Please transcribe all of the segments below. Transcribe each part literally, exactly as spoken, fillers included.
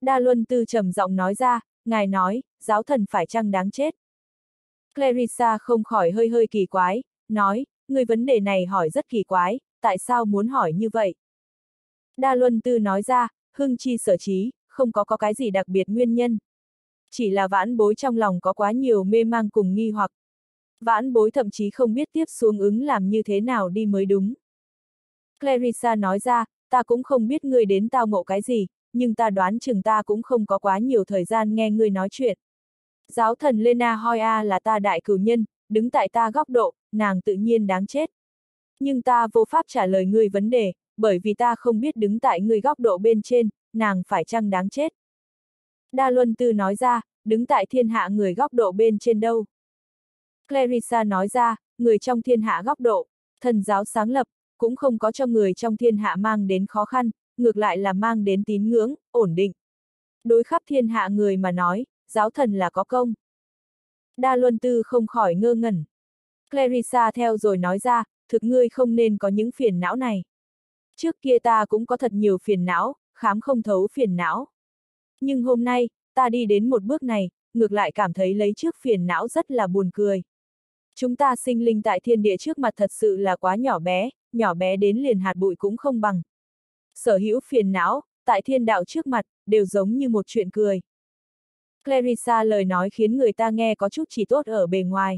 Đa Luân Tư trầm giọng nói ra, ngài nói, giáo thần phải chăng đáng chết? Clarissa không khỏi hơi hơi kỳ quái, nói, người vấn đề này hỏi rất kỳ quái, tại sao muốn hỏi như vậy? Đa Luân Tư nói ra, hưng chi sở trí, không có có cái gì đặc biệt nguyên nhân. Chỉ là vãn bối trong lòng có quá nhiều mê mang cùng nghi hoặc. Vãn bối thậm chí không biết tiếp xuống ứng làm như thế nào đi mới đúng. Clarissa nói ra, ta cũng không biết ngươi đến tao ngộ cái gì, nhưng ta đoán chừng ta cũng không có quá nhiều thời gian nghe ngươi nói chuyện. Giáo thần Lena Hoya là ta đại cửu nhân, đứng tại ta góc độ, nàng tự nhiên đáng chết. Nhưng ta vô pháp trả lời ngươi vấn đề, bởi vì ta không biết đứng tại ngươi góc độ bên trên, nàng phải chăng đáng chết. Đa Luân Tư nói ra, đứng tại thiên hạ người góc độ bên trên đâu. Clarissa nói ra, người trong thiên hạ góc độ, thần giáo sáng lập, cũng không có cho người trong thiên hạ mang đến khó khăn, ngược lại là mang đến tín ngưỡng, ổn định. Đối khắp thiên hạ người mà nói, giáo thần là có công. Đa Luân Tư không khỏi ngơ ngẩn. Clarissa theo rồi nói ra, thực ngươi không nên có những phiền não này. Trước kia ta cũng có thật nhiều phiền não, khám không thấu phiền não. Nhưng hôm nay, ta đi đến một bước này, ngược lại cảm thấy lấy trước phiền não rất là buồn cười. Chúng ta sinh linh tại thiên địa trước mặt thật sự là quá nhỏ bé, nhỏ bé đến liền hạt bụi cũng không bằng. Sở hữu phiền não, tại thiên đạo trước mặt, đều giống như một chuyện cười. Clarissa lời nói khiến người ta nghe có chút chỉ tốt ở bề ngoài.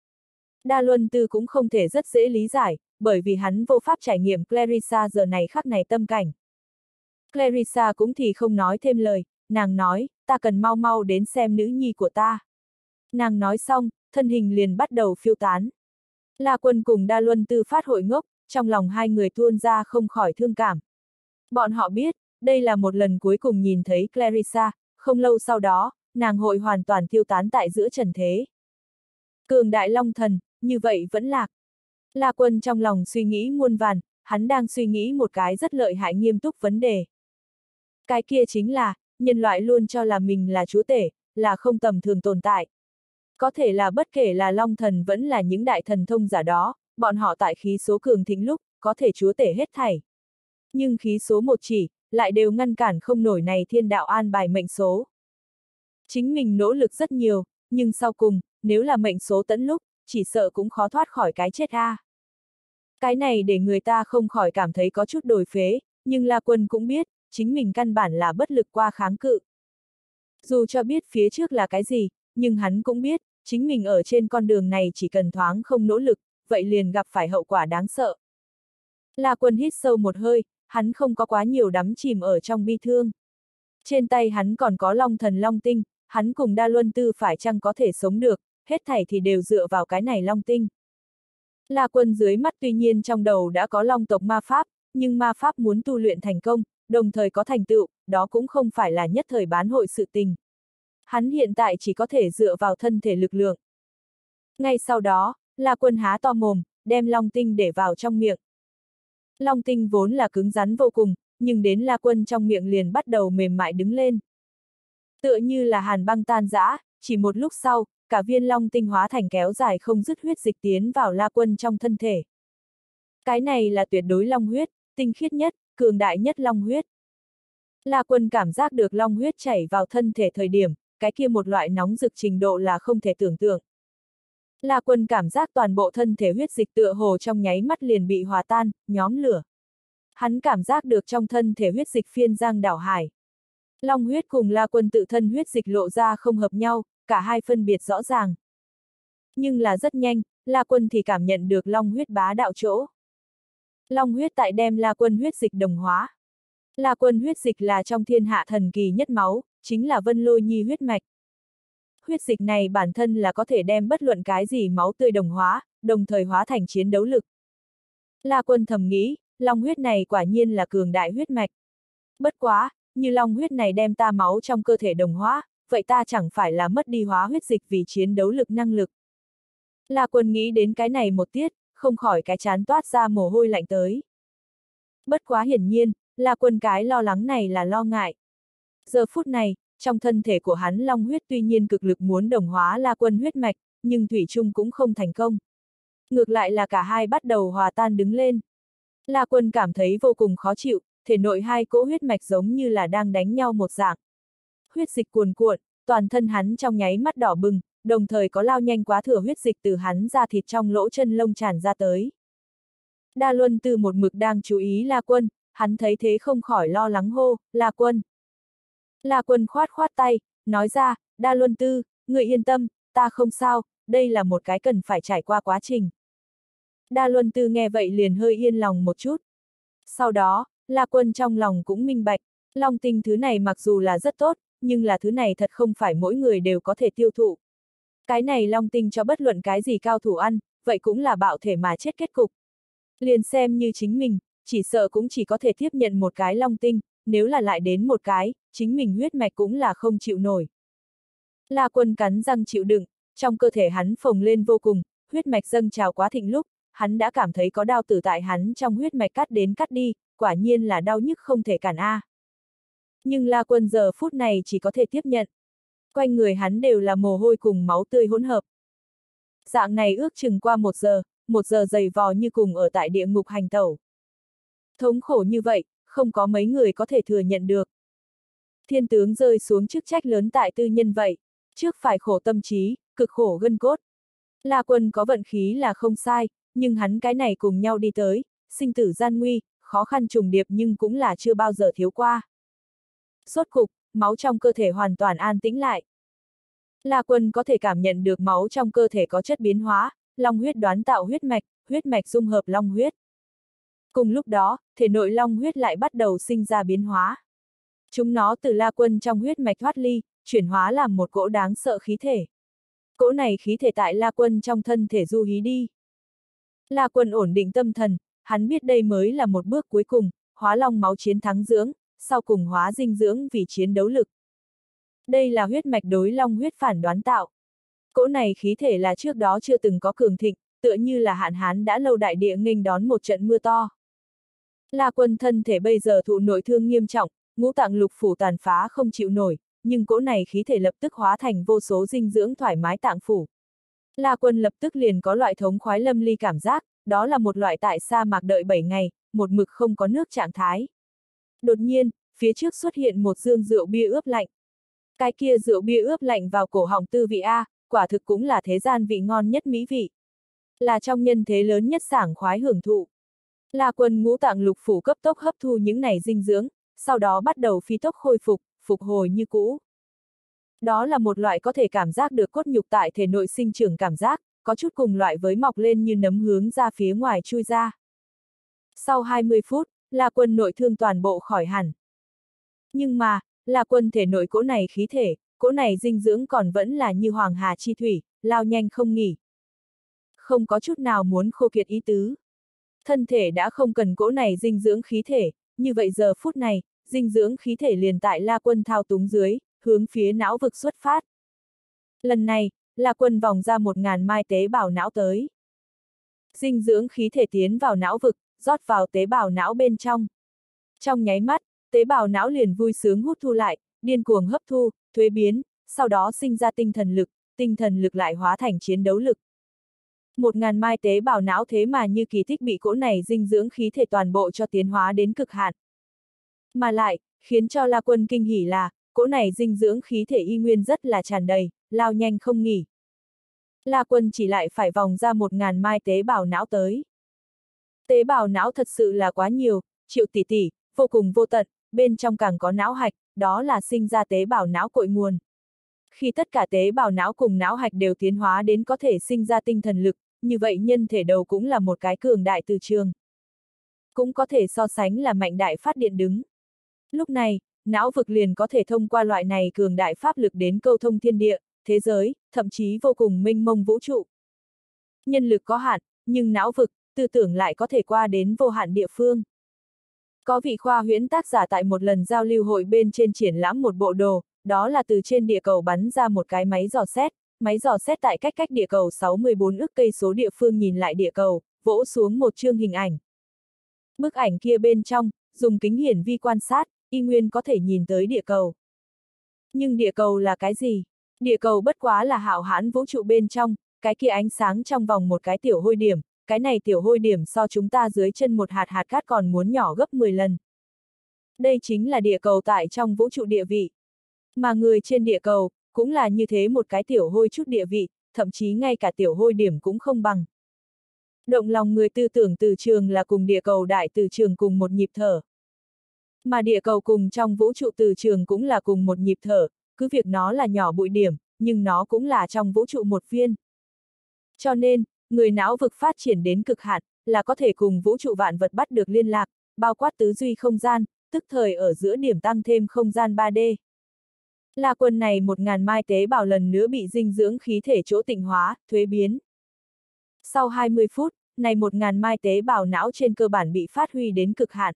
Đa Luân Tư cũng không thể rất dễ lý giải, bởi vì hắn vô pháp trải nghiệm Clarissa giờ này khắc này tâm cảnh. Clarissa cũng thì không nói thêm lời, nàng nói, ta cần mau mau đến xem nữ nhi của ta. Nàng nói xong, thân hình liền bắt đầu phiêu tán. La Quân cùng Đa Luân Tư phát hội ngốc, trong lòng hai người tuôn ra không khỏi thương cảm. Bọn họ biết, đây là một lần cuối cùng nhìn thấy Clarissa, không lâu sau đó, nàng hội hoàn toàn tiêu tán tại giữa trần thế. Cường đại long thần, như vậy vẫn lạc. La Quân trong lòng suy nghĩ muôn vàn, hắn đang suy nghĩ một cái rất lợi hại nghiêm túc vấn đề. Cái kia chính là, nhân loại luôn cho là mình là chúa tể, là không tầm thường tồn tại. Có thể là bất kể là long thần vẫn là những đại thần thông giả đó, bọn họ tại khí số cường thịnh lúc, có thể chúa tể hết thảy. Nhưng khí số một chỉ, lại đều ngăn cản không nổi này thiên đạo an bài mệnh số. Chính mình nỗ lực rất nhiều, nhưng sau cùng, nếu là mệnh số tẫn lúc, chỉ sợ cũng khó thoát khỏi cái chết a. À. Cái này để người ta không khỏi cảm thấy có chút đổi phế, nhưng La Quân cũng biết, chính mình căn bản là bất lực qua kháng cự. Dù cho biết phía trước là cái gì, nhưng hắn cũng biết, chính mình ở trên con đường này chỉ cần thoáng không nỗ lực, vậy liền gặp phải hậu quả đáng sợ. La Quân hít sâu một hơi, hắn không có quá nhiều đắm chìm ở trong bi thương. Trên tay hắn còn có long thần long tinh, hắn cùng Đa Luân Tư phải chăng có thể sống được, hết thảy thì đều dựa vào cái này long tinh. La Quân dưới mắt tuy nhiên trong đầu đã có long tộc ma pháp, nhưng ma pháp muốn tu luyện thành công, đồng thời có thành tựu, đó cũng không phải là nhất thời bán hội sự tình. Hắn hiện tại chỉ có thể dựa vào thân thể lực lượng. Ngay sau đó, La Quân há to mồm, đem long tinh để vào trong miệng. Long tinh vốn là cứng rắn vô cùng, nhưng đến La Quân trong miệng liền bắt đầu mềm mại đứng lên. Tựa như là hàn băng tan rã, chỉ một lúc sau, cả viên long tinh hóa thành kéo dài không dứt huyết dịch tiến vào La Quân trong thân thể. Cái này là tuyệt đối long huyết, tinh khiết nhất, cường đại nhất long huyết. La Quân cảm giác được long huyết chảy vào thân thể thời điểm, cái kia một loại nóng rực trình độ là không thể tưởng tượng. La Quân cảm giác toàn bộ thân thể huyết dịch tựa hồ trong nháy mắt liền bị hòa tan, nhóm lửa. Hắn cảm giác được trong thân thể huyết dịch phiên giang đảo hải. Long huyết cùng La Quân tự thân huyết dịch lộ ra không hợp nhau, cả hai phân biệt rõ ràng. Nhưng là rất nhanh, La Quân thì cảm nhận được long huyết bá đạo chỗ. Long huyết tại đem La Quân huyết dịch đồng hóa. La Quân huyết dịch là trong thiên hạ thần kỳ nhất máu, chính là Vân Lôi Nhi huyết mạch. Huyết dịch này bản thân là có thể đem bất luận cái gì máu tươi đồng hóa, đồng thời hóa thành chiến đấu lực. La Quân thầm nghĩ, long huyết này quả nhiên là cường đại huyết mạch. Bất quá, như long huyết này đem ta máu trong cơ thể đồng hóa, vậy ta chẳng phải là mất đi hóa huyết dịch vì chiến đấu lực năng lực. La Quân nghĩ đến cái này một tiết, không khỏi cái chán toát ra mồ hôi lạnh tới. Bất quá hiển nhiên, La Quân cái lo lắng này là lo ngại. Giờ phút này, trong thân thể của hắn long huyết tuy nhiên cực lực muốn đồng hóa La Quân huyết mạch, nhưng thủy chung cũng không thành công. Ngược lại là cả hai bắt đầu hòa tan đứng lên. La Quân cảm thấy vô cùng khó chịu, thể nội hai cỗ huyết mạch giống như là đang đánh nhau một dạng. huyết dịch cuồn cuộn, toàn thân hắn trong nháy mắt đỏ bừng, đồng thời có lao nhanh quá thừa huyết dịch từ hắn ra thịt trong lỗ chân lông tràn ra tới. Đa Luân Tư một mực đang chú ý La Quân, hắn thấy thế không khỏi lo lắng hô, La Quân. La Quân khoát khoát tay, nói ra, Đa Luân Tư, người yên tâm, ta không sao, đây là một cái cần phải trải qua quá trình. Đa Luân Tư nghe vậy liền hơi yên lòng một chút. Sau đó, La Quân trong lòng cũng minh bạch, long tinh thứ này mặc dù là rất tốt, nhưng là thứ này thật không phải mỗi người đều có thể tiêu thụ. Cái này long tinh cho bất luận cái gì cao thủ ăn, vậy cũng là bạo thể mà chết kết cục. Liền xem như chính mình, chỉ sợ cũng chỉ có thể tiếp nhận một cái long tinh, nếu là lại đến một cái, chính mình huyết mạch cũng là không chịu nổi. La Quân cắn răng chịu đựng, trong cơ thể hắn phồng lên vô cùng, huyết mạch dâng trào quá thịnh lúc, hắn đã cảm thấy có đao tử tại hắn trong huyết mạch cắt đến cắt đi, quả nhiên là đau nhức không thể cản a. Nhưng La Quân giờ phút này chỉ có thể tiếp nhận. Quanh người hắn đều là mồ hôi cùng máu tươi hỗn hợp. Dạng này ước chừng qua một giờ, một giờ dày vò như cùng ở tại địa ngục hành tẩu. Thống khổ như vậy, không có mấy người có thể thừa nhận được. Thiên tướng rơi xuống chức trách lớn tại tư nhân vậy, trước phải khổ tâm trí, cực khổ gân cốt. La Quân có vận khí là không sai, nhưng hắn cái này cùng nhau đi tới, sinh tử gian nguy, khó khăn trùng điệp nhưng cũng là chưa bao giờ thiếu qua. Rốt cục, máu trong cơ thể hoàn toàn an tĩnh lại. La Quân có thể cảm nhận được máu trong cơ thể có chất biến hóa, long huyết đoán tạo huyết mạch, huyết mạch dung hợp long huyết. Cùng lúc đó, thể nội long huyết lại bắt đầu sinh ra biến hóa. Chúng nó từ La Quân trong huyết mạch thoát ly, chuyển hóa làm một cỗ đáng sợ khí thể. Cỗ này khí thể tại La Quân trong thân thể du hí đi. La Quân ổn định tâm thần, hắn biết đây mới là một bước cuối cùng, hóa long máu chiến thắng dưỡng, sau cùng hóa dinh dưỡng vì chiến đấu lực. Đây là huyết mạch đối long huyết phản đoán tạo. Cỗ này khí thể là trước đó chưa từng có cường thịnh, tựa như là hạn hán đã lâu đại địa nghênh đón một trận mưa to. La Quân thân thể bây giờ thụ nội thương nghiêm trọng, ngũ tạng lục phủ tàn phá không chịu nổi, nhưng cỗ này khí thể lập tức hóa thành vô số dinh dưỡng thoải mái tạng phủ. La Quân lập tức liền có loại thống khoái lâm ly cảm giác, đó là một loại tại sa mạc đợi bảy ngày, một mực không có nước trạng thái. Đột nhiên, phía trước xuất hiện một dương rượu bia ướp lạnh. Cái kia rượu bia ướp lạnh vào cổ họng tư vị A, quả thực cũng là thế gian vị ngon nhất mỹ vị. Là trong nhân thế lớn nhất sảng khoái hưởng thụ. La Quân ngũ tạng lục phủ cấp tốc hấp thu những này dinh dưỡng, sau đó bắt đầu phi tốc khôi phục, phục hồi như cũ. Đó là một loại có thể cảm giác được cốt nhục tại thể nội sinh trưởng cảm giác, có chút cùng loại với mọc lên như nấm hướng ra phía ngoài chui ra. Sau hai mươi phút, La Quân nội thương toàn bộ khỏi hẳn. Nhưng mà, La Quân thể nội cỗ này khí thể, cỗ này dinh dưỡng còn vẫn là như hoàng hà chi thủy, lao nhanh không nghỉ. Không có chút nào muốn khô kiệt ý tứ. Thân thể đã không cần cỗ này dinh dưỡng khí thể, như vậy giờ phút này, dinh dưỡng khí thể liền tại La Quân thao túng dưới, hướng phía não vực xuất phát. Lần này, La Quân vòng ra một ngàn mai tế bào não tới. Dinh dưỡng khí thể tiến vào não vực, rót vào tế bào não bên trong. Trong nháy mắt, tế bào não liền vui sướng hút thu lại, điên cuồng hấp thu, thuế biến, sau đó sinh ra tinh thần lực, tinh thần lực lại hóa thành chiến đấu lực. Một ngàn mai tế bào não thế mà như kỳ tích bị cỗ này dinh dưỡng khí thể toàn bộ cho tiến hóa đến cực hạn. Mà lại, khiến cho La Quân kinh hỉ là, cỗ này dinh dưỡng khí thể y nguyên rất là tràn đầy, lao nhanh không nghỉ. La Quân chỉ lại phải vòng ra một ngàn mai tế bào não tới. Tế bào não thật sự là quá nhiều, triệu tỷ tỷ, vô cùng vô tận, bên trong càng có não hạch, đó là sinh ra tế bào não cội nguồn. Khi tất cả tế bào não cùng não hạch đều tiến hóa đến có thể sinh ra tinh thần lực, như vậy nhân thể đầu cũng là một cái cường đại từ trường. Cũng có thể so sánh là mạnh đại phát điện đứng. Lúc này, não vực liền có thể thông qua loại này cường đại pháp lực đến câu thông thiên địa, thế giới, thậm chí vô cùng mênh mông vũ trụ. Nhân lực có hạn, nhưng não vực, tư tưởng lại có thể qua đến vô hạn địa phương. Có vị khoa huyễn tác giả tại một lần giao lưu hội bên trên triển lãm một bộ đồ, đó là từ trên địa cầu bắn ra một cái máy dò xét, máy dò xét tại cách cách địa cầu sáu mươi bốn ức cây số địa phương nhìn lại địa cầu, vỗ xuống một chương hình ảnh. Bức ảnh kia bên trong, dùng kính hiển vi quan sát, y nguyên có thể nhìn tới địa cầu. Nhưng địa cầu là cái gì? Địa cầu bất quá là hạo hãn vũ trụ bên trong, cái kia ánh sáng trong vòng một cái tiểu hôi điểm, cái này tiểu hôi điểm so chúng ta dưới chân một hạt hạt cát còn muốn nhỏ gấp mười lần. Đây chính là địa cầu tại trong vũ trụ địa vị. Mà người trên địa cầu, cũng là như thế một cái tiểu hôi chút địa vị, thậm chí ngay cả tiểu hôi điểm cũng không bằng. Động lòng người tư tưởng từ trường là cùng địa cầu đại từ trường cùng một nhịp thở. Mà địa cầu cùng trong vũ trụ từ trường cũng là cùng một nhịp thở, cứ việc nó là nhỏ bụi điểm, nhưng nó cũng là trong vũ trụ một viên. Cho nên, người não vực phát triển đến cực hạn, là có thể cùng vũ trụ vạn vật bắt được liên lạc, bao quát tứ duy không gian, tức thời ở giữa điểm tăng thêm không gian ba D. La Quân này một ngàn mai tế bào lần nữa bị dinh dưỡng khí thể chỗ tịnh hóa, thuế biến. Sau hai mươi phút, này một ngàn mai tế bào não trên cơ bản bị phát huy đến cực hạn.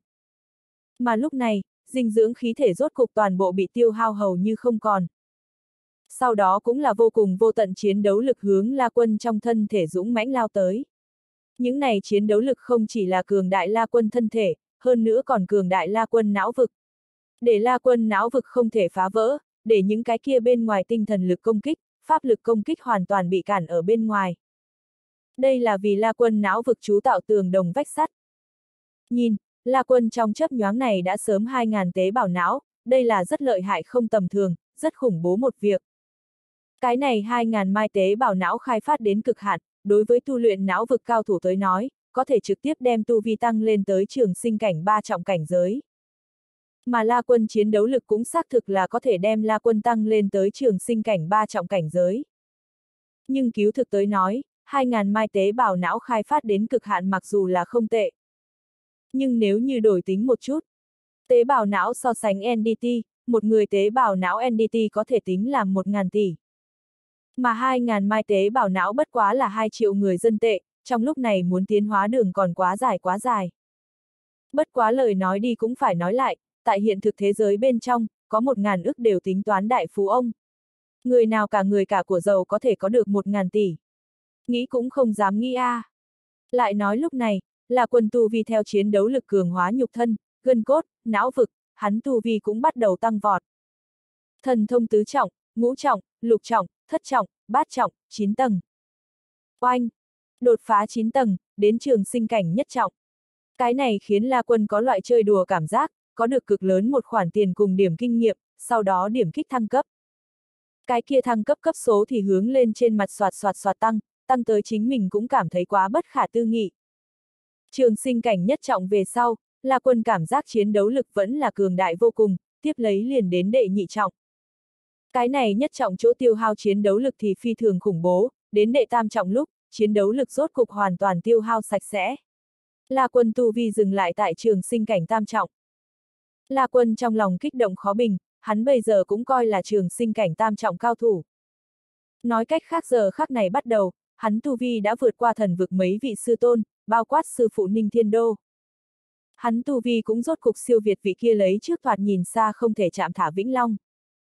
Mà lúc này, dinh dưỡng khí thể rốt cục toàn bộ bị tiêu hao hầu như không còn. Sau đó cũng là vô cùng vô tận chiến đấu lực hướng La Quân trong thân thể dũng mãnh lao tới. Những này chiến đấu lực không chỉ là cường đại La Quân thân thể, hơn nữa còn cường đại La Quân não vực. Để La Quân não vực không thể phá vỡ, để những cái kia bên ngoài tinh thần lực công kích, pháp lực công kích hoàn toàn bị cản ở bên ngoài. Đây là vì La Quân não vực chú tạo tường đồng vách sắt. Nhìn, La Quân trong chớp nhoáng này đã sớm hai ngàn tế bào não, đây là rất lợi hại không tầm thường, rất khủng bố một việc. Cái này hai ngàn mai tế bào não khai phát đến cực hạn, đối với tu luyện não vực cao thủ tới nói, có thể trực tiếp đem tu vi tăng lên tới trường sinh cảnh ba trọng cảnh giới. Mà La Quân chiến đấu lực cũng xác thực là có thể đem La Quân tăng lên tới trường sinh cảnh ba trọng cảnh giới. Nhưng cứu thực tới nói, hai ngàn mai tế bào não khai phát đến cực hạn mặc dù là không tệ. Nhưng nếu như đổi tính một chút, tế bào não so sánh en đê tê, một người tế bào não en đê tê có thể tính là một ngàn tỷ. Mà hai ngàn mai tế bào não bất quá là hai triệu người dân tệ, trong lúc này muốn tiến hóa đường còn quá dài quá dài. Bất quá lời nói đi cũng phải nói lại, tại hiện thực thế giới bên trong, có một ngàn ức đều tính toán đại phú ông. Người nào cả người cả của giàu có thể có được một ngàn tỷ. Nghĩ cũng không dám nghĩ a. À. Lại nói lúc này, là Quân tu vi theo chiến đấu lực cường hóa nhục thân, gân cốt, não vực, hắn tu vi cũng bắt đầu tăng vọt. Thần thông tứ trọng, ngũ trọng, lục trọng, thất trọng, bát trọng, chín tầng. Oanh! Đột phá chín tầng, đến trường sinh cảnh nhất trọng. Cái này khiến La Quân có loại chơi đùa cảm giác, có được cực lớn một khoản tiền cùng điểm kinh nghiệm, sau đó điểm kích thăng cấp. Cái kia thăng cấp cấp số thì hướng lên trên mặt soạt soạt soạt tăng, tăng tới chính mình cũng cảm thấy quá bất khả tư nghị. Trường sinh cảnh nhất trọng về sau, La Quân cảm giác chiến đấu lực vẫn là cường đại vô cùng, tiếp lấy liền đến đệ nhị trọng. Cái này nhất trọng chỗ tiêu hao chiến đấu lực thì phi thường khủng bố, đến đệ tam trọng lúc, chiến đấu lực rốt cục hoàn toàn tiêu hao sạch sẽ. La Quân tu vi dừng lại tại trường sinh cảnh tam trọng. La Quân trong lòng kích động khó bình, hắn bây giờ cũng coi là trường sinh cảnh tam trọng cao thủ. Nói cách khác giờ khắc này bắt đầu, hắn tu vi đã vượt qua thần vực mấy vị sư tôn, bao quát sư phụ Ninh Thiên Đô. Hắn tu vi cũng rốt cục siêu việt vị kia lấy trước thoạt nhìn xa không thể chạm Thả Vĩnh Long.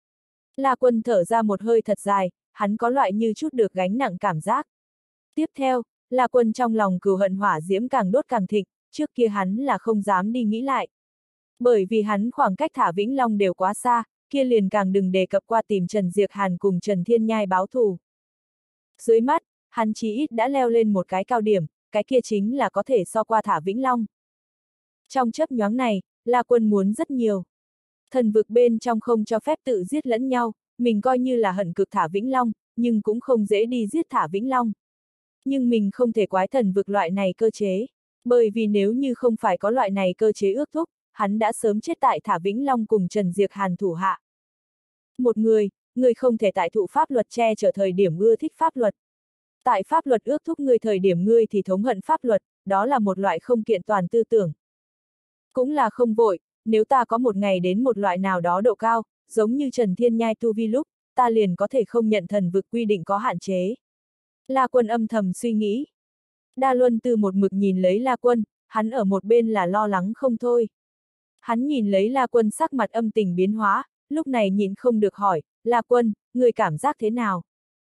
La Quân thở ra một hơi thật dài, hắn có loại như chút được gánh nặng cảm giác. Tiếp theo, La Quân trong lòng cừu hận hỏa diễm càng đốt càng thịnh, trước kia hắn là không dám đi nghĩ lại. Bởi vì hắn khoảng cách Thả Vĩnh Long đều quá xa, kia liền càng đừng đề cập qua tìm Trần Diệc Hàn cùng Trần Thiên Nhai báo thù. Dưới mắt, hắn chí ít đã leo lên một cái cao điểm, cái kia chính là có thể so qua Thả Vĩnh Long. Trong chớp nhoáng này, La Quân muốn rất nhiều. Thần vực bên trong không cho phép tự giết lẫn nhau, mình coi như là hận cực Thả Vĩnh Long, nhưng cũng không dễ đi giết Thả Vĩnh Long. Nhưng mình không thể quái thần vực loại này cơ chế, bởi vì nếu như không phải có loại này cơ chế ước thúc, hắn đã sớm chết tại Thả Vĩnh Long cùng Trần Diệc Hàn thủ hạ. Một người, người không thể tại thụ pháp luật che chở thời điểm ưa thích pháp luật. Tại pháp luật ước thúc người thời điểm ngươi thì thống hận pháp luật, đó là một loại không kiện toàn tư tưởng. Cũng là không vội, nếu ta có một ngày đến một loại nào đó độ cao, giống như Trần Thiên Nhai tu vi lúc, ta liền có thể không nhận thần vực quy định có hạn chế. La Quân âm thầm suy nghĩ. Đa Luân Tư một mực nhìn lấy La Quân, hắn ở một bên là lo lắng không thôi. Hắn nhìn lấy La Quân sắc mặt âm tình biến hóa, lúc này nhịn không được hỏi, La Quân, người cảm giác thế nào?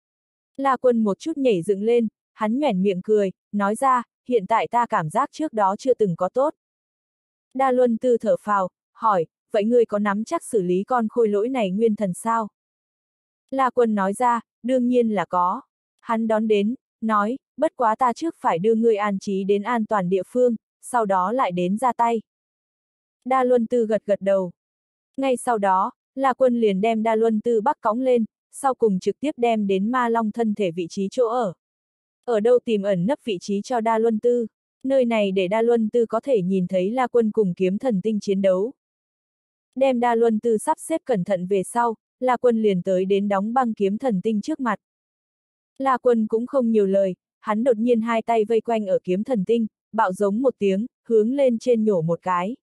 La Quân một chút nhảy dựng lên, hắn nhoẻn miệng cười, nói ra, hiện tại ta cảm giác trước đó chưa từng có tốt. Đa Luân Tư thở phào, hỏi, vậy ngươi có nắm chắc xử lý con khôi lỗi này nguyên thần sao? La Quân nói ra, đương nhiên là có. Hắn đón đến, nói, bất quá ta trước phải đưa ngươi an trí đến an toàn địa phương, sau đó lại đến ra tay. Đa Luân Tư gật gật đầu. Ngay sau đó, La Quân liền đem Đa Luân Tư Bắc cõng lên, sau cùng trực tiếp đem đến Ma Long thân thể vị trí chỗ ở. Ở đâu tìm ẩn nấp vị trí cho Đa Luân Tư, nơi này để Đa Luân Tư có thể nhìn thấy La Quân cùng kiếm thần tinh chiến đấu. Đem Đa Luân Tư sắp xếp cẩn thận về sau, La Quân liền tới đến đóng băng kiếm thần tinh trước mặt. La Quân cũng không nhiều lời, hắn đột nhiên hai tay vây quanh ở kiếm thần tinh, bạo giống một tiếng, hướng lên trên nhổ một cái.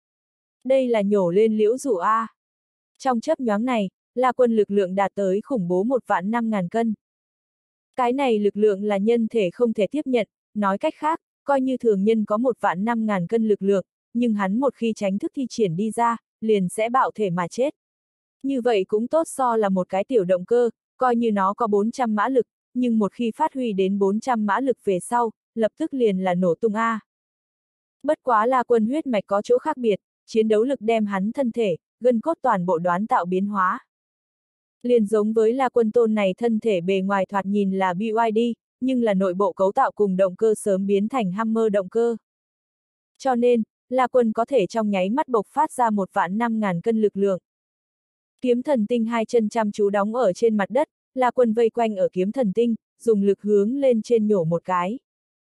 Đây là nhổ lên liễu rủ A. Trong chớp nhoáng này, La Quân lực lượng đạt tới khủng bố một vạn năm ngàn cân. Cái này lực lượng là nhân thể không thể tiếp nhận, nói cách khác, coi như thường nhân có một vạn năm ngàn cân lực lượng, nhưng hắn một khi tránh thức thi triển đi ra, liền sẽ bạo thể mà chết. Như vậy cũng tốt so là một cái tiểu động cơ, coi như nó có bốn trăm mã lực, nhưng một khi phát huy đến bốn trăm mã lực về sau, lập tức liền là nổ tung A. Bất quá La Quân huyết mạch có chỗ khác biệt, chiến đấu lực đem hắn thân thể, gân cốt toàn bộ đoán tạo biến hóa. Liền giống với La Quân tôn này thân thể bề ngoài thoạt nhìn là bê i đê, nhưng là nội bộ cấu tạo cùng động cơ sớm biến thành Hammer động cơ. Cho nên, La Quân có thể trong nháy mắt bộc phát ra một vạn năm ngàn cân lực lượng. Kiếm thần tinh hai chân chăm chú đóng ở trên mặt đất, La Quân vây quanh ở kiếm thần tinh, dùng lực hướng lên trên nhổ một cái.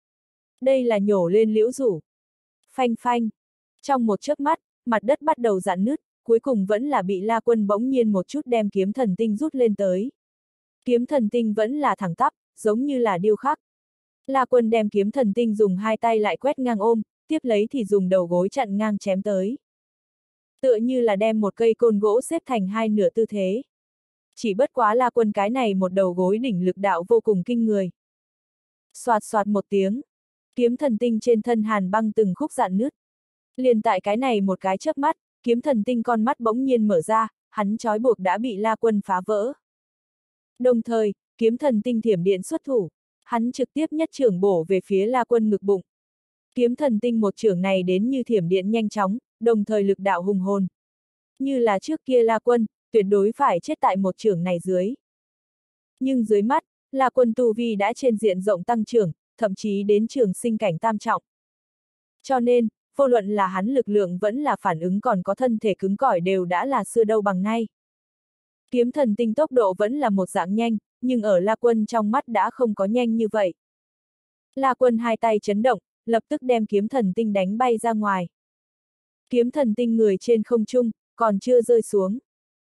Đây là nhổ lên liễu rủ. Phanh phanh. Trong một chớp mắt, mặt đất bắt đầu rạn nứt, cuối cùng vẫn là bị La Quân bỗng nhiên một chút đem kiếm thần tinh rút lên tới. Kiếm thần tinh vẫn là thẳng tắp, giống như là điêu khắc. La Quân đem kiếm thần tinh dùng hai tay lại quét ngang ôm, tiếp lấy thì dùng đầu gối chặn ngang chém tới. Tựa như là đem một cây côn gỗ xếp thành hai nửa tư thế. Chỉ bất quá La Quân cái này một đầu gối đỉnh lực đạo vô cùng kinh người. Xoạt xoạt một tiếng, kiếm thần tinh trên thân hàn băng từng khúc rạn nứt. Liền tại cái này một cái chớp mắt, kiếm thần tinh con mắt bỗng nhiên mở ra, hắn trói buộc đã bị La Quân phá vỡ. Đồng thời, kiếm thần tinh thiểm điện xuất thủ, hắn trực tiếp nhất chưởng bổ về phía La Quân ngực bụng. Kiếm thần tinh một chưởng này đến như thiểm điện nhanh chóng, đồng thời lực đạo hùng hồn. Như là trước kia La Quân, tuyệt đối phải chết tại một chưởng này dưới. Nhưng dưới mắt, La Quân tu vi đã trên diện rộng tăng trưởng, thậm chí đến trường sinh cảnh tam trọng. Cho nên, vô luận là hắn lực lượng vẫn là phản ứng còn có thân thể cứng cỏi đều đã là xưa đâu bằng nay. Kiếm thần tinh tốc độ vẫn là một dạng nhanh, nhưng ở La Quân trong mắt đã không có nhanh như vậy. La Quân hai tay chấn động, lập tức đem kiếm thần tinh đánh bay ra ngoài. Kiếm thần tinh người trên không trung, còn chưa rơi xuống.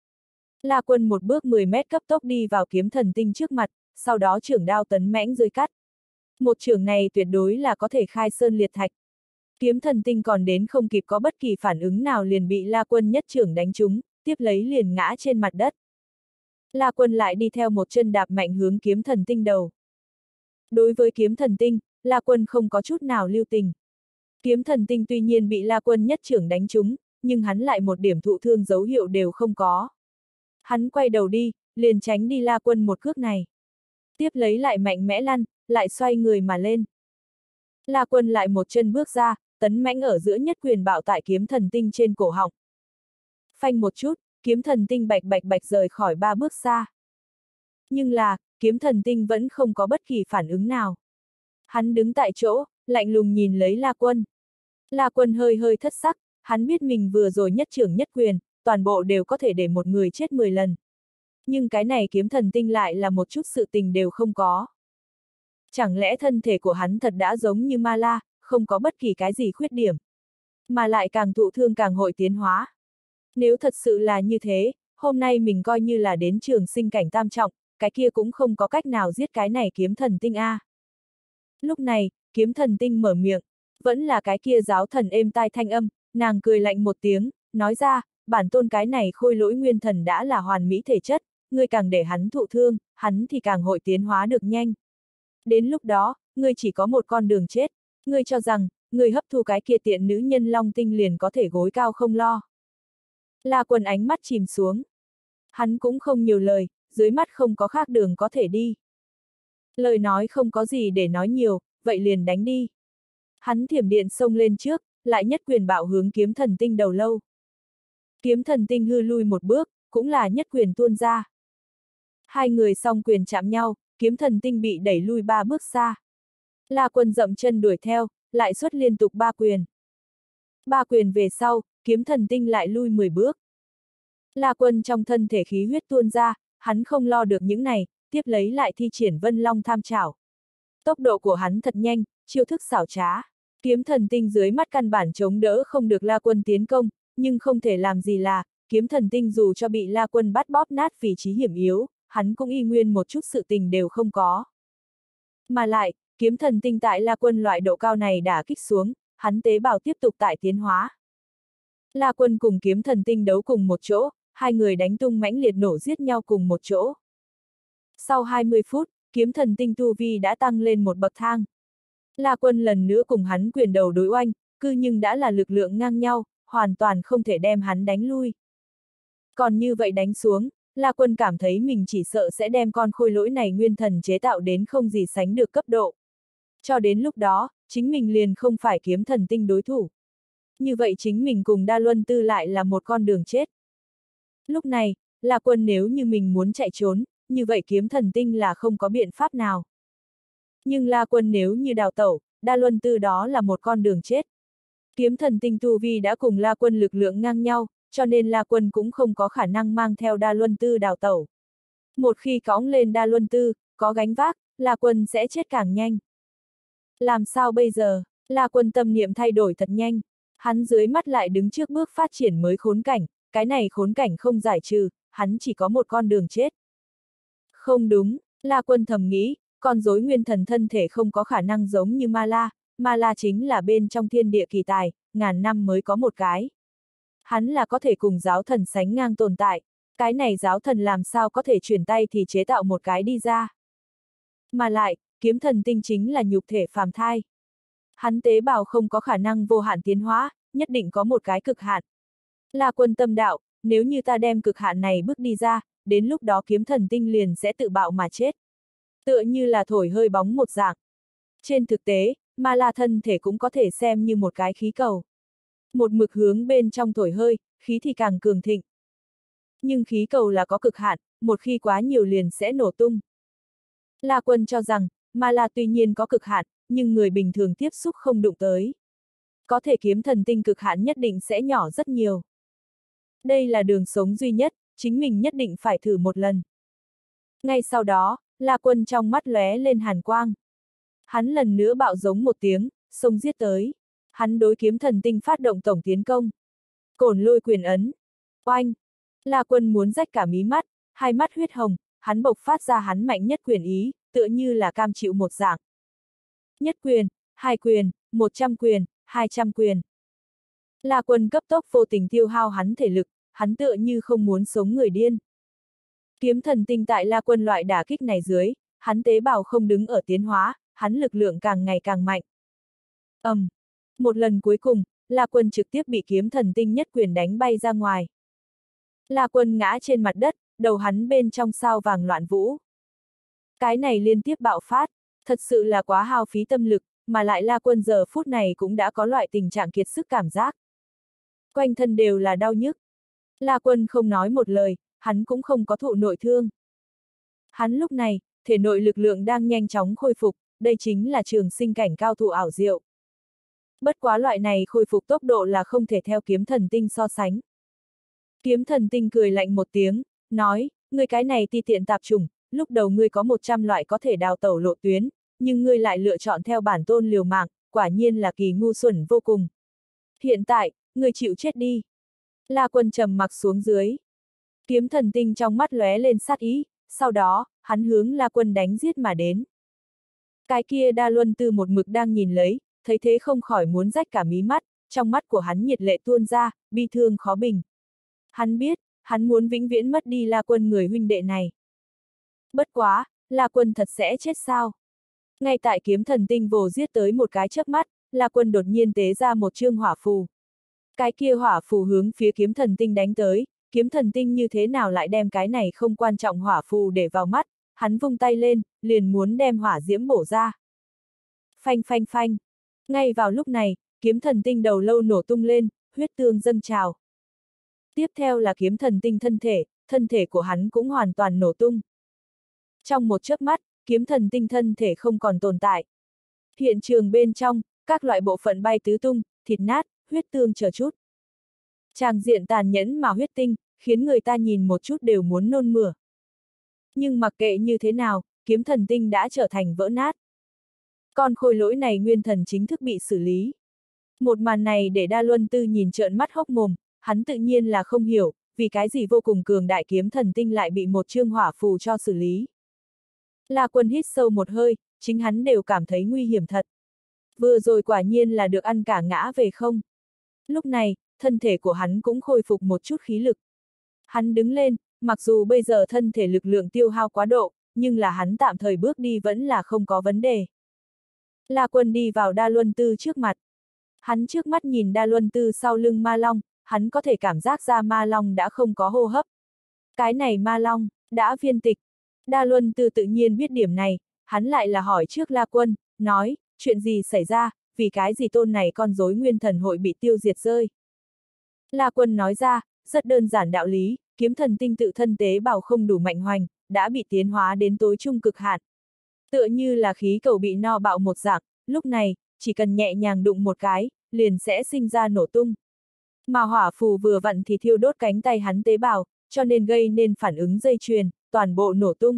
La Quân một bước mười mét cấp tốc đi vào kiếm thần tinh trước mặt, sau đó chưởng đao tấn mãnh rơi cắt. Một chưởng này tuyệt đối là có thể khai sơn liệt thạch. Kiếm thần tinh còn đến không kịp có bất kỳ phản ứng nào liền bị La Quân nhất chưởng đánh trúng, tiếp lấy liền ngã trên mặt đất. La Quân lại đi theo một chân đạp mạnh hướng kiếm thần tinh đầu. Đối với kiếm thần tinh, La Quân không có chút nào lưu tình. Kiếm thần tinh tuy nhiên bị La Quân nhất chưởng đánh trúng, nhưng hắn lại một điểm thụ thương dấu hiệu đều không có. Hắn quay đầu đi, liền tránh đi La Quân một cước này. Tiếp lấy lại mạnh mẽ lăn, lại xoay người mà lên. La Quân lại một chân bước ra, tấn mãnh ở giữa nhất quyền bạo tại kiếm thần tinh trên cổ họng. Phanh một chút, kiếm thần tinh bạch bạch bạch rời khỏi ba bước xa. Nhưng là, kiếm thần tinh vẫn không có bất kỳ phản ứng nào. Hắn đứng tại chỗ, lạnh lùng nhìn lấy La Quân. La Quân hơi hơi thất sắc, hắn biết mình vừa rồi nhất trưởng nhất quyền, toàn bộ đều có thể để một người chết mười lần. Nhưng cái này kiếm thần tinh lại là một chút sự tình đều không có. Chẳng lẽ thân thể của hắn thật đã giống như Ma La, không có bất kỳ cái gì khuyết điểm, mà lại càng thụ thương càng hội tiến hóa. Nếu thật sự là như thế, hôm nay mình coi như là đến trường sinh cảnh tam trọng, cái kia cũng không có cách nào giết cái này kiếm thần tinh a. Lúc này, kiếm thần tinh mở miệng, vẫn là cái kia giáo thần êm tai thanh âm, nàng cười lạnh một tiếng, nói ra, bản tôn cái này khôi lỗi nguyên thần đã là hoàn mỹ thể chất, ngươi càng để hắn thụ thương, hắn thì càng hội tiến hóa được nhanh. Đến lúc đó, ngươi chỉ có một con đường chết, ngươi cho rằng, ngươi hấp thu cái kia tiện nữ nhân long tinh liền có thể gối cao không lo. La Quân ánh mắt chìm xuống. Hắn cũng không nhiều lời, dưới mắt không có khác đường có thể đi. Lời nói không có gì để nói nhiều, vậy liền đánh đi. Hắn thiểm điện xông lên trước, lại nhất quyền bạo hướng kiếm thần tinh đầu lâu. Kiếm thần tinh hư lui một bước, cũng là nhất quyền tuôn ra. Hai người song quyền chạm nhau, kiếm thần tinh bị đẩy lui ba bước xa. La Quân dậm chân đuổi theo, lại xuất liên tục ba quyền. Ba quyền về sau, kiếm thần tinh lại lui mười bước. La Quân trong thân thể khí huyết tuôn ra, hắn không lo được những này, tiếp lấy lại thi triển Vân Long Tham Chảo. Tốc độ của hắn thật nhanh, chiêu thức xảo trá. Kiếm thần tinh dưới mắt căn bản chống đỡ không được La Quân tiến công, nhưng không thể làm gì là, kiếm thần tinh dù cho bị La Quân bắt bóp nát vị trí hiểm yếu, hắn cũng y nguyên một chút sự tình đều không có. Mà lại, kiếm thần tinh tại La Quân loại độ cao này đã kích xuống, hắn tế bào tiếp tục tại tiến hóa. La Quân cùng kiếm thần tinh đấu cùng một chỗ, hai người đánh tung mãnh liệt nổ giết nhau cùng một chỗ. Sau hai mươi phút, kiếm thần tinh tu vi đã tăng lên một bậc thang. La Quân lần nữa cùng hắn quyền đầu đối oanh, cư nhưng đã là lực lượng ngang nhau, hoàn toàn không thể đem hắn đánh lui. Còn như vậy đánh xuống, La Quân cảm thấy mình chỉ sợ sẽ đem con khôi lỗi này nguyên thần chế tạo đến không gì sánh được cấp độ. Cho đến lúc đó, chính mình liền không phải kiếm thần tinh đối thủ. Như vậy chính mình cùng Đa Luân Tư lại là một con đường chết. Lúc này, La Quân nếu như mình muốn chạy trốn, như vậy kiếm thần tinh là không có biện pháp nào. Nhưng La Quân nếu như đào tẩu, Đa Luân Tư đó là một con đường chết. Kiếm thần tinh tu vi đã cùng La Quân lực lượng ngang nhau, cho nên La Quân cũng không có khả năng mang theo Đa Luân Tư đào tẩu. Một khi cõng lên Đa Luân Tư, có gánh vác, La Quân sẽ chết càng nhanh. Làm sao bây giờ? La Quân tâm niệm thay đổi thật nhanh. Hắn dưới mắt lại đứng trước bước phát triển mới khốn cảnh, cái này khốn cảnh không giải trừ, hắn chỉ có một con đường chết. Không đúng, La Quân thầm nghĩ, con rối nguyên thần thân thể không có khả năng giống như Ma La, Ma La chính là bên trong thiên địa kỳ tài, ngàn năm mới có một cái. Hắn là có thể cùng giáo thần sánh ngang tồn tại, cái này giáo thần làm sao có thể chuyển tay thì chế tạo một cái đi ra. Mà lại, kiếm thần tinh chính là nhục thể phàm thai. Hắn tế bào không có khả năng vô hạn tiến hóa, nhất định có một cái cực hạn. La Quân tâm đạo, nếu như ta đem cực hạn này bước đi ra, đến lúc đó kiếm thần tinh liền sẽ tự bạo mà chết. Tựa như là thổi hơi bóng một dạng. Trên thực tế, Ma La thân thể cũng có thể xem như một cái khí cầu. Một mực hướng bên trong thổi hơi, khí thì càng cường thịnh. Nhưng khí cầu là có cực hạn, một khi quá nhiều liền sẽ nổ tung. La Quân cho rằng, Ma La tuy nhiên có cực hạn, nhưng người bình thường tiếp xúc không đụng tới. Có thể kiếm thần tinh cực hạn nhất định sẽ nhỏ rất nhiều. Đây là đường sống duy nhất, chính mình nhất định phải thử một lần. Ngay sau đó, La Quân trong mắt lóe lên hàn quang. Hắn lần nữa bạo giống một tiếng, xông giết tới. Hắn đối kiếm thần tinh phát động tổng tiến công. Cổn lôi quyền ấn. Oanh! La Quân muốn rách cả mí mắt, hai mắt huyết hồng, hắn bộc phát ra hắn mạnh nhất quyền ý, tựa như là cam chịu một dạng. Nhất quyền, hai quyền, một trăm quyền, hai trăm quyền. La Quân cấp tốc vô tình tiêu hao hắn thể lực, hắn tựa như không muốn sống người điên. Kiếm thần tinh tại La Quân loại đả kích này dưới, hắn tế bào không đứng ở tiến hóa, hắn lực lượng càng ngày càng mạnh. ầm, um, một lần cuối cùng, La Quân trực tiếp bị kiếm thần tinh nhất quyền đánh bay ra ngoài. La Quân ngã trên mặt đất, đầu hắn bên trong sao vàng loạn vũ. Cái này liên tiếp bạo phát, thật sự là quá hao phí tâm lực, mà lại La Quân giờ phút này cũng đã có loại tình trạng kiệt sức cảm giác. Quanh thân đều là đau nhức. La Quân không nói một lời, hắn cũng không có thụ nội thương. Hắn lúc này, thể nội lực lượng đang nhanh chóng khôi phục, đây chính là trường sinh cảnh cao thủ ảo diệu. Bất quá loại này khôi phục tốc độ là không thể theo kiếm thần tinh so sánh. Kiếm thần tinh cười lạnh một tiếng, nói, ngươi cái này ti tiện tạp chủng, lúc đầu ngươi có một trăm loại có thể đào tẩu lộ tuyến, nhưng ngươi lại lựa chọn theo bản tôn liều mạng, quả nhiên là kỳ ngu xuẩn vô cùng. Hiện tại, ngươi chịu chết đi. La Quân trầm mặc xuống dưới. Kiếm thần tinh trong mắt lóe lên sát ý, sau đó, hắn hướng La Quân đánh giết mà đến. Cái kia Đa Luân Tư một mực đang nhìn lấy, thấy thế không khỏi muốn rách cả mí mắt, trong mắt của hắn nhiệt lệ tuôn ra, bi thương khó bình. Hắn biết, hắn muốn vĩnh viễn mất đi La Quân người huynh đệ này. Bất quá, La Quân thật sẽ chết sao? Ngay tại kiếm thần tinh vồ giết tới một cái chớp mắt, La Quân đột nhiên tế ra một chương hỏa phù. Cái kia hỏa phù hướng phía kiếm thần tinh đánh tới, kiếm thần tinh như thế nào lại đem cái này không quan trọng hỏa phù để vào mắt, hắn vung tay lên, liền muốn đem hỏa diễm bổ ra. Phanh phanh phanh. Ngay vào lúc này, kiếm thần tinh đầu lâu nổ tung lên, huyết tương dâng trào. Tiếp theo là kiếm thần tinh thân thể, thân thể của hắn cũng hoàn toàn nổ tung. Trong một chớp mắt, kiếm thần tinh thân thể không còn tồn tại. Hiện trường bên trong, các loại bộ phận bay tứ tung, thịt nát, huyết tương chờ chút. Tràng diện tàn nhẫn mà huyết tinh, khiến người ta nhìn một chút đều muốn nôn mửa. Nhưng mặc kệ như thế nào, kiếm thần tinh đã trở thành vỡ nát. Con khôi lỗi này nguyên thần chính thức bị xử lý. Một màn này để Đa Luân Tư nhìn trợn mắt hốc mồm, hắn tự nhiên là không hiểu, vì cái gì vô cùng cường đại kiếm thần tinh lại bị một chương hỏa phù cho xử lý. La Quân hít sâu một hơi, chính hắn đều cảm thấy nguy hiểm thật. Vừa rồi quả nhiên là được ăn cả ngã về không. Lúc này, thân thể của hắn cũng khôi phục một chút khí lực. Hắn đứng lên, mặc dù bây giờ thân thể lực lượng tiêu hao quá độ, nhưng là hắn tạm thời bước đi vẫn là không có vấn đề. La Quân đi vào Đa Luân Tư trước mặt. Hắn trước mắt nhìn Đa Luân Tư sau lưng ma long, hắn có thể cảm giác ra ma long đã không có hô hấp. Cái này ma long, đã viên tịch. Đa Luân Tư tự nhiên biết điểm này, hắn lại là hỏi trước La Quân, nói, chuyện gì xảy ra, vì cái gì tôn này con rối nguyên thần hội bị tiêu diệt rơi. La Quân nói ra, rất đơn giản đạo lý, kiếm thần tinh tự thân tế bào không đủ mạnh hoành, đã bị tiến hóa đến tối trung cực hạn. Tựa như là khí cầu bị no bạo một dạng, lúc này, chỉ cần nhẹ nhàng đụng một cái, liền sẽ sinh ra nổ tung. Mà hỏa phù vừa vặn thì thiêu đốt cánh tay hắn tế bào, cho nên gây nên phản ứng dây chuyền, toàn bộ nổ tung.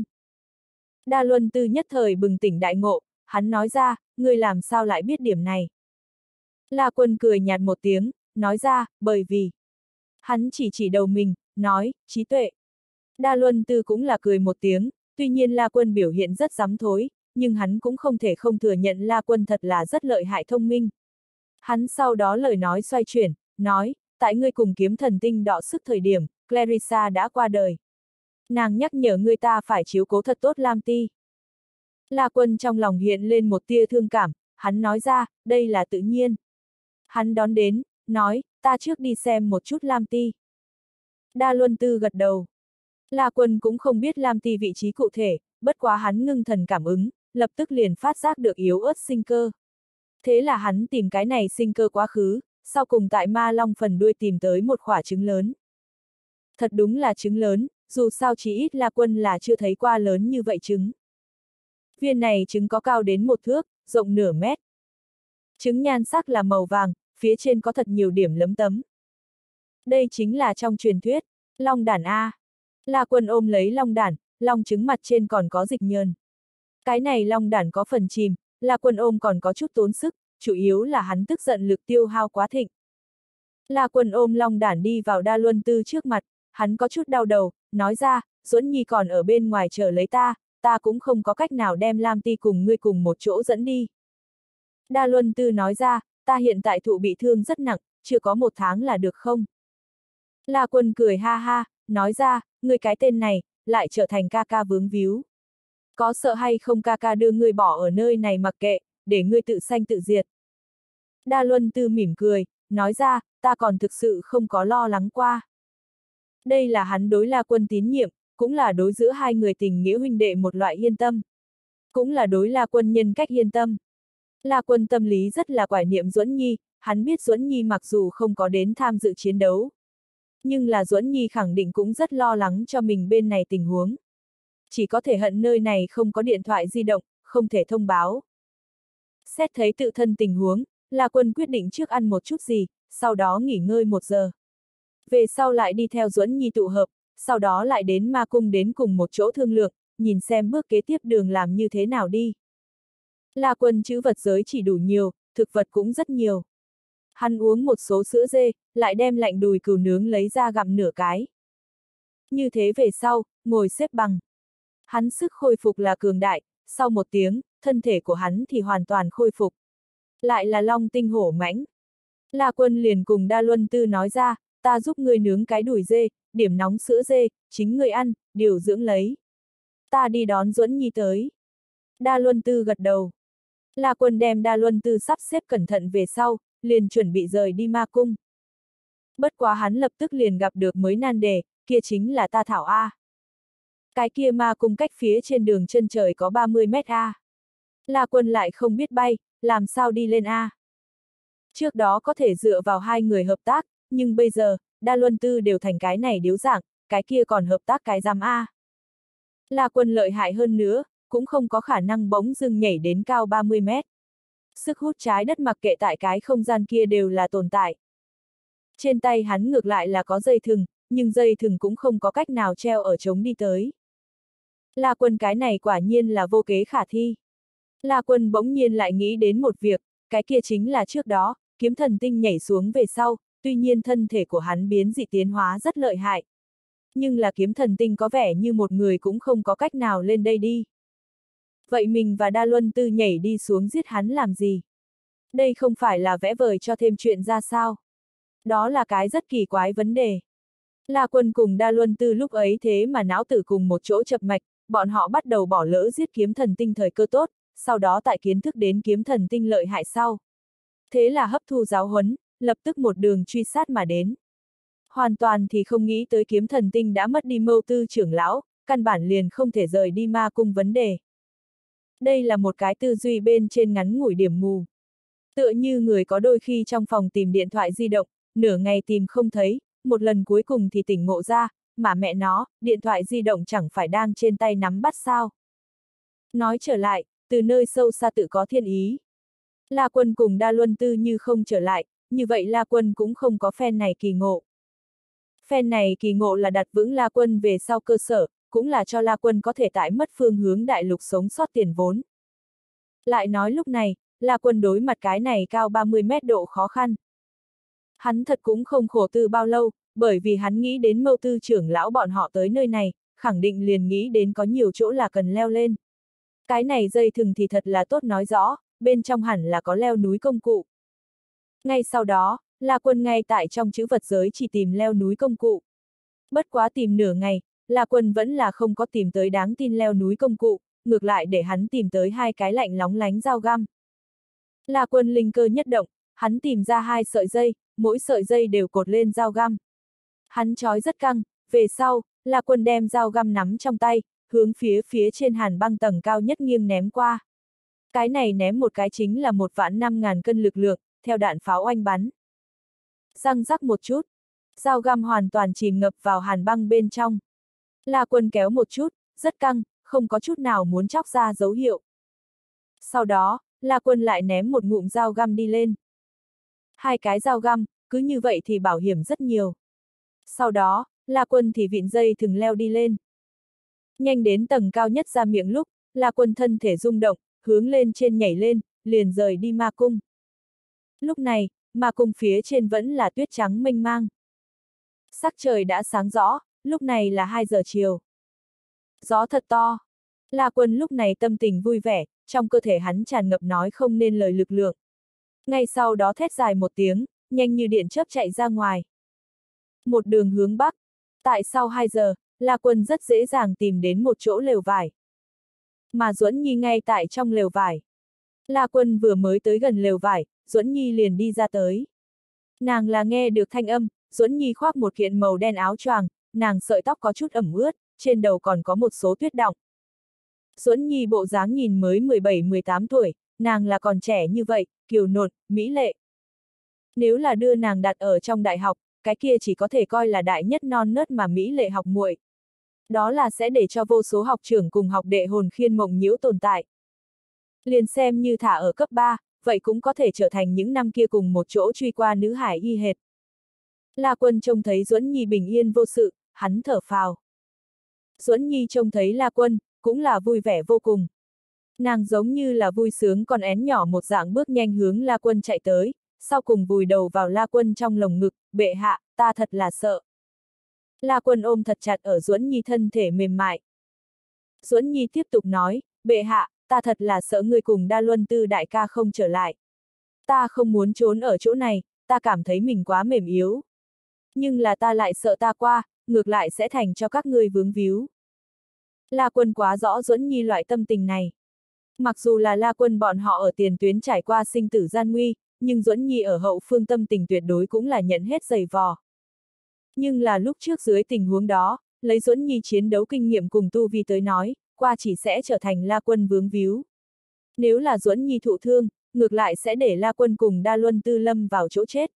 Đa Luân Tư nhất thời bừng tỉnh đại ngộ, hắn nói ra, ngươi làm sao lại biết điểm này. La Quân cười nhạt một tiếng, nói ra, bởi vì. Hắn chỉ chỉ đầu mình, nói, trí tuệ. Đa Luân Tư cũng là cười một tiếng, tuy nhiên La Quân biểu hiện rất rắm thối, nhưng hắn cũng không thể không thừa nhận La Quân thật là rất lợi hại thông minh. Hắn sau đó lời nói xoay chuyển, nói, tại ngươi cùng kiếm thần tinh đọ sức thời điểm, Clarissa đã qua đời. Nàng nhắc nhở ngươi ta phải chiếu cố thật tốt Lam Ti. La Quân trong lòng hiện lên một tia thương cảm, hắn nói ra, đây là tự nhiên. Hắn đón đến, nói, ta trước đi xem một chút Lam Ti. Đa Luân Tư gật đầu. La Quân cũng không biết Lam Ti vị trí cụ thể, bất quá hắn ngưng thần cảm ứng, lập tức liền phát giác được yếu ớt sinh cơ. Thế là hắn tìm cái này sinh cơ quá khứ, sau cùng tại ma long phần đuôi tìm tới một quả trứng lớn. Thật đúng là trứng lớn, dù sao chỉ ít La Quân là chưa thấy qua lớn như vậy trứng. Viên này trứng có cao đến một thước, rộng nửa mét. Trứng nhan sắc là màu vàng, phía trên có thật nhiều điểm lấm tấm. Đây chính là trong truyền thuyết, long đản A. La Quân ôm lấy long đản, long trứng mặt trên còn có dịch nhờn. Cái này long đản có phần chìm, La Quân ôm còn có chút tốn sức, chủ yếu là hắn tức giận lực tiêu hao quá thịnh. La Quân ôm long đản đi vào Đa Luân Tư trước mặt, hắn có chút đau đầu, nói ra, Duẫn Nhi còn ở bên ngoài chờ lấy ta, ta cũng không có cách nào đem Lam Ti cùng ngươi cùng một chỗ dẫn đi. Đa Luân Tư nói ra, ta hiện tại thụ bị thương rất nặng, chưa có một tháng là được không? La Quân cười ha ha, nói ra, ngươi cái tên này, lại trở thành ca ca vướng víu. Có sợ hay không ca ca đưa ngươi bỏ ở nơi này mặc kệ, để ngươi tự sanh tự diệt. Đa Luân Tư mỉm cười, nói ra, ta còn thực sự không có lo lắng qua. Đây là hắn đối La Quân tín nhiệm, cũng là đối giữa hai người tình nghĩa huynh đệ một loại yên tâm. Cũng là đối La Quân nhân cách yên tâm. La Quân tâm lý rất là quải niệm Duẫn Nhi, hắn biết Duẫn Nhi mặc dù không có đến tham dự chiến đấu. Nhưng là Duẫn Nhi khẳng định cũng rất lo lắng cho mình bên này tình huống. Chỉ có thể hận nơi này không có điện thoại di động, không thể thông báo. Xét thấy tự thân tình huống, La Quân quyết định trước ăn một chút gì, sau đó nghỉ ngơi một giờ. Về sau lại đi theo Duẫn Nhi tụ hợp, sau đó lại đến ma cung đến cùng một chỗ thương lượng, nhìn xem bước kế tiếp đường làm như thế nào đi. La Quân chữ vật giới chỉ đủ nhiều, thực vật cũng rất nhiều. Hắn uống một số sữa dê, lại đem lạnh đùi cừu nướng lấy ra gặm nửa cái. Như thế về sau, ngồi xếp bằng. Hắn sức khôi phục là cường đại, sau một tiếng, thân thể của hắn thì hoàn toàn khôi phục. Lại là long tinh hổ mãnh. La Quân liền cùng Đa Luân Tư nói ra, ta giúp ngươi nướng cái đùi dê, điểm nóng sữa dê, chính ngươi ăn, điều dưỡng lấy. Ta đi đón Duẫn Nhi tới. Đa Luân Tư gật đầu. La Quân đem Đa Luân Tư sắp xếp cẩn thận về sau, liền chuẩn bị rời đi ma cung. Bất quá hắn lập tức liền gặp được mới nan đề, kia chính là Ta Thảo A. Cái kia ma cung cách phía trên đường chân trời có ba mươi mét A. La Quân lại không biết bay, làm sao đi lên A. Trước đó có thể dựa vào hai người hợp tác, nhưng bây giờ, Đa Luân Tư đều thành cái này điếu dạng, cái kia còn hợp tác cái giam A. La Quân lợi hại hơn nữa, cũng không có khả năng bỗng dưng nhảy đến cao ba mươi mét. Sức hút trái đất mặc kệ tại cái không gian kia đều là tồn tại. Trên tay hắn ngược lại là có dây thừng, nhưng dây thừng cũng không có cách nào treo ở trống đi tới. La Quân cái này quả nhiên là vô kế khả thi. La Quân bỗng nhiên lại nghĩ đến một việc, cái kia chính là trước đó, kiếm thần tinh nhảy xuống về sau, tuy nhiên thân thể của hắn biến dị tiến hóa rất lợi hại. Nhưng là kiếm thần tinh có vẻ như một người cũng không có cách nào lên đây đi. Vậy mình và Đa Luân Tư nhảy đi xuống giết hắn làm gì? Đây không phải là vẽ vời cho thêm chuyện ra sao? Đó là cái rất kỳ quái vấn đề. La Quân cùng Đa Luân Tư lúc ấy thế mà não tử cùng một chỗ chập mạch, bọn họ bắt đầu bỏ lỡ giết kiếm thần tinh thời cơ tốt, sau đó tại kiến thức đến kiếm thần tinh lợi hại sau. Thế là hấp thu giáo huấn, lập tức một đường truy sát mà đến. Hoàn toàn thì không nghĩ tới kiếm thần tinh đã mất đi Mâu Tư trưởng lão, căn bản liền không thể rời đi ma cung vấn đề. Đây là một cái tư duy bên trên ngắn ngủi điểm mù. Tựa như người có đôi khi trong phòng tìm điện thoại di động, nửa ngày tìm không thấy, một lần cuối cùng thì tỉnh ngộ ra, mà mẹ nó, điện thoại di động chẳng phải đang trên tay nắm bắt sao. Nói trở lại, từ nơi sâu xa tự có thiên ý. La Quân cùng Đa Luân Tư như không trở lại, như vậy La Quân cũng không có phen này kỳ ngộ. Phen này kỳ ngộ là đặt vững La Quân về sau cơ sở, cũng là cho La Quân có thể tại mất phương hướng đại lục sống sót tiền vốn. Lại nói lúc này, La Quân đối mặt cái này cao ba mươi mét độ khó khăn. Hắn thật cũng không khổ tư bao lâu, bởi vì hắn nghĩ đến Mâu Tư trưởng lão bọn họ tới nơi này, khẳng định liền nghĩ đến có nhiều chỗ là cần leo lên. Cái này dây thừng thì thật là tốt nói rõ, bên trong hẳn là có leo núi công cụ. Ngay sau đó, La Quân ngay tại trong chữ vật giới chỉ tìm leo núi công cụ. Bất quá tìm nửa ngày, La Quân vẫn là không có tìm tới đáng tin leo núi công cụ, ngược lại để hắn tìm tới hai cái lạnh lóng lánh dao găm. La Quân linh cơ nhất động, hắn tìm ra hai sợi dây, mỗi sợi dây đều cột lên dao găm. Hắn trói rất căng, về sau, La Quân đem dao găm nắm trong tay, hướng phía phía trên hàn băng tầng cao nhất nghiêng ném qua. Cái này ném một cái chính là một vạn năm ngàn cân lực lượng, theo đạn pháo oanh bắn. Răng rắc một chút, dao găm hoàn toàn chìm ngập vào hàn băng bên trong. La Quân kéo một chút, rất căng, không có chút nào muốn chóc ra dấu hiệu. Sau đó, La Quân lại ném một ngụm dao găm đi lên. Hai cái dao găm, cứ như vậy thì bảo hiểm rất nhiều. Sau đó, La Quân thì vịn dây thừng leo đi lên. Nhanh đến tầng cao nhất ra miệng lúc, La Quân thân thể rung động, hướng lên trên nhảy lên, liền rời đi ma cung. Lúc này, ma cung phía trên vẫn là tuyết trắng mênh mang. Sắc trời đã sáng rõ, lúc này là hai giờ chiều. Gió thật to. La Quân lúc này tâm tình vui vẻ, trong cơ thể hắn tràn ngập nói không nên lời lực lượng. Ngay sau đó thét dài một tiếng, nhanh như điện chớp chạy ra ngoài. Một đường hướng bắc. Tại sau hai giờ, La Quân rất dễ dàng tìm đến một chỗ lều vải. Mà Duẫn Nhi ngay tại trong lều vải. La Quân vừa mới tới gần lều vải, Duẫn Nhi liền đi ra tới. Nàng là nghe được thanh âm, Duẫn Nhi khoác một kiện màu đen áo choàng, nàng sợi tóc có chút ẩm ướt, trên đầu còn có một số tuyết đọng. Duẫn Nhi bộ dáng nhìn mới mười bảy mười tám tuổi, nàng là còn trẻ như vậy, kiều nộn, mỹ lệ. Nếu là đưa nàng đặt ở trong đại học, cái kia chỉ có thể coi là đại nhất non nớt mà mỹ lệ học muội. Đó là sẽ để cho vô số học trưởng cùng học đệ hồn khiên mộng nhiễu tồn tại. Liền xem như thả ở cấp ba, vậy cũng có thể trở thành những năm kia cùng một chỗ truy qua nữ hải y hệt. La Quân trông thấy Duẫn Nhi bình yên vô sự, hắn thở phào. Duẫn Nhi trông thấy La Quân, cũng là vui vẻ vô cùng. Nàng giống như là vui sướng con én nhỏ một dạng bước nhanh hướng La Quân chạy tới, sau cùng vùi đầu vào La Quân trong lồng ngực, bệ hạ, ta thật là sợ. La Quân ôm thật chặt ở Duẫn Nhi thân thể mềm mại. Duẫn Nhi tiếp tục nói, bệ hạ, ta thật là sợ người cùng Đa Luân Tư đại ca không trở lại. Ta không muốn trốn ở chỗ này, ta cảm thấy mình quá mềm yếu. Nhưng là ta lại sợ ta qua, ngược lại sẽ thành cho các ngươi vướng víu. La Quân quá rõ Duẫn Nhi loại tâm tình này. Mặc dù là La Quân bọn họ ở tiền tuyến trải qua sinh tử gian nguy, nhưng Duẫn Nhi ở hậu phương tâm tình tuyệt đối cũng là nhận hết giày vò. Nhưng là lúc trước dưới tình huống đó, lấy Duẫn Nhi chiến đấu kinh nghiệm cùng tu vi tới nói, qua chỉ sẽ trở thành La Quân vướng víu. Nếu là Duẫn Nhi thụ thương, ngược lại sẽ để La Quân cùng Đa Luân Tư lâm vào chỗ chết.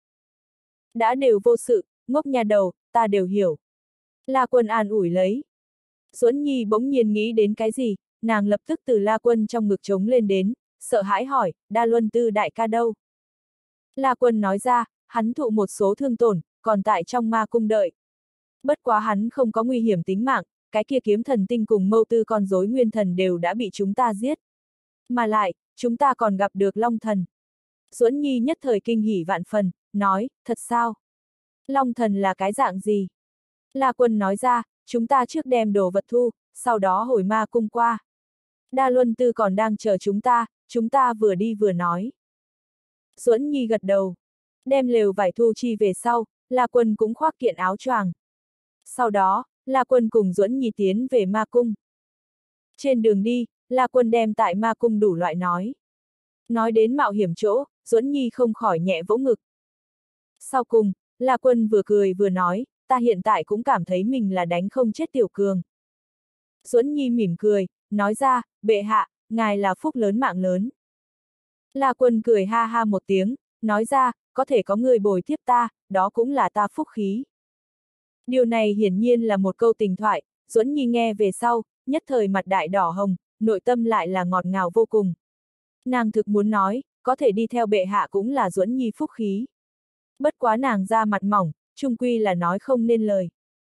Đã đều vô sự, ngốc nhà đầu, ta đều hiểu. La Quân an ủi lấy. Duẫn Nhi bỗng nhiên nghĩ đến cái gì, nàng lập tức từ La Quân trong ngực trống lên đến, sợ hãi hỏi, Đa Luân Tư đại ca đâu? La Quân nói ra, hắn thụ một số thương tổn, còn tại trong ma cung đợi. Bất quá hắn không có nguy hiểm tính mạng, cái kia kiếm thần tinh cùng mâu tư con rối nguyên thần đều đã bị chúng ta giết. Mà lại, chúng ta còn gặp được Long thần. Duẫn Nhi nhất thời kinh hỉ vạn phần, nói, thật sao? Long thần là cái dạng gì? La Quân nói ra, chúng ta trước đem đồ vật thu, sau đó hồi ma cung qua. Đa Luân Tư còn đang chờ chúng ta, chúng ta vừa đi vừa nói. Duẫn Nhi gật đầu. Đem lều vải thu chi về sau, La Quân cũng khoác kiện áo choàng. Sau đó, La Quân cùng Duẫn Nhi tiến về ma cung. Trên đường đi, La Quân đem tại ma cung đủ loại nói. Nói đến mạo hiểm chỗ, Duẫn Nhi không khỏi nhẹ vỗ ngực. Sau cùng, La Quân vừa cười vừa nói, ta hiện tại cũng cảm thấy mình là đánh không chết Tiểu Cường. Duẫn Nhi mỉm cười, nói ra, bệ hạ, ngài là phúc lớn mạng lớn. La Quân cười ha ha một tiếng, nói ra, có thể có người bồi tiếp ta, đó cũng là ta phúc khí. Điều này hiển nhiên là một câu tình thoại, Duẫn Nhi nghe về sau, nhất thời mặt đại đỏ hồng, nội tâm lại là ngọt ngào vô cùng. Nàng thực muốn nói, có thể đi theo bệ hạ cũng là Duẫn Nhi phúc khí. Bất quá nàng ra mặt mỏng, chung quy là nói không nên lời.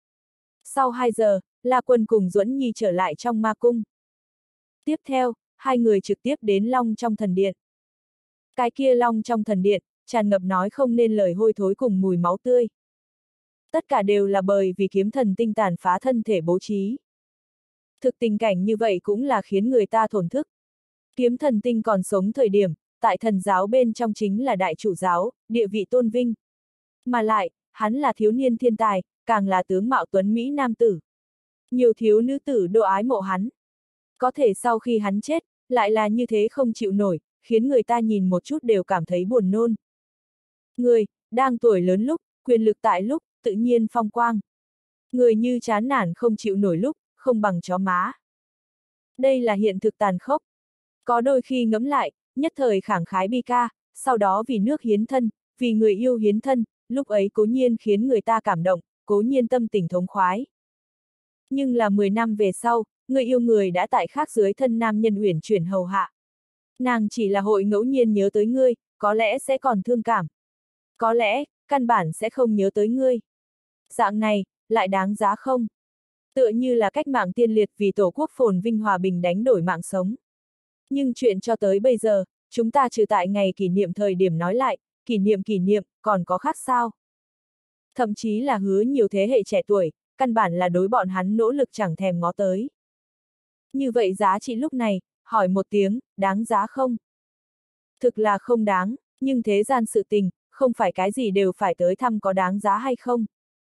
Sau hai giờ, La Quân cùng Duẫn Nhi trở lại trong ma cung. Tiếp theo, hai người trực tiếp đến Long trong thần điện. Cái kia Long trong thần điện, tràn ngập nói không nên lời hôi thối cùng mùi máu tươi. Tất cả đều là bởi vì kiếm thần tinh tàn phá thân thể bố trí. Thực tình cảnh như vậy cũng là khiến người ta thổn thức. Kiếm thần tinh còn sống thời điểm, tại thần giáo bên trong chính là đại chủ giáo, địa vị tôn vinh. Mà lại, hắn là thiếu niên thiên tài, càng là tướng mạo tuấn Mỹ nam tử. Nhiều thiếu nữ tử độ ái mộ hắn. Có thể sau khi hắn chết, lại là như thế không chịu nổi, khiến người ta nhìn một chút đều cảm thấy buồn nôn. Người, đang tuổi lớn lúc, quyền lực tại lúc, tự nhiên phong quang. Người như chán nản không chịu nổi lúc, không bằng chó má. Đây là hiện thực tàn khốc. Có đôi khi ngẫm lại, nhất thời khẳng khái bi ca, sau đó vì nước hiến thân, vì người yêu hiến thân, lúc ấy cố nhiên khiến người ta cảm động, cố nhiên tâm tình thống khoái. Nhưng là mười năm về sau, người yêu người đã tại khác dưới thân nam nhân uyển chuyển hầu hạ. Nàng chỉ là hội ngẫu nhiên nhớ tới ngươi, có lẽ sẽ còn thương cảm. Có lẽ, căn bản sẽ không nhớ tới ngươi. Dạng này, lại đáng giá không? Tựa như là cách mạng tiên liệt vì tổ quốc phồn vinh hòa bình đánh đổi mạng sống. Nhưng chuyện cho tới bây giờ, chúng ta trừ tại ngày kỷ niệm thời điểm nói lại, kỷ niệm kỷ niệm, còn có khác sao? Thậm chí là hứa nhiều thế hệ trẻ tuổi, căn bản là đối bọn hắn nỗ lực chẳng thèm ngó tới. Như vậy giá trị lúc này, hỏi một tiếng, đáng giá không? Thực là không đáng, nhưng thế gian sự tình, không phải cái gì đều phải tới thăm có đáng giá hay không.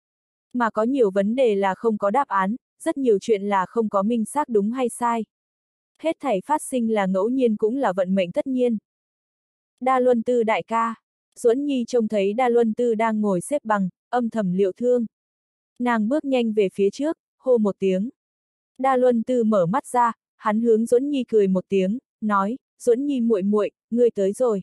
Mà có nhiều vấn đề là không có đáp án, rất nhiều chuyện là không có minh xác đúng hay sai. Hết thảy phát sinh là ngẫu nhiên cũng là vận mệnh tất nhiên. Đa Luân Tư đại ca. Duẫn Nhi trông thấy Đa Luân Tư đang ngồi xếp bằng, âm thầm liệu thương. Nàng bước nhanh về phía trước, hô một tiếng. Đa Luân Tư mở mắt ra, hắn hướng Duẫn Nhi cười một tiếng, nói, Duẫn Nhi muội muội, ngươi tới rồi.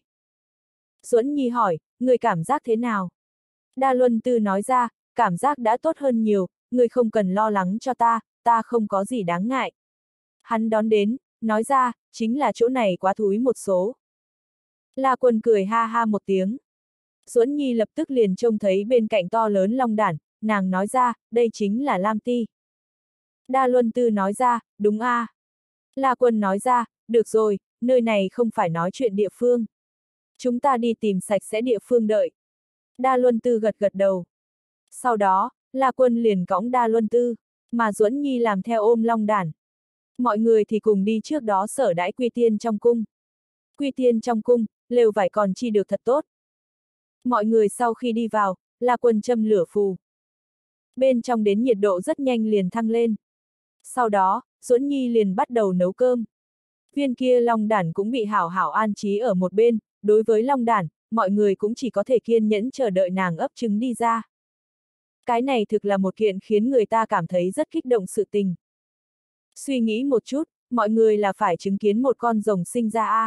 Duẫn Nhi hỏi, ngươi cảm giác thế nào? Đa Luân Tư nói ra, cảm giác đã tốt hơn nhiều, ngươi không cần lo lắng cho ta, ta không có gì đáng ngại. Hắn đón đến, nói ra, chính là chỗ này quá thúi một số. La Quân cười ha ha một tiếng. Duẫn Nhi lập tức liền trông thấy bên cạnh to lớn long đản, nàng nói ra, đây chính là Lam Ti. Đa Luân Tư nói ra, đúng a. À. La Quân nói ra, được rồi, nơi này không phải nói chuyện địa phương. Chúng ta đi tìm sạch sẽ địa phương đợi. Đa Luân Tư gật gật đầu. Sau đó, La Quân liền cõng Đa Luân Tư, mà Duẫn Nhi làm theo ôm long đản. Mọi người thì cùng đi trước đó sở đãi Quy Tiên trong cung. Quy Tiên trong cung, lều vải còn chi được thật tốt. Mọi người sau khi đi vào, La Quân châm lửa phù. Bên trong đến nhiệt độ rất nhanh liền thăng lên. Sau đó, Duẫn Nhi liền bắt đầu nấu cơm. Viên kia long đản cũng bị hảo hảo an trí ở một bên, đối với long đản, mọi người cũng chỉ có thể kiên nhẫn chờ đợi nàng ấp trứng đi ra. Cái này thực là một kiện khiến người ta cảm thấy rất kích động sự tình. Suy nghĩ một chút, mọi người là phải chứng kiến một con rồng sinh ra a. À.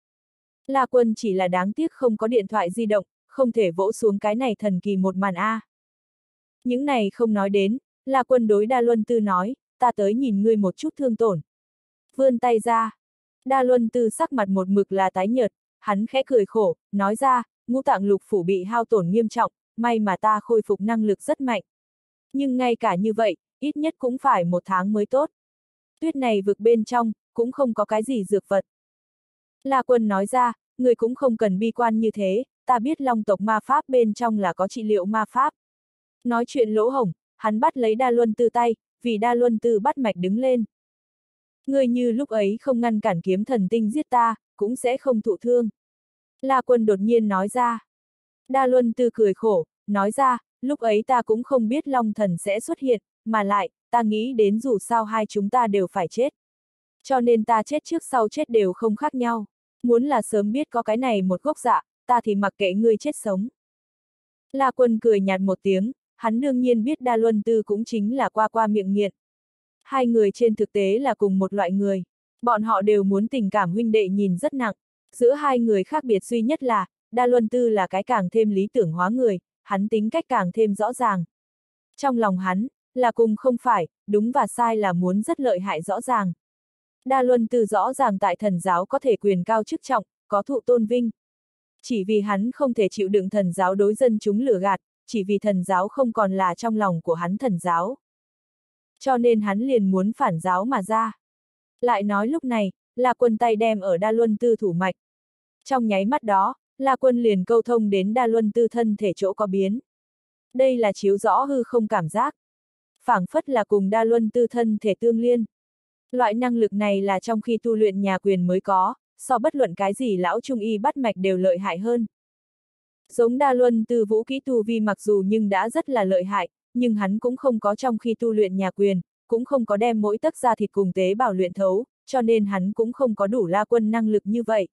La Quân chỉ là đáng tiếc không có điện thoại di động, không thể vỗ xuống cái này thần kỳ một màn a. À. Những này không nói đến, La Quân đối Đa Luân Tư nói, ta tới nhìn ngươi một chút thương tổn. Vươn tay ra. Đa Luân Tư sắc mặt một mực là tái nhợt, hắn khẽ cười khổ, nói ra, ngũ tạng lục phủ bị hao tổn nghiêm trọng, may mà ta khôi phục năng lực rất mạnh. Nhưng ngay cả như vậy, ít nhất cũng phải một tháng mới tốt. Tuyết này vực bên trong, cũng không có cái gì dược vật. La Quân nói ra, người cũng không cần bi quan như thế, ta biết long tộc ma pháp bên trong là có trị liệu ma pháp. Nói chuyện lỗ hổng, hắn bắt lấy Đa Luân Tư tay, vì Đa Luân Tư bắt mạch đứng lên. Người như lúc ấy không ngăn cản kiếm thần tinh giết ta, cũng sẽ không thụ thương. La Quân đột nhiên nói ra. Đa Luân Tư cười khổ, nói ra, lúc ấy ta cũng không biết long thần sẽ xuất hiện, mà lại, ta nghĩ đến dù sao hai chúng ta đều phải chết. Cho nên ta chết trước sau chết đều không khác nhau. Muốn là sớm biết có cái này một gốc dạ, ta thì mặc kệ ngươi chết sống. La Quân cười nhạt một tiếng, hắn đương nhiên biết Đa Luân Tư cũng chính là qua qua miệng nghiện. Hai người trên thực tế là cùng một loại người. Bọn họ đều muốn tình cảm huynh đệ nhìn rất nặng. Giữa hai người khác biệt duy nhất là, Đa Luân Tư là cái càng thêm lý tưởng hóa người, hắn tính cách càng thêm rõ ràng. Trong lòng hắn, là cùng không phải, đúng và sai là muốn rất lợi hại rõ ràng. Đa Luân Tư rõ ràng tại thần giáo có thể quyền cao chức trọng, có thụ tôn vinh. Chỉ vì hắn không thể chịu đựng thần giáo đối dân chúng lừa gạt, chỉ vì thần giáo không còn là trong lòng của hắn thần giáo. Cho nên hắn liền muốn phản giáo mà ra. Lại nói lúc này, La Quân tay đem ở Đa Luân Tư thủ mạch. Trong nháy mắt đó, La Quân liền câu thông đến Đa Luân Tư thân thể chỗ có biến. Đây là chiếu rõ hư không cảm giác. Phảng phất là cùng Đa Luân Tư thân thể tương liên. Loại năng lực này là trong khi tu luyện nhà quyền mới có, so bất luận cái gì lão trung y bắt mạch đều lợi hại hơn. Giống Đa Luân Tư vũ kỹ tu vi mặc dù nhưng đã rất là lợi hại, nhưng hắn cũng không có trong khi tu luyện nhà quyền, cũng không có đem mỗi tấc da thịt cùng tế bào luyện thấu, cho nên hắn cũng không có đủ La Quân năng lực như vậy.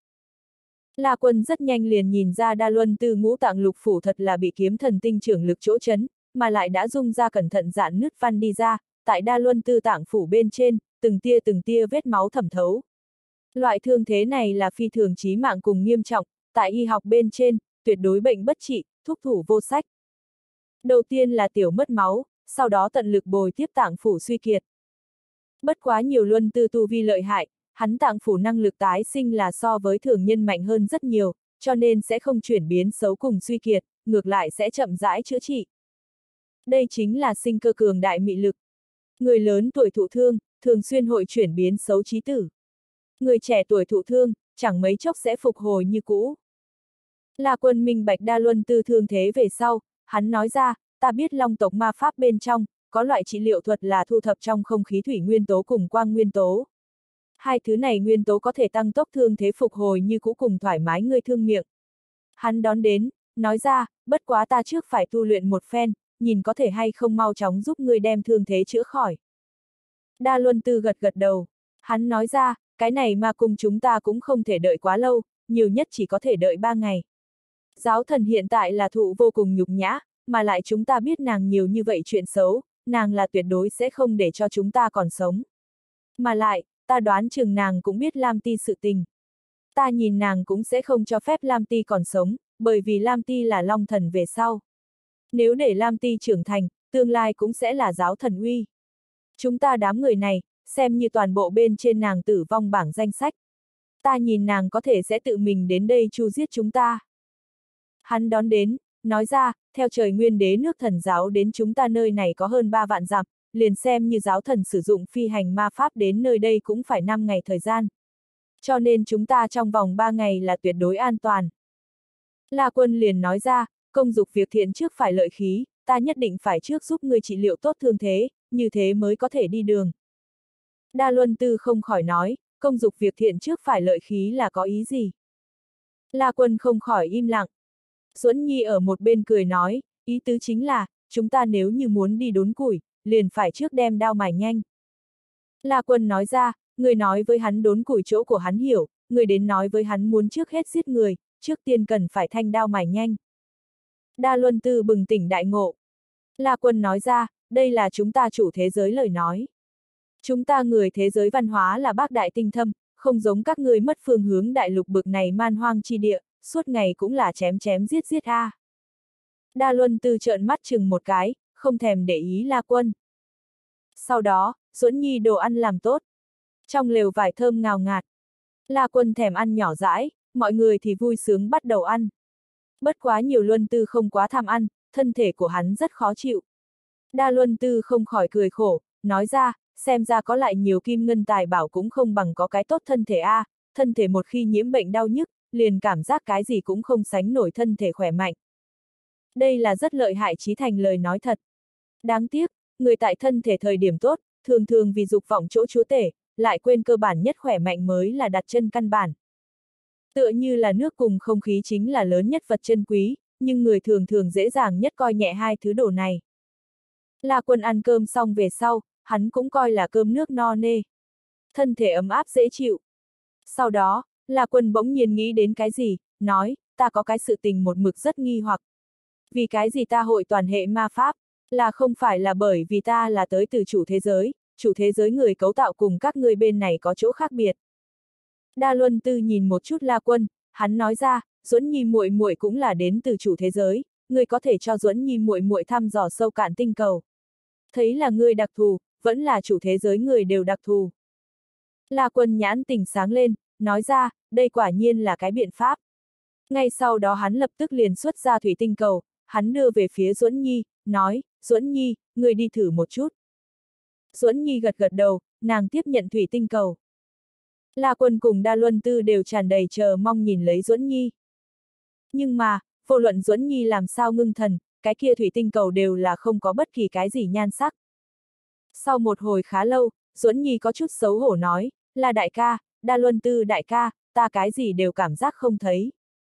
La Quân rất nhanh liền nhìn ra Đa Luân Tư ngũ tạng lục phủ thật là bị kiếm thần tinh trưởng lực chỗ chấn, mà lại đã dung ra cẩn thận dạn nứt văn đi ra, tại Đa Luân Tư tạng phủ bên trên, từng tia từng tia vết máu thẩm thấu. Loại thương thế này là phi thường chí mạng cùng nghiêm trọng, tại y học bên trên, tuyệt đối bệnh bất trị, thuốc thủ vô sách. Đầu tiên là tiểu mất máu, sau đó tận lực bồi tiếp tạng phủ suy kiệt. Bất quá nhiều Luân Tư tu vi lợi hại, hắn tạng phủ năng lực tái sinh là so với thường nhân mạnh hơn rất nhiều, cho nên sẽ không chuyển biến xấu cùng suy kiệt, ngược lại sẽ chậm rãi chữa trị. Đây chính là sinh cơ cường đại mị lực. Người lớn tuổi thụ thương, thường xuyên hội chuyển biến xấu chí tử. Người trẻ tuổi thụ thương, chẳng mấy chốc sẽ phục hồi như cũ. La Quân minh bạch Đa Luân Tư thương thế về sau, hắn nói ra, ta biết long tộc ma pháp bên trong, có loại trị liệu thuật là thu thập trong không khí thủy nguyên tố cùng quang nguyên tố. Hai thứ này nguyên tố có thể tăng tốc thương thế phục hồi như cũ cùng thoải mái người thương miệng. Hắn đón đến, nói ra, bất quá ta trước phải tu luyện một phen, nhìn có thể hay không mau chóng giúp ngươi đem thương thế chữa khỏi. Đa Luân Tư gật gật đầu, hắn nói ra, cái này mà cùng chúng ta cũng không thể đợi quá lâu, nhiều nhất chỉ có thể đợi ba ngày. Giáo thần hiện tại là thụ vô cùng nhục nhã, mà lại chúng ta biết nàng nhiều như vậy chuyện xấu, nàng là tuyệt đối sẽ không để cho chúng ta còn sống. Mà lại, ta đoán chừng nàng cũng biết Lam Ti sự tình. Ta nhìn nàng cũng sẽ không cho phép Lam Ti còn sống, bởi vì Lam Ti là long thần về sau. Nếu để Lam Ti trưởng thành, tương lai cũng sẽ là giáo thần uy. Chúng ta đám người này, xem như toàn bộ bên trên nàng tử vong bảng danh sách. Ta nhìn nàng có thể sẽ tự mình đến đây chu giết chúng ta. Hắn đón đến, nói ra, theo trời nguyên đế nước thần giáo đến chúng ta nơi này có hơn ba vạn dặm, liền xem như giáo thần sử dụng phi hành ma pháp đến nơi đây cũng phải năm ngày thời gian. Cho nên chúng ta trong vòng ba ngày là tuyệt đối an toàn. La Quân liền nói ra, công dục việc thiện trước phải lợi khí, ta nhất định phải trước giúp người trị liệu tốt thương thế, như thế mới có thể đi đường. Đa Luân Tư không khỏi nói, công dục việc thiện trước phải lợi khí là có ý gì? La Quân không khỏi im lặng. Duẫn Nhi ở một bên cười nói, ý tứ chính là, chúng ta nếu như muốn đi đốn củi, liền phải trước đem đao mài nhanh. La Quân nói ra, người nói với hắn đốn củi chỗ của hắn hiểu, người đến nói với hắn muốn trước hết giết người, trước tiên cần phải thanh đao mài nhanh. Đa Luân Tư bừng tỉnh đại ngộ. La Quân nói ra, đây là chúng ta chủ thế giới lời nói. Chúng ta người thế giới văn hóa là bác đại tinh thâm, không giống các người mất phương hướng đại lục bực này man hoang chi địa, suốt ngày cũng là chém chém giết giết a. À. Đa Luân Tư trợn mắt chừng một cái, không thèm để ý La Quân. Sau đó, Duẫn Nhi đồ ăn làm tốt. Trong lều vải thơm ngào ngạt. La Quân thèm ăn nhỏ dãi, mọi người thì vui sướng bắt đầu ăn. Bất quá nhiều Luân Tư không quá tham ăn, thân thể của hắn rất khó chịu. Đa Luân Tư không khỏi cười khổ, nói ra, xem ra có lại nhiều kim ngân tài bảo cũng không bằng có cái tốt thân thể a, thân thể một khi nhiễm bệnh đau nhức, liền cảm giác cái gì cũng không sánh nổi thân thể khỏe mạnh. Đây là rất lợi hại chí thành lời nói thật. Đáng tiếc, người tại thân thể thời điểm tốt, thường thường vì dục vọng chỗ chúa tể, lại quên cơ bản nhất khỏe mạnh mới là đặt chân căn bản. Tựa như là nước cùng không khí chính là lớn nhất vật chân quý, nhưng người thường thường dễ dàng nhất coi nhẹ hai thứ đồ này. La Quân ăn cơm xong về sau, hắn cũng coi là cơm nước no nê. Thân thể ấm áp dễ chịu. Sau đó, La Quân bỗng nhiên nghĩ đến cái gì, nói, ta có cái sự tình một mực rất nghi hoặc. Vì cái gì ta hội toàn hệ ma pháp, là không phải là bởi vì ta là tới từ chủ thế giới, chủ thế giới người cấu tạo cùng các ngươi bên này có chỗ khác biệt. Đa Luân Tư nhìn một chút La Quân, hắn nói ra, Duẫn Nhi muội muội cũng là đến từ chủ thế giới, ngươi có thể cho Duẫn Nhi muội muội thăm dò sâu cạn tinh cầu. Thấy là ngươi đặc thù, vẫn là chủ thế giới người đều đặc thù. La Quân nhãn tình sáng lên, nói ra, đây quả nhiên là cái biện pháp. Ngay sau đó hắn lập tức liền xuất ra thủy tinh cầu, hắn đưa về phía Duẫn Nhi, nói, Duẫn Nhi, ngươi đi thử một chút. Duẫn Nhi gật gật đầu, nàng tiếp nhận thủy tinh cầu. La Quân cùng Đa Luân Tư đều tràn đầy chờ mong nhìn lấy Duẫn Nhi. Nhưng mà, vô luận Duẫn Nhi làm sao ngưng thần, cái kia thủy tinh cầu đều là không có bất kỳ cái gì nhan sắc. Sau một hồi khá lâu, Duẫn Nhi có chút xấu hổ nói, là đại ca, Đa Luân Tư đại ca, ta cái gì đều cảm giác không thấy.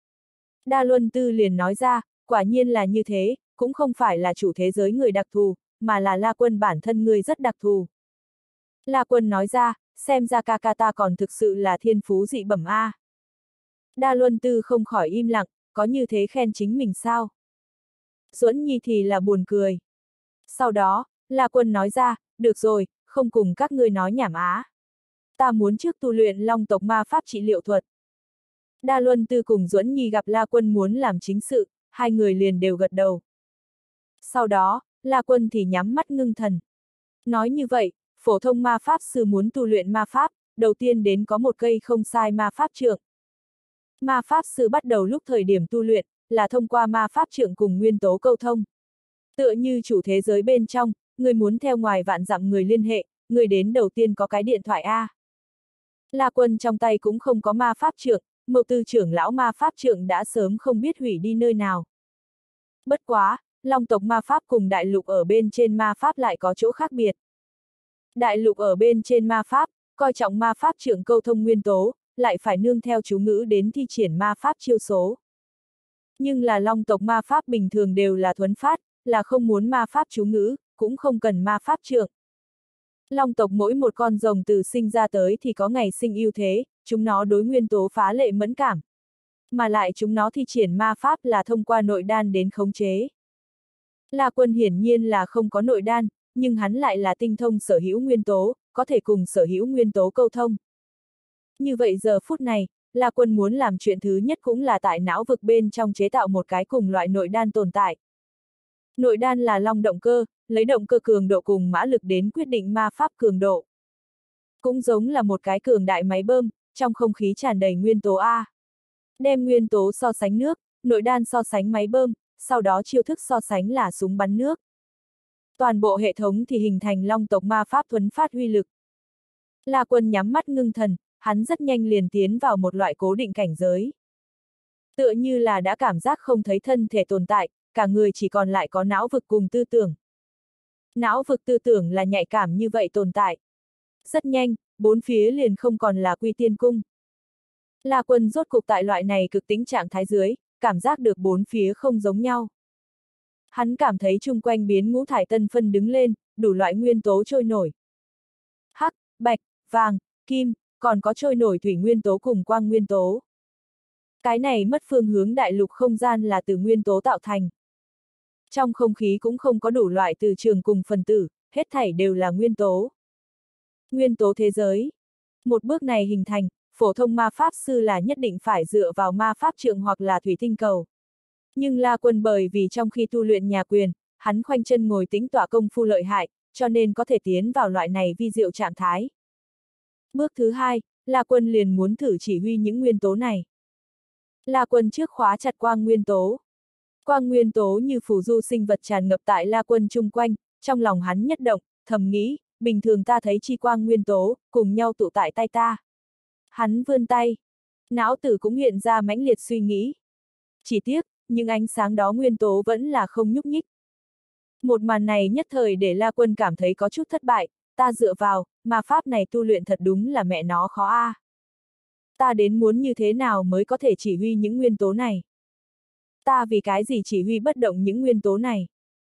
Đa Luân Tư liền nói ra, quả nhiên là như thế, cũng không phải là chủ thế giới người đặc thù, mà là La Quân bản thân người rất đặc thù. La Quân nói ra, xem ra ca ca ta còn thực sự là thiên phú dị bẩm a. Đa Luân Tư không khỏi im lặng, có như thế khen chính mình sao? Duẫn Nhi thì là buồn cười. Sau đó, La Quân nói ra, được rồi, không cùng các ngươi nói nhảm á. Ta muốn trước tu luyện Long tộc ma pháp trị liệu thuật. Đa Luân Tư cùng Duẫn Nhi gặp La Quân muốn làm chính sự, hai người liền đều gật đầu. Sau đó, La Quân thì nhắm mắt ngưng thần. Nói như vậy, phổ thông ma pháp sư muốn tu luyện ma pháp, đầu tiên đến có một cây không sai ma pháp trượng. Ma pháp sư bắt đầu lúc thời điểm tu luyện, là thông qua ma pháp trượng cùng nguyên tố câu thông. Tựa như chủ thế giới bên trong, người muốn theo ngoài vạn dặm người liên hệ, người đến đầu tiên có cái điện thoại A. La Quân trong tay cũng không có ma pháp trượng, Mậu Tư trưởng lão ma pháp trượng đã sớm không biết hủy đi nơi nào. Bất quá, Long tộc ma pháp cùng đại lục ở bên trên ma pháp lại có chỗ khác biệt. Đại lục ở bên trên ma pháp, coi trọng ma pháp trượng câu thông nguyên tố, lại phải nương theo chú ngữ đến thi triển ma pháp chiêu số. Nhưng là Long tộc ma pháp bình thường đều là thuấn phát, là không muốn ma pháp chú ngữ, cũng không cần ma pháp trượng. Long tộc mỗi một con rồng từ sinh ra tới thì có ngày sinh ưu thế, chúng nó đối nguyên tố phá lệ mẫn cảm. Mà lại chúng nó thi triển ma pháp là thông qua nội đan đến khống chế. La Quân hiển nhiên là không có nội đan, nhưng hắn lại là tinh thông sở hữu nguyên tố, có thể cùng sở hữu nguyên tố câu thông. Như vậy giờ phút này, La Quân muốn làm chuyện thứ nhất cũng là tại não vực bên trong chế tạo một cái cùng loại nội đan tồn tại. Nội đan là long động cơ, lấy động cơ cường độ cùng mã lực đến quyết định ma pháp cường độ. Cũng giống là một cái cường đại máy bơm, trong không khí tràn đầy nguyên tố A. Đem nguyên tố so sánh nước, nội đan so sánh máy bơm, sau đó chiêu thức so sánh là súng bắn nước. Toàn bộ hệ thống thì hình thành long tộc ma pháp thuấn phát huy lực. La Quân nhắm mắt ngưng thần, hắn rất nhanh liền tiến vào một loại cố định cảnh giới. Tựa như là đã cảm giác không thấy thân thể tồn tại, cả người chỉ còn lại có não vực cùng tư tưởng. Não vực tư tưởng là nhạy cảm như vậy tồn tại. Rất nhanh, bốn phía liền không còn là Quy Tiên Cung. La Quân rốt cục tại loại này cực tính trạng thái dưới, cảm giác được bốn phía không giống nhau. Hắn cảm thấy chung quanh biến ngũ thải tân phân đứng lên, đủ loại nguyên tố trôi nổi. Hắc, bạch, vàng, kim, còn có trôi nổi thủy nguyên tố cùng quang nguyên tố. Cái này mất phương hướng đại lục không gian là từ nguyên tố tạo thành. Trong không khí cũng không có đủ loại từ trường cùng phần tử, hết thảy đều là nguyên tố. Nguyên tố thế giới. Một bước này hình thành, phổ thông ma pháp sư là nhất định phải dựa vào ma pháp trượng hoặc là thủy tinh cầu. Nhưng La Quân bởi vì trong khi tu luyện nhà quyền, hắn khoanh chân ngồi tính tỏa công phu lợi hại, cho nên có thể tiến vào loại này vi diệu trạng thái. Bước thứ hai, La Quân liền muốn thử chỉ huy những nguyên tố này. La Quân trước khóa chặt quang nguyên tố. Quang nguyên tố như phù du sinh vật tràn ngập tại La Quân chung quanh, trong lòng hắn nhất động, thầm nghĩ, bình thường ta thấy chi quang nguyên tố, cùng nhau tụ tại tay ta. Hắn vươn tay, não tử cũng hiện ra mãnh liệt suy nghĩ. Chỉ tiếc, những ánh sáng đó nguyên tố vẫn là không nhúc nhích. Một màn này nhất thời để La Quân cảm thấy có chút thất bại, ta dựa vào, mà pháp này tu luyện thật đúng là mẹ nó khó a. À. Ta đến muốn như thế nào mới có thể chỉ huy những nguyên tố này? Ta vì cái gì chỉ huy bất động những nguyên tố này?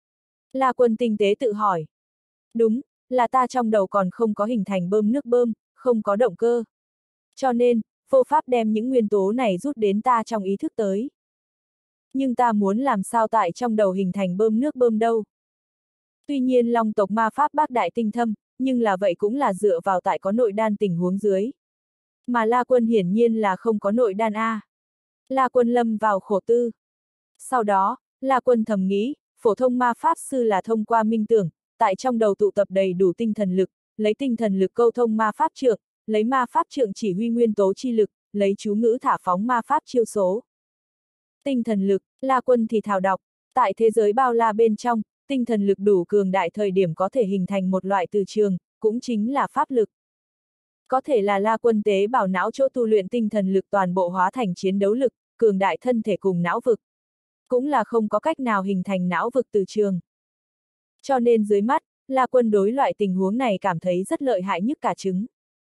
La Quân tinh tế tự hỏi. Đúng, là ta trong đầu còn không có hình thành bơm nước bơm, không có động cơ. Cho nên, vô pháp đem những nguyên tố này rút đến ta trong ý thức tới. Nhưng ta muốn làm sao tại trong đầu hình thành bơm nước bơm đâu. Tuy nhiên Long tộc ma pháp bác đại tinh thâm, nhưng là vậy cũng là dựa vào tại có nội đan tình huống dưới. Mà La Quân hiển nhiên là không có nội đan A. La Quân lâm vào khổ tư. Sau đó, La Quân thầm nghĩ, phổ thông ma pháp sư là thông qua minh tưởng, tại trong đầu tụ tập đầy đủ tinh thần lực, lấy tinh thần lực câu thông ma pháp trượng, lấy ma pháp trượng chỉ huy nguyên tố chi lực, lấy chú ngữ thả phóng ma pháp chiêu số. Tinh thần lực, La Quân thì thào đọc, tại thế giới bao la bên trong, tinh thần lực đủ cường đại thời điểm có thể hình thành một loại từ trường, cũng chính là pháp lực. Có thể là La Quân tế bào não chỗ tu luyện tinh thần lực toàn bộ hóa thành chiến đấu lực, cường đại thân thể cùng não vực. Cũng là không có cách nào hình thành não vực từ trường. Cho nên dưới mắt, La Quân đối loại tình huống này cảm thấy rất lợi hại nhức cả trứng.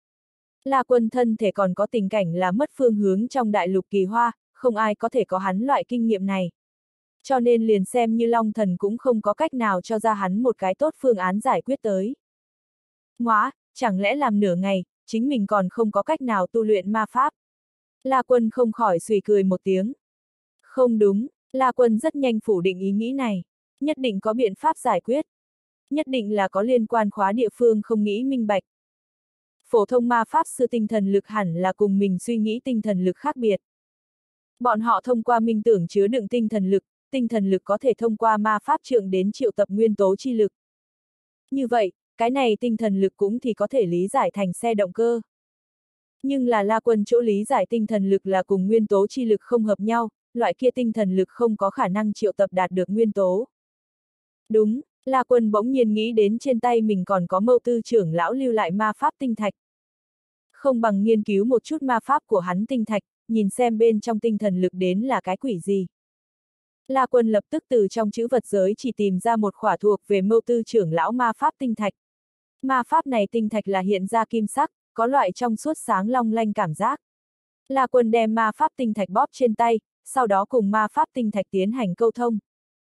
La Quân thân thể còn có tình cảnh là mất phương hướng trong đại lục kỳ hoa, không ai có thể có hắn loại kinh nghiệm này. Cho nên liền xem như Long Thần cũng không có cách nào cho ra hắn một cái tốt phương án giải quyết tới. Ngoá, chẳng lẽ làm nửa ngày, chính mình còn không có cách nào tu luyện ma pháp. La Quân không khỏi suy cười một tiếng. Không đúng, La Quân rất nhanh phủ định ý nghĩ này. Nhất định có biện pháp giải quyết. Nhất định là có liên quan khóa địa phương không nghĩ minh bạch. Phổ thông ma pháp sư tinh thần lực hẳn là cùng mình suy nghĩ tinh thần lực khác biệt. Bọn họ thông qua minh tưởng chứa đựng tinh thần lực, tinh thần lực có thể thông qua ma pháp trượng đến triệu tập nguyên tố chi lực. Như vậy, cái này tinh thần lực cũng thì có thể lý giải thành xe động cơ. Nhưng là La Quân chỗ lý giải tinh thần lực là cùng nguyên tố chi lực không hợp nhau, loại kia tinh thần lực không có khả năng triệu tập đạt được nguyên tố. Đúng, La Quân bỗng nhiên nghĩ đến trên tay mình còn có Mâu Tư trưởng lão lưu lại ma pháp tinh thạch. Không bằng nghiên cứu một chút ma pháp của hắn tinh thạch, nhìn xem bên trong tinh thần lực đến là cái quỷ gì. La Quân lập tức từ trong chữ vật giới chỉ tìm ra một khỏa thuộc về Mâu Tư trưởng lão ma pháp tinh thạch. Ma pháp này tinh thạch là hiện ra kim sắc, có loại trong suốt sáng long lanh cảm giác. La Quân đem ma pháp tinh thạch bóp trên tay, sau đó cùng ma pháp tinh thạch tiến hành câu thông.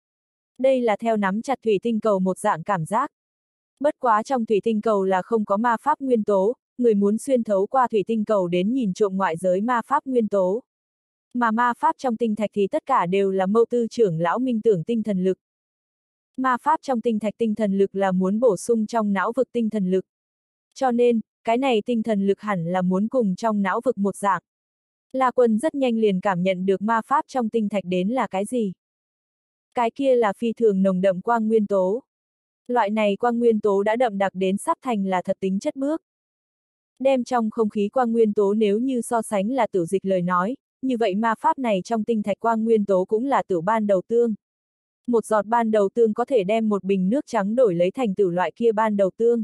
Đây là theo nắm chặt thủy tinh cầu một dạng cảm giác. Bất quá trong thủy tinh cầu là không có ma pháp nguyên tố, người muốn xuyên thấu qua thủy tinh cầu đến nhìn trộm ngoại giới ma pháp nguyên tố. Mà ma pháp trong tinh thạch thì tất cả đều là Mâu Tư trưởng lão minh tưởng tinh thần lực. Ma pháp trong tinh thạch tinh thần lực là muốn bổ sung trong não vực tinh thần lực. Cho nên, cái này tinh thần lực hẳn là muốn cùng trong não vực một dạng. La Quân rất nhanh liền cảm nhận được ma pháp trong tinh thạch đến là cái gì. Cái kia là phi thường nồng đậm quang nguyên tố. Loại này quang nguyên tố đã đậm đặc đến sắp thành là thật tính chất bước. Đem trong không khí quang nguyên tố nếu như so sánh là tử dịch lời nói, như vậy ma pháp này trong tinh thạch quang nguyên tố cũng là tử ban đầu tương. Một giọt ban đầu tương có thể đem một bình nước trắng đổi lấy thành tử loại kia ban đầu tương.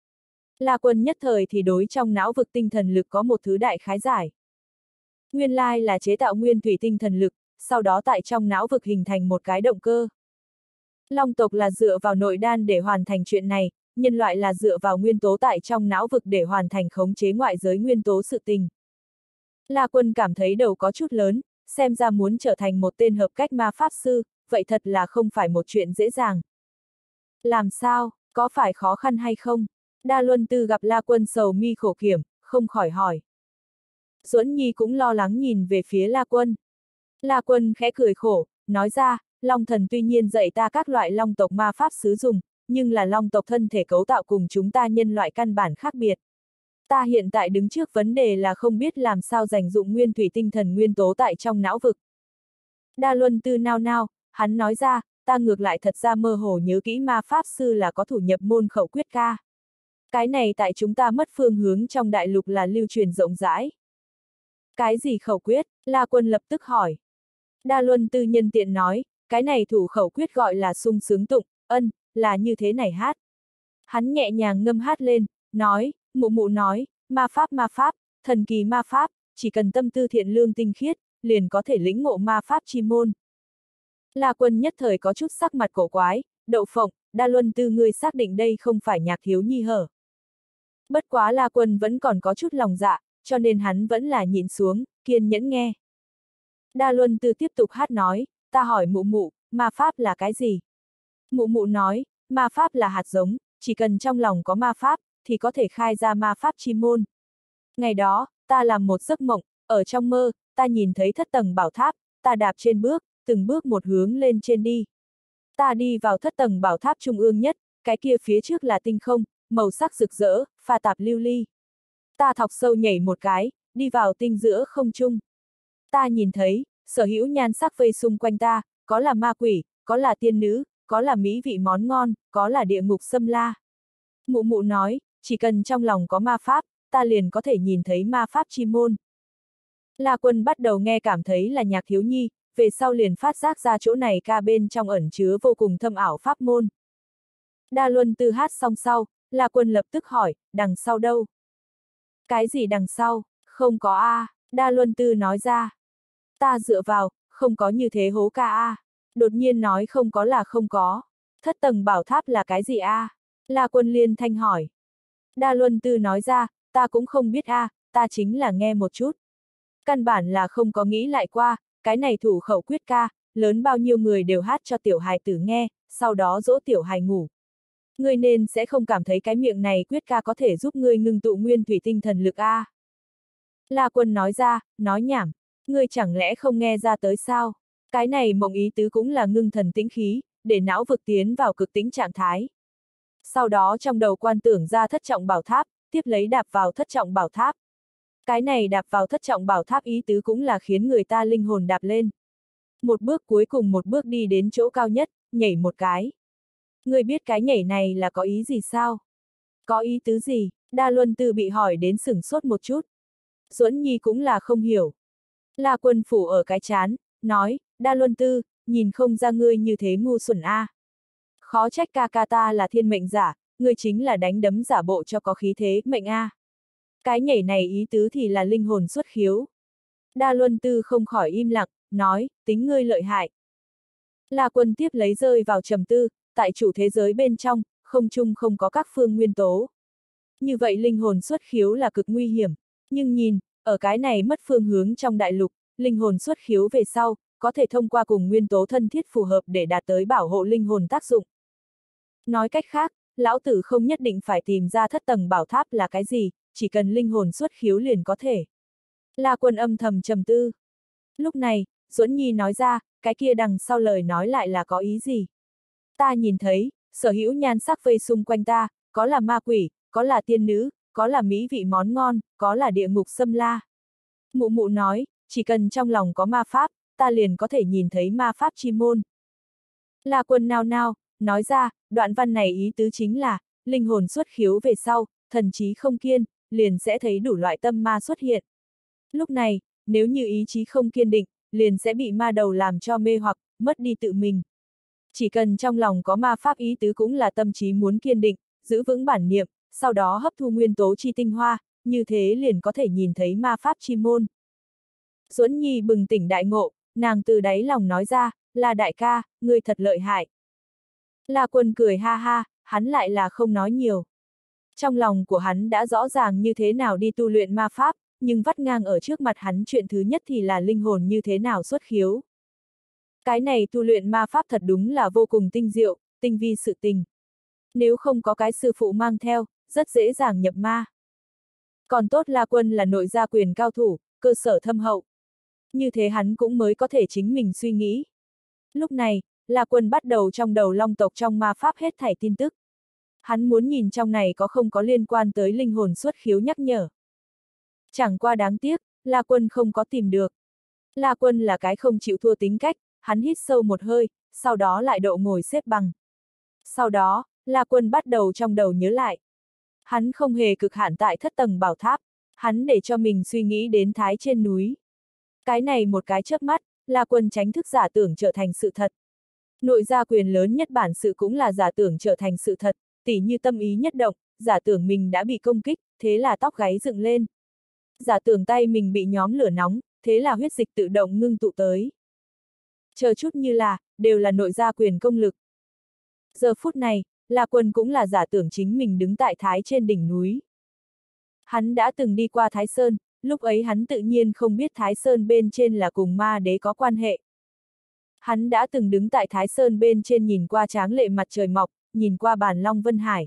La Quân nhất thời thì đối trong não vực tinh thần lực có một thứ đại khái giải. Nguyên lai là chế tạo nguyên thủy tinh thần lực, sau đó tại trong não vực hình thành một cái động cơ. Long tộc là dựa vào nội đan để hoàn thành chuyện này, nhân loại là dựa vào nguyên tố tại trong não vực để hoàn thành khống chế ngoại giới nguyên tố sự tình. La Quân cảm thấy đầu có chút lớn, xem ra muốn trở thành một tên hợp cách ma pháp sư, vậy thật là không phải một chuyện dễ dàng. Làm sao, có phải khó khăn hay không? Đa Luân Tư gặp La Quân sầu mi khổ kiểm, không khỏi hỏi. Duẫn Nhi cũng lo lắng nhìn về phía La Quân. La Quân khẽ cười khổ, nói ra, Long Thần tuy nhiên dạy ta các loại long tộc ma pháp sử dụng, nhưng là long tộc thân thể cấu tạo cùng chúng ta nhân loại căn bản khác biệt. Ta hiện tại đứng trước vấn đề là không biết làm sao dành dụng nguyên thủy tinh thần nguyên tố tại trong não vực. Đa Luân Tư nao nao, hắn nói ra, ta ngược lại thật ra mơ hồ nhớ kỹ ma pháp sư là có thủ nhập môn khẩu quyết ca. Cái này tại chúng ta mất phương hướng trong đại lục là lưu truyền rộng rãi. Cái gì khẩu quyết? La Quân lập tức hỏi. Đa Luân Tư nhân tiện nói, cái này thủ khẩu quyết gọi là sung sướng tụng, ân, là như thế này hát. Hắn nhẹ nhàng ngâm hát lên, nói, mụ mụ nói, ma pháp ma pháp, thần kỳ ma pháp, chỉ cần tâm tư thiện lương tinh khiết, liền có thể lĩnh ngộ ma pháp chi môn. La Quân nhất thời có chút sắc mặt cổ quái, Đậu Phộng, Đa Luân Tư ngươi xác định đây không phải Nhạc Thiếu Nhi hở. Bất quá La Quân vẫn còn có chút lòng dạ, cho nên hắn vẫn là nhịn xuống, kiên nhẫn nghe. Đa Luân Tư tiếp tục hát nói, ta hỏi mụ mụ, ma pháp là cái gì? Mụ mụ nói, ma pháp là hạt giống, chỉ cần trong lòng có ma pháp, thì có thể khai ra ma pháp chi môn. Ngày đó, ta làm một giấc mộng, ở trong mơ, ta nhìn thấy thất tầng bảo tháp, ta đạp trên bước, từng bước một hướng lên trên đi. Ta đi vào thất tầng bảo tháp trung ương nhất, cái kia phía trước là tinh không, màu sắc rực rỡ, pha tạp lưu ly. Ta thọc sâu nhảy một cái, đi vào tinh giữa không trung. Ta nhìn thấy, sở hữu nhan sắc vây xung quanh ta, có là ma quỷ, có là tiên nữ, có là mỹ vị món ngon, có là địa ngục xâm la. Mụ mụ nói, chỉ cần trong lòng có ma pháp, ta liền có thể nhìn thấy ma pháp chi môn. La Quân bắt đầu nghe cảm thấy là Nhạc Thiếu Nhi, về sau liền phát giác ra chỗ này ca bên trong ẩn chứa vô cùng thâm ảo pháp môn. Đa Luân Tư hát xong sau, La Quân lập tức hỏi, đằng sau đâu? Cái gì đằng sau? Không có a. À. Đa Luân Tư nói ra. Ta dựa vào, không có như thế hố ca a. À. Đột nhiên nói không có là không có. Thất tầng bảo tháp là cái gì a? À? La Quân liên thanh hỏi. Đa Luân Tư nói ra, ta cũng không biết a, à, ta chính là nghe một chút. Căn bản là không có nghĩ lại qua, cái này thủ khẩu quyết ca, lớn bao nhiêu người đều hát cho tiểu hài tử nghe, sau đó dỗ tiểu hài ngủ. Ngươi nên sẽ không cảm thấy cái miệng này quyết ca có thể giúp ngươi ngưng tụ nguyên thủy tinh thần lực a. À. La Quân nói ra, nói nhảm, ngươi chẳng lẽ không nghe ra tới sao? Cái này mộng ý tứ cũng là ngưng thần tĩnh khí, để não vực tiến vào cực tĩnh trạng thái. Sau đó trong đầu quan tưởng ra thất trọng bảo tháp, tiếp lấy đạp vào thất trọng bảo tháp. Cái này đạp vào thất trọng bảo tháp ý tứ cũng là khiến người ta linh hồn đạp lên. Một bước cuối cùng một bước đi đến chỗ cao nhất, nhảy một cái. Ngươi biết cái nhảy này là có ý gì sao? Có ý tứ gì? Đa Luân Tư bị hỏi đến sửng sốt một chút. Duẫn Nhi cũng là không hiểu. La Quân phủ ở cái chán, nói, Đa Luân Tư, nhìn không ra ngươi như thế ngu xuẩn a. À. Khó trách ca ca ta là thiên mệnh giả, ngươi chính là đánh đấm giả bộ cho có khí thế mệnh a. À. Cái nhảy này ý tứ thì là linh hồn xuất khiếu. Đa Luân Tư không khỏi im lặng, nói, tính ngươi lợi hại. La Quân tiếp lấy rơi vào trầm tư, tại chủ thế giới bên trong, không chung không có các phương nguyên tố. Như vậy linh hồn xuất khiếu là cực nguy hiểm, nhưng nhìn, ở cái này mất phương hướng trong đại lục, linh hồn xuất khiếu về sau, có thể thông qua cùng nguyên tố thân thiết phù hợp để đạt tới bảo hộ linh hồn tác dụng. Nói cách khác, lão tử không nhất định phải tìm ra thất tầng bảo tháp là cái gì, chỉ cần linh hồn xuất khiếu liền có thể. La Quân âm thầm trầm tư. Lúc này, Duẫn Nhi nói ra, cái kia đằng sau lời nói lại là có ý gì? Ta nhìn thấy, sở hữu nhan sắc vây xung quanh ta, có là ma quỷ, có là tiên nữ, có là mỹ vị món ngon, có là địa ngục xâm la. Mụ mụ nói, chỉ cần trong lòng có ma pháp, ta liền có thể nhìn thấy ma pháp chi môn. La Quân nao nao, nói ra, đoạn văn này ý tứ chính là, linh hồn xuất khiếu về sau, thần trí không kiên, liền sẽ thấy đủ loại tâm ma xuất hiện. Lúc này, nếu như ý chí không kiên định, liền sẽ bị ma đầu làm cho mê hoặc, mất đi tự mình. Chỉ cần trong lòng có ma pháp ý tứ cũng là tâm trí muốn kiên định, giữ vững bản niệm, sau đó hấp thu nguyên tố chi tinh hoa, như thế liền có thể nhìn thấy ma pháp chi môn. Duẫn Nhi bừng tỉnh đại ngộ, nàng từ đáy lòng nói ra, là đại ca, ngươi thật lợi hại. La Quân cười ha ha, hắn lại là không nói nhiều. Trong lòng của hắn đã rõ ràng như thế nào đi tu luyện ma pháp, nhưng vắt ngang ở trước mặt hắn chuyện thứ nhất thì là linh hồn như thế nào xuất khiếu. Cái này tu luyện ma pháp thật đúng là vô cùng tinh diệu, tinh vi sự tình. Nếu không có cái sư phụ mang theo, rất dễ dàng nhập ma. Còn tốt La Quân là nội gia quyền cao thủ, cơ sở thâm hậu. Như thế hắn cũng mới có thể chính mình suy nghĩ. Lúc này, La Quân bắt đầu trong đầu long tộc trong ma pháp hết thảy tin tức. Hắn muốn nhìn trong này có không có liên quan tới linh hồn xuất khiếu nhắc nhở. Chẳng qua đáng tiếc, La Quân không có tìm được. La Quân là cái không chịu thua tính cách, hắn hít sâu một hơi, sau đó lại độ ngồi xếp bằng. Sau đó, La Quân bắt đầu trong đầu nhớ lại. Hắn không hề cực hạn tại thất tầng bảo tháp, hắn để cho mình suy nghĩ đến thái trên núi. Cái này một cái chớp mắt, La Quân tránh thức giả tưởng trở thành sự thật. Nội gia quyền lớn nhất bản sự cũng là giả tưởng trở thành sự thật, tỉ như tâm ý nhất động, giả tưởng mình đã bị công kích, thế là tóc gáy dựng lên. Giả tưởng tay mình bị nhóm lửa nóng, thế là huyết dịch tự động ngưng tụ tới. Chờ chút như là, đều là nội gia quyền công lực. Giờ phút này, La Quân cũng là giả tưởng chính mình đứng tại Thái trên đỉnh núi. Hắn đã từng đi qua Thái Sơn, lúc ấy hắn tự nhiên không biết Thái Sơn bên trên là cùng ma đế có quan hệ. Hắn đã từng đứng tại Thái Sơn bên trên nhìn qua tráng lệ mặt trời mọc, nhìn qua bàn long vân hải.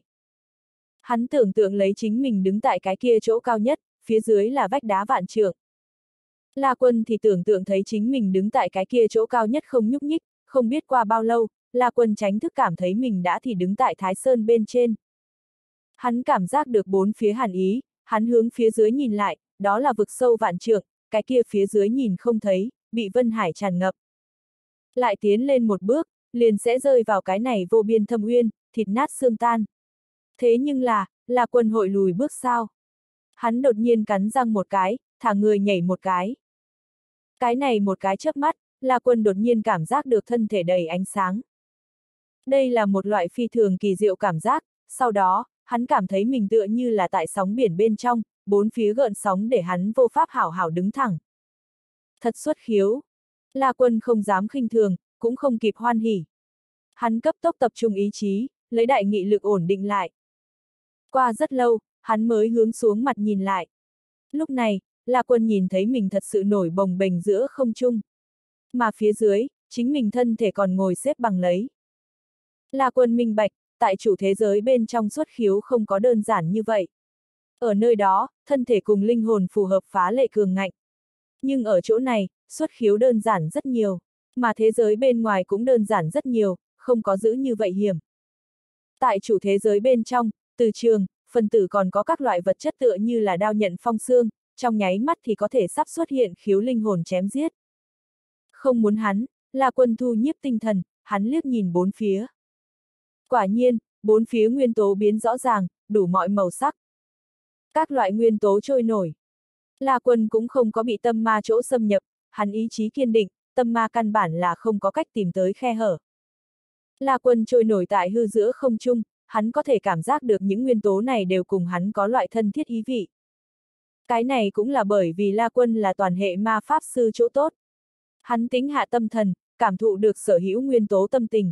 Hắn tưởng tượng lấy chính mình đứng tại cái kia chỗ cao nhất, phía dưới là vách đá vạn trượng. La Quân thì tưởng tượng thấy chính mình đứng tại cái kia chỗ cao nhất không nhúc nhích, không biết qua bao lâu, La Quân tránh thức cảm thấy mình đã thì đứng tại Thái Sơn bên trên. Hắn cảm giác được bốn phía hàn ý, hắn hướng phía dưới nhìn lại, đó là vực sâu vạn trượng, cái kia phía dưới nhìn không thấy, bị vân hải tràn ngập. Lại tiến lên một bước, liền sẽ rơi vào cái này vô biên thâm uyên, thịt nát xương tan. Thế nhưng là, La Quân hội lùi bước sao? Hắn đột nhiên cắn răng một cái, thả người nhảy một cái. Cái này một cái chớp mắt, La Quân đột nhiên cảm giác được thân thể đầy ánh sáng. Đây là một loại phi thường kỳ diệu cảm giác, sau đó, hắn cảm thấy mình tựa như là tại sóng biển bên trong, bốn phía gợn sóng để hắn vô pháp hảo hảo đứng thẳng. Thật xuất khiếu. La Quân không dám khinh thường, cũng không kịp hoan hỉ. Hắn cấp tốc tập trung ý chí, lấy đại nghị lực ổn định lại. Qua rất lâu, hắn mới hướng xuống mặt nhìn lại. Lúc này, La Quân nhìn thấy mình thật sự nổi bồng bềnh giữa không trung. Mà phía dưới, chính mình thân thể còn ngồi xếp bằng lấy. La Quân minh bạch, tại chủ thế giới bên trong xuất khiếu không có đơn giản như vậy. Ở nơi đó, thân thể cùng linh hồn phù hợp phá lệ cường ngạnh. Nhưng ở chỗ này, xuất khiếu đơn giản rất nhiều, mà thế giới bên ngoài cũng đơn giản rất nhiều, không có giữ như vậy hiểm. Tại chủ thế giới bên trong, từ trường, phân tử còn có các loại vật chất tựa như là đao nhận phong xương, trong nháy mắt thì có thể sắp xuất hiện khiếu linh hồn chém giết. Không muốn hắn, La Quân thu nhiếp tinh thần, hắn liếc nhìn bốn phía. Quả nhiên, bốn phía nguyên tố biến rõ ràng, đủ mọi màu sắc. Các loại nguyên tố trôi nổi. La Quân cũng không có bị tâm ma chỗ xâm nhập, hắn ý chí kiên định, tâm ma căn bản là không có cách tìm tới khe hở. La Quân trôi nổi tại hư giữa không trung, hắn có thể cảm giác được những nguyên tố này đều cùng hắn có loại thân thiết ý vị. Cái này cũng là bởi vì La Quân là toàn hệ ma pháp sư chỗ tốt. Hắn tính hạ tâm thần, cảm thụ được sở hữu nguyên tố tâm tình.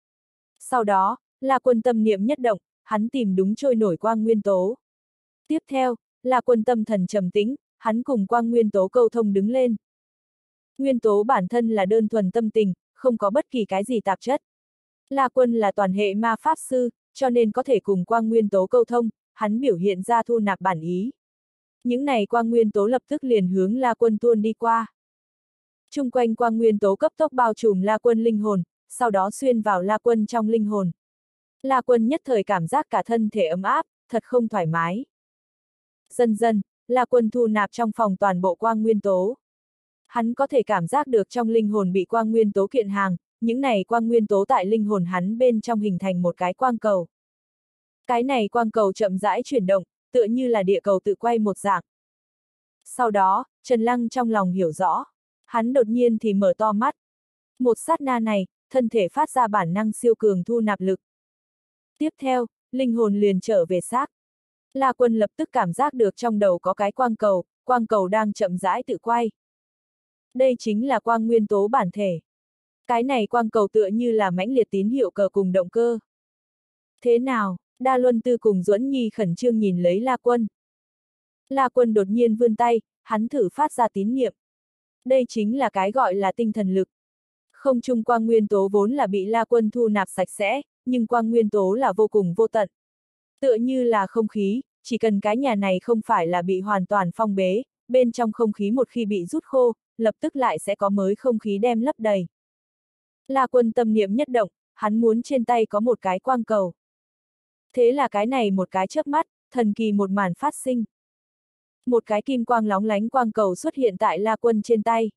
Sau đó, La Quân tâm niệm nhất động, hắn tìm đúng trôi nổi quang nguyên tố. Tiếp theo, La Quân tâm thần trầm tĩnh, hắn cùng quang nguyên tố câu thông đứng lên. Nguyên tố bản thân là đơn thuần tâm tình, không có bất kỳ cái gì tạp chất. La Quân là toàn hệ ma pháp sư, cho nên có thể cùng quang nguyên tố câu thông, hắn biểu hiện ra thu nạp bản ý. Những này quang nguyên tố lập tức liền hướng La Quân tuôn đi qua. Trung quanh quang nguyên tố cấp tốc bao trùm La Quân linh hồn, sau đó xuyên vào La Quân trong linh hồn. La Quân nhất thời cảm giác cả thân thể ấm áp, thật không thoải mái. Dần dần, La Quân thu nạp trong phòng toàn bộ quang nguyên tố. Hắn có thể cảm giác được trong linh hồn bị quang nguyên tố kiện hàng, những này quang nguyên tố tại linh hồn hắn bên trong hình thành một cái quang cầu. Cái này quang cầu chậm rãi chuyển động, tựa như là địa cầu tự quay một dạng. Sau đó, Trần Lăng trong lòng hiểu rõ, hắn đột nhiên thì mở to mắt. Một sát na này, thân thể phát ra bản năng siêu cường thu nạp lực. Tiếp theo, linh hồn liền trở về xác. La Quân lập tức cảm giác được trong đầu có cái quang cầu, quang cầu đang chậm rãi tự quay. Đây chính là quang nguyên tố bản thể. Cái này quang cầu tựa như là mãnh liệt tín hiệu cờ cùng động cơ. Thế nào? Đa Luân Tư cùng Duẫn Nhi khẩn trương nhìn lấy La Quân. La Quân đột nhiên vươn tay, hắn thử phát ra tín niệm. Đây chính là cái gọi là tinh thần lực. Không trung quang nguyên tố vốn là bị La Quân thu nạp sạch sẽ, nhưng quang nguyên tố là vô cùng vô tận. Tựa như là không khí, chỉ cần cái nhà này không phải là bị hoàn toàn phong bế, bên trong không khí một khi bị rút khô, lập tức lại sẽ có mới không khí đem lấp đầy. La Quân tâm niệm nhất động, hắn muốn trên tay có một cái quang cầu. Thế là cái này một cái chớp mắt, thần kỳ một màn phát sinh. Một cái kim quang lóng lánh quang cầu xuất hiện tại La Quân trên tay.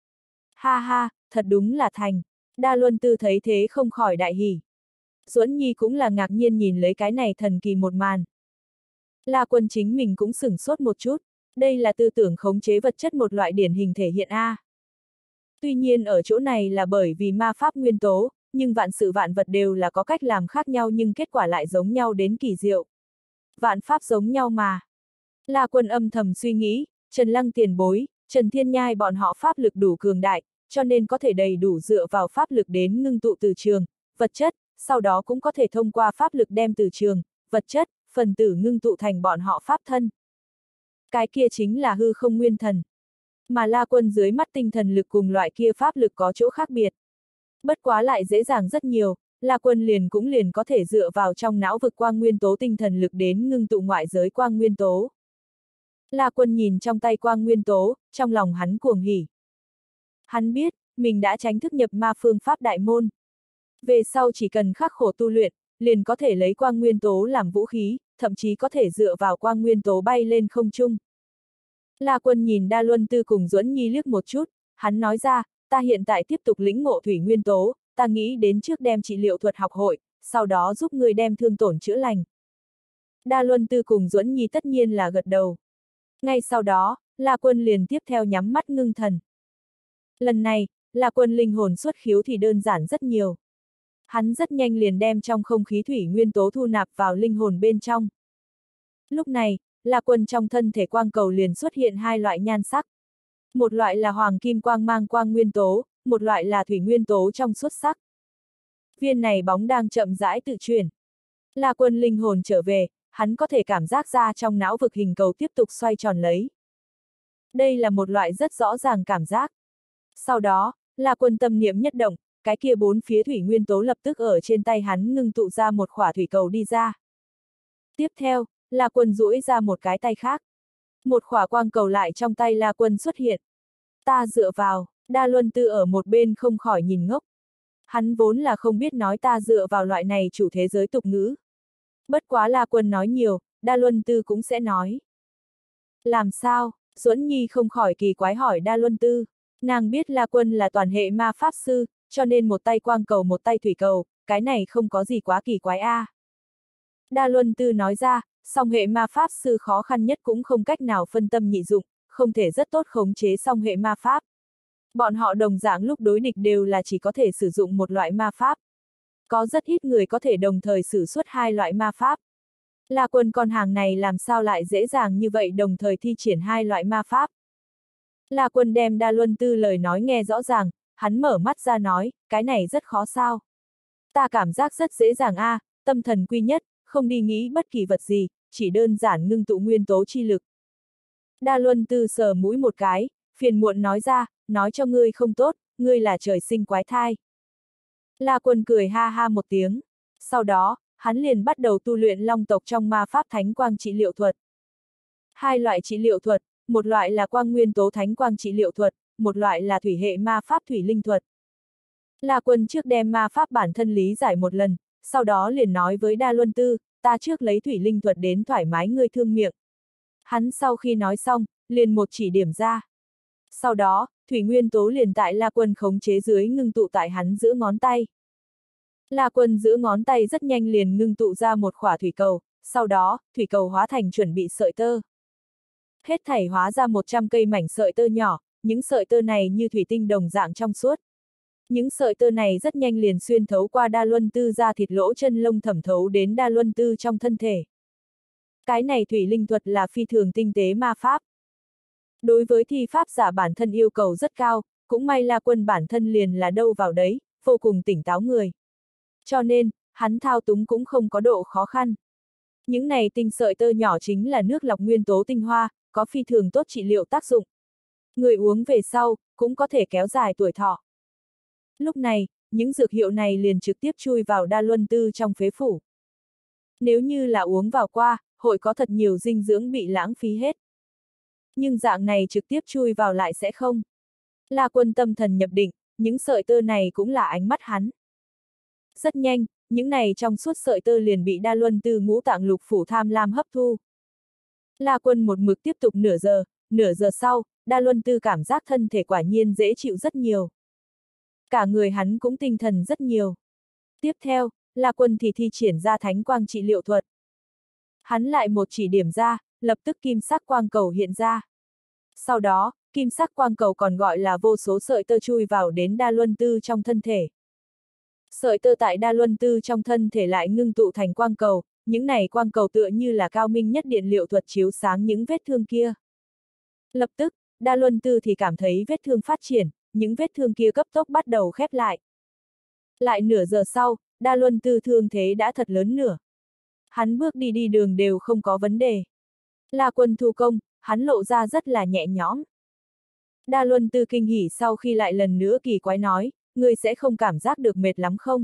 Ha ha, thật đúng là thành. Đa Luân Tư thấy thế không khỏi đại hỉ. Duẫn Nhi cũng là ngạc nhiên nhìn lấy cái này thần kỳ một màn. La Quân chính mình cũng sửng sốt một chút. Đây là tư tưởng khống chế vật chất một loại điển hình thể hiện A. Tuy nhiên ở chỗ này là bởi vì ma pháp nguyên tố, nhưng vạn sự vạn vật đều là có cách làm khác nhau nhưng kết quả lại giống nhau đến kỳ diệu. Vạn pháp giống nhau mà. La Quân âm thầm suy nghĩ, Trần Lăng tiền bối, Trần Thiên Nhai bọn họ pháp lực đủ cường đại, cho nên có thể đầy đủ dựa vào pháp lực đến ngưng tụ từ trường, vật chất, sau đó cũng có thể thông qua pháp lực đem từ trường, vật chất, phần tử ngưng tụ thành bọn họ pháp thân. Cái kia chính là hư không nguyên thần. Mà La Quân dưới mắt tinh thần lực cùng loại kia pháp lực có chỗ khác biệt. Bất quá lại dễ dàng rất nhiều, La Quân liền cũng liền có thể dựa vào trong não vực quang nguyên tố tinh thần lực đến ngưng tụ ngoại giới quang nguyên tố. La Quân nhìn trong tay quang nguyên tố, trong lòng hắn cuồng hỉ. Hắn biết, mình đã tránh thức nhập ma phương pháp đại môn. Về sau chỉ cần khắc khổ tu luyện, liền có thể lấy quang nguyên tố làm vũ khí, thậm chí có thể dựa vào quang nguyên tố bay lên không trung. La Quân nhìn Đa Luân Tư cùng Duẫn Nhi liếc một chút, hắn nói ra, ta hiện tại tiếp tục lĩnh ngộ thủy nguyên tố, ta nghĩ đến trước đem trị liệu thuật học hội, sau đó giúp người đem thương tổn chữa lành. Đa Luân Tư cùng Duẫn Nhi tất nhiên là gật đầu. Ngay sau đó, La Quân liền tiếp theo nhắm mắt ngưng thần. Lần này, La Quân linh hồn xuất khiếu thì đơn giản rất nhiều. Hắn rất nhanh liền đem trong không khí thủy nguyên tố thu nạp vào linh hồn bên trong. Lúc này, La Quân trong thân thể quang cầu liền xuất hiện hai loại nhan sắc. Một loại là hoàng kim quang mang quang nguyên tố, một loại là thủy nguyên tố trong suốt sắc. Viên này bóng đang chậm rãi tự chuyển. La Quân linh hồn trở về, hắn có thể cảm giác ra trong não vực hình cầu tiếp tục xoay tròn lấy. Đây là một loại rất rõ ràng cảm giác. Sau đó, La Quân tâm niệm nhất động, cái kia bốn phía thủy nguyên tố lập tức ở trên tay hắn ngưng tụ ra một khỏa thủy cầu đi ra. Tiếp theo, La Quân duỗi ra một cái tay khác. Một khỏa quang cầu lại trong tay La Quân xuất hiện. Ta dựa vào, Đa Luân Tư ở một bên không khỏi nhìn ngốc. Hắn vốn là không biết nói ta dựa vào loại này chủ thế giới tục ngữ. Bất quá La Quân nói nhiều, Đa Luân Tư cũng sẽ nói. Làm sao? Duẫn Nhi không khỏi kỳ quái hỏi Đa Luân Tư. Nàng biết La Quân là toàn hệ ma pháp sư, cho nên một tay quang cầu một tay thủy cầu, cái này không có gì quá kỳ quái a. À. Đa Luân Tư nói ra, song hệ ma pháp sư khó khăn nhất cũng không cách nào phân tâm nhị dụng, không thể rất tốt khống chế song hệ ma pháp. Bọn họ đồng dạng lúc đối địch đều là chỉ có thể sử dụng một loại ma pháp. Có rất ít người có thể đồng thời sử xuất hai loại ma pháp. La Quân con hàng này làm sao lại dễ dàng như vậy đồng thời thi triển hai loại ma pháp. La Quân đem Đa Luân Tư lời nói nghe rõ ràng, hắn mở mắt ra nói, cái này rất khó sao. Ta cảm giác rất dễ dàng a, à, tâm thần quy nhất, không đi nghĩ bất kỳ vật gì, chỉ đơn giản ngưng tụ nguyên tố chi lực. Đa Luân Tư sờ mũi một cái, phiền muộn nói ra, nói cho ngươi không tốt, ngươi là trời sinh quái thai. La Quân cười ha ha một tiếng. Sau đó, hắn liền bắt đầu tu luyện long tộc trong ma pháp thánh quang trị liệu thuật. Hai loại trị liệu thuật, một loại là quang nguyên tố thánh quang trị liệu thuật, một loại là thủy hệ ma pháp thủy linh thuật. La Quân trước đem ma pháp bản thân lý giải một lần, sau đó liền nói với Đa Luân Tư, ta trước lấy thủy linh thuật đến thoải mái ngươi thương miệng. Hắn sau khi nói xong, liền một chỉ điểm ra. Sau đó, thủy nguyên tố liền tại La Quân khống chế dưới ngưng tụ tại hắn giữa ngón tay. La Quân giữa ngón tay rất nhanh liền ngưng tụ ra một khỏa thủy cầu, sau đó, thủy cầu hóa thành chuẩn bị sợi tơ. Hết thảy hóa ra một trăm cây mảnh sợi tơ nhỏ, những sợi tơ này như thủy tinh đồng dạng trong suốt. Những sợi tơ này rất nhanh liền xuyên thấu qua Đa Luân Tư ra thịt lỗ chân lông thẩm thấu đến Đa Luân Tư trong thân thể. Cái này thủy linh thuật là phi thường tinh tế ma pháp. Đối với thi pháp giả bản thân yêu cầu rất cao, cũng may La Quân bản thân liền là đâu vào đấy, vô cùng tỉnh táo người. Cho nên, hắn thao túng cũng không có độ khó khăn. Những này tinh sợi tơ nhỏ chính là nước lọc nguyên tố tinh hoa, có phi thường tốt trị liệu tác dụng. Người uống về sau, cũng có thể kéo dài tuổi thọ. Lúc này, những dược hiệu này liền trực tiếp chui vào Đa Luân Tư trong phế phủ. Nếu như là uống vào qua, hội có thật nhiều dinh dưỡng bị lãng phí hết. Nhưng dạng này trực tiếp chui vào lại sẽ không. La Quân tâm thần nhập định, những sợi tơ này cũng là ánh mắt hắn. Rất nhanh, những này trong suốt sợi tơ liền bị Đa Luân Tư ngũ tạng lục phủ tham lam hấp thu. La Quân một mực tiếp tục nửa giờ, nửa giờ sau, Đa Luân Tư cảm giác thân thể quả nhiên dễ chịu rất nhiều. Cả người hắn cũng tinh thần rất nhiều. Tiếp theo, La Quân thì thi triển ra thánh quang trị liệu thuật. Hắn lại một chỉ điểm ra, lập tức kim sắc quang cầu hiện ra. Sau đó, kim sắc quang cầu còn gọi là vô số sợi tơ chui vào đến Đa Luân Tư trong thân thể. Sợi tơ tại đa luân tư trong thân thể lại ngưng tụ thành quang cầu, những này quang cầu tựa như là cao minh nhất điện liệu thuật chiếu sáng những vết thương kia. Lập tức, đa luân tư thì cảm thấy vết thương phát triển, những vết thương kia cấp tốc bắt đầu khép lại. Lại nửa giờ sau, đa luân tư thương thế đã thật lớn nửa. Hắn bước đi đi đường đều không có vấn đề. La Quân thu công, hắn lộ ra rất là nhẹ nhõm. Đa luân tư kinh hỉ sau khi lại lần nữa kỳ quái nói, ngươi sẽ không cảm giác được mệt lắm không?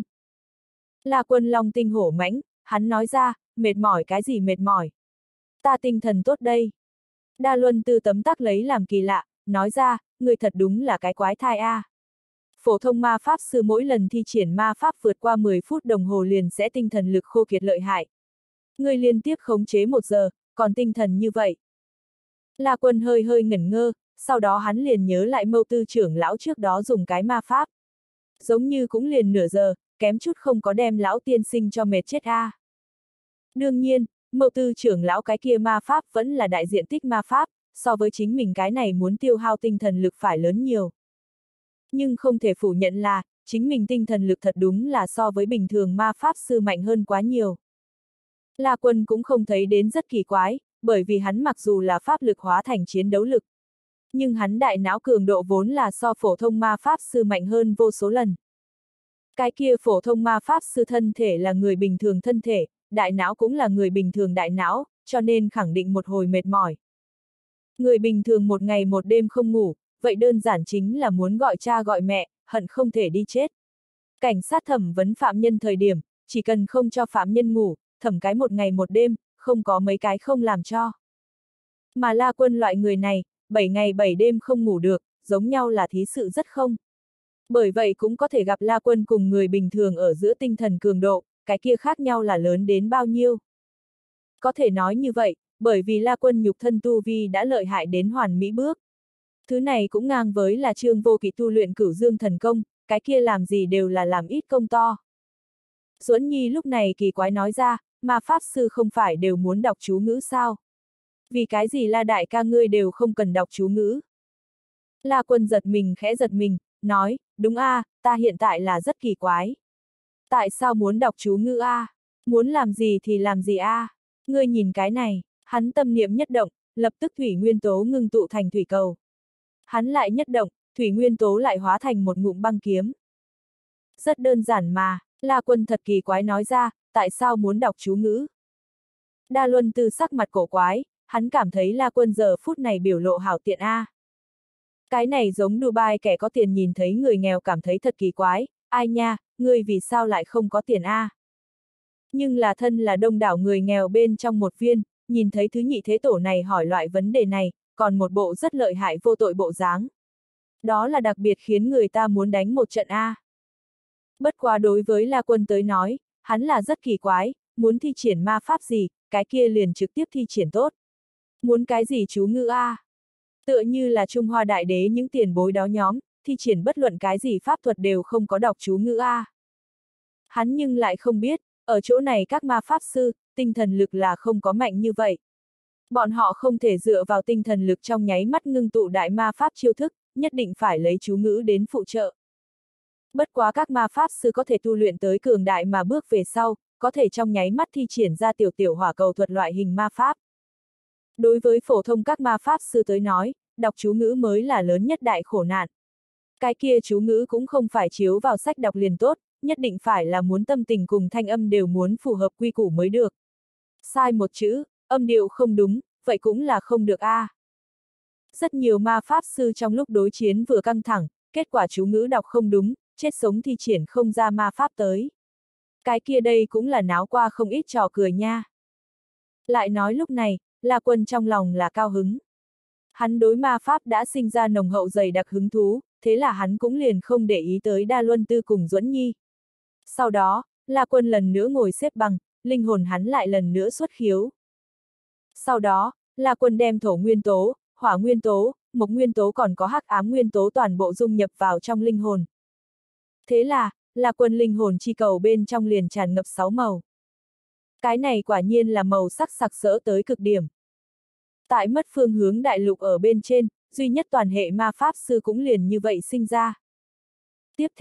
La Quân long tinh hổ mãnh, hắn nói ra, mệt mỏi cái gì mệt mỏi? Ta tinh thần tốt đây. Đa luân tư tấm tắc lấy làm kỳ lạ, nói ra, ngươi thật đúng là cái quái thai a. À. Phổ thông ma pháp sư mỗi lần thi triển ma pháp vượt qua mười phút đồng hồ liền sẽ tinh thần lực khô kiệt lợi hại. Ngươi liên tiếp khống chế một giờ, còn tinh thần như vậy. La Quân hơi hơi ngẩn ngơ, sau đó hắn liền nhớ lại Mâu Tư trưởng lão trước đó dùng cái ma pháp. Giống như cũng liền nửa giờ, kém chút không có đem lão tiên sinh cho mệt chết a. À. Đương nhiên, Mâu Tư trưởng lão cái kia ma pháp vẫn là đại diện tích ma pháp, so với chính mình cái này muốn tiêu hao tinh thần lực phải lớn nhiều. Nhưng không thể phủ nhận là, chính mình tinh thần lực thật đúng là so với bình thường ma pháp sư mạnh hơn quá nhiều. La Quân cũng không thấy đến rất kỳ quái, bởi vì hắn mặc dù là pháp lực hóa thành chiến đấu lực. Nhưng hắn đại não cường độ vốn là so phổ thông ma pháp sư mạnh hơn vô số lần. Cái kia phổ thông ma pháp sư thân thể là người bình thường thân thể, đại não cũng là người bình thường đại não, cho nên khẳng định một hồi mệt mỏi. Người bình thường một ngày một đêm không ngủ, vậy đơn giản chính là muốn gọi cha gọi mẹ, hận không thể đi chết. Cảnh sát thẩm vấn phạm nhân thời điểm, chỉ cần không cho phạm nhân ngủ, thẩm cái một ngày một đêm, không có mấy cái không làm cho. Mà La Quân loại người này, bảy ngày bảy đêm không ngủ được, giống nhau là thí sự rất không. Bởi vậy cũng có thể gặp La Quân cùng người bình thường ở giữa tinh thần cường độ, cái kia khác nhau là lớn đến bao nhiêu. Có thể nói như vậy, bởi vì La Quân nhục thân tu vi đã lợi hại đến hoàn mỹ bước. Thứ này cũng ngang với là Trương Vô Kỵ tu luyện Cửu Dương thần công, cái kia làm gì đều là làm ít công to. Duẫn Nhi lúc này kỳ quái nói ra, mà pháp sư không phải đều muốn đọc chú ngữ sao? Vì cái gì La đại ca ngươi đều không cần đọc chú ngữ? La Quân giật mình khẽ giật mình, nói, đúng a, à, ta hiện tại là rất kỳ quái. Tại sao muốn đọc chú ngữ a? À? Muốn làm gì thì làm gì a? À? Ngươi nhìn cái này, hắn tâm niệm nhất động, lập tức thủy nguyên tố ngưng tụ thành thủy cầu. Hắn lại nhất động, thủy nguyên tố lại hóa thành một ngụm băng kiếm. Rất đơn giản mà, La Quân thật kỳ quái nói ra, tại sao muốn đọc chú ngữ? Đa Luân Tư sắc mặt cổ quái, hắn cảm thấy La Quân giờ phút này biểu lộ hảo tiện a. À. Cái này giống Dubai kẻ có tiền nhìn thấy người nghèo cảm thấy thật kỳ quái, ai nha, ngươi vì sao lại không có tiền a? À? Nhưng là thân là đông đảo người nghèo bên trong một viên, nhìn thấy thứ nhị thế tổ này hỏi loại vấn đề này, còn một bộ rất lợi hại vô tội bộ dáng. Đó là đặc biệt khiến người ta muốn đánh một trận a. À. Bất quá đối với La Quân tới nói, hắn là rất kỳ quái, muốn thi triển ma pháp gì, cái kia liền trực tiếp thi triển tốt. Muốn cái gì chú ngữ a? À? Tựa như là Trung Hoa Đại Đế những tiền bối đó nhóm, thi triển bất luận cái gì pháp thuật đều không có đọc chú ngữ a. À? Hắn nhưng lại không biết, ở chỗ này các ma pháp sư, tinh thần lực là không có mạnh như vậy. Bọn họ không thể dựa vào tinh thần lực trong nháy mắt ngưng tụ đại ma pháp chiêu thức, nhất định phải lấy chú ngữ đến phụ trợ. Bất quá các ma pháp sư có thể tu luyện tới cường đại mà bước về sau, có thể trong nháy mắt thi triển ra tiểu tiểu hỏa cầu thuật loại hình ma pháp. Đối với phổ thông các ma pháp sư tới nói, đọc chú ngữ mới là lớn nhất đại khổ nạn. Cái kia chú ngữ cũng không phải chiếu vào sách đọc liền tốt, nhất định phải là muốn tâm tình cùng thanh âm đều muốn phù hợp quy củ mới được. Sai một chữ, âm điệu không đúng, vậy cũng là không được a. À. Rất nhiều ma pháp sư trong lúc đối chiến vừa căng thẳng, kết quả chú ngữ đọc không đúng, chết sống thi triển không ra ma pháp tới. Cái kia đây cũng là náo qua không ít trò cười nha. Lại nói lúc này, La Quân trong lòng là cao hứng. Hắn đối ma pháp đã sinh ra nồng hậu dày đặc hứng thú, thế là hắn cũng liền không để ý tới Đa Luân Tư cùng Duẫn Nhi. Sau đó, La Quân lần nữa ngồi xếp bằng, linh hồn hắn lại lần nữa xuất khiếu. Sau đó, La Quân đem thổ nguyên tố, hỏa nguyên tố, mộc nguyên tố còn có hắc ám nguyên tố toàn bộ dung nhập vào trong linh hồn. Thế là, La Quân linh hồn chi cầu bên trong liền tràn ngập sáu màu. Cái này quả nhiên là màu sắc sặc sỡ tới cực điểm. Tại mất phương hướng đại lục ở bên trên, duy nhất toàn hệ ma pháp sư cũng liền như vậy sinh ra. Tiếp theo,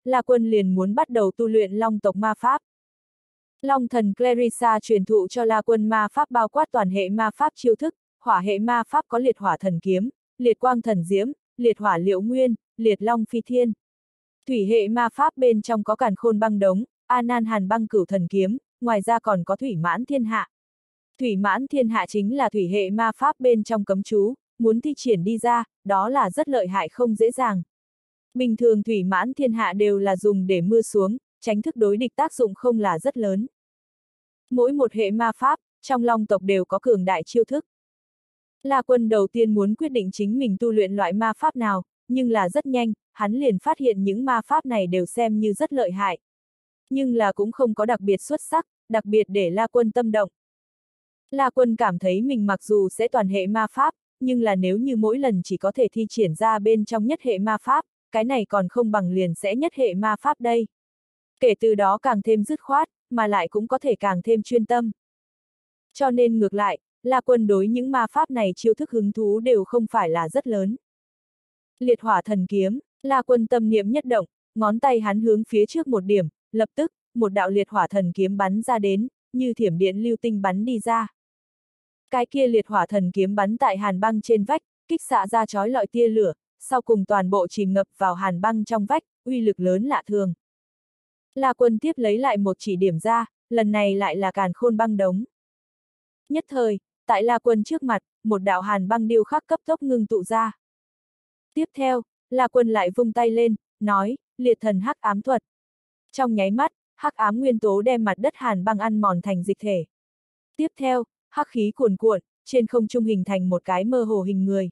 La Quân liền muốn bắt đầu tu luyện Long tộc ma pháp. Long thần Clarissa truyền thụ cho La Quân ma pháp bao quát toàn hệ ma pháp chiêu thức, hỏa hệ ma pháp có liệt hỏa thần kiếm, liệt quang thần diễm, liệt hỏa liệu nguyên, liệt long phi thiên. Thủy hệ ma pháp bên trong có càn khôn băng đống, A Nan hàn băng cửu thần kiếm, ngoài ra còn có thủy mãn thiên hạ. Thủy mãn thiên hạ chính là thủy hệ ma pháp bên trong cấm chú, muốn thi triển đi ra, đó là rất lợi hại không dễ dàng. Bình thường thủy mãn thiên hạ đều là dùng để mưa xuống, tránh thức đối địch tác dụng không là rất lớn. Mỗi một hệ ma pháp, trong Long tộc đều có cường đại chiêu thức. La Quân đầu tiên muốn quyết định chính mình tu luyện loại ma pháp nào, nhưng là rất nhanh, hắn liền phát hiện những ma pháp này đều xem như rất lợi hại. Nhưng là cũng không có đặc biệt xuất sắc, đặc biệt để La Quân tâm động. La Quân cảm thấy mình mặc dù sẽ toàn hệ ma pháp, nhưng là nếu như mỗi lần chỉ có thể thi triển ra bên trong nhất hệ ma pháp, cái này còn không bằng liền sẽ nhất hệ ma pháp đây. Kể từ đó càng thêm dứt khoát, mà lại cũng có thể càng thêm chuyên tâm. Cho nên ngược lại, La Quân đối những ma pháp này chiêu thức hứng thú đều không phải là rất lớn. Liệt hỏa thần kiếm, La Quân tâm niệm nhất động, ngón tay hắn hướng phía trước một điểm, lập tức, một đạo liệt hỏa thần kiếm bắn ra đến, như thiểm điện lưu tinh bắn đi ra. Cái kia liệt hỏa thần kiếm bắn tại hàn băng trên vách, kích xạ ra chói lọi tia lửa, sau cùng toàn bộ chìm ngập vào hàn băng trong vách, uy lực lớn lạ thường. La Quân tiếp lấy lại một chỉ điểm ra, lần này lại là càn khôn băng đống. Nhất thời, tại La Quân trước mặt, một đạo hàn băng điêu khắc cấp tốc ngưng tụ ra. Tiếp theo, La Quân lại vung tay lên, nói, liệt thần hắc ám thuật. Trong nháy mắt, hắc ám nguyên tố đem mặt đất hàn băng ăn mòn thành dịch thể. Tiếp theo, hắc khí cuồn cuộn, trên không trung hình thành một cái mơ hồ hình người.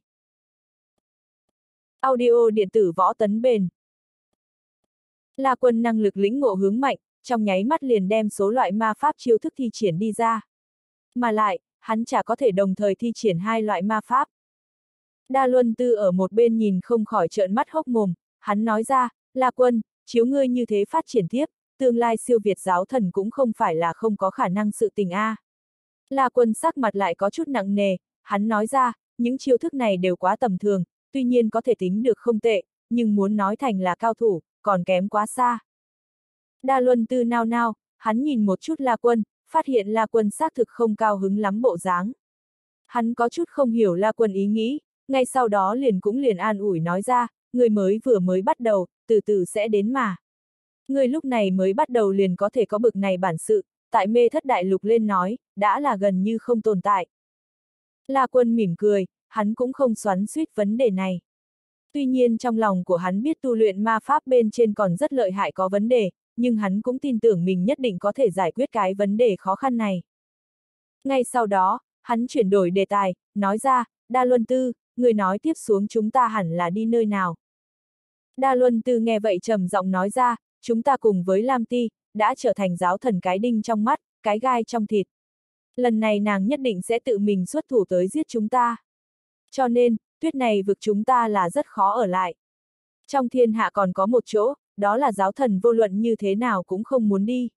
Audio điện tử võ tấn bền. La Quân năng lực lĩnh ngộ hướng mạnh, trong nháy mắt liền đem số loại ma pháp chiêu thức thi triển đi ra. Mà lại, hắn chả có thể đồng thời thi triển hai loại ma pháp. Đa Luân Tư ở một bên nhìn không khỏi trợn mắt hốc mồm, hắn nói ra, La Quân, chiếu ngươi như thế phát triển tiếp, tương lai siêu việt giáo thần cũng không phải là không có khả năng sự tình a. À. La Quân sắc mặt lại có chút nặng nề, hắn nói ra, những chiêu thức này đều quá tầm thường, tuy nhiên có thể tính được không tệ, nhưng muốn nói thành là cao thủ, còn kém quá xa. Đa Luân Tư nao nao, hắn nhìn một chút La Quân, phát hiện La Quân xác thực không cao hứng lắm bộ dáng. Hắn có chút không hiểu La Quân ý nghĩ, ngay sau đó liền cũng liền an ủi nói ra, người mới vừa mới bắt đầu, từ từ sẽ đến mà. Người lúc này mới bắt đầu liền có thể có bực này bản sự, tại Mê Thất Đại Lục lên nói, đã là gần như không tồn tại. La Quân mỉm cười, hắn cũng không xoắn xuýt vấn đề này. Tuy nhiên trong lòng của hắn biết tu luyện ma pháp bên trên còn rất lợi hại có vấn đề, nhưng hắn cũng tin tưởng mình nhất định có thể giải quyết cái vấn đề khó khăn này. Ngay sau đó, hắn chuyển đổi đề tài, nói ra, Đa Luân Tư, người nói tiếp xuống chúng ta hẳn là đi nơi nào. Đa Luân Tư nghe vậy trầm giọng nói ra, chúng ta cùng với Lam Ti, đã trở thành giáo thần cái đinh trong mắt, cái gai trong thịt. Lần này nàng nhất định sẽ tự mình xuất thủ tới giết chúng ta. Cho nên, tuyết này vực chúng ta là rất khó ở lại. Trong thiên hạ còn có một chỗ, đó là giáo thần vô luận như thế nào cũng không muốn đi.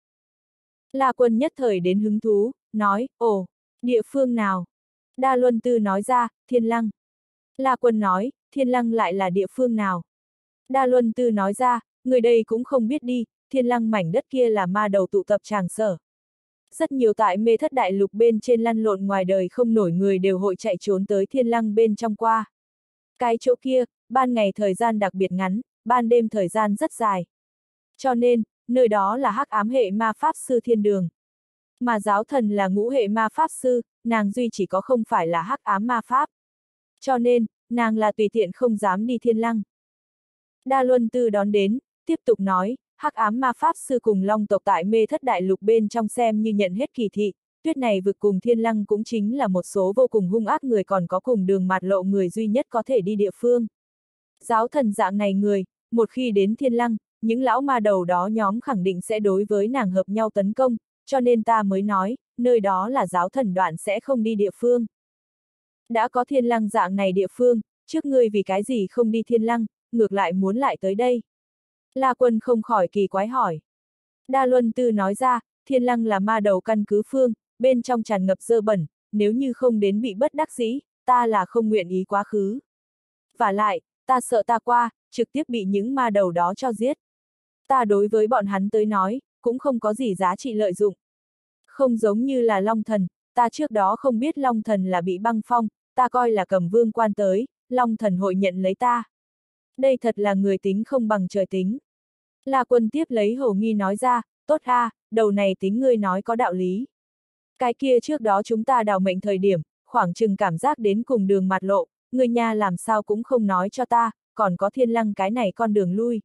La Quân nhất thời đến hứng thú, nói, ồ, địa phương nào? Đa Luân Tư nói ra, Thiên Lăng. La Quân nói, Thiên Lăng lại là địa phương nào? Đa Luân Tư nói ra, người đây cũng không biết đi, Thiên Lăng mảnh đất kia là ma đầu tụ tập tràng sở. Rất nhiều tại Mê Thất Đại Lục bên trên lăn lộn ngoài đời không nổi người đều hội chạy trốn tới Thiên Lăng bên trong qua. Cái chỗ kia, ban ngày thời gian đặc biệt ngắn, ban đêm thời gian rất dài. Cho nên, nơi đó là hắc ám hệ ma pháp sư thiên đường. Mà giáo thần là ngũ hệ ma pháp sư, nàng duy chỉ có không phải là hắc ám ma pháp. Cho nên, nàng là tùy tiện không dám đi Thiên Lăng. Đa Luân Tư đón đến, tiếp tục nói, hắc ám ma pháp sư cùng Long tộc tại Mê Thất Đại Lục bên trong xem như nhận hết kỳ thị, tuyết này vực cùng Thiên Lăng cũng chính là một số vô cùng hung ác người còn có cùng đường mạt lộ người duy nhất có thể đi địa phương. Giáo thần dạng này người, một khi đến Thiên Lăng, những lão ma đầu đó nhóm khẳng định sẽ đối với nàng hợp nhau tấn công, cho nên ta mới nói, nơi đó là giáo thần đoạn sẽ không đi địa phương. Đã có Thiên Lăng dạng này địa phương, trước ngươi vì cái gì không đi Thiên Lăng, ngược lại muốn lại tới đây. La Quân không khỏi kỳ quái hỏi. Đa Luân Tư nói ra, Thiên Lăng là ma đầu căn cứ phương, bên trong tràn ngập dơ bẩn, nếu như không đến bị bất đắc dĩ, ta là không nguyện ý quá khứ. Vả lại, ta sợ ta qua, trực tiếp bị những ma đầu đó cho giết. ta đối với bọn hắn tới nói, cũng không có gì giá trị lợi dụng. Không giống như là Long Thần, ta trước đó không biết Long Thần là bị băng phong, ta coi là cầm vương quan tới, Long Thần hội nhận lấy ta. Đây thật là người tính không bằng trời tính. La Quân tiếp lấy hồ nghi nói ra, tốt a, đầu này tính ngươi nói có đạo lý. Cái kia trước đó chúng ta đào mệnh thời điểm, khoảng chừng cảm giác đến cùng đường mặt lộ, ngươi nha làm sao cũng không nói cho ta, còn có Thiên Lăng cái này con đường lui.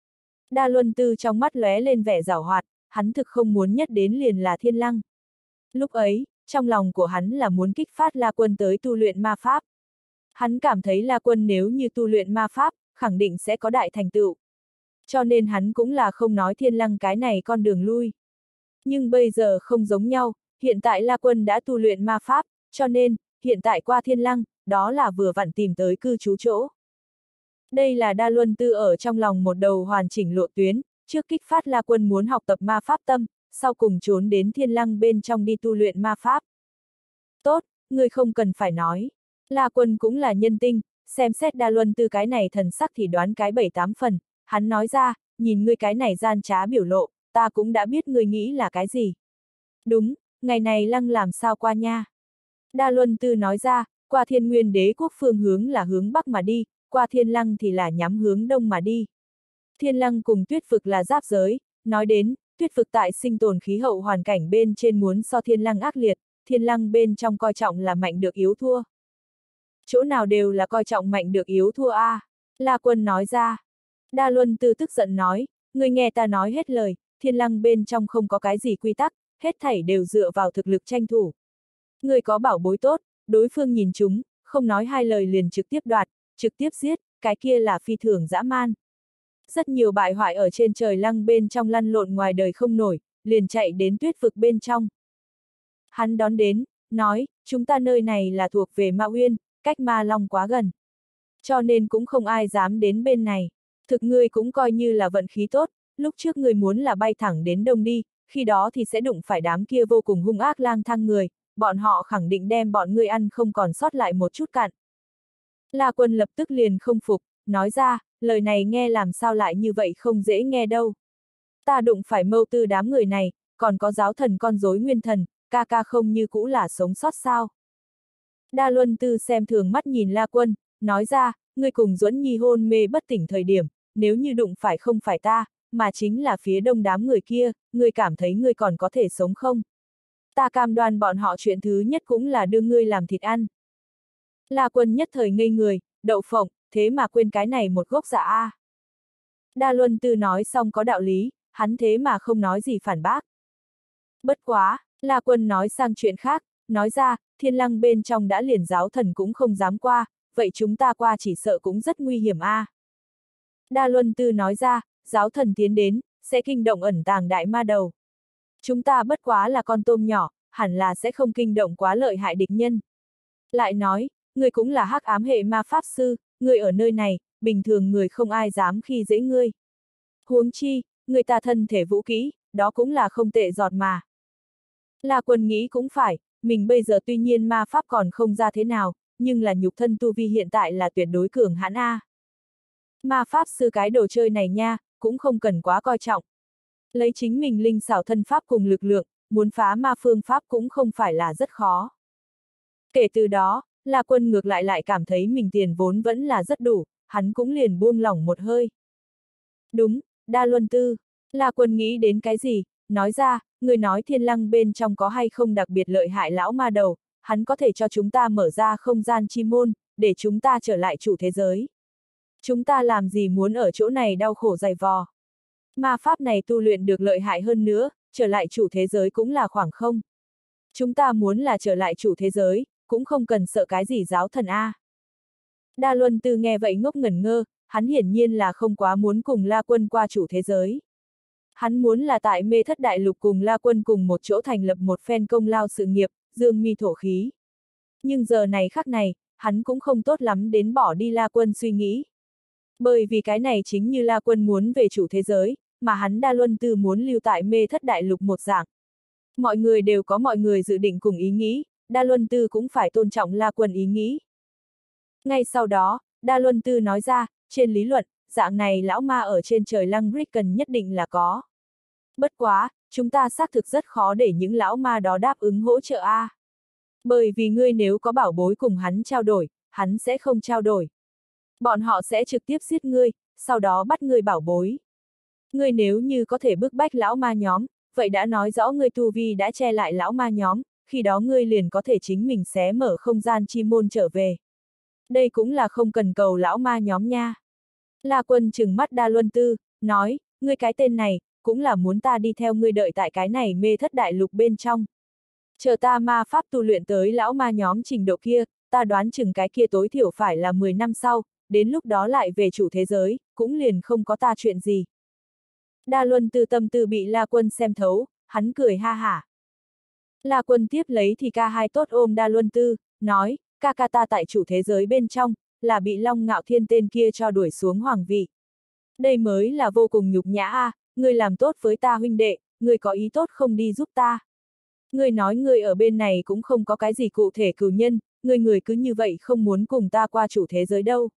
Đa Luân Tư trong mắt lóe lên vẻ giảo hoạt, hắn thực không muốn nhất đến liền là Thiên Lăng. Lúc ấy, trong lòng của hắn là muốn kích phát La Quân tới tu luyện ma pháp. Hắn cảm thấy La Quân nếu như tu luyện ma pháp, khẳng định sẽ có đại thành tựu. Cho nên hắn cũng là không nói Thiên Lăng cái này con đường lui. Nhưng bây giờ không giống nhau, hiện tại La Quân đã tu luyện ma pháp, cho nên, hiện tại qua Thiên Lăng, đó là vừa vặn tìm tới cư trú chỗ. Đây là Đa Luân Tư ở trong lòng một đầu hoàn chỉnh lộ tuyến, trước kích phát La Quân muốn học tập ma pháp tâm, sau cùng trốn đến Thiên Lăng bên trong đi tu luyện ma pháp. Tốt, ngươi không cần phải nói. La Quân cũng là nhân tinh, xem xét Đa Luân Tư cái này thần sắc thì đoán cái bảy tám phần, hắn nói ra, nhìn ngươi cái này gian trá biểu lộ, ta cũng đã biết ngươi nghĩ là cái gì. Đúng, ngày này Lăng làm sao qua nha. Đa Luân Tư nói ra, qua Thiên Nguyên Đế quốc phương hướng là hướng Bắc mà đi, qua Thiên Lăng thì là nhắm hướng Đông mà đi. Thiên Lăng cùng Tuyết Vực là giáp giới, nói đến, Tuyết Vực tại sinh tồn khí hậu hoàn cảnh bên trên muốn so Thiên Lăng ác liệt, Thiên Lăng bên trong coi trọng là mạnh được yếu thua. Chỗ nào đều là coi trọng mạnh được yếu thua a, à. La Quân nói ra. Đa Luân Tư tức giận nói, ngươi nghe ta nói hết lời, Thiên Lăng bên trong không có cái gì quy tắc, hết thảy đều dựa vào thực lực tranh thủ. Ngươi có bảo bối tốt, đối phương nhìn chúng, không nói hai lời liền trực tiếp đoạt, trực tiếp giết, cái kia là phi thường dã man. Rất nhiều bại hoại ở trên trời Lăng bên trong lăn lộn ngoài đời không nổi, liền chạy đến Tuyết Vực bên trong. Hắn đón đến, nói, chúng ta nơi này là thuộc về Ma Uyên, cách Ma Long quá gần. Cho nên cũng không ai dám đến bên này. Thực ngươi cũng coi như là vận khí tốt, lúc trước ngươi muốn là bay thẳng đến Đông đi, khi đó thì sẽ đụng phải đám kia vô cùng hung ác lang thang người, bọn họ khẳng định đem bọn ngươi ăn không còn sót lại một chút cạn. La Quân lập tức liền không phục, nói ra, lời này nghe làm sao lại như vậy không dễ nghe đâu. Ta đụng phải mâu tư đám người này, còn có giáo thần con rối nguyên thần, ca ca không như cũ là sống sót sao. Đa Luân Tư xem thường mắt nhìn La Quân, nói ra, ngươi cùng Duẫn Nhi hôn mê bất tỉnh thời điểm, nếu như đụng phải không phải ta, mà chính là phía đông đám người kia, ngươi cảm thấy ngươi còn có thể sống không? Ta cam đoan bọn họ chuyện thứ nhất cũng là đưa ngươi làm thịt ăn. La Quân nhất thời ngây người, đậu phộng, thế mà quên cái này một gốc dạ a. Đa Luân Tư nói xong có đạo lý, hắn thế mà không nói gì phản bác. Bất quá, La Quân nói sang chuyện khác, nói ra, Thiên Lăng bên trong đã liền giáo thần cũng không dám qua, vậy chúng ta qua chỉ sợ cũng rất nguy hiểm a. Đa Luân Tư nói ra, giáo thần tiến đến, sẽ kinh động ẩn tàng đại ma đầu. Chúng ta bất quá là con tôm nhỏ, hẳn là sẽ không kinh động quá lợi hại địch nhân. Lại nói, ngươi cũng là hắc ám hệ ma pháp sư, ngươi ở nơi này, bình thường người không ai dám khi dễ ngươi. Huống chi, người ta thân thể vũ kỹ, đó cũng là không tệ giọt mà. La Quân nghĩ cũng phải, mình bây giờ tuy nhiên ma pháp còn không ra thế nào, nhưng là nhục thân tu vi hiện tại là tuyệt đối cường hãn a. Ma pháp sư cái đồ chơi này nha, cũng không cần quá coi trọng. Lấy chính mình linh xảo thân pháp cùng lực lượng, muốn phá ma phương pháp cũng không phải là rất khó. Kể từ đó, La Quân ngược lại lại cảm thấy mình tiền vốn vẫn là rất đủ, hắn cũng liền buông lỏng một hơi. Đúng, Đa Luân Tư. La Quân nghĩ đến cái gì, nói ra, người nói Thiên Lăng bên trong có hay không đặc biệt lợi hại lão ma đầu, hắn có thể cho chúng ta mở ra không gian chi môn, để chúng ta trở lại chủ thế giới. Chúng ta làm gì muốn ở chỗ này đau khổ dày vò. Ma pháp này tu luyện được lợi hại hơn nữa, trở lại chủ thế giới cũng là khoảng không. Chúng ta muốn là trở lại chủ thế giới, cũng không cần sợ cái gì giáo thần A. Đa Luân Tư nghe vậy ngốc ngẩn ngơ, hắn hiển nhiên là không quá muốn cùng La Quân qua chủ thế giới. Hắn muốn là tại Mê Thất Đại Lục cùng La Quân cùng một chỗ thành lập một phen công lao sự nghiệp, dương mi thổ khí. Nhưng giờ này khắc này, hắn cũng không tốt lắm đến bỏ đi La Quân suy nghĩ. Bởi vì cái này chính như La Quân muốn về chủ thế giới, mà hắn Đa Luân Tư muốn lưu tại Mê Thất Đại Lục một dạng. Mọi người đều có mọi người dự định cùng ý nghĩ, Đa Luân Tư cũng phải tôn trọng La Quân ý nghĩ. Ngay sau đó, Đa Luân Tư nói ra, trên lý luận, dạng này lão ma ở trên trời Lăng Ricken nhất định là có. Bất quá, chúng ta xác thực rất khó để những lão ma đó đáp ứng hỗ trợ a. À. Bởi vì ngươi nếu có bảo bối cùng hắn trao đổi, hắn sẽ không trao đổi. Bọn họ sẽ trực tiếp giết ngươi, sau đó bắt ngươi bảo bối. Ngươi nếu như có thể bức bách lão ma nhóm, vậy đã nói rõ ngươi tu vi đã che lại lão ma nhóm, khi đó ngươi liền có thể chính mình xé mở không gian chi môn trở về. Đây cũng là không cần cầu lão ma nhóm nha. La Quân trừng mắt Đa Luân Tư, nói, ngươi cái tên này, cũng là muốn ta đi theo ngươi đợi tại cái này mê thất đại lục bên trong. Chờ ta ma pháp tu luyện tới lão ma nhóm trình độ kia, ta đoán chừng cái kia tối thiểu phải là mười năm sau, đến lúc đó lại về chủ thế giới, cũng liền không có ta chuyện gì. Đa Luân Tư tâm tư bị La Quân xem thấu, hắn cười ha hả. La Quân tiếp lấy thì ca hai tốt ôm Đa Luân Tư, nói, ca ca ta tại chủ thế giới bên trong, là bị Long Ngạo Thiên tên kia cho đuổi xuống hoàng vị. Đây mới là vô cùng nhục nhã a, à, ngươi làm tốt với ta huynh đệ, ngươi có ý tốt không đi giúp ta. Ngươi nói ngươi ở bên này cũng không có cái gì cụ thể cửu nhân, ngươi người cứ như vậy không muốn cùng ta qua chủ thế giới đâu.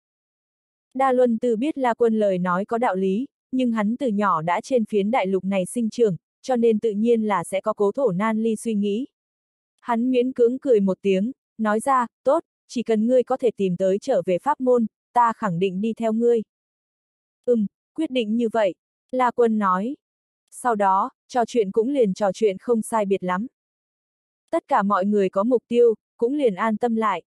Đa Luân Tư biết La Quân lời nói có đạo lý, nhưng hắn từ nhỏ đã trên phiến đại lục này sinh trưởng, cho nên tự nhiên là sẽ có cố thổ nan ly suy nghĩ. Hắn miễn cưỡng cười một tiếng, nói ra, tốt, chỉ cần ngươi có thể tìm tới trở về pháp môn, ta khẳng định đi theo ngươi. Ừm, quyết định như vậy, La Quân nói. Sau đó, trò chuyện cũng liền trò chuyện không sai biệt lắm. Tất cả mọi người có mục tiêu, cũng liền an tâm lại.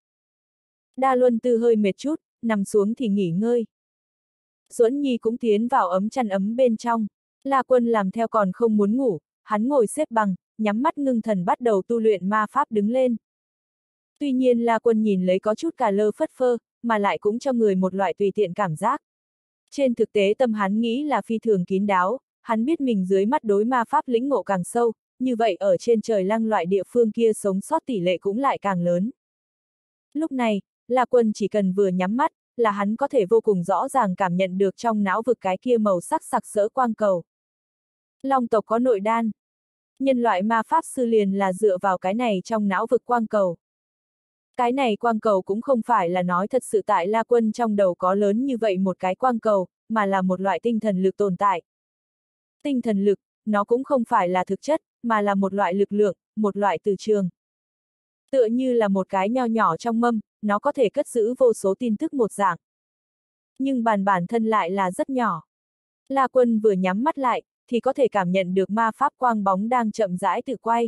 Đa Luân Tư hơi mệt chút, nằm xuống thì nghỉ ngơi. Duẫn Nhi cũng tiến vào ấm chăn ấm bên trong. La Quân làm theo còn không muốn ngủ, hắn ngồi xếp bằng, nhắm mắt ngưng thần bắt đầu tu luyện ma pháp đứng lên. Tuy nhiên La Quân nhìn lấy có chút cà lơ phất phơ, mà lại cũng cho người một loại tùy tiện cảm giác. Trên thực tế tâm hắn nghĩ là phi thường kín đáo, hắn biết mình dưới mắt đối ma pháp lĩnh ngộ càng sâu, như vậy ở trên trời Lăng loại địa phương kia sống sót tỷ lệ cũng lại càng lớn. Lúc này, La Quân chỉ cần vừa nhắm mắt, là hắn có thể vô cùng rõ ràng cảm nhận được trong não vực cái kia màu sắc sặc sỡ quang cầu. Long tộc có nội đan. Nhân loại ma pháp sư liền là dựa vào cái này trong não vực quang cầu. Cái này quang cầu cũng không phải là nói thật sự tại La Quân trong đầu có lớn như vậy một cái quang cầu, mà là một loại tinh thần lực tồn tại. Tinh thần lực, nó cũng không phải là thực chất, mà là một loại lực lượng, một loại từ trường. Tựa như là một cái nho nhỏ trong mâm, nó có thể cất giữ vô số tin tức một dạng. Nhưng bản bản thân lại là rất nhỏ. La Quân vừa nhắm mắt lại, thì có thể cảm nhận được ma pháp quang bóng đang chậm rãi tự quay.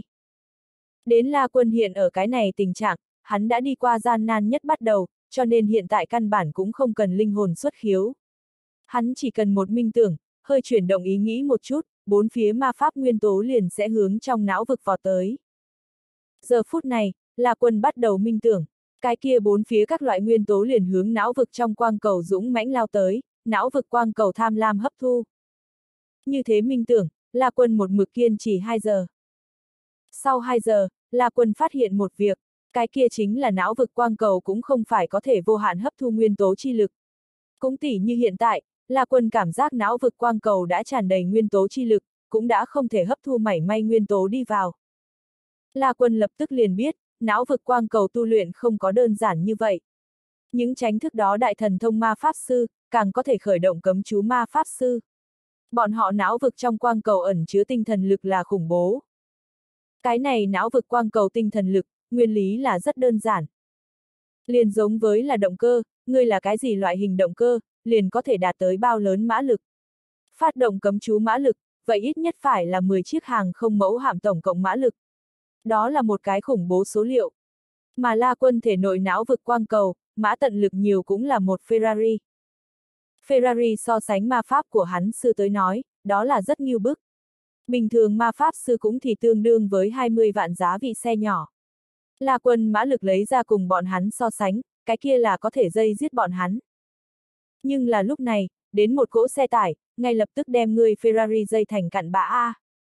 Đến La Quân hiện ở cái này tình trạng, hắn đã đi qua gian nan nhất bắt đầu, cho nên hiện tại căn bản cũng không cần linh hồn xuất khiếu. Hắn chỉ cần một minh tưởng, hơi chuyển động ý nghĩ một chút, bốn phía ma pháp nguyên tố liền sẽ hướng trong não vực vọt tới. Giờ phút này, La Quân bắt đầu minh tưởng, cái kia bốn phía các loại nguyên tố liền hướng não vực trong quang cầu dũng mãnh lao tới, não vực quang cầu tham lam hấp thu. Như thế minh tưởng, La Quân một mực kiên trì hai giờ. Sau hai giờ, La Quân phát hiện một việc, cái kia chính là não vực quang cầu cũng không phải có thể vô hạn hấp thu nguyên tố chi lực. Cũng tỉ như hiện tại, La Quân cảm giác não vực quang cầu đã tràn đầy nguyên tố chi lực, cũng đã không thể hấp thu mảy may nguyên tố đi vào. La Quân lập tức liền biết, não vực quang cầu tu luyện không có đơn giản như vậy. Những tránh thức đó đại thần thông ma pháp sư, càng có thể khởi động cấm chú ma pháp sư. Bọn họ não vực trong quang cầu ẩn chứa tinh thần lực là khủng bố. Cái này não vực quang cầu tinh thần lực, nguyên lý là rất đơn giản. Liền giống với là động cơ, ngươi là cái gì loại hình động cơ, liền có thể đạt tới bao lớn mã lực. Phát động cấm chú mã lực, vậy ít nhất phải là mười chiếc hàng không mẫu hạm tổng cộng mã lực. Đó là một cái khủng bố số liệu. Mà La Quân thể nội não vực quang cầu, mã tận lực nhiều cũng là một Ferrari. Ferrari so sánh ma pháp của hắn sư tới nói, đó là rất nghiêu bức. Bình thường ma pháp sư cũng thì tương đương với hai mươi vạn giá vị xe nhỏ. La Quân mã lực lấy ra cùng bọn hắn so sánh, cái kia là có thể dây giết bọn hắn. Nhưng là lúc này, đến một cỗ xe tải, ngay lập tức đem người Ferrari dây thành cặn bã A.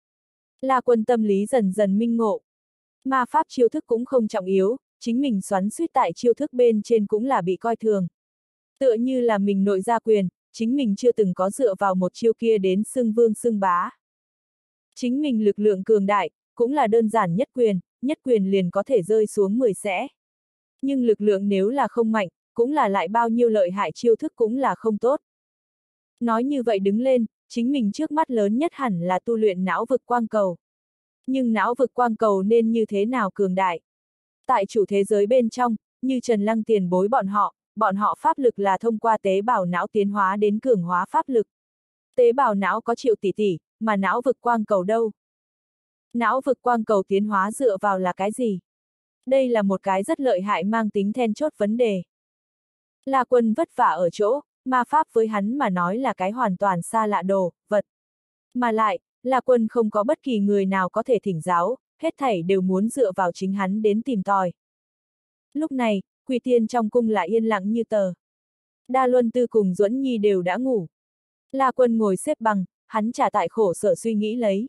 La Quân tâm lý dần dần minh ngộ. Ma pháp chiêu thức cũng không trọng yếu, chính mình xoắn suýt tại chiêu thức bên trên cũng là bị coi thường. Tựa như là mình nội gia quyền, chính mình chưa từng có dựa vào một chiêu kia đến xưng vương xưng bá. Chính mình lực lượng cường đại, cũng là đơn giản nhất quyền, nhất quyền liền có thể rơi xuống mười sẽ. Nhưng lực lượng nếu là không mạnh, cũng là lại bao nhiêu lợi hại chiêu thức cũng là không tốt. Nói như vậy đứng lên, chính mình trước mắt lớn nhất hẳn là tu luyện não vực quang cầu. Nhưng não vực quang cầu nên như thế nào cường đại? Tại chủ thế giới bên trong, như Trần Lăng tiền bối bọn họ, bọn họ pháp lực là thông qua tế bào não tiến hóa đến cường hóa pháp lực. Tế bào não có triệu tỷ tỷ, mà não vực quang cầu đâu? Não vực quang cầu tiến hóa dựa vào là cái gì? Đây là một cái rất lợi hại mang tính then chốt vấn đề. La Quân vất vả ở chỗ, ma pháp với hắn mà nói là cái hoàn toàn xa lạ đồ, vật. Mà lại, La Quân không có bất kỳ người nào có thể thỉnh giáo, hết thảy đều muốn dựa vào chính hắn đến tìm tòi. Lúc này, Quỳ Tiên trong cung là yên lặng như tờ. Đa Luân Tư cùng Duẫn Nhi đều đã ngủ. La Quân ngồi xếp bằng, hắn trả tại khổ sở suy nghĩ lấy.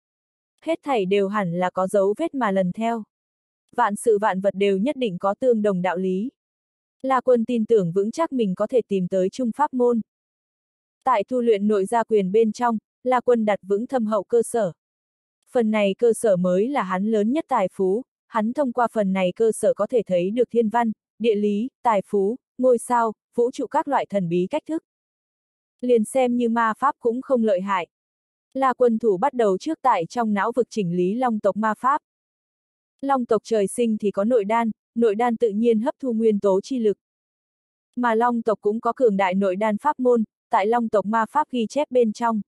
Hết thảy đều hẳn là có dấu vết mà lần theo. Vạn sự vạn vật đều nhất định có tương đồng đạo lý. La Quân tin tưởng vững chắc mình có thể tìm tới trung pháp môn. Tại tu luyện nội gia quyền bên trong, La Quân đặt vững thâm hậu cơ sở. Phần này cơ sở mới là hắn lớn nhất tài phú, hắn thông qua phần này cơ sở có thể thấy được thiên văn, địa lý, tài phú, ngôi sao, vũ trụ các loại thần bí cách thức. Liền xem như ma pháp cũng không lợi hại. La Quân thủ bắt đầu trước tại trong não vực chỉnh lý long tộc ma pháp. Long tộc trời sinh thì có nội đan, nội đan tự nhiên hấp thu nguyên tố chi lực. Mà long tộc cũng có cường đại nội đan pháp môn, tại long tộc ma pháp ghi chép bên trong.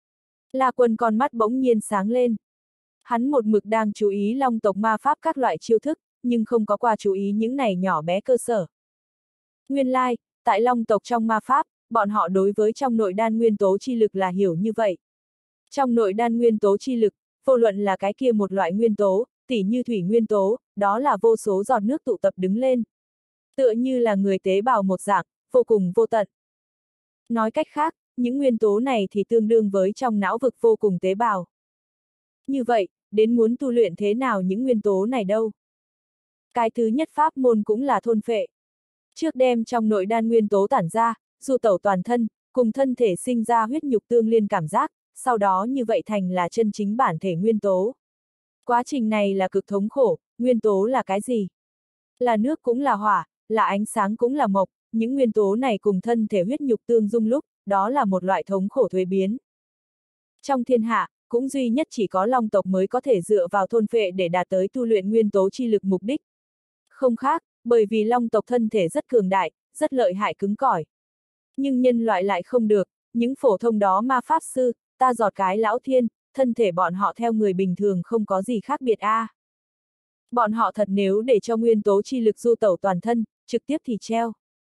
La Quân con mắt bỗng nhiên sáng lên. Hắn một mực đang chú ý long tộc ma pháp các loại chiêu thức, nhưng không có qua chú ý những này nhỏ bé cơ sở. Nguyên lai, like, tại long tộc trong ma pháp, bọn họ đối với trong nội đan nguyên tố chi lực là hiểu như vậy. Trong nội đan nguyên tố chi lực, vô luận là cái kia một loại nguyên tố, tỉ như thủy nguyên tố, đó là vô số giọt nước tụ tập đứng lên. Tựa như là người tế bào một dạng, vô cùng vô tận. Nói cách khác, những nguyên tố này thì tương đương với trong não vực vô cùng tế bào. Như vậy, đến muốn tu luyện thế nào những nguyên tố này đâu? Cái thứ nhất pháp môn cũng là thôn phệ. Trước đem trong nội đan nguyên tố tản ra, du tẩu toàn thân, cùng thân thể sinh ra huyết nhục tương liên cảm giác, sau đó như vậy thành là chân chính bản thể nguyên tố. Quá trình này là cực thống khổ, nguyên tố là cái gì? Là nước cũng là hỏa, là ánh sáng cũng là mộc, những nguyên tố này cùng thân thể huyết nhục tương dung lúc, đó là một loại thống khổ thuế biến. Trong thiên hạ, cũng duy nhất chỉ có long tộc mới có thể dựa vào thôn phệ để đạt tới tu luyện nguyên tố chi lực mục đích. Không khác, bởi vì long tộc thân thể rất cường đại, rất lợi hại cứng cỏi. Nhưng nhân loại lại không được, những phổ thông đó ma pháp sư, ta giọt cái lão thiên, thân thể bọn họ theo người bình thường không có gì khác biệt a. À. Bọn họ thật nếu để cho nguyên tố chi lực du tẩu toàn thân, trực tiếp thì treo.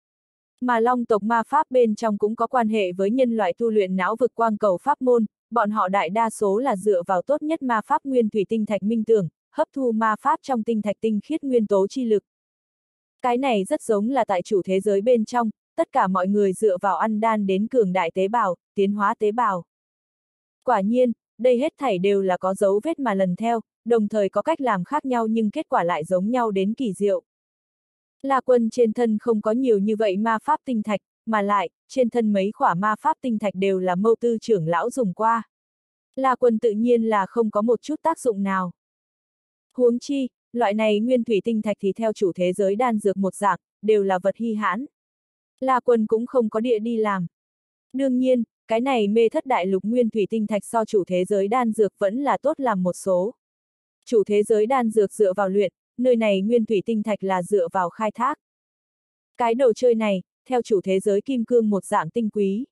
Mà long tộc ma pháp bên trong cũng có quan hệ với nhân loại tu luyện não vực quang cầu pháp môn, bọn họ đại đa số là dựa vào tốt nhất ma pháp nguyên thủy tinh thạch minh tưởng, hấp thu ma pháp trong tinh thạch tinh khiết nguyên tố chi lực. Cái này rất giống là tại chủ thế giới bên trong, tất cả mọi người dựa vào ăn đan đến cường đại tế bào, tiến hóa tế bào. Quả nhiên, đây hết thảy đều là có dấu vết mà lần theo, đồng thời có cách làm khác nhau nhưng kết quả lại giống nhau đến kỳ diệu. La Quân trên thân không có nhiều như vậy ma pháp tinh thạch, mà lại, trên thân mấy khỏa ma pháp tinh thạch đều là Mâu Tư trưởng lão dùng qua. La Quân tự nhiên là không có một chút tác dụng nào. Huống chi, loại này nguyên thủy tinh thạch thì theo chủ thế giới đan dược một dạng, đều là vật hi hãn. La Quân cũng không có địa đi làm. Đương nhiên, cái này mê thất đại lục nguyên thủy tinh thạch so chủ thế giới đan dược vẫn là tốt làm một số. Chủ thế giới đan dược dựa vào luyện, nơi này nguyên thủy tinh thạch là dựa vào khai thác. Cái đồ chơi này, theo chủ thế giới kim cương một dạng tinh quý.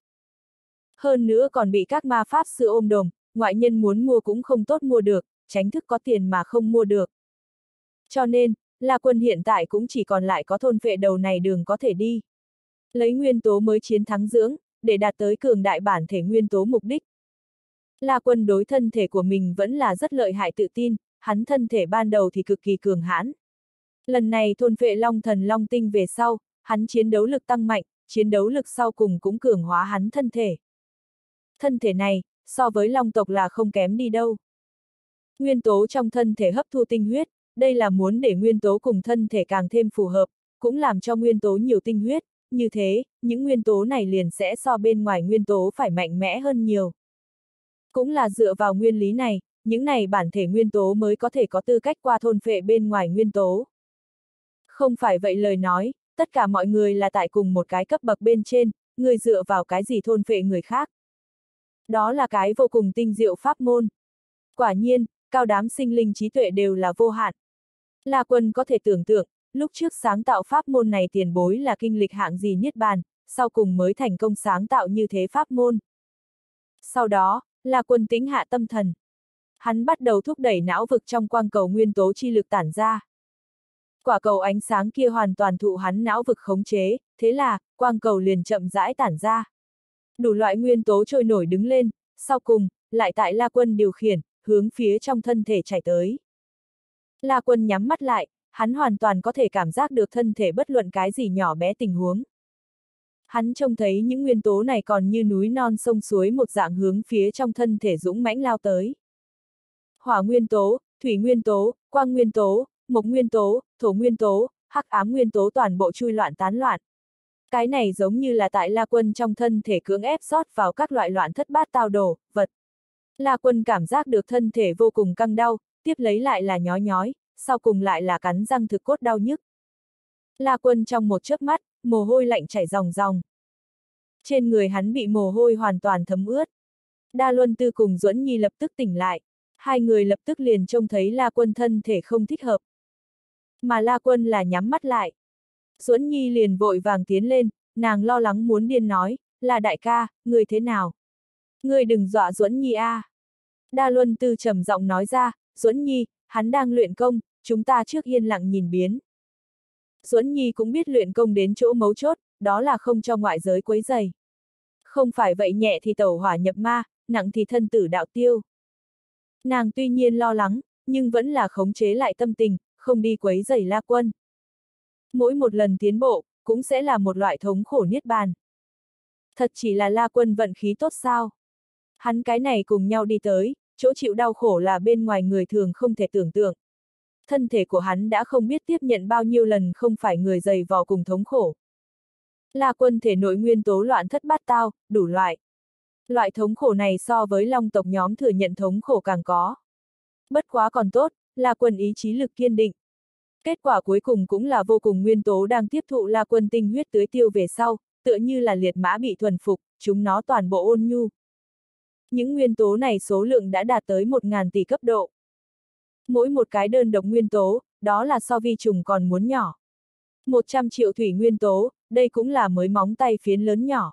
Hơn nữa còn bị các ma pháp sư ôm đồm, ngoại nhân muốn mua cũng không tốt mua được, tránh thức có tiền mà không mua được. Cho nên, La Quân hiện tại cũng chỉ còn lại có thôn phệ đầu này đường có thể đi. Lấy nguyên tố mới chiến thắng dưỡng, để đạt tới cường đại bản thể nguyên tố mục đích. La Quân đối thân thể của mình vẫn là rất lợi hại tự tin, hắn thân thể ban đầu thì cực kỳ cường hãn. Lần này thôn phệ long thần long tinh về sau, hắn chiến đấu lực tăng mạnh, chiến đấu lực sau cùng cũng cường hóa hắn thân thể. Thân thể này, so với long tộc là không kém đi đâu. Nguyên tố trong thân thể hấp thu tinh huyết, đây là muốn để nguyên tố cùng thân thể càng thêm phù hợp, cũng làm cho nguyên tố nhiều tinh huyết, như thế, những nguyên tố này liền sẽ so bên ngoài nguyên tố phải mạnh mẽ hơn nhiều. Cũng là dựa vào nguyên lý này, những này bản thể nguyên tố mới có thể có tư cách qua thôn phệ bên ngoài nguyên tố. Không phải vậy lời nói, tất cả mọi người là tại cùng một cái cấp bậc bên trên, ngươi dựa vào cái gì thôn phệ người khác? Đó là cái vô cùng tinh diệu pháp môn. Quả nhiên, cao đám sinh linh trí tuệ đều là vô hạn. La Quân có thể tưởng tượng, lúc trước sáng tạo pháp môn này tiền bối là kinh lịch hạng gì niết bàn, sau cùng mới thành công sáng tạo như thế pháp môn. Sau đó, La Quân tĩnh hạ tâm thần. Hắn bắt đầu thúc đẩy não vực trong quang cầu nguyên tố chi lực tản ra. Quả cầu ánh sáng kia hoàn toàn thụ hắn não vực khống chế, thế là, quang cầu liền chậm rãi tản ra. Đủ loại nguyên tố trôi nổi đứng lên, sau cùng, lại tại La Quân điều khiển, hướng phía trong thân thể chảy tới. La Quân nhắm mắt lại, hắn hoàn toàn có thể cảm giác được thân thể bất luận cái gì nhỏ bé tình huống. Hắn trông thấy những nguyên tố này còn như núi non sông suối một dạng hướng phía trong thân thể dũng mãnh lao tới. Hỏa nguyên tố, thủy nguyên tố, quang nguyên tố, mộc nguyên tố, thổ nguyên tố, hắc ám nguyên tố toàn bộ chui loạn tán loạn. Cái này giống như là tại La Quân trong thân thể cưỡng ép rót vào các loại loạn thất bát tao đồ, vật. La Quân cảm giác được thân thể vô cùng căng đau, tiếp lấy lại là nhói nhói, sau cùng lại là cắn răng thực cốt đau nhức. La Quân trong một chớp mắt, mồ hôi lạnh chảy ròng ròng. Trên người hắn bị mồ hôi hoàn toàn thấm ướt. Đa Luân Tư cùng Duẫn Nhi lập tức tỉnh lại. Hai người lập tức liền trông thấy La Quân thân thể không thích hợp. Mà La Quân là nhắm mắt lại. Duẫn Nhi liền vội vàng tiến lên, nàng lo lắng muốn điên nói, là đại ca, người thế nào? Người đừng dọa Duẫn Nhi a. À. Đa Luân Tư trầm giọng nói ra, Duẫn Nhi, hắn đang luyện công, chúng ta trước yên lặng nhìn biến. Duẫn Nhi cũng biết luyện công đến chỗ mấu chốt, đó là không cho ngoại giới quấy rầy. Không phải vậy nhẹ thì tẩu hỏa nhập ma, nặng thì thân tử đạo tiêu. Nàng tuy nhiên lo lắng, nhưng vẫn là khống chế lại tâm tình, không đi quấy rầy La Quân. Mỗi một lần tiến bộ, cũng sẽ là một loại thống khổ niết bàn. Thật chỉ là La Quân vận khí tốt sao? Hắn cái này cùng nhau đi tới, chỗ chịu đau khổ là bên ngoài người thường không thể tưởng tượng. Thân thể của hắn đã không biết tiếp nhận bao nhiêu lần không phải người dày vò cùng thống khổ. La Quân thể nội nguyên tố loạn thất bát tao, đủ loại. Loại thống khổ này so với Long tộc nhóm thừa nhận thống khổ càng có. Bất quá còn tốt, La Quân ý chí lực kiên định. Kết quả cuối cùng cũng là vô cùng nguyên tố đang tiếp thụ La Quân tinh huyết tưới tiêu về sau, tựa như là liệt mã bị thuần phục, chúng nó toàn bộ ôn nhu. Những nguyên tố này số lượng đã đạt tới một ngàn tỷ cấp độ. Mỗi một cái đơn độc nguyên tố, đó là so vi trùng còn muốn nhỏ. một trăm triệu thủy nguyên tố, đây cũng là mới móng tay phiến lớn nhỏ.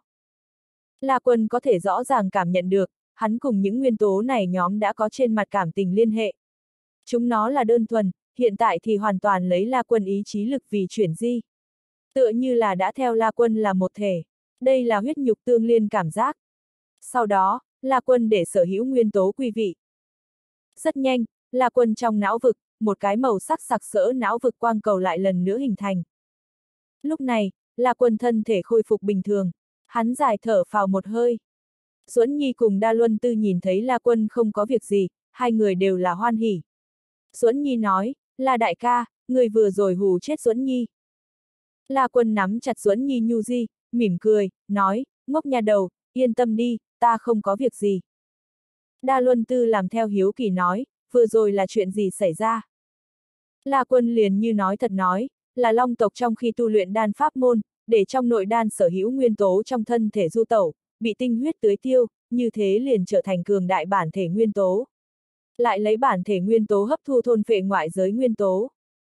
La Quân có thể rõ ràng cảm nhận được, hắn cùng những nguyên tố này nhóm đã có trên mặt cảm tình liên hệ. Chúng nó là đơn thuần, hiện tại thì hoàn toàn lấy La Quân ý chí lực vì chuyển di. Tựa như là đã theo La Quân là một thể. Đây là huyết nhục tương liên cảm giác. Sau đó, La Quân để sở hữu nguyên tố quý vị. Rất nhanh, La Quân trong não vực, một cái màu sắc sặc sỡ não vực quang cầu lại lần nữa hình thành. Lúc này, La Quân thân thể khôi phục bình thường, hắn dài thở phào một hơi. Duẫn Nhi cùng Đa Luân Tư nhìn thấy La Quân không có việc gì, hai người đều là hoan hỉ. Duẫn Nhi nói, La đại ca, người vừa rồi hù chết Duẫn Nhi. La Quân nắm chặt Duẫn Nhi nhu di, mỉm cười, nói, ngốc nhà đầu, yên tâm đi, ta không có việc gì. Đa Luân Tư làm theo hiếu kỳ nói, vừa rồi là chuyện gì xảy ra? La Quân liền như nói thật nói, là Long tộc trong khi tu luyện đan pháp môn, để trong nội đan sở hữu nguyên tố trong thân thể du tẩu, bị tinh huyết tưới tiêu, như thế liền trở thành cường đại bản thể nguyên tố. Lại lấy bản thể nguyên tố hấp thu thôn phệ ngoại giới nguyên tố.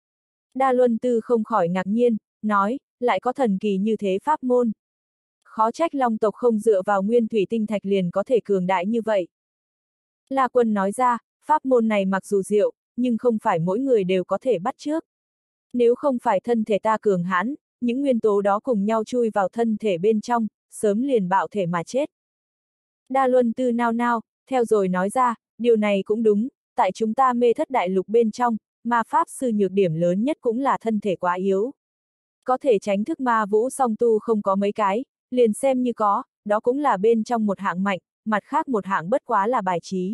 Đa Luân Tư không khỏi ngạc nhiên, nói, lại có thần kỳ như thế pháp môn. Khó trách Long tộc không dựa vào nguyên thủy tinh thạch liền có thể cường đại như vậy. La Quân nói ra, pháp môn này mặc dù diệu, nhưng không phải mỗi người đều có thể bắt chước. Nếu không phải thân thể ta cường hãn, những nguyên tố đó cùng nhau chui vào thân thể bên trong, sớm liền bạo thể mà chết. Đa Luân Tư nao nao, theo rồi nói ra, điều này cũng đúng, tại chúng ta mê thất đại lục bên trong, ma pháp sư nhược điểm lớn nhất cũng là thân thể quá yếu. Có thể tránh thức ma vũ song tu không có mấy cái, liền xem như có, đó cũng là bên trong một hạng mạnh, mặt khác một hạng bất quá là bài trí.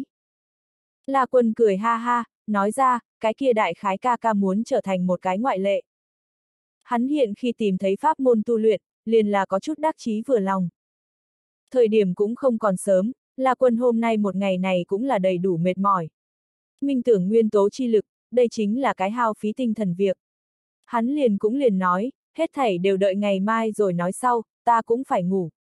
La Quân cười ha ha, nói ra, cái kia đại khái ca ca muốn trở thành một cái ngoại lệ. Hắn hiện khi tìm thấy pháp môn tu luyện, liền là có chút đắc chí vừa lòng. Thời điểm cũng không còn sớm, La Quân hôm nay một ngày này cũng là đầy đủ mệt mỏi. Minh tưởng nguyên tố chi lực, đây chính là cái hao phí tinh thần việc. Hắn liền cũng liền nói, hết thảy đều đợi ngày mai rồi nói sau, ta cũng phải ngủ.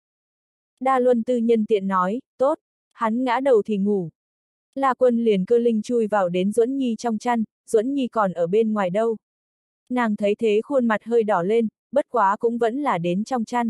Đa Luân Tư nhân tiện nói, tốt, hắn ngã đầu thì ngủ. La Quân liền cơ linh chui vào đến Duẫn Nhi trong chăn, Duẫn Nhi còn ở bên ngoài đâu. Nàng thấy thế khuôn mặt hơi đỏ lên, bất quá cũng vẫn là đến trong chăn.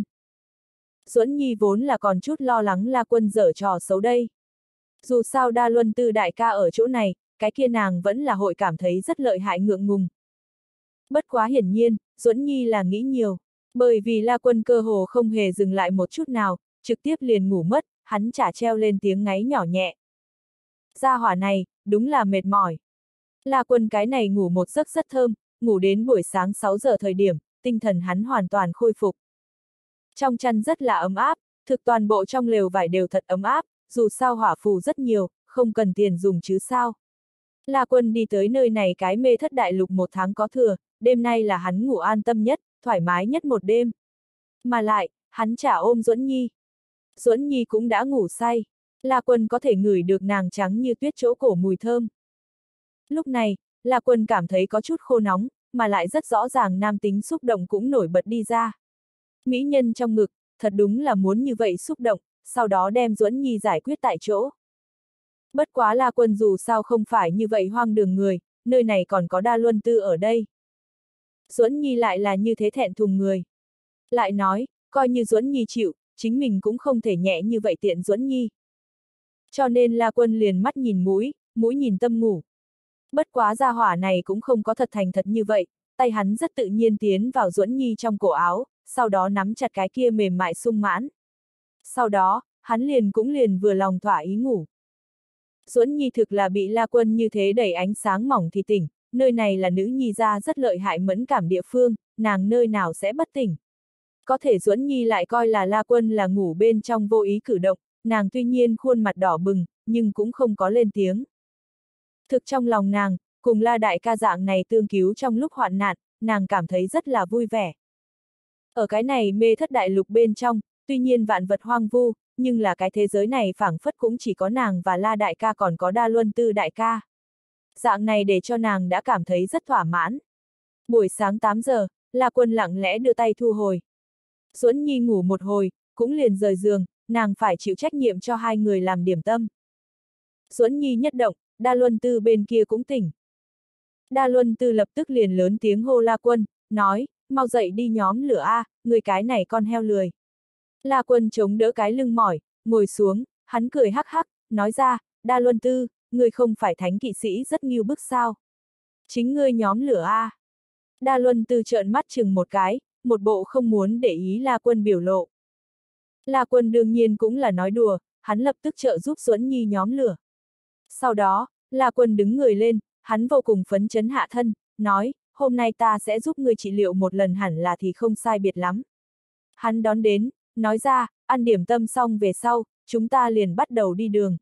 Duẫn Nhi vốn là còn chút lo lắng La Quân giở trò xấu đây. Dù sao Đa Luân Tư đại ca ở chỗ này, cái kia nàng vẫn là hội cảm thấy rất lợi hại ngượng ngùng. Bất quá hiển nhiên, Duẫn Nhi là nghĩ nhiều, bởi vì La Quân cơ hồ không hề dừng lại một chút nào, trực tiếp liền ngủ mất, hắn chả treo lên tiếng ngáy nhỏ nhẹ. Gia hỏa này, đúng là mệt mỏi. La Quân cái này ngủ một giấc rất thơm, ngủ đến buổi sáng sáu giờ thời điểm, tinh thần hắn hoàn toàn khôi phục. Trong chăn rất là ấm áp, thực toàn bộ trong lều vải đều thật ấm áp, dù sao hỏa phù rất nhiều, không cần tiền dùng chứ sao. La Quân đi tới nơi này cái mê thất đại lục một tháng có thừa, đêm nay là hắn ngủ an tâm nhất, thoải mái nhất một đêm. Mà lại, hắn chả ôm Duẫn Nhi. Duẫn Nhi cũng đã ngủ say. La Quân có thể ngửi được nàng trắng như tuyết chỗ cổ mùi thơm. Lúc này, La Quân cảm thấy có chút khô nóng, mà lại rất rõ ràng nam tính xúc động cũng nổi bật đi ra. Mỹ nhân trong ngực, thật đúng là muốn như vậy xúc động, sau đó đem Duẫn Nhi giải quyết tại chỗ. Bất quá La Quân dù sao không phải như vậy hoang đường người, nơi này còn có Đa Luân Tư ở đây. Duẫn Nhi lại là như thế thẹn thùng người. Lại nói, coi như Duẫn Nhi chịu, chính mình cũng không thể nhẹ như vậy tiện Duẫn Nhi. Cho nên La Quân liền mắt nhìn mũi, mũi nhìn tâm ngủ. Bất quá gia hỏa này cũng không có thật thành thật như vậy, tay hắn rất tự nhiên tiến vào Duẫn Nhi trong cổ áo, sau đó nắm chặt cái kia mềm mại sung mãn. Sau đó, hắn liền cũng liền vừa lòng thỏa ý ngủ. Duẫn Nhi thực là bị La Quân như thế đẩy ánh sáng mỏng thì tỉnh, nơi này là nữ nhi gia rất lợi hại mẫn cảm địa phương, nàng nơi nào sẽ bất tỉnh. Có thể Duẫn Nhi lại coi là La Quân là ngủ bên trong vô ý cử động, nàng tuy nhiên khuôn mặt đỏ bừng, nhưng cũng không có lên tiếng. Thực trong lòng nàng, cùng La đại ca dạng này tương cứu trong lúc hoạn nạn, nàng cảm thấy rất là vui vẻ. Ở cái này mê thất đại lục bên trong, tuy nhiên vạn vật hoang vu, nhưng là cái thế giới này phảng phất cũng chỉ có nàng và La đại ca còn có Đa Luân Tư đại ca. Dạng này để cho nàng đã cảm thấy rất thỏa mãn. Buổi sáng tám giờ, La Quân lặng lẽ đưa tay thu hồi. Duẫn Nhi ngủ một hồi, cũng liền rời giường, nàng phải chịu trách nhiệm cho hai người làm điểm tâm. Duẫn Nhi nhất động, Đa Luân Tư bên kia cũng tỉnh. Đa Luân Tư lập tức liền lớn tiếng hô La Quân, nói, mau dậy đi nhóm lửa a, người cái này con heo lười. La Quân chống đỡ cái lưng mỏi, ngồi xuống, hắn cười hắc hắc, nói ra, Đa Luân Tư, ngươi không phải thánh kỵ sĩ rất nghiêu bức sao? Chính ngươi nhóm lửa a. Đa Luân Tư trợn mắt chừng một cái, một bộ không muốn để ý La Quân biểu lộ. La Quân đương nhiên cũng là nói đùa, hắn lập tức trợ giúp Duẫn Nhi nhóm lửa. Sau đó, La Quân đứng người lên, hắn vô cùng phấn chấn hạ thân, nói, hôm nay ta sẽ giúp ngươi trị liệu một lần hẳn là thì không sai biệt lắm. Hắn đón đến, nói ra, ăn điểm tâm xong về sau, chúng ta liền bắt đầu đi đường.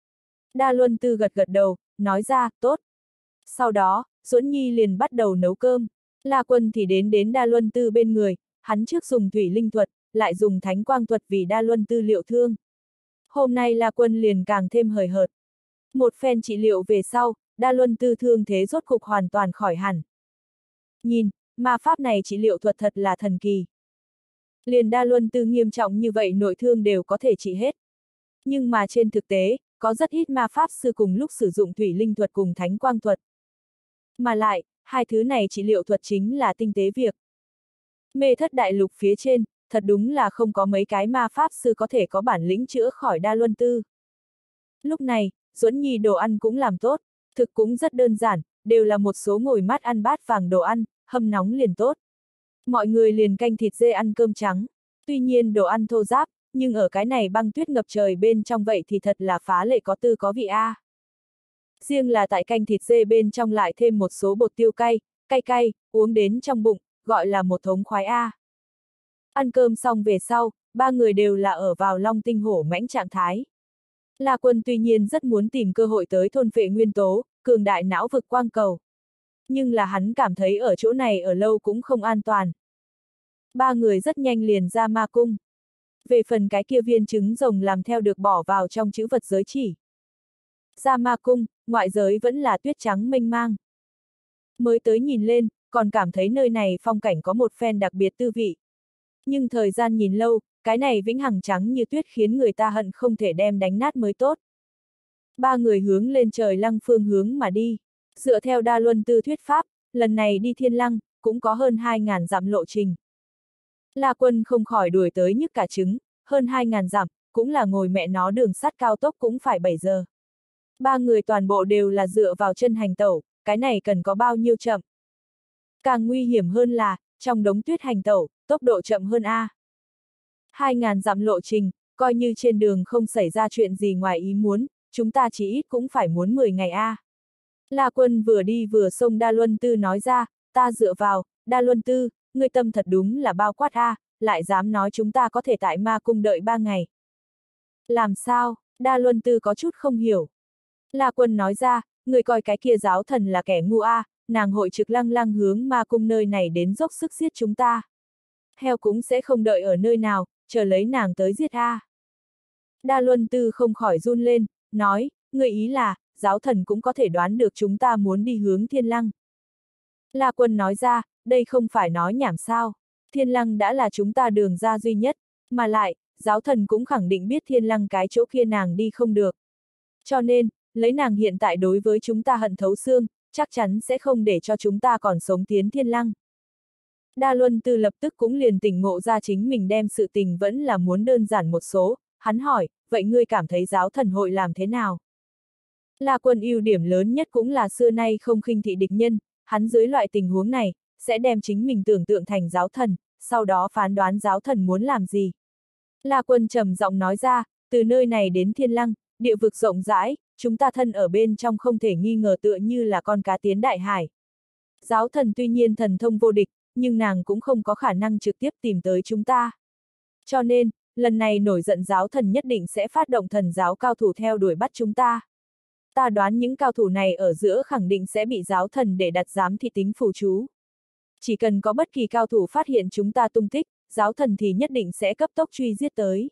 Đa Luân Tư gật gật đầu, nói ra, tốt. Sau đó, Duẫn Nhi liền bắt đầu nấu cơm. La Quân thì đến đến Đa Luân Tư bên người, hắn trước dùng thủy linh thuật, lại dùng thánh quang thuật vì Đa Luân Tư liệu thương. Hôm nay La Quân liền càng thêm hời hợt. Một phen trị liệu về sau, Đa Luân Tư thương thế rốt cục hoàn toàn khỏi hẳn. Nhìn, ma pháp này trị liệu thuật thật là thần kỳ. Liền Đa Luân Tư nghiêm trọng như vậy nội thương đều có thể trị hết. Nhưng mà trên thực tế, có rất ít ma pháp sư cùng lúc sử dụng thủy linh thuật cùng thánh quang thuật. Mà lại, hai thứ này trị liệu thuật chính là tinh tế việc. Mê thất đại lục phía trên, thật đúng là không có mấy cái ma pháp sư có thể có bản lĩnh chữa khỏi Đa Luân Tư. Lúc này, Duẫn Nhi đồ ăn cũng làm tốt, thực cũng rất đơn giản, đều là một số ngồi mát ăn bát vàng đồ ăn, hâm nóng liền tốt. Mọi người liền canh thịt dê ăn cơm trắng, tuy nhiên đồ ăn thô ráp, nhưng ở cái này băng tuyết ngập trời bên trong vậy thì thật là phá lệ có tư có vị a. À. Riêng là tại canh thịt dê bên trong lại thêm một số bột tiêu cay, cay cay, uống đến trong bụng, gọi là một thống khoái a. À. Ăn cơm xong về sau, ba người đều là ở vào long tinh hổ mãnh trạng thái. La Quân tuy nhiên rất muốn tìm cơ hội tới thôn phệ nguyên tố, cường đại não vực quang cầu. Nhưng là hắn cảm thấy ở chỗ này ở lâu cũng không an toàn. Ba người rất nhanh liền ra ma cung. Về phần cái kia viên trứng rồng làm theo được bỏ vào trong chữ vật giới chỉ. Ra ma cung, ngoại giới vẫn là tuyết trắng mênh mang. Mới tới nhìn lên, còn cảm thấy nơi này phong cảnh có một phen đặc biệt tư vị. Nhưng thời gian nhìn lâu, cái này vĩnh hằng trắng như tuyết khiến người ta hận không thể đem đánh nát mới tốt. Ba người hướng lên trời lăng phương hướng mà đi. Dựa theo Đa Luân Tư thuyết pháp, lần này đi Thiên Lăng, cũng có hơn hai ngàn dặm lộ trình. La Quân không khỏi đuổi tới nhức cả trứng, hơn hai ngàn dặm, cũng là ngồi mẹ nó đường sắt cao tốc cũng phải bảy giờ. Ba người toàn bộ đều là dựa vào chân hành tẩu, cái này cần có bao nhiêu chậm. Càng nguy hiểm hơn là, trong đống tuyết hành tẩu, tốc độ chậm hơn A. Hai ngàn dặm lộ trình, coi như trên đường không xảy ra chuyện gì ngoài ý muốn, chúng ta chỉ ít cũng phải muốn mười ngày A. La Quân vừa đi vừa xông Đa Luân Tư nói ra, ta dựa vào, Đa Luân Tư, ngươi tâm thật đúng là bao quát A, lại dám nói chúng ta có thể tại ma cung đợi ba ngày. Làm sao? Đa Luân Tư có chút không hiểu. La Quân nói ra, người coi cái kia giáo thần là kẻ ngu A, nàng hội trực lăng lăng hướng ma cung nơi này đến dốc sức giết chúng ta. Heo cũng sẽ không đợi ở nơi nào, chờ lấy nàng tới giết A. Đa Luân Tư không khỏi run lên, nói, người ý là, giáo thần cũng có thể đoán được chúng ta muốn đi hướng Thiên Lăng. La Quân nói ra, đây không phải nói nhảm sao, Thiên Lăng đã là chúng ta đường ra duy nhất, mà lại, giáo thần cũng khẳng định biết Thiên Lăng cái chỗ kia nàng đi không được. Cho nên, lấy nàng hiện tại đối với chúng ta hận thấu xương, chắc chắn sẽ không để cho chúng ta còn sống tiến Thiên Lăng. Đa Luân Tư lập tức cũng liền tỉnh ngộ ra chính mình đem sự tình vẫn là muốn đơn giản một số, hắn hỏi, vậy ngươi cảm thấy giáo thần hội làm thế nào? La Quân ưu điểm lớn nhất cũng là xưa nay không khinh thị địch nhân, hắn dưới loại tình huống này, sẽ đem chính mình tưởng tượng thành giáo thần, sau đó phán đoán giáo thần muốn làm gì. La Quân trầm giọng nói ra, từ nơi này đến Thiên Lăng, địa vực rộng rãi, chúng ta thân ở bên trong không thể nghi ngờ tựa như là con cá tiến đại hải. Giáo thần tuy nhiên thần thông vô địch, nhưng nàng cũng không có khả năng trực tiếp tìm tới chúng ta. Cho nên, lần này nổi giận giáo thần nhất định sẽ phát động thần giáo cao thủ theo đuổi bắt chúng ta. Ta đoán những cao thủ này ở giữa khẳng định sẽ bị giáo thần để đặt giám thị tính phù chú. Chỉ cần có bất kỳ cao thủ phát hiện chúng ta tung tích, giáo thần thì nhất định sẽ cấp tốc truy giết tới.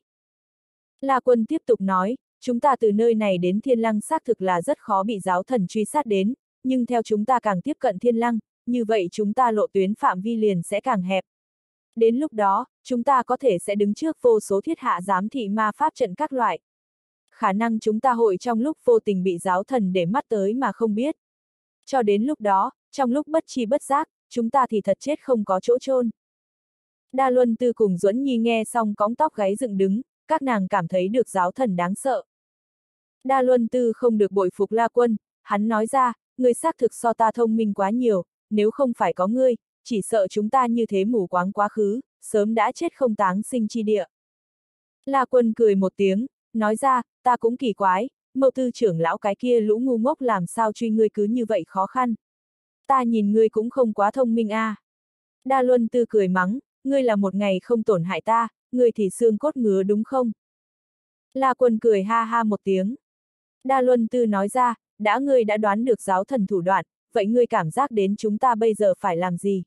La Quân tiếp tục nói, chúng ta từ nơi này đến Thiên Lăng xác thực là rất khó bị giáo thần truy sát đến, nhưng theo chúng ta càng tiếp cận Thiên Lăng, như vậy chúng ta lộ tuyến phạm vi liền sẽ càng hẹp. Đến lúc đó, chúng ta có thể sẽ đứng trước vô số thiết hạ giám thị ma pháp trận các loại. Khả năng chúng ta hội trong lúc vô tình bị giáo thần để mắt tới mà không biết. Cho đến lúc đó, trong lúc bất tri bất giác, chúng ta thì thật chết không có chỗ chôn. Đa Luân Tư cùng Duẫn Nhi nghe xong cõng tóc gáy dựng đứng, các nàng cảm thấy được giáo thần đáng sợ. Đa Luân Tư không được bội phục La Quân, hắn nói ra, ngươi xác thực so ta thông minh quá nhiều, nếu không phải có ngươi, chỉ sợ chúng ta như thế mù quáng quá khứ, sớm đã chết không táng sinh chi địa. La Quân cười một tiếng, nói ra, ta cũng kỳ quái, Mậu Tư trưởng lão cái kia lũ ngu ngốc làm sao truy ngươi cứ như vậy khó khăn. Ta nhìn ngươi cũng không quá thông minh a. À. Đa Luân Tư cười mắng, ngươi là một ngày không tổn hại ta, ngươi thì xương cốt ngứa đúng không? La Quân cười ha ha một tiếng. Đa Luân Tư nói ra, đã ngươi đã đoán được giáo thần thủ đoạn, vậy ngươi cảm giác đến chúng ta bây giờ phải làm gì?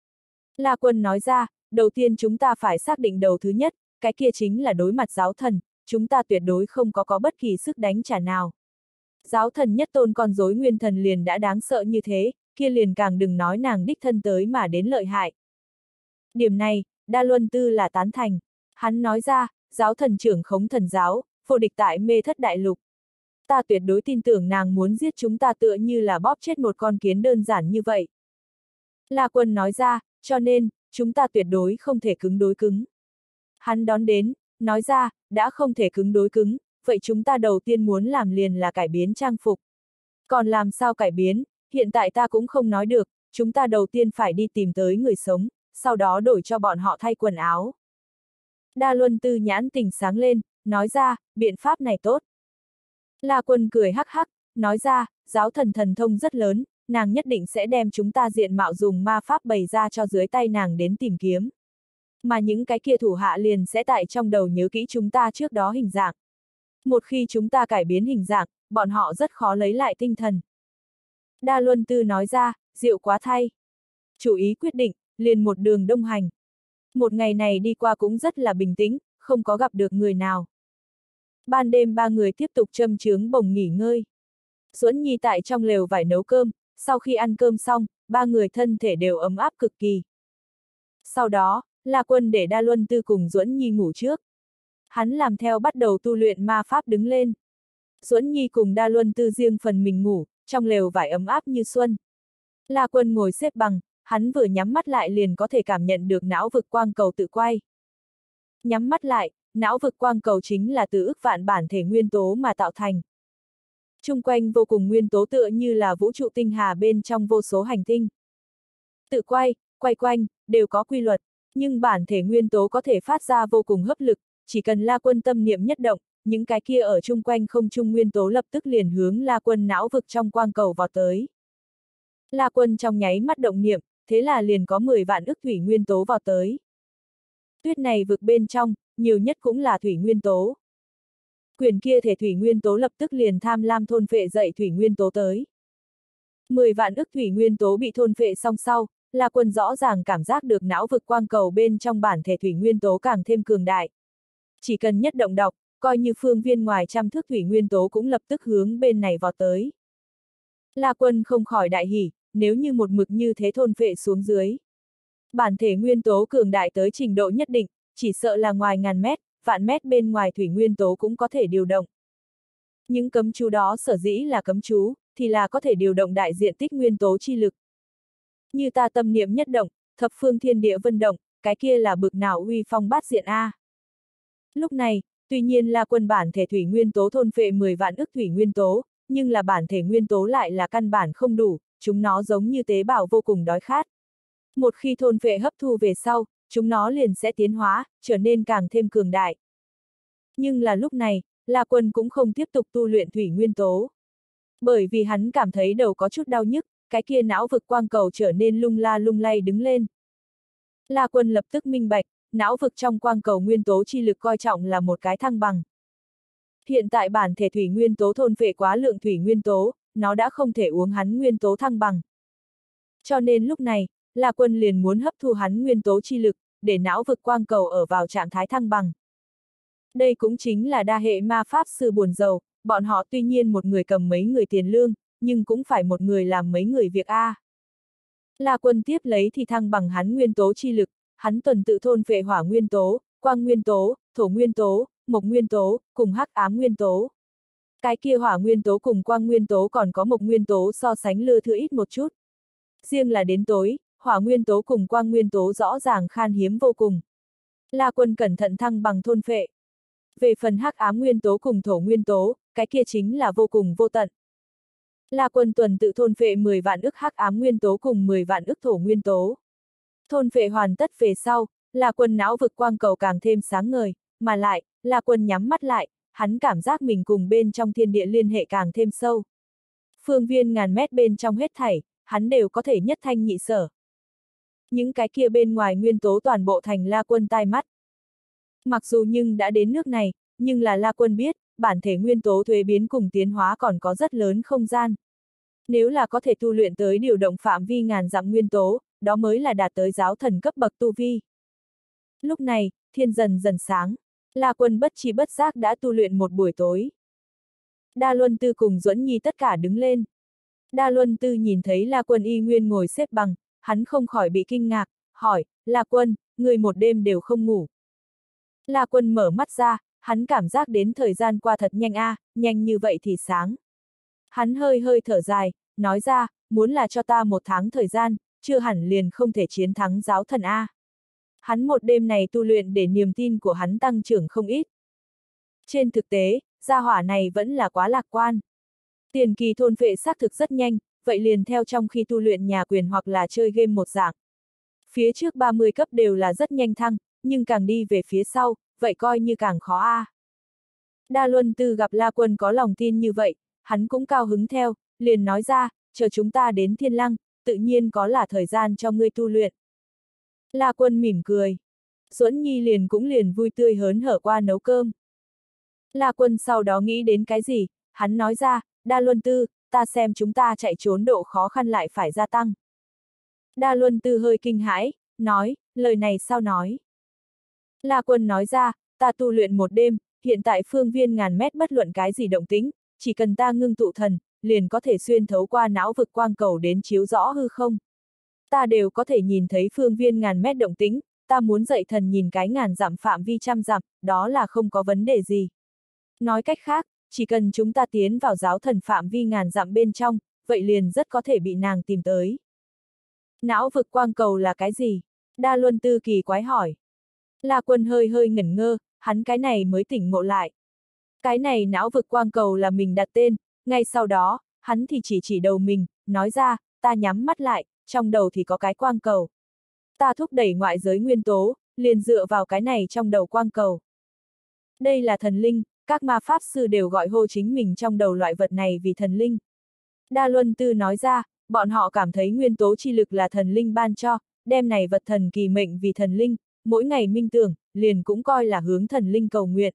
La Quân nói ra, đầu tiên chúng ta phải xác định đầu thứ nhất, cái kia chính là đối mặt giáo thần, chúng ta tuyệt đối không có có bất kỳ sức đánh trả nào. Giáo thần nhất tôn con rối nguyên thần liền đã đáng sợ như thế, kia liền càng đừng nói nàng đích thân tới mà đến lợi hại. Điểm này, Đa Luân Tư là tán thành. Hắn nói ra, giáo thần trưởng khống thần giáo, vô địch tại mê thất đại lục. Ta tuyệt đối tin tưởng nàng muốn giết chúng ta tựa như là bóp chết một con kiến đơn giản như vậy. La Quân nói ra, cho nên, chúng ta tuyệt đối không thể cứng đối cứng. Hắn đón đến, nói ra, đã không thể cứng đối cứng, vậy chúng ta đầu tiên muốn làm liền là cải biến trang phục. Còn làm sao cải biến, hiện tại ta cũng không nói được, chúng ta đầu tiên phải đi tìm tới người sống, sau đó đổi cho bọn họ thay quần áo. Đa Luân Tư nhãn tình sáng lên, nói ra, biện pháp này tốt. La Quân cười hắc hắc, nói ra, giáo thần thần thông rất lớn, nàng nhất định sẽ đem chúng ta diện mạo dùng ma pháp bày ra cho dưới tay nàng đến tìm kiếm. Mà những cái kia thủ hạ liền sẽ tại trong đầu nhớ kỹ chúng ta trước đó hình dạng. Một khi chúng ta cải biến hình dạng, bọn họ rất khó lấy lại tinh thần. Đa Luân Tư nói ra, diệu quá thay. Chủ ý quyết định, liền một đường đông hành. Một ngày này đi qua cũng rất là bình tĩnh, không có gặp được người nào. Ban đêm ba người tiếp tục châm chướng bồng nghỉ ngơi. Duẫn Nhi tại trong lều vải nấu cơm, sau khi ăn cơm xong, ba người thân thể đều ấm áp cực kỳ. Sau đó, La Quân để Đa Luân Tư cùng Duẫn Nhi ngủ trước. Hắn làm theo bắt đầu tu luyện ma pháp đứng lên. Duẫn Nhi cùng Đa Luân Tư riêng phần mình ngủ, trong lều vải ấm áp như xuân. La Quân ngồi xếp bằng, hắn vừa nhắm mắt lại liền có thể cảm nhận được não vực quang cầu tự quay. Nhắm mắt lại, não vực quang cầu chính là từ ức vạn bản thể nguyên tố mà tạo thành. Chung quanh vô cùng nguyên tố tựa như là vũ trụ tinh hà bên trong vô số hành tinh. Tự quay, quay quanh, đều có quy luật, nhưng bản thể nguyên tố có thể phát ra vô cùng hấp lực, chỉ cần La Quân tâm niệm nhất động, những cái kia ở chung quanh không trung nguyên tố lập tức liền hướng La Quân não vực trong quang cầu vọt tới. La Quân trong nháy mắt động niệm, thế là liền có mười vạn ức thủy nguyên tố vọt tới. Tuyết này vực bên trong, nhiều nhất cũng là thủy nguyên tố. Quyền kia thể thủy nguyên tố lập tức liền tham lam thôn phệ dậy thủy nguyên tố tới. Mười vạn ức thủy nguyên tố bị thôn phệ xong sau, La Quân rõ ràng cảm giác được não vực quang cầu bên trong bản thể thủy nguyên tố càng thêm cường đại. Chỉ cần nhất động đọc, coi như phương viên ngoài trăm thước thủy nguyên tố cũng lập tức hướng bên này vọt tới. La Quân không khỏi đại hỉ, nếu như một mực như thế thôn phệ xuống dưới. Bản thể nguyên tố cường đại tới trình độ nhất định, chỉ sợ là ngoài ngàn mét, vạn mét bên ngoài thủy nguyên tố cũng có thể điều động. Những cấm chú đó sở dĩ là cấm chú, thì là có thể điều động đại diện tích nguyên tố chi lực. Như ta tâm niệm nhất động, thập phương thiên địa vân động, cái kia là bực nào uy phong bát diện A. Lúc này, tuy nhiên La Quân bản thể thủy nguyên tố thôn phệ mười vạn ức thủy nguyên tố, nhưng là bản thể nguyên tố lại là căn bản không đủ, chúng nó giống như tế bào vô cùng đói khát. Một khi thôn phệ hấp thu về sau, chúng nó liền sẽ tiến hóa, trở nên càng thêm cường đại. Nhưng là lúc này, La Quân cũng không tiếp tục tu luyện thủy nguyên tố. Bởi vì hắn cảm thấy đầu có chút đau nhức, cái kia não vực quang cầu trở nên lung la lung lay đứng lên. La Quân lập tức minh bạch, não vực trong quang cầu nguyên tố chi lực coi trọng là một cái thăng bằng. Hiện tại bản thể thủy nguyên tố thôn phệ quá lượng thủy nguyên tố, nó đã không thể uống hắn nguyên tố thăng bằng. Cho nên lúc này, La Quân liền muốn hấp thu hắn nguyên tố chi lực, để não vực quang cầu ở vào trạng thái thăng bằng. Đây cũng chính là đa hệ ma pháp sư buồn rầu, bọn họ tuy nhiên một người cầm mấy người tiền lương, nhưng cũng phải một người làm mấy người việc A. La Quân tiếp lấy thì thăng bằng hắn nguyên tố chi lực, hắn tuần tự thôn phệ hỏa nguyên tố, quang nguyên tố, thổ nguyên tố, mộc nguyên tố, cùng hắc ám nguyên tố. Cái kia hỏa nguyên tố cùng quang nguyên tố còn có mộc nguyên tố so sánh lưa thưa ít một chút. Riêng là đến tối, hỏa nguyên tố cùng quang nguyên tố rõ ràng khan hiếm vô cùng. La Quân cẩn thận thăng bằng thôn phệ. Về phần hắc ám nguyên tố cùng thổ nguyên tố, cái kia chính là vô cùng vô tận. La Quân tuần tự thôn phệ mười vạn ức hắc ám nguyên tố cùng mười vạn ức thổ nguyên tố. Thôn phệ hoàn tất về sau, La Quân não vực quang cầu càng thêm sáng ngời, mà lại, La Quân nhắm mắt lại, hắn cảm giác mình cùng bên trong thiên địa liên hệ càng thêm sâu. Phương viên ngàn mét bên trong hết thảy, hắn đều có thể nhất thanh nhị sở. Những cái kia bên ngoài nguyên tố toàn bộ thành La Quân tai mắt. Mặc dù nhưng đã đến nước này, nhưng là La Quân biết, bản thể nguyên tố thuế biến cùng tiến hóa còn có rất lớn không gian. Nếu là có thể tu luyện tới điều động phạm vi ngàn dặm nguyên tố, đó mới là đạt tới giáo thần cấp bậc tu vi. Lúc này, thiên dần dần sáng, La Quân bất chi bất giác đã tu luyện một buổi tối. Đa Luân Tư cùng Duẫn Nhi tất cả đứng lên. Đa Luân Tư nhìn thấy La Quân y nguyên ngồi xếp bằng, hắn không khỏi bị kinh ngạc, hỏi, La Quân, người một đêm đều không ngủ. La Quân mở mắt ra, hắn cảm giác đến thời gian qua thật nhanh a, à, nhanh như vậy thì sáng. Hắn hơi hơi thở dài, nói ra, muốn là cho ta một tháng thời gian, chưa hẳn liền không thể chiến thắng giáo thần A. Hắn một đêm này tu luyện để niềm tin của hắn tăng trưởng không ít. Trên thực tế, gia hỏa này vẫn là quá lạc quan. Tiền kỳ thôn phệ xác thực rất nhanh, vậy liền theo trong khi tu luyện nhà quyền hoặc là chơi game một dạng. Phía trước ba mươi cấp đều là rất nhanh thăng, nhưng càng đi về phía sau, vậy coi như càng khó a. À. Đa Luân Tư gặp La Quân có lòng tin như vậy, hắn cũng cao hứng theo, liền nói ra, chờ chúng ta đến Thiên Lăng, tự nhiên có là thời gian cho ngươi tu luyện. La Quân mỉm cười. Duẫn Nhi liền cũng liền vui tươi hớn hở qua nấu cơm. La Quân sau đó nghĩ đến cái gì, hắn nói ra, Đa Luân Tư, ta xem chúng ta chạy trốn độ khó khăn lại phải gia tăng. Đa Luân Tư hơi kinh hãi, nói, lời này sao nói. La Quân nói ra, ta tu luyện một đêm, hiện tại phương viên ngàn mét bất luận cái gì động tĩnh, chỉ cần ta ngưng tụ thần, liền có thể xuyên thấu qua não vực quang cầu đến chiếu rõ hư không. Ta đều có thể nhìn thấy phương viên ngàn mét động tĩnh, ta muốn dạy thần nhìn cái ngàn dặm phạm vi trăm dặm, đó là không có vấn đề gì. Nói cách khác, chỉ cần chúng ta tiến vào giáo thần phạm vi ngàn dặm bên trong, vậy liền rất có thể bị nàng tìm tới. Não vực quang cầu là cái gì? Đa Luân Tư kỳ quái hỏi. La Quân hơi hơi ngẩn ngơ, hắn cái này mới tỉnh ngộ lại. Cái này não vực quang cầu là mình đặt tên, ngay sau đó, hắn thì chỉ chỉ đầu mình, nói ra, ta nhắm mắt lại, trong đầu thì có cái quang cầu. Ta thúc đẩy ngoại giới nguyên tố, liền dựa vào cái này trong đầu quang cầu. Đây là thần linh, các ma pháp sư đều gọi hô chính mình trong đầu loại vật này vì thần linh. Đa Luân Tư nói ra, bọn họ cảm thấy nguyên tố chi lực là thần linh ban cho, đem này vật thần kỳ mệnh vì thần linh, mỗi ngày minh tưởng, liền cũng coi là hướng thần linh cầu nguyện.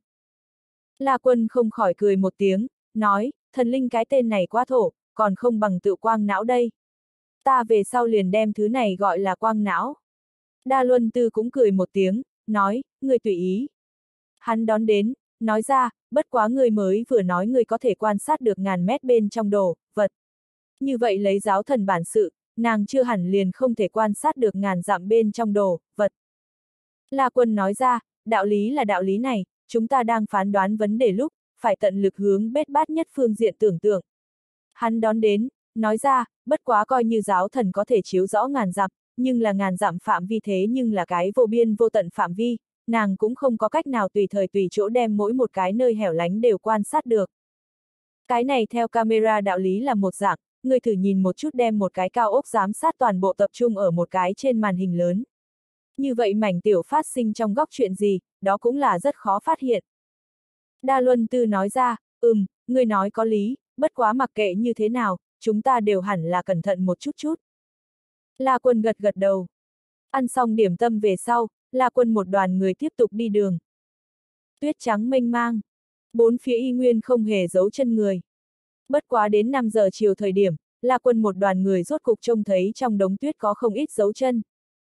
La Quân không khỏi cười một tiếng, nói, thần linh cái tên này quá thổ, còn không bằng tự quang não đây. Ta về sau liền đem thứ này gọi là quang não. Đa Luân Tư cũng cười một tiếng, nói, người tùy ý. Hắn đón đến, nói ra, bất quá người mới vừa nói người có thể quan sát được ngàn mét bên trong đồ, vật. Như vậy lấy giáo thần bản sự, nàng chưa hẳn liền không thể quan sát được ngàn dặm bên trong đồ, vật. La Quân nói ra, đạo lý là đạo lý này, chúng ta đang phán đoán vấn đề lúc, phải tận lực hướng bết bát nhất phương diện tưởng tượng. Hắn đón đến, nói ra, bất quá coi như giáo thần có thể chiếu rõ ngàn dặm, nhưng là ngàn dặm phạm vi thế nhưng là cái vô biên vô tận phạm vi, nàng cũng không có cách nào tùy thời tùy chỗ đem mỗi một cái nơi hẻo lánh đều quan sát được. Cái này theo camera đạo lý là một dạng, người thử nhìn một chút đem một cái cao ốc giám sát toàn bộ tập trung ở một cái trên màn hình lớn. Như vậy mảnh tiểu phát sinh trong góc chuyện gì, đó cũng là rất khó phát hiện. Đa Luân Tư nói ra, ừm, người nói có lý, bất quá mặc kệ như thế nào, chúng ta đều hẳn là cẩn thận một chút chút. La Quân gật gật đầu. Ăn xong điểm tâm về sau, La Quân một đoàn người tiếp tục đi đường. Tuyết trắng mênh mang. Bốn phía y nguyên không hề giấu chân người. Bất quá đến năm giờ chiều thời điểm, La Quân một đoàn người rốt cục trông thấy trong đống tuyết có không ít dấu chân.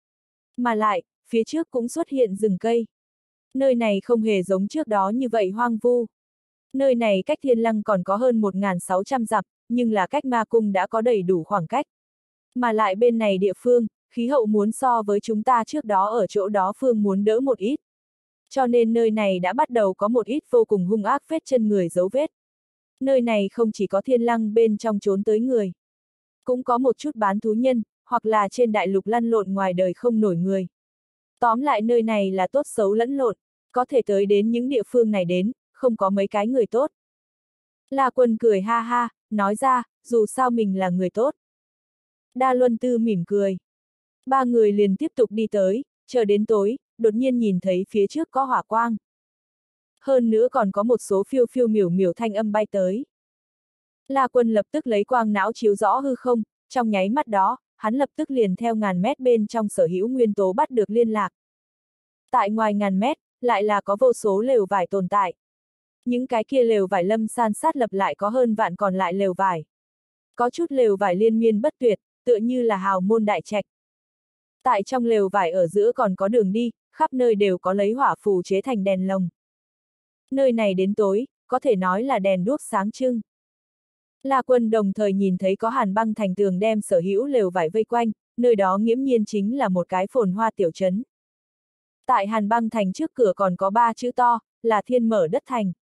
Mà lại, phía trước cũng xuất hiện rừng cây. Nơi này không hề giống trước đó như vậy hoang vu. Nơi này cách Thiên Lăng còn có hơn một nghìn sáu trăm dặm, nhưng là cách Ma Cung đã có đầy đủ khoảng cách. Mà lại bên này địa phương, khí hậu muốn so với chúng ta trước đó ở chỗ đó phương muốn đỡ một ít. Cho nên nơi này đã bắt đầu có một ít vô cùng hung ác vết chân người dấu vết. Nơi này không chỉ có Thiên Lăng bên trong trốn tới người. Cũng có một chút bán thú nhân, hoặc là trên đại lục lăn lộn ngoài đời không nổi người. Tóm lại nơi này là tốt xấu lẫn lộn, có thể tới đến những địa phương này đến, không có mấy cái người tốt. La Quân cười ha ha, nói ra, dù sao mình là người tốt. Đa Luân Tư mỉm cười. Ba người liền tiếp tục đi tới, chờ đến tối, đột nhiên nhìn thấy phía trước có hỏa quang. Hơn nữa còn có một số phiêu phiêu miểu miểu thanh âm bay tới. La Quân lập tức lấy quang não chiếu rõ hư không, trong nháy mắt đó, hắn lập tức liền theo ngàn mét bên trong sở hữu nguyên tố bắt được liên lạc. Tại ngoài ngàn mét, lại là có vô số lều vải tồn tại. Những cái kia lều vải lâm san sát lập lại có hơn vạn còn lại lều vải. Có chút lều vải liên miên bất tuyệt, tựa như là hào môn đại trạch. Tại trong lều vải ở giữa còn có đường đi, khắp nơi đều có lấy hỏa phù chế thành đèn lồng. Nơi này đến tối, có thể nói là đèn đuốc sáng trưng. La Quân đồng thời nhìn thấy có hàn băng thành tường đem sở hữu lều vải vây quanh, nơi đó nghiễm nhiên chính là một cái phồn hoa tiểu trấn. Tại hàn băng thành trước cửa còn có ba chữ to, là Thiên Mở Đất Thành.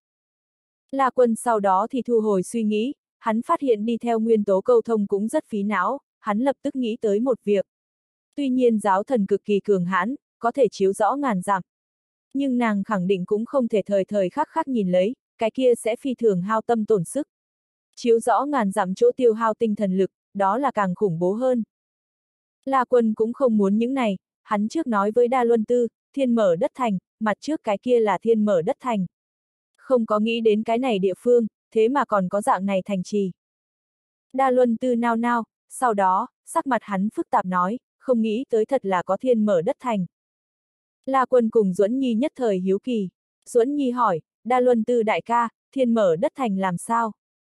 La Quân sau đó thì thu hồi suy nghĩ, hắn phát hiện đi theo nguyên tố câu thông cũng rất phí não, hắn lập tức nghĩ tới một việc. Tuy nhiên giáo thần cực kỳ cường hãn, có thể chiếu rõ ngàn dặm. Nhưng nàng khẳng định cũng không thể thời thời khắc khắc nhìn lấy, cái kia sẽ phi thường hao tâm tổn sức. Chiếu rõ ngàn dặm chỗ tiêu hao tinh thần lực, đó là càng khủng bố hơn. La Quân cũng không muốn những này, hắn trước nói với Đa Luân Tư, Thiên Mở Đất Thành, mặt trước cái kia là Thiên Mở Đất Thành. Không có nghĩ đến cái này địa phương, thế mà còn có dạng này thành trì. Đa Luân Tư nao nao, sau đó, sắc mặt hắn phức tạp nói, không nghĩ tới thật là có Thiên Mở Đất Thành. La Quân cùng Duẫn Nhi nhất thời hiếu kỳ. Duẫn Nhi hỏi, Đa Luân Tư đại ca, Thiên Mở Đất Thành làm sao?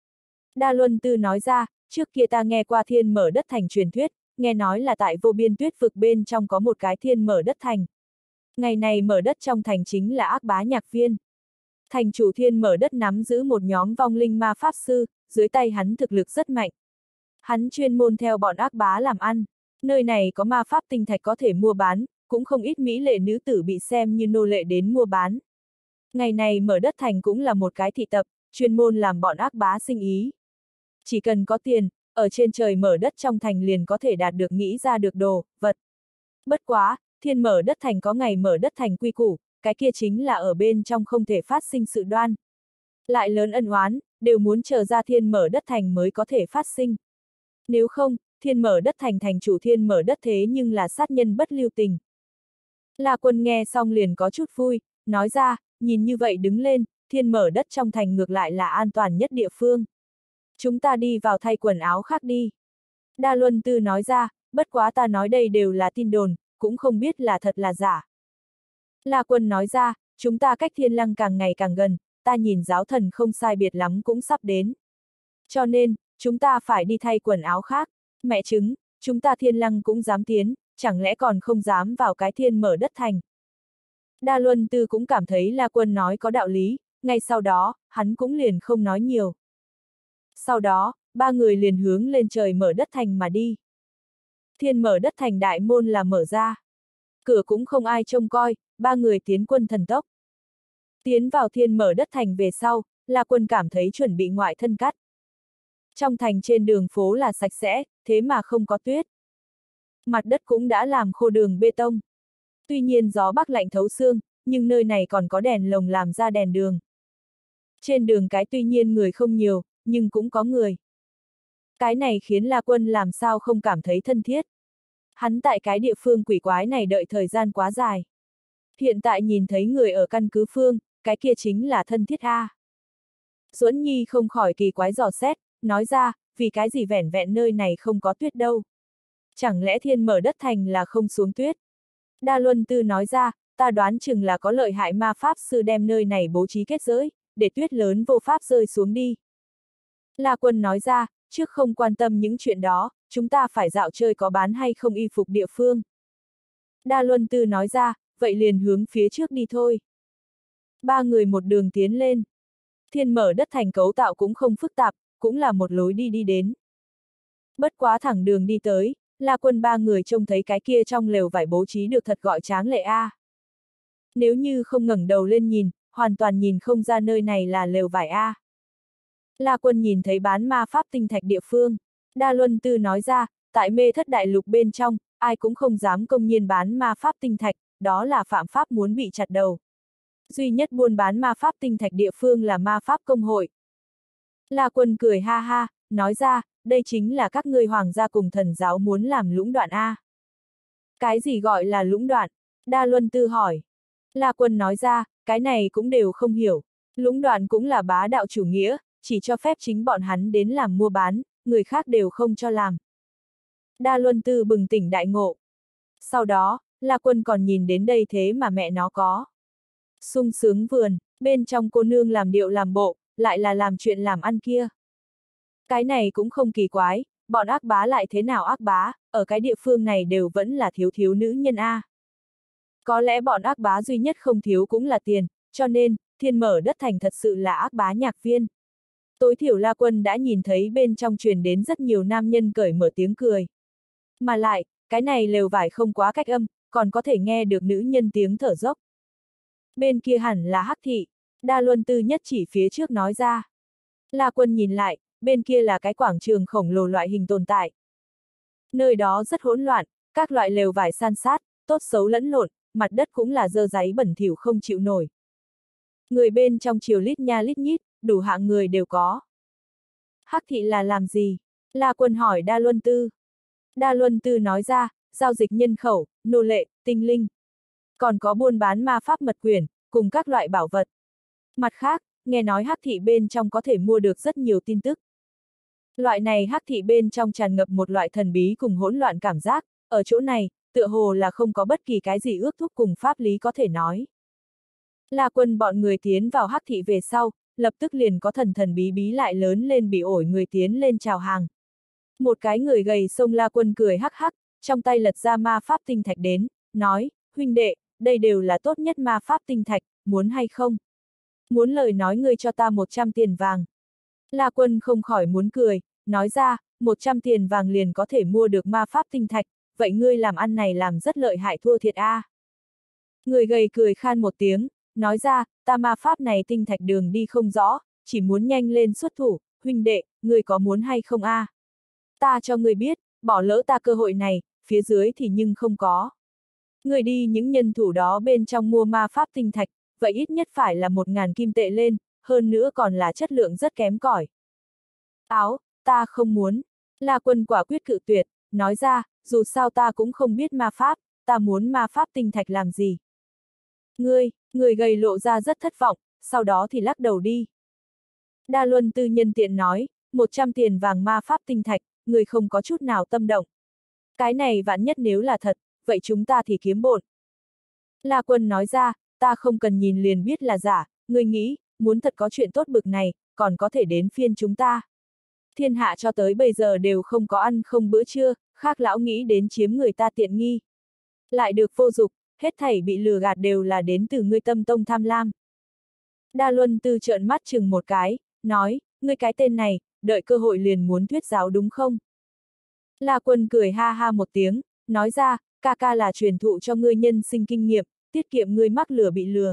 Đa Luân Tư nói ra, trước kia ta nghe qua Thiên Mở Đất Thành truyền thuyết, nghe nói là tại vô biên tuyết vực bên trong có một cái Thiên Mở Đất Thành. Ngày này mở đất trong thành chính là ác bá nhạc viên. Thành chủ Thiên Mở Đất nắm giữ một nhóm vong linh ma pháp sư, dưới tay hắn thực lực rất mạnh. Hắn chuyên môn theo bọn ác bá làm ăn, nơi này có ma pháp tinh thạch có thể mua bán, cũng không ít mỹ lệ nữ tử bị xem như nô lệ đến mua bán. Ngày này mở đất thành cũng là một cái thị tập, chuyên môn làm bọn ác bá sinh ý. Chỉ cần có tiền, ở trên trời mở đất trong thành liền có thể đạt được nghĩ ra được đồ, vật. Bất quá, thiên mở đất thành có ngày mở đất thành quy củ, cái kia chính là ở bên trong không thể phát sinh sự đoan. Lại lớn ân oán, đều muốn chờ ra thiên mở đất thành mới có thể phát sinh. Nếu không, thiên mở đất thành thành chủ thiên mở đất thế nhưng là sát nhân bất lưu tình. La Quân nghe xong liền có chút vui, nói ra, nhìn như vậy đứng lên, thiên mở đất trong thành ngược lại là an toàn nhất địa phương. Chúng ta đi vào thay quần áo khác đi. Đa Luân Tư nói ra, bất quá ta nói đây đều là tin đồn, cũng không biết là thật là giả. La Quân nói ra, chúng ta cách thiên lăng càng ngày càng gần, ta nhìn giáo thần không sai biệt lắm cũng sắp đến. Cho nên, chúng ta phải đi thay quần áo khác. Mẹ chứng, chúng ta thiên lăng cũng dám tiến, chẳng lẽ còn không dám vào cái thiên mở đất thành. Đa Luân Tư cũng cảm thấy La Quân nói có đạo lý, ngay sau đó, hắn cũng liền không nói nhiều. Sau đó, ba người liền hướng lên trời mở đất thành mà đi. Thiên mở đất thành đại môn là mở ra. Cửa cũng không ai trông coi, ba người tiến quân thần tốc. Tiến vào thiên mở đất thành về sau, La Quân cảm thấy chuẩn bị ngoại thân cắt. Trong thành trên đường phố là sạch sẽ, thế mà không có tuyết. Mặt đất cũng đã làm khô đường bê tông. Tuy nhiên gió bắc lạnh thấu xương, nhưng nơi này còn có đèn lồng làm ra đèn đường. Trên đường cái tuy nhiên người không nhiều, nhưng cũng có người. Cái này khiến La Quân làm sao không cảm thấy thân thiết. Hắn tại cái địa phương quỷ quái này đợi thời gian quá dài. Hiện tại nhìn thấy người ở căn cứ phương, cái kia chính là thân thiết a. Duẫn Nhi không khỏi kỳ quái dò xét, nói ra, vì cái gì vẻn vẹn nơi này không có tuyết đâu. Chẳng lẽ thiên mở đất thành là không xuống tuyết? Đa Luân Tư nói ra, ta đoán chừng là có lợi hại ma pháp sư đem nơi này bố trí kết giới, để tuyết lớn vô pháp rơi xuống đi. La Quân nói ra, trước không quan tâm những chuyện đó, chúng ta phải dạo chơi có bán hay không y phục địa phương. Đa Luân Tư nói ra, vậy liền hướng phía trước đi thôi. Ba người một đường tiến lên. Thiên mở đất thành cấu tạo cũng không phức tạp, cũng là một lối đi đi đến. Bất quá thẳng đường đi tới, La Quân ba người trông thấy cái kia trong lều vải bố trí được thật gọi tráng lệ a. À. Nếu như không ngẩng đầu lên nhìn, hoàn toàn nhìn không ra nơi này là lều vải a. À. La Quân nhìn thấy bán ma pháp tinh thạch địa phương. Đa Luân Tư nói ra, tại mê thất đại lục bên trong, ai cũng không dám công nhiên bán ma pháp tinh thạch, đó là phạm pháp muốn bị chặt đầu. Duy nhất buôn bán ma pháp tinh thạch địa phương là ma pháp công hội. La Quân cười ha ha, nói ra, đây chính là các ngươi hoàng gia cùng thần giáo muốn làm lũng đoạn a. Cái gì gọi là lũng đoạn? Đa Luân Tư hỏi. La Quân nói ra, cái này cũng đều không hiểu. Lũng đoạn cũng là bá đạo chủ nghĩa, chỉ cho phép chính bọn hắn đến làm mua bán, người khác đều không cho làm. Đa Luân Tư bừng tỉnh đại ngộ. Sau đó, La Quân còn nhìn đến đây thế mà mẹ nó có. Sung sướng vườn, bên trong cô nương làm điệu làm bộ, lại là làm chuyện làm ăn kia. Cái này cũng không kỳ quái, bọn ác bá lại thế nào ác bá, ở cái địa phương này đều vẫn là thiếu thiếu nữ nhân a. Có lẽ bọn ác bá duy nhất không thiếu cũng là tiền, cho nên, thiên mở đất thành thật sự là ác bá nhạc viên. Tối thiểu La Quân đã nhìn thấy bên trong truyền đến rất nhiều nam nhân cởi mở tiếng cười. Mà lại, cái này lều vải không quá cách âm, còn có thể nghe được nữ nhân tiếng thở dốc. Bên kia hẳn là Hắc Thị, Đa Luân Tư nhất chỉ phía trước nói ra. La Quân nhìn lại, bên kia là cái quảng trường khổng lồ loại hình tồn tại. Nơi đó rất hỗn loạn, các loại lều vải san sát, tốt xấu lẫn lộn, mặt đất cũng là dơ dáy bẩn thỉu không chịu nổi. Người bên trong chiều lít nha lít nhít, đủ hạng người đều có. Hắc Thị là làm gì? La Quân hỏi Đa Luân Tư. Đa Luân Tư nói ra, giao dịch nhân khẩu, nô lệ, tinh linh. Còn có buôn bán ma pháp mật quyển, cùng các loại bảo vật. Mặt khác, nghe nói Hắc Thị bên trong có thể mua được rất nhiều tin tức. Loại này Hắc Thị bên trong tràn ngập một loại thần bí cùng hỗn loạn cảm giác, ở chỗ này, tựa hồ là không có bất kỳ cái gì ước thúc cùng pháp lý có thể nói. La Quân bọn người tiến vào Hắc Thị về sau, lập tức liền có thần thần bí bí lại lớn lên bị ổi người tiến lên chào hàng. Một cái người gầy xông La Quân cười hắc hắc, trong tay lật ra ma pháp tinh thạch đến, nói, huynh đệ, đây đều là tốt nhất ma pháp tinh thạch, muốn hay không? Muốn lời nói ngươi cho ta một trăm tiền vàng. La Quân không khỏi muốn cười, nói ra, một trăm tiền vàng liền có thể mua được ma pháp tinh thạch, vậy ngươi làm ăn này làm rất lợi hại thua thiệt a. À. Người gầy cười khan một tiếng, nói ra, ta ma pháp này tinh thạch đường đi không rõ, chỉ muốn nhanh lên xuất thủ, huynh đệ, ngươi có muốn hay không a? À? Ta cho ngươi biết, bỏ lỡ ta cơ hội này, phía dưới thì nhưng không có. Ngươi đi những nhân thủ đó bên trong mua ma pháp tinh thạch, vậy ít nhất phải là một ngàn kim tệ lên, hơn nữa còn là chất lượng rất kém cỏi. Áo, ta không muốn. La Quân quả quyết cự tuyệt, nói ra, dù sao ta cũng không biết ma pháp, ta muốn ma pháp tinh thạch làm gì. Ngươi, người gầy lộ ra rất thất vọng, sau đó thì lắc đầu đi. Đa Luân Tư nhân tiện nói, một trăm tiền vàng ma pháp tinh thạch, người không có chút nào tâm động. Cái này vạn nhất nếu là thật, vậy chúng ta thì kiếm bộn. La Quân nói ra, ta không cần nhìn liền biết là giả, ngươi nghĩ, muốn thật có chuyện tốt bực này, còn có thể đến phiên chúng ta. Thiên hạ cho tới bây giờ đều không có ăn không bữa trưa, khác lão nghĩ đến chiếm người ta tiện nghi. Lại được vô dụng, hết thảy bị lừa gạt đều là đến từ ngươi tâm tông tham lam. Đa Luân Tư trợn mắt chừng một cái, nói, ngươi cái tên này, đợi cơ hội liền muốn thuyết giáo đúng không? La Quân cười ha ha một tiếng, nói ra, ca ca là truyền thụ cho ngươi nhân sinh kinh nghiệm, tiết kiệm ngươi mắc lừa bị lừa.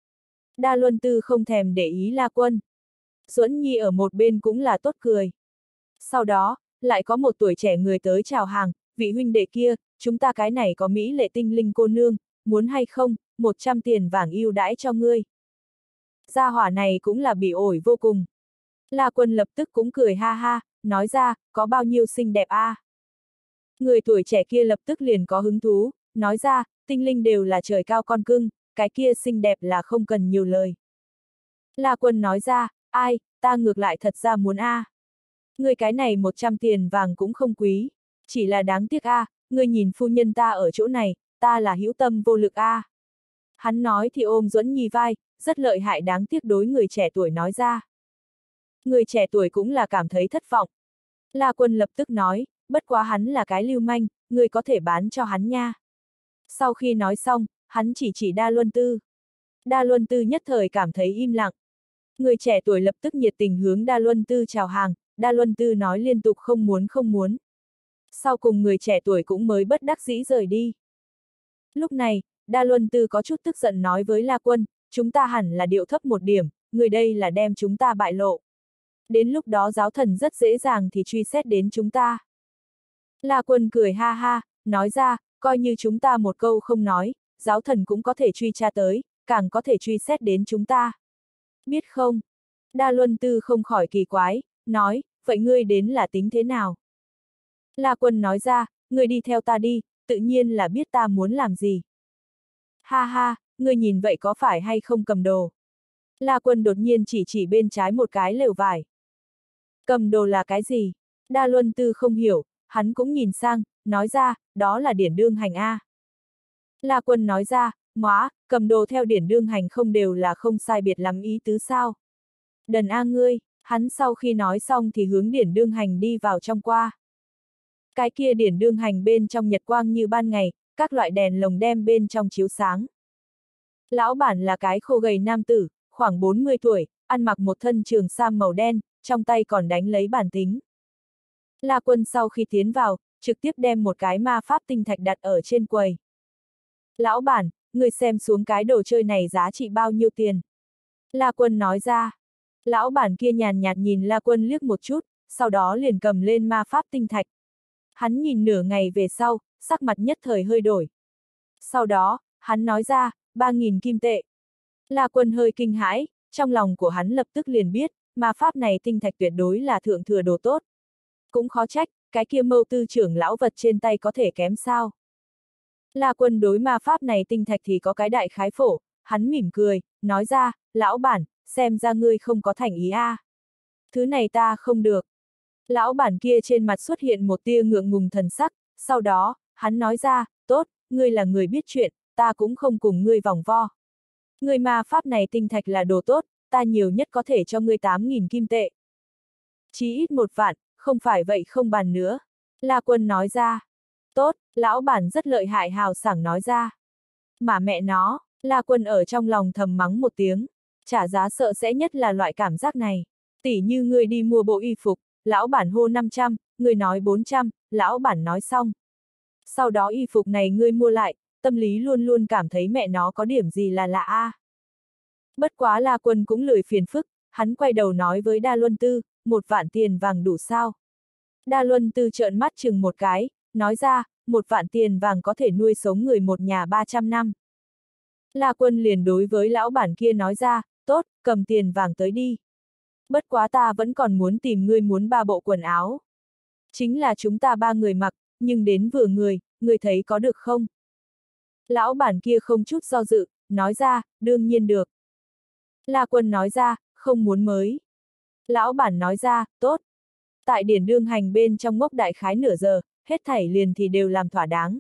Đa Luân Tư không thèm để ý La Quân. Duẫn Nhi ở một bên cũng là tốt cười. Sau đó, lại có một tuổi trẻ người tới chào hàng, vị huynh đệ kia, chúng ta cái này có mỹ lệ tinh linh cô nương, muốn hay không, một trăm tiền vàng ưu đãi cho ngươi. Gia hỏa này cũng là bị ổi vô cùng. La Quân lập tức cũng cười ha ha, nói ra, có bao nhiêu xinh đẹp a? À? Người tuổi trẻ kia lập tức liền có hứng thú, nói ra, tinh linh đều là trời cao con cưng, cái kia xinh đẹp là không cần nhiều lời. La Quân nói ra, ai, ta ngược lại thật ra muốn a. À. Người cái này một trăm tiền vàng cũng không quý, chỉ là đáng tiếc a, à, người nhìn phu nhân ta ở chỗ này, ta là hữu tâm vô lực a. À. Hắn nói thì ôm Duẫn Nhi vai, rất lợi hại đáng tiếc đối người trẻ tuổi nói ra. Người trẻ tuổi cũng là cảm thấy thất vọng. La Quân lập tức nói, bất quá hắn là cái lưu manh, người có thể bán cho hắn nha. Sau khi nói xong, hắn chỉ chỉ Đa Luân Tư. Đa Luân Tư nhất thời cảm thấy im lặng. Người trẻ tuổi lập tức nhiệt tình hướng Đa Luân Tư chào hàng, Đa Luân Tư nói liên tục không muốn không muốn. Sau cùng người trẻ tuổi cũng mới bất đắc dĩ rời đi. Lúc này, Đa Luân Tư có chút tức giận nói với La Quân, chúng ta hẳn là điệu thấp một điểm, người đây là đem chúng ta bại lộ. Đến lúc đó giáo thần rất dễ dàng thì truy xét đến chúng ta. La Quân cười ha ha, nói ra, coi như chúng ta một câu không nói, giáo thần cũng có thể truy tra tới, càng có thể truy xét đến chúng ta. Biết không? Đa Luân Tư không khỏi kỳ quái, nói, vậy ngươi đến là tính thế nào? La Quân nói ra, ngươi đi theo ta đi, tự nhiên là biết ta muốn làm gì. Ha ha, ngươi nhìn vậy có phải hay không cầm đồ? La Quân đột nhiên chỉ chỉ bên trái một cái lều vải. Cầm đồ là cái gì? Đa Luân Tư không hiểu, hắn cũng nhìn sang, nói ra, đó là điển đương hành a. La Quân nói ra, móa, cầm đồ theo điển đương hành không đều là không sai biệt lắm ý tứ sao? Đần a ngươi, hắn sau khi nói xong thì hướng điển đương hành đi vào trong qua. Cái kia điển đương hành bên trong nhật quang như ban ngày, các loại đèn lồng đem bên trong chiếu sáng. Lão bản là cái khô gầy nam tử, khoảng bốn mươi tuổi, ăn mặc một thân trường sam màu đen, trong tay còn đánh lấy bản tính. La Quân sau khi tiến vào, trực tiếp đem một cái ma pháp tinh thạch đặt ở trên quầy. Lão bản, người xem xuống cái đồ chơi này giá trị bao nhiêu tiền? La Quân nói ra. Lão bản kia nhàn nhạt nhìn La Quân liếc một chút, sau đó liền cầm lên ma pháp tinh thạch. Hắn nhìn nửa ngày về sau, sắc mặt nhất thời hơi đổi. Sau đó, hắn nói ra, ba nghìn kim tệ. La Quân hơi kinh hãi, trong lòng của hắn lập tức liền biết, ma pháp này tinh thạch tuyệt đối là thượng thừa đồ tốt. Cũng khó trách, cái kia Mâu Tư trưởng lão vật trên tay có thể kém sao. La Quân đối ma pháp này tinh thạch thì có cái đại khái phổ, hắn mỉm cười, nói ra, lão bản, xem ra ngươi không có thành ý a. À. Thứ này ta không được. Lão bản kia trên mặt xuất hiện một tia ngượng ngùng thần sắc, sau đó, hắn nói ra, tốt, ngươi là người biết chuyện, ta cũng không cùng ngươi vòng vo. Ngươi ma pháp này tinh thạch là đồ tốt, ta nhiều nhất có thể cho ngươi tám nghìn kim tệ. Chí ít một vạn, không phải vậy không bàn nữa. La Quân nói ra. Tốt, lão bản rất lợi hại hào sảng nói ra. Mà mẹ nó, La Quân ở trong lòng thầm mắng một tiếng. Trả giá sợ sẽ nhất là loại cảm giác này. Tỉ như ngươi đi mua bộ y phục, lão bản hô năm trăm, người nói bốn trăm, lão bản nói xong. Sau đó y phục này ngươi mua lại, tâm lý luôn luôn cảm thấy mẹ nó có điểm gì là lạ a. Bất quá La Quân cũng lười phiền phức, hắn quay đầu nói với Đa Luân Tư, một vạn tiền vàng đủ sao? Đa Luân Tư trợn mắt chừng một cái, nói ra, một vạn tiền vàng có thể nuôi sống người một nhà ba trăm năm. La Quân liền đối với lão bản kia nói ra, tốt, cầm tiền vàng tới đi. Bất quá ta vẫn còn muốn tìm ngươi muốn ba bộ quần áo. Chính là chúng ta ba người mặc, nhưng đến vừa người, ngươi thấy có được không? Lão bản kia không chút do dự, nói ra, đương nhiên được. La Quân nói ra, không muốn mới. Lão bản nói ra, tốt. Tại điển đương hành bên trong ngốc đại khái nửa giờ, hết thảy liền thì đều làm thỏa đáng.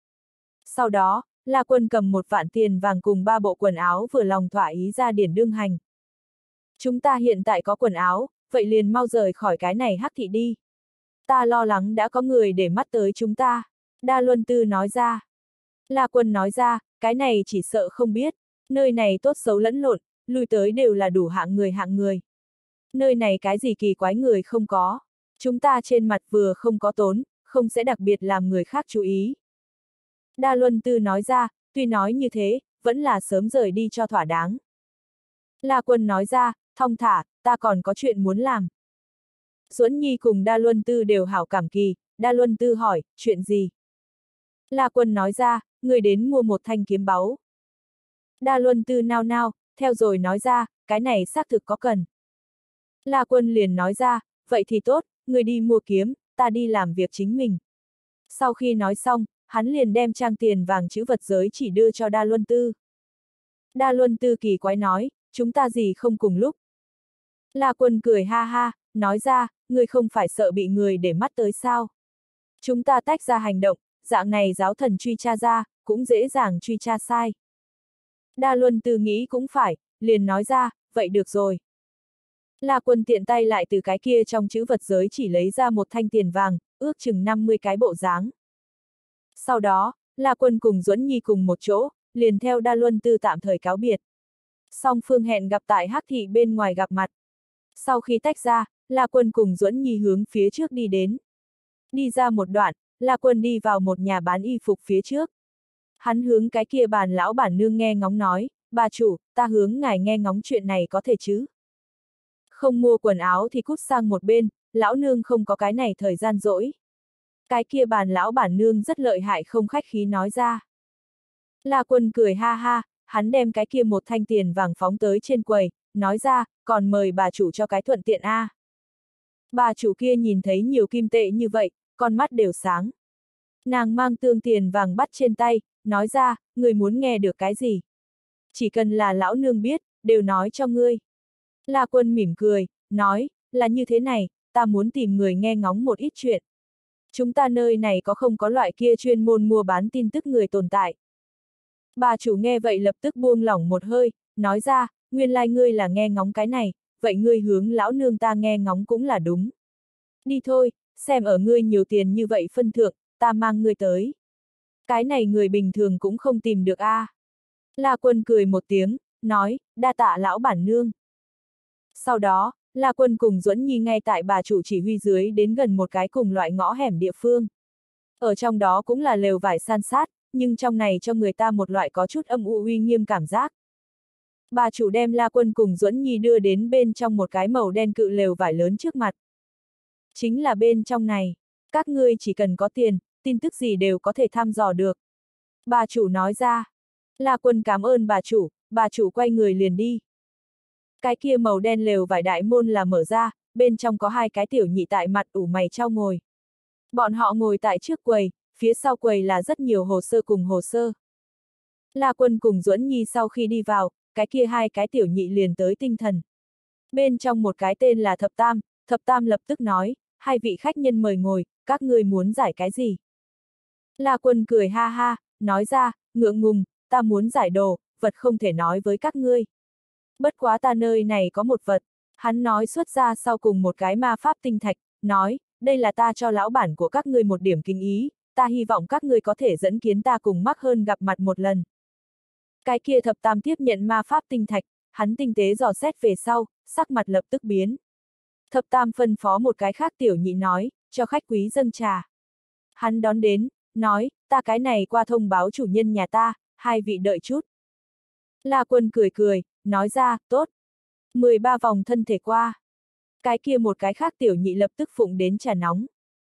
Sau đó, La Quân cầm một vạn tiền vàng cùng ba bộ quần áo vừa lòng thỏa ý ra điển đương hành. Chúng ta hiện tại có quần áo, vậy liền mau rời khỏi cái này hắc thị đi. Ta lo lắng đã có người để mắt tới chúng ta. Đa Luân Tư nói ra. La Quân nói ra, cái này chỉ sợ không biết. Nơi này tốt xấu lẫn lộn, lui tới đều là đủ hạng người hạng người. Nơi này cái gì kỳ quái người không có. Chúng ta trên mặt vừa không có tốn, không sẽ đặc biệt làm người khác chú ý. Đa Luân Tư nói ra, tuy nói như thế, vẫn là sớm rời đi cho thỏa đáng. La Quân nói ra, thong thả, ta còn có chuyện muốn làm. Duẫn Nhi cùng Đa Luân Tư đều hảo cảm kỳ, Đa Luân Tư hỏi, chuyện gì? La Quân nói ra, người đến mua một thanh kiếm báu. Đa Luân Tư nao nao, theo rồi nói ra, cái này xác thực có cần. La Quân liền nói ra, vậy thì tốt, người đi mua kiếm, ta đi làm việc chính mình. Sau khi nói xong, hắn liền đem trang tiền vàng chữ vật giới chỉ đưa cho Đa Luân Tư. Đa Luân Tư kỳ quái nói, chúng ta gì không cùng lúc. La Quân cười ha ha, nói ra, người không phải sợ bị người để mắt tới sao. Chúng ta tách ra hành động, dạng này giáo thần truy tra ra, cũng dễ dàng truy tra sai. Đa Luân Tư nghĩ cũng phải, liền nói ra, vậy được rồi. La Quân tiện tay lại từ cái kia trong chữ vật giới chỉ lấy ra một thanh tiền vàng, ước chừng năm mươi cái bộ dáng. Sau đó, La Quân cùng Duẫn Nhi cùng một chỗ, liền theo Đa Luân Tư tạm thời cáo biệt. Song phương hẹn gặp tại hắc thị bên ngoài gặp mặt. Sau khi tách ra, La Quân cùng Duẫn Nhi hướng phía trước đi đến. Đi ra một đoạn, La Quân đi vào một nhà bán y phục phía trước. Hắn hướng cái kia bàn lão bản nương nghe ngóng nói, bà chủ, ta hướng ngài nghe ngóng chuyện này có thể chứ? Không mua quần áo thì cút sang một bên, lão nương không có cái này thời gian rỗi. Cái kia bàn lão bản nương rất lợi hại không khách khí nói ra. La Quân cười ha ha, hắn đem cái kia một thanh tiền vàng phóng tới trên quầy, nói ra, còn mời bà chủ cho cái thuận tiện a. À. Bà chủ kia nhìn thấy nhiều kim tệ như vậy, con mắt đều sáng. Nàng mang tương tiền vàng bắt trên tay, nói ra, người muốn nghe được cái gì? Chỉ cần là lão nương biết, đều nói cho ngươi. La Quân mỉm cười, nói, là như thế này, ta muốn tìm người nghe ngóng một ít chuyện. Chúng ta nơi này có không có loại kia chuyên môn mua bán tin tức người tồn tại. Bà chủ nghe vậy lập tức buông lỏng một hơi, nói ra, nguyên lai ngươi là nghe ngóng cái này, vậy ngươi hướng lão nương ta nghe ngóng cũng là đúng. Đi thôi, xem ở ngươi nhiều tiền như vậy phân thượng, ta mang ngươi tới. Cái này người bình thường cũng không tìm được a. À. La Quân cười một tiếng, nói, đa tạ lão bản nương. Sau đó, La Quân cùng Duẫn Nhi ngay tại bà chủ chỉ huy dưới đến gần một cái cùng loại ngõ hẻm địa phương. Ở trong đó cũng là lều vải san sát, nhưng trong này cho người ta một loại có chút âm u uy nghiêm cảm giác. Bà chủ đem La Quân cùng Duẫn Nhi đưa đến bên trong một cái màu đen cự lều vải lớn trước mặt. Chính là bên trong này, các ngươi chỉ cần có tiền, tin tức gì đều có thể thăm dò được. Bà chủ nói ra. La Quân cảm ơn bà chủ, bà chủ quay người liền đi. Cái kia màu đen lều vải đại môn là mở ra, bên trong có hai cái tiểu nhị tại mặt ủ mày trao ngồi. Bọn họ ngồi tại trước quầy, phía sau quầy là rất nhiều hồ sơ cùng hồ sơ. La Quân cùng Duẫn Nhi sau khi đi vào, cái kia hai cái tiểu nhị liền tới tinh thần. Bên trong một cái tên là Thập Tam, Thập Tam lập tức nói, hai vị khách nhân mời ngồi, các ngươi muốn giải cái gì? La Quân cười ha ha, nói ra, ngượng ngùng, ta muốn giải đồ, vật không thể nói với các ngươi. Bất quá ta nơi này có một vật, hắn nói xuất ra sau cùng một cái ma pháp tinh thạch, nói, đây là ta cho lão bản của các ngươi một điểm kính ý, ta hy vọng các ngươi có thể dẫn kiến ta cùng mắc hơn gặp mặt một lần. Cái kia Thập Tam tiếp nhận ma pháp tinh thạch, hắn tinh tế dò xét về sau, sắc mặt lập tức biến. Thập Tam phân phó một cái khác tiểu nhị nói, cho khách quý dâng trà. Hắn đón đến, nói, ta cái này qua thông báo chủ nhân nhà ta, hai vị đợi chút. La Quân cười cười, nói ra, tốt. mười ba vòng thân thể qua. Cái kia một cái khác tiểu nhị lập tức phụng đến trà nóng.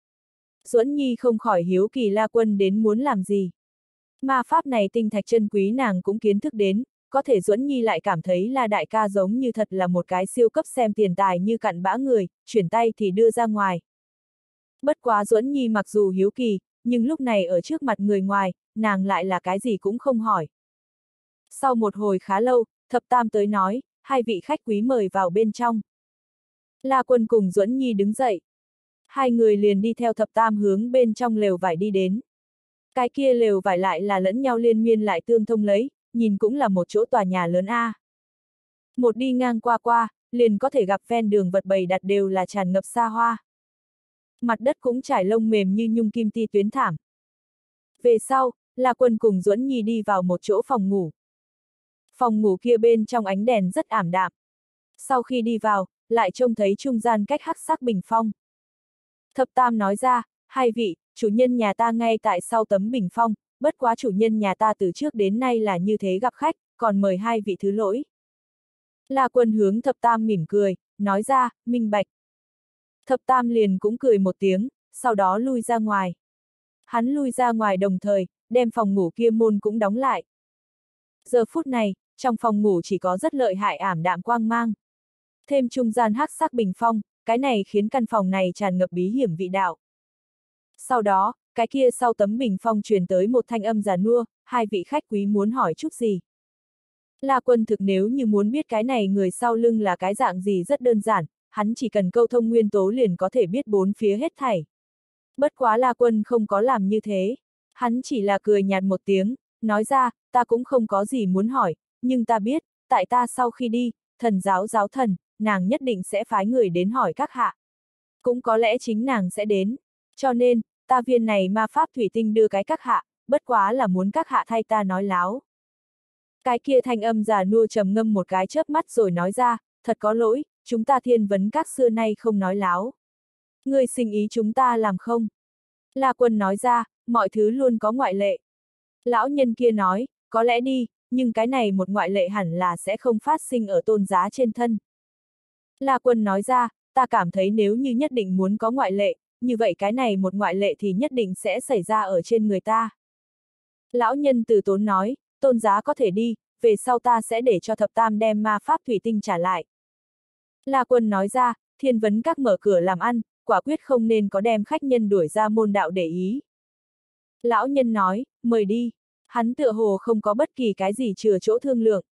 Duẫn Nhi không khỏi hiếu kỳ La Quân đến muốn làm gì. Ma pháp này tinh thạch chân quý nàng cũng kiến thức đến, có thể Duẫn Nhi lại cảm thấy La đại ca giống như thật là một cái siêu cấp xem tiền tài như cặn bã người, chuyển tay thì đưa ra ngoài. Bất quá Duẫn Nhi mặc dù hiếu kỳ, nhưng lúc này ở trước mặt người ngoài, nàng lại là cái gì cũng không hỏi. Sau một hồi khá lâu, Thập Tam tới nói, hai vị khách quý mời vào bên trong. La Quân cùng Duẫn Nhi đứng dậy. Hai người liền đi theo Thập Tam hướng bên trong lều vải đi đến. Cái kia lều vải lại là lẫn nhau liên miên lại tương thông lấy, nhìn cũng là một chỗ tòa nhà lớn a. Một đi ngang qua qua, liền có thể gặp ven đường vật bày đặt đều là tràn ngập xa hoa. Mặt đất cũng trải lông mềm như nhung kim ti tuyến thảm. Về sau, La Quân cùng Duẫn Nhi đi vào một chỗ phòng ngủ. Phòng ngủ kia bên trong ánh đèn rất ảm đạm. Sau khi đi vào, lại trông thấy trung gian cách hắc sắc bình phong. Thập Tam nói ra, hai vị, chủ nhân nhà ta ngay tại sau tấm bình phong, bất quá chủ nhân nhà ta từ trước đến nay là như thế gặp khách, còn mời hai vị thứ lỗi. La Quân hướng Thập Tam mỉm cười, nói ra, minh bạch. Thập Tam liền cũng cười một tiếng, sau đó lui ra ngoài. Hắn lui ra ngoài đồng thời, đem phòng ngủ kia môn cũng đóng lại. Giờ phút này, trong phòng ngủ chỉ có rất lợi hại ảm đạm quang mang. Thêm trung gian hắc sắc bình phong, cái này khiến căn phòng này tràn ngập bí hiểm vị đạo. Sau đó, cái kia sau tấm bình phong truyền tới một thanh âm già nua, hai vị khách quý muốn hỏi chút gì. La Quân thực nếu như muốn biết cái này người sau lưng là cái dạng gì rất đơn giản, hắn chỉ cần câu thông nguyên tố liền có thể biết bốn phía hết thảy. Bất quá La Quân không có làm như thế, hắn chỉ là cười nhạt một tiếng, nói ra, ta cũng không có gì muốn hỏi, nhưng ta biết, tại ta sau khi đi, thần giáo giáo thần, nàng nhất định sẽ phái người đến hỏi các hạ. Cũng có lẽ chính nàng sẽ đến, cho nên, ta viên này ma pháp thủy tinh đưa cái các hạ, bất quá là muốn các hạ thay ta nói láo. Cái kia thanh âm già nua trầm ngâm một cái chớp mắt rồi nói ra, thật có lỗi, chúng ta thiên vấn các xưa nay không nói láo. Người sinh ý chúng ta làm không? La Quân nói ra, mọi thứ luôn có ngoại lệ. Lão nhân kia nói, có lẽ đi, nhưng cái này một ngoại lệ hẳn là sẽ không phát sinh ở tôn giá trên thân. La Quân nói ra, ta cảm thấy nếu như nhất định muốn có ngoại lệ, như vậy cái này một ngoại lệ thì nhất định sẽ xảy ra ở trên người ta. Lão nhân từ tốn nói, tôn giá có thể đi, về sau ta sẽ để cho Thập Tam đem ma pháp thủy tinh trả lại. La Quân nói ra, thiên vấn các mở cửa làm ăn, quả quyết không nên có đem khách nhân đuổi ra môn đạo để ý. Lão nhân nói, mời đi, hắn tựa hồ không có bất kỳ cái gì chừa chỗ thương lượng.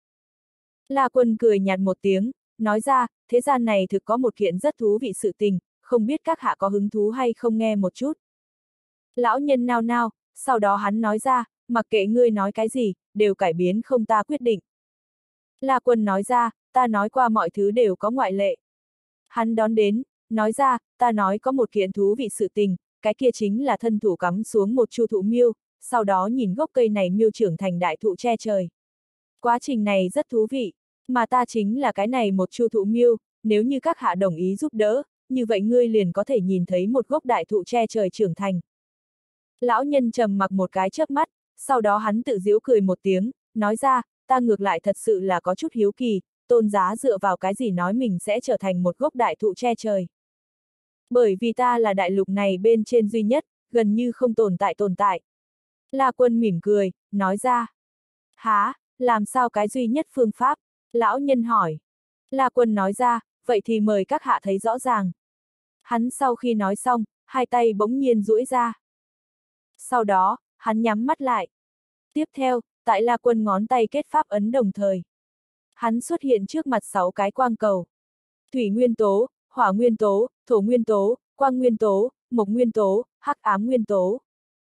La Quân cười nhạt một tiếng, nói ra, thế gian này thực có một kiện rất thú vị sự tình, không biết các hạ có hứng thú hay không nghe một chút. Lão nhân nao nao, sau đó hắn nói ra, mặc kệ ngươi nói cái gì, đều cải biến không ta quyết định. La Quân nói ra, ta nói qua mọi thứ đều có ngoại lệ. Hắn đón đến, nói ra, ta nói có một kiện thú vị sự tình, cái kia chính là thân thủ cắm xuống một chu thụ miêu, sau đó nhìn gốc cây này miêu trưởng thành đại thụ che trời. Quá trình này rất thú vị, mà ta chính là cái này một chu thụ miêu, nếu như các hạ đồng ý giúp đỡ, như vậy ngươi liền có thể nhìn thấy một gốc đại thụ che trời trưởng thành. Lão nhân trầm mặc một cái chớp mắt, sau đó hắn tự giễu cười một tiếng, nói ra, ta ngược lại thật sự là có chút hiếu kỳ, tôn giá dựa vào cái gì nói mình sẽ trở thành một gốc đại thụ che trời. Bởi vì ta là đại lục này bên trên duy nhất, gần như không tồn tại tồn tại. La Quân mỉm cười, nói ra. Há, làm sao cái duy nhất phương pháp? Lão nhân hỏi. La Quân nói ra, vậy thì mời các hạ thấy rõ ràng. Hắn sau khi nói xong, hai tay bỗng nhiên duỗi ra. Sau đó, hắn nhắm mắt lại. Tiếp theo, tại La Quân ngón tay kết pháp ấn đồng thời. Hắn xuất hiện trước mặt sáu cái quang cầu. Thủy nguyên tố, hỏa nguyên tố, thổ nguyên tố, quang nguyên tố, mộc nguyên tố, hắc ám nguyên tố.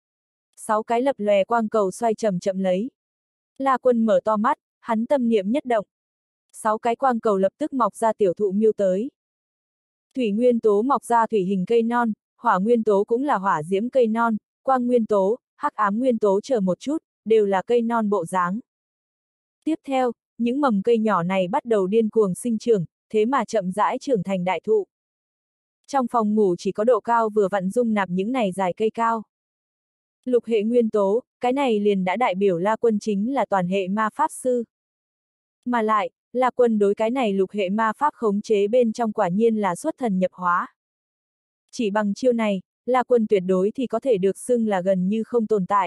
Sáu cái lập lòe quang cầu xoay chậm chậm lấy. La Quân mở to mắt, hắn tâm niệm nhất động. Sáu cái quang cầu lập tức mọc ra tiểu thụ miêu tới. Thủy nguyên tố mọc ra thủy hình cây non, hỏa nguyên tố cũng là hỏa diễm cây non, quang nguyên tố, hắc ám nguyên tố chờ một chút, đều là cây non bộ dáng. Tiếp theo, những mầm cây nhỏ này bắt đầu điên cuồng sinh trưởng, thế mà chậm rãi trưởng thành đại thụ. Trong phòng ngủ chỉ có độ cao vừa vặn dung nạp những này dài cây cao. Lục hệ nguyên tố, cái này liền đã đại biểu La Quân chính là toàn hệ ma pháp sư. Mà lại, La Quân đối cái này lục hệ ma pháp khống chế bên trong quả nhiên là xuất thần nhập hóa. Chỉ bằng chiêu này, La Quân tuyệt đối thì có thể được xưng là gần như không tồn tại.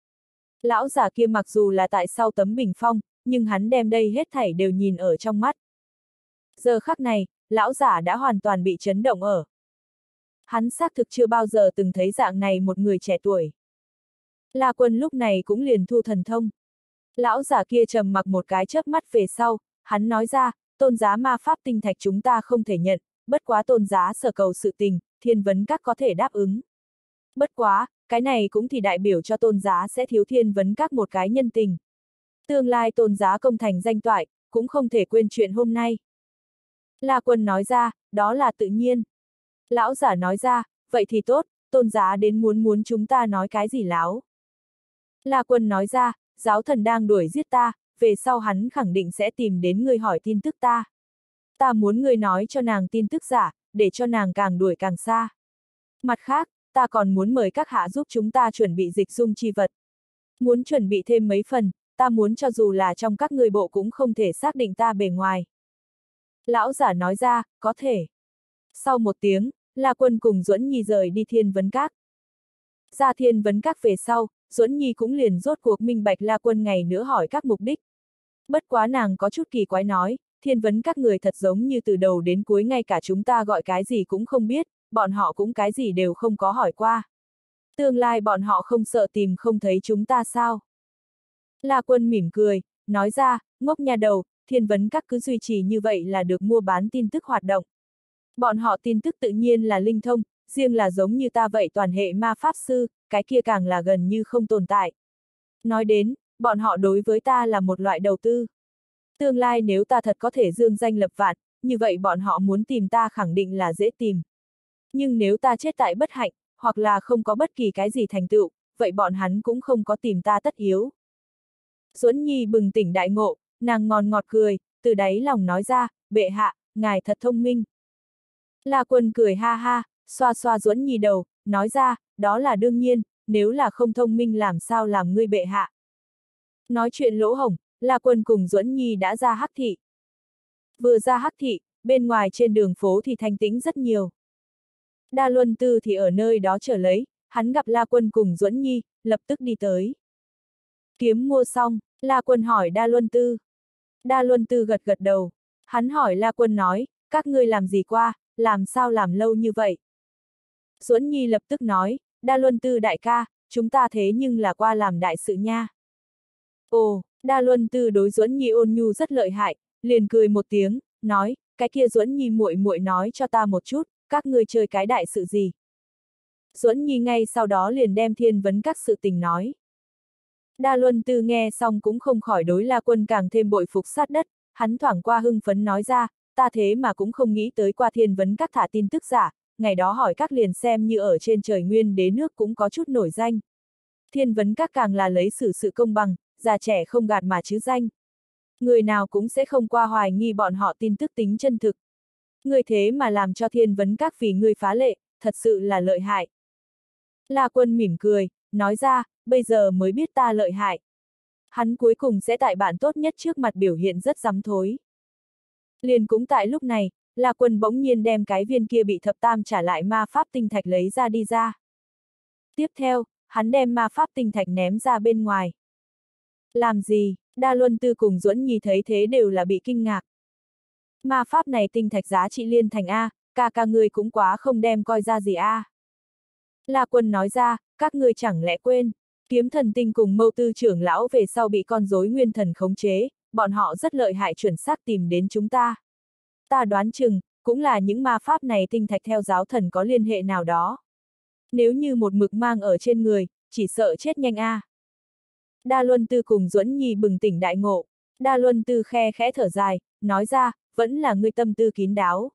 Lão giả kia mặc dù là tại sau tấm bình phong, nhưng hắn đem đây hết thảy đều nhìn ở trong mắt. Giờ khắc này, lão giả đã hoàn toàn bị chấn động ở. Hắn xác thực chưa bao giờ từng thấy dạng này một người trẻ tuổi. La Quân lúc này cũng liền thu thần thông. Lão giả kia trầm mặc một cái chớp mắt về sau, hắn nói ra, tôn giá ma pháp tinh thạch chúng ta không thể nhận, bất quá tôn giá sở cầu sự tình, thiên vấn các có thể đáp ứng. Bất quá, cái này cũng thì đại biểu cho tôn giá sẽ thiếu thiên vấn các một cái nhân tình. Tương lai tôn giá công thành danh toại, cũng không thể quên chuyện hôm nay. La Quân nói ra, đó là tự nhiên. Lão giả nói ra, vậy thì tốt, tôn giá đến muốn muốn chúng ta nói cái gì láo. La Quân nói ra, giáo thần đang đuổi giết ta, về sau hắn khẳng định sẽ tìm đến người hỏi tin tức ta. Ta muốn người nói cho nàng tin tức giả, để cho nàng càng đuổi càng xa. Mặt khác, ta còn muốn mời các hạ giúp chúng ta chuẩn bị dịch dung chi vật. Muốn chuẩn bị thêm mấy phần, ta muốn cho dù là trong các người bộ cũng không thể xác định ta bề ngoài. Lão giả nói ra, có thể. Sau một tiếng, La Quân cùng Duẫn Nhi rời đi thiên vấn các. Ra thiên vấn các về sau, Duẫn Nhi cũng liền rốt cuộc minh bạch La Quân ngày nữa hỏi các mục đích. Bất quá nàng có chút kỳ quái nói, thiên vấn các người thật giống như từ đầu đến cuối ngay cả chúng ta gọi cái gì cũng không biết, bọn họ cũng cái gì đều không có hỏi qua. Tương lai bọn họ không sợ tìm không thấy chúng ta sao? La Quân mỉm cười, nói ra, ngốc nhà đầu, thiên vấn các cứ duy trì như vậy là được mua bán tin tức hoạt động. Bọn họ tin tức tự nhiên là linh thông, riêng là giống như ta vậy toàn hệ ma pháp sư, cái kia càng là gần như không tồn tại. Nói đến, bọn họ đối với ta là một loại đầu tư. Tương lai nếu ta thật có thể dương danh lập vạn, như vậy bọn họ muốn tìm ta khẳng định là dễ tìm. Nhưng nếu ta chết tại bất hạnh, hoặc là không có bất kỳ cái gì thành tựu, vậy bọn hắn cũng không có tìm ta tất yếu. Duẫn Nhi bừng tỉnh đại ngộ, nàng ngon ngọt cười, từ đáy lòng nói ra, bệ hạ, ngài thật thông minh. La Quân cười ha ha, xoa xoa Duẫn Nhi đầu, nói ra, đó là đương nhiên, nếu là không thông minh làm sao làm ngươi bệ hạ. Nói chuyện lỗ hổng, La Quân cùng Duẫn Nhi đã ra Hắc thị. Vừa ra Hắc thị, bên ngoài trên đường phố thì thanh tĩnh rất nhiều. Đa Luân Tư thì ở nơi đó chờ lấy, hắn gặp La Quân cùng Duẫn Nhi, lập tức đi tới. Kiếm mua xong, La Quân hỏi Đa Luân Tư. Đa Luân Tư gật gật đầu. Hắn hỏi La Quân nói, các ngươi làm gì qua, làm sao làm lâu như vậy? Duẫn Nhi lập tức nói, Đa Luân Tư đại ca, chúng ta thế nhưng là qua làm đại sự nha. Ồ, Đa Luân Tư đối Duẫn Nhi ôn nhu rất lợi hại, liền cười một tiếng, nói, cái kia Duẫn Nhi muội muội nói cho ta một chút, các ngươi chơi cái đại sự gì? Duẫn Nhi ngay sau đó liền đem thiên vấn các sự tình nói. Đa Luân Tư nghe xong cũng không khỏi đối La Quân càng thêm bội phục sát đất, hắn thoảng qua hưng phấn nói ra, ta thế mà cũng không nghĩ tới qua thiên vấn các thả tin tức giả, ngày đó hỏi các liền xem như ở trên trời nguyên đế nước cũng có chút nổi danh. Thiên vấn các càng là lấy xử sự công bằng, già trẻ không gạt mà chứ danh. Người nào cũng sẽ không qua hoài nghi bọn họ tin tức tính chân thực. Người thế mà làm cho thiên vấn các vì người phá lệ, thật sự là lợi hại. La Quân mỉm cười, nói ra, bây giờ mới biết ta lợi hại. Hắn cuối cùng sẽ tại bạn tốt nhất trước mặt biểu hiện rất rắm thối. Liền cũng tại lúc này, La Quân bỗng nhiên đem cái viên kia bị thập tam trả lại ma pháp tinh thạch lấy ra đi ra. Tiếp theo, hắn đem ma pháp tinh thạch ném ra bên ngoài. Làm gì? Đa Luân Tư cùng Duẫn Nhi thấy thế đều là bị kinh ngạc. Ma pháp này tinh thạch giá trị liên thành A, ca ca ngươi cũng quá không đem coi ra gì A. La Quân nói ra, các ngươi chẳng lẽ quên, kiếm thần tinh cùng mâu tư trưởng lão về sau bị con rối nguyên thần khống chế, bọn họ rất lợi hại chuẩn xác tìm đến chúng ta. Ta đoán chừng, cũng là những ma pháp này tinh thạch theo giáo thần có liên hệ nào đó. Nếu như một mực mang ở trên người, chỉ sợ chết nhanh A. Đa Luân Tư cùng Duẫn Nhi bừng tỉnh đại ngộ. Đa Luân Tư khe khẽ thở dài, nói ra, vẫn là ngươi tâm tư kín đáo.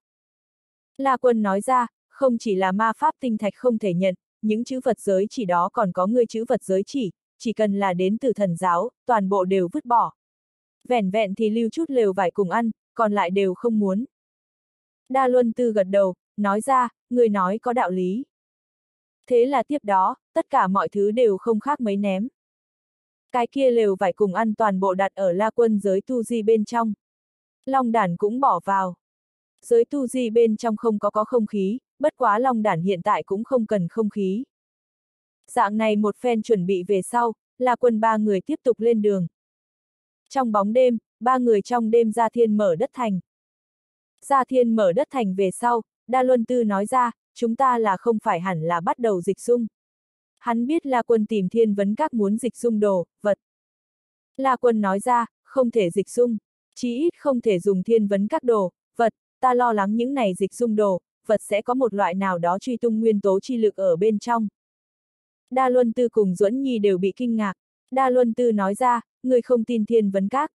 La Quân nói ra, không chỉ là ma pháp tinh thạch không thể nhận, những chữ vật giới chỉ đó còn có ngươi chữ vật giới chỉ, chỉ cần là đến từ thần giáo, toàn bộ đều vứt bỏ. Vẻn vẹn thì lưu chút lều vải cùng ăn, còn lại đều không muốn. Đa Luân Tư gật đầu, nói ra, ngươi nói có đạo lý. Thế là tiếp đó, tất cả mọi thứ đều không khác mấy ném. Cái kia lều vải cùng ăn toàn bộ đặt ở La Quân giới tu di bên trong. Long đản cũng bỏ vào. Giới tu di bên trong không có có không khí, bất quá long đản hiện tại cũng không cần không khí. Dạng này một phen chuẩn bị về sau, La Quân ba người tiếp tục lên đường. Trong bóng đêm, ba người trong đêm ra thiên mở đất thành. Ra thiên mở đất thành về sau, Đa Luân Tư nói ra, chúng ta là không phải hẳn là bắt đầu dịch dung. Hắn biết La Quân tìm Thiên Vấn Các muốn dịch dung đồ, vật. La Quân nói ra, không thể dịch dung, chí ít không thể dùng Thiên Vấn Các đồ, vật, ta lo lắng những này dịch dung đồ, vật sẽ có một loại nào đó truy tung nguyên tố chi lực ở bên trong. Đa Luân Tư cùng Duẫn Nhi đều bị kinh ngạc. Đa Luân Tư nói ra, người không tin Thiên Vấn Các.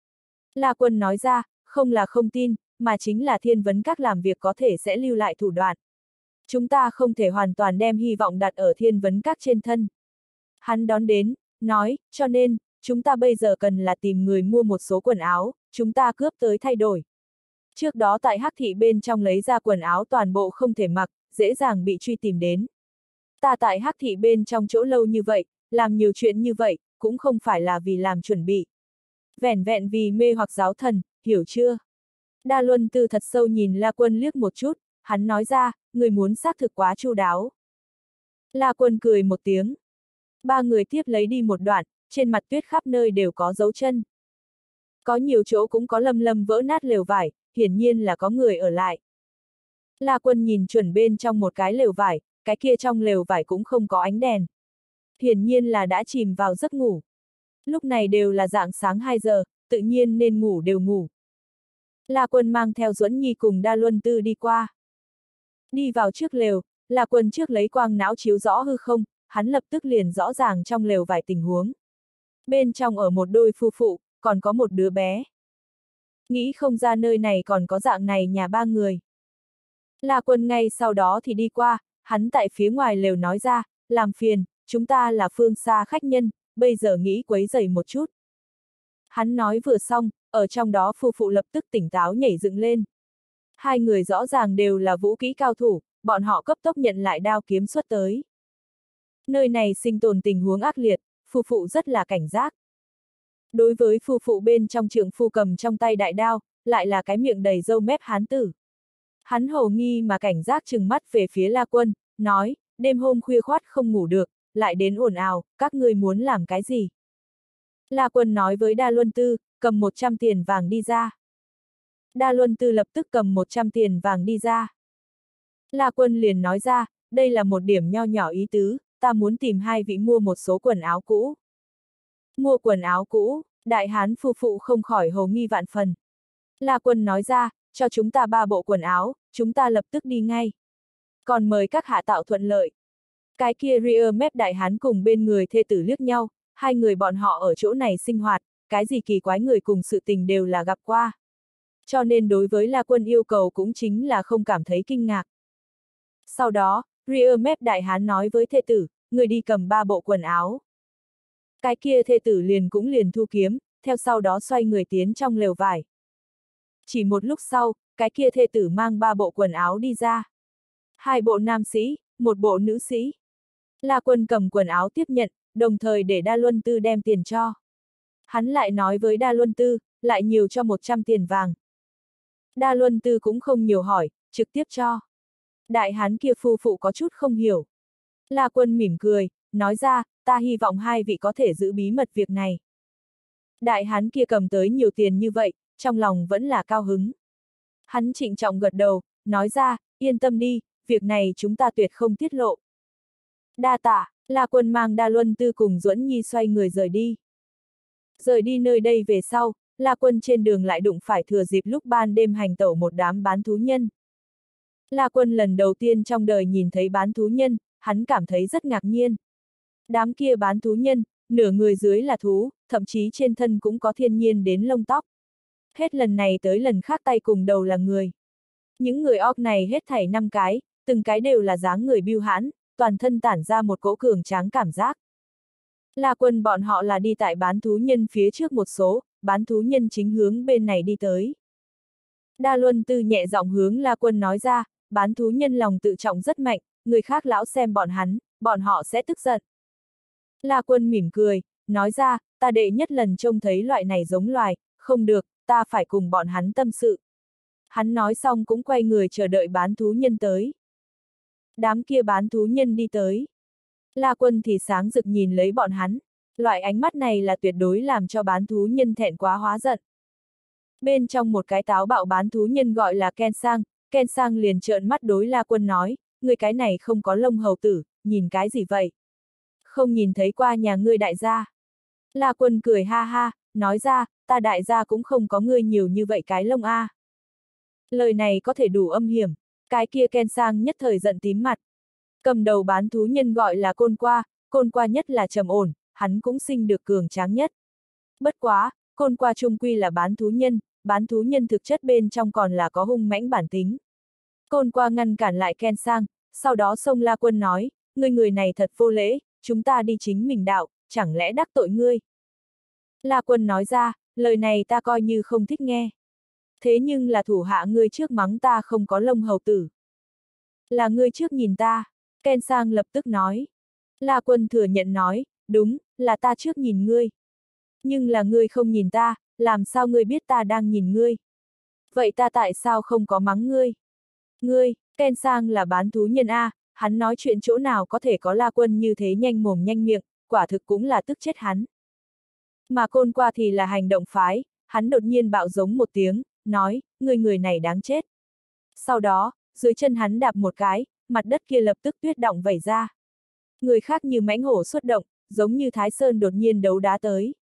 La Quân nói ra, không là không tin, mà chính là Thiên Vấn Các làm việc có thể sẽ lưu lại thủ đoạn. Chúng ta không thể hoàn toàn đem hy vọng đặt ở Thiên Vấn Các trên thân. Hắn đón đến, nói, cho nên, chúng ta bây giờ cần là tìm người mua một số quần áo, chúng ta cướp tới thay đổi. Trước đó tại Hắc Thị bên trong lấy ra quần áo toàn bộ không thể mặc, dễ dàng bị truy tìm đến. Ta tại Hắc Thị bên trong chỗ lâu như vậy, làm nhiều chuyện như vậy, cũng không phải là vì làm chuẩn bị. Vẻn vẹn vì mê hoặc giáo thần, hiểu chưa? Đa Luân Tư thật sâu nhìn La Quân liếc một chút, hắn nói ra, người muốn xác thực quá chu đáo. La Quân cười một tiếng. Ba người tiếp lấy đi một đoạn, trên mặt tuyết khắp nơi đều có dấu chân. Có nhiều chỗ cũng có lâm lâm vỡ nát lều vải, hiển nhiên là có người ở lại. La Quân nhìn chuẩn bên trong một cái lều vải, cái kia trong lều vải cũng không có ánh đèn. Hiển nhiên là đã chìm vào giấc ngủ. Lúc này đều là rạng sáng hai giờ, tự nhiên nên ngủ đều ngủ. La Quân mang theo Duẫn Nhi cùng Đa Luân Tư đi qua. Đi vào trước lều, La Quân trước lấy quang não chiếu rõ hư không, hắn lập tức liền rõ ràng trong lều vài tình huống. Bên trong ở một đôi phu phụ, còn có một đứa bé. Nghĩ không ra nơi này còn có dạng này nhà ba người. La Quân ngay sau đó thì đi qua, hắn tại phía ngoài lều nói ra, làm phiền, chúng ta là phương xa khách nhân, bây giờ nghĩ quấy rầy một chút. Hắn nói vừa xong, ở trong đó phu phụ lập tức tỉnh táo nhảy dựng lên. Hai người rõ ràng đều là vũ kỹ cao thủ, bọn họ cấp tốc nhận lại đao kiếm xuất tới. Nơi này sinh tồn tình huống ác liệt, phu phụ rất là cảnh giác. Đối với phu phụ bên trong trượng phu cầm trong tay đại đao, lại là cái miệng đầy râu mép hán tử. Hắn hồ nghi mà cảnh giác trừng mắt về phía La Quân, nói, đêm hôm khuya khoắt không ngủ được, lại đến ồn ào, các ngươi muốn làm cái gì? La Quân nói với Đa Luân Tư, cầm một trăm tiền vàng đi ra. Đa Luân Tư lập tức cầm một trăm tiền vàng đi ra. La Quân liền nói ra, đây là một điểm nho nhỏ ý tứ, ta muốn tìm hai vị mua một số quần áo cũ. Mua quần áo cũ, đại hán phu phụ không khỏi hồ nghi vạn phần. La Quân nói ra, cho chúng ta ba bộ quần áo, chúng ta lập tức đi ngay. Còn mời các hạ tạo thuận lợi. Cái kia ria mép đại hán cùng bên người thê tử liếc nhau, hai người bọn họ ở chỗ này sinh hoạt, cái gì kỳ quái người cùng sự tình đều là gặp qua. Cho nên đối với La Quân yêu cầu cũng chính là không cảm thấy kinh ngạc. Sau đó, ria mép đại hán nói với thê tử, người đi cầm ba bộ quần áo. Cái kia thê tử liền cũng liền thu kiếm, theo sau đó xoay người tiến trong lều vải. Chỉ một lúc sau, cái kia thê tử mang ba bộ quần áo đi ra. Hai bộ nam sĩ, một bộ nữ sĩ. La Quân cầm quần áo tiếp nhận, đồng thời để Đa Luân Tư đem tiền cho. Hắn lại nói với Đa Luân Tư, lại nhiều cho một trăm tiền vàng. Đa Luân Tư cũng không nhiều hỏi, trực tiếp cho. Đại hán kia phu phụ có chút không hiểu. La Quân mỉm cười, nói ra, ta hy vọng hai vị có thể giữ bí mật việc này. Đại hán kia cầm tới nhiều tiền như vậy, trong lòng vẫn là cao hứng. Hắn trịnh trọng gật đầu, nói ra, yên tâm đi, việc này chúng ta tuyệt không tiết lộ. Đa tạ, La Quân mang Đa Luân Tư cùng Duẫn Nhi xoay người rời đi. Rời đi nơi đây về sau, La Quân trên đường lại đụng phải thừa dịp lúc ban đêm hành tẩu một đám bán thú nhân. La Quân lần đầu tiên trong đời nhìn thấy bán thú nhân, hắn cảm thấy rất ngạc nhiên. Đám kia bán thú nhân, nửa người dưới là thú, thậm chí trên thân cũng có thiên nhiên đến lông tóc. Hết lần này tới lần khác tay cùng đầu là người. Những người orc này hết thảy năm cái, từng cái đều là dáng người biêu hãn, toàn thân tản ra một cỗ cường tráng cảm giác. La Quân bọn họ là đi tại bán thú nhân phía trước một số, bán thú nhân chính hướng bên này đi tới. Đa Luân Tư nhẹ giọng hướng La Quân nói ra, bán thú nhân lòng tự trọng rất mạnh, người khác lão xem bọn hắn, bọn họ sẽ tức giận. La Quân mỉm cười, nói ra, ta đệ nhất lần trông thấy loại này giống loài, không được, ta phải cùng bọn hắn tâm sự. Hắn nói xong cũng quay người chờ đợi bán thú nhân tới. Đám kia bán thú nhân đi tới. La Quân thì sáng rực nhìn lấy bọn hắn. Loại ánh mắt này là tuyệt đối làm cho bán thú nhân thẹn quá hóa giận. Bên trong một cái táo bạo bán thú nhân gọi là Ken Sang, Ken Sang liền trợn mắt đối La Quân nói, người cái này không có lông hầu tử, nhìn cái gì vậy? Không nhìn thấy qua nhà ngươi đại gia. La Quân cười ha ha, nói ra, ta đại gia cũng không có ngươi nhiều như vậy cái lông a. Lời này có thể đủ âm hiểm, cái kia Ken Sang nhất thời giận tím mặt. Cầm đầu bán thú nhân gọi là Côn Qua, Côn Qua nhất là trầm ổn, hắn cũng sinh được cường tráng nhất. Bất quá, Côn Qua trung quy là bán thú nhân, bán thú nhân thực chất bên trong còn là có hung mãnh bản tính. Côn Qua ngăn cản lại Ken Sang, sau đó xông La Quân nói, ngươi người này thật vô lễ, chúng ta đi chính mình đạo, chẳng lẽ đắc tội ngươi? La Quân nói ra, lời này ta coi như không thích nghe. Thế nhưng là thủ hạ ngươi trước mắng ta không có lông hầu tử. Là ngươi trước nhìn ta, Ken Sang lập tức nói. La Quân thừa nhận nói, đúng, là ta trước nhìn ngươi. Nhưng là ngươi không nhìn ta, làm sao ngươi biết ta đang nhìn ngươi? Vậy ta tại sao không có mắng ngươi? Ngươi, Ken Sang là bán thú nhân A, hắn nói chuyện chỗ nào có thể có La Quân như thế nhanh mồm nhanh miệng, quả thực cũng là tức chết hắn. Mà Côn Qua thì là hành động phái, hắn đột nhiên bạo giống một tiếng, nói, người người này đáng chết. Sau đó, dưới chân hắn đạp một cái, mặt đất kia lập tức tuyết động vẩy ra. Người khác như mãnh hổ xuất động, giống như Thái Sơn đột nhiên đấu đá tới.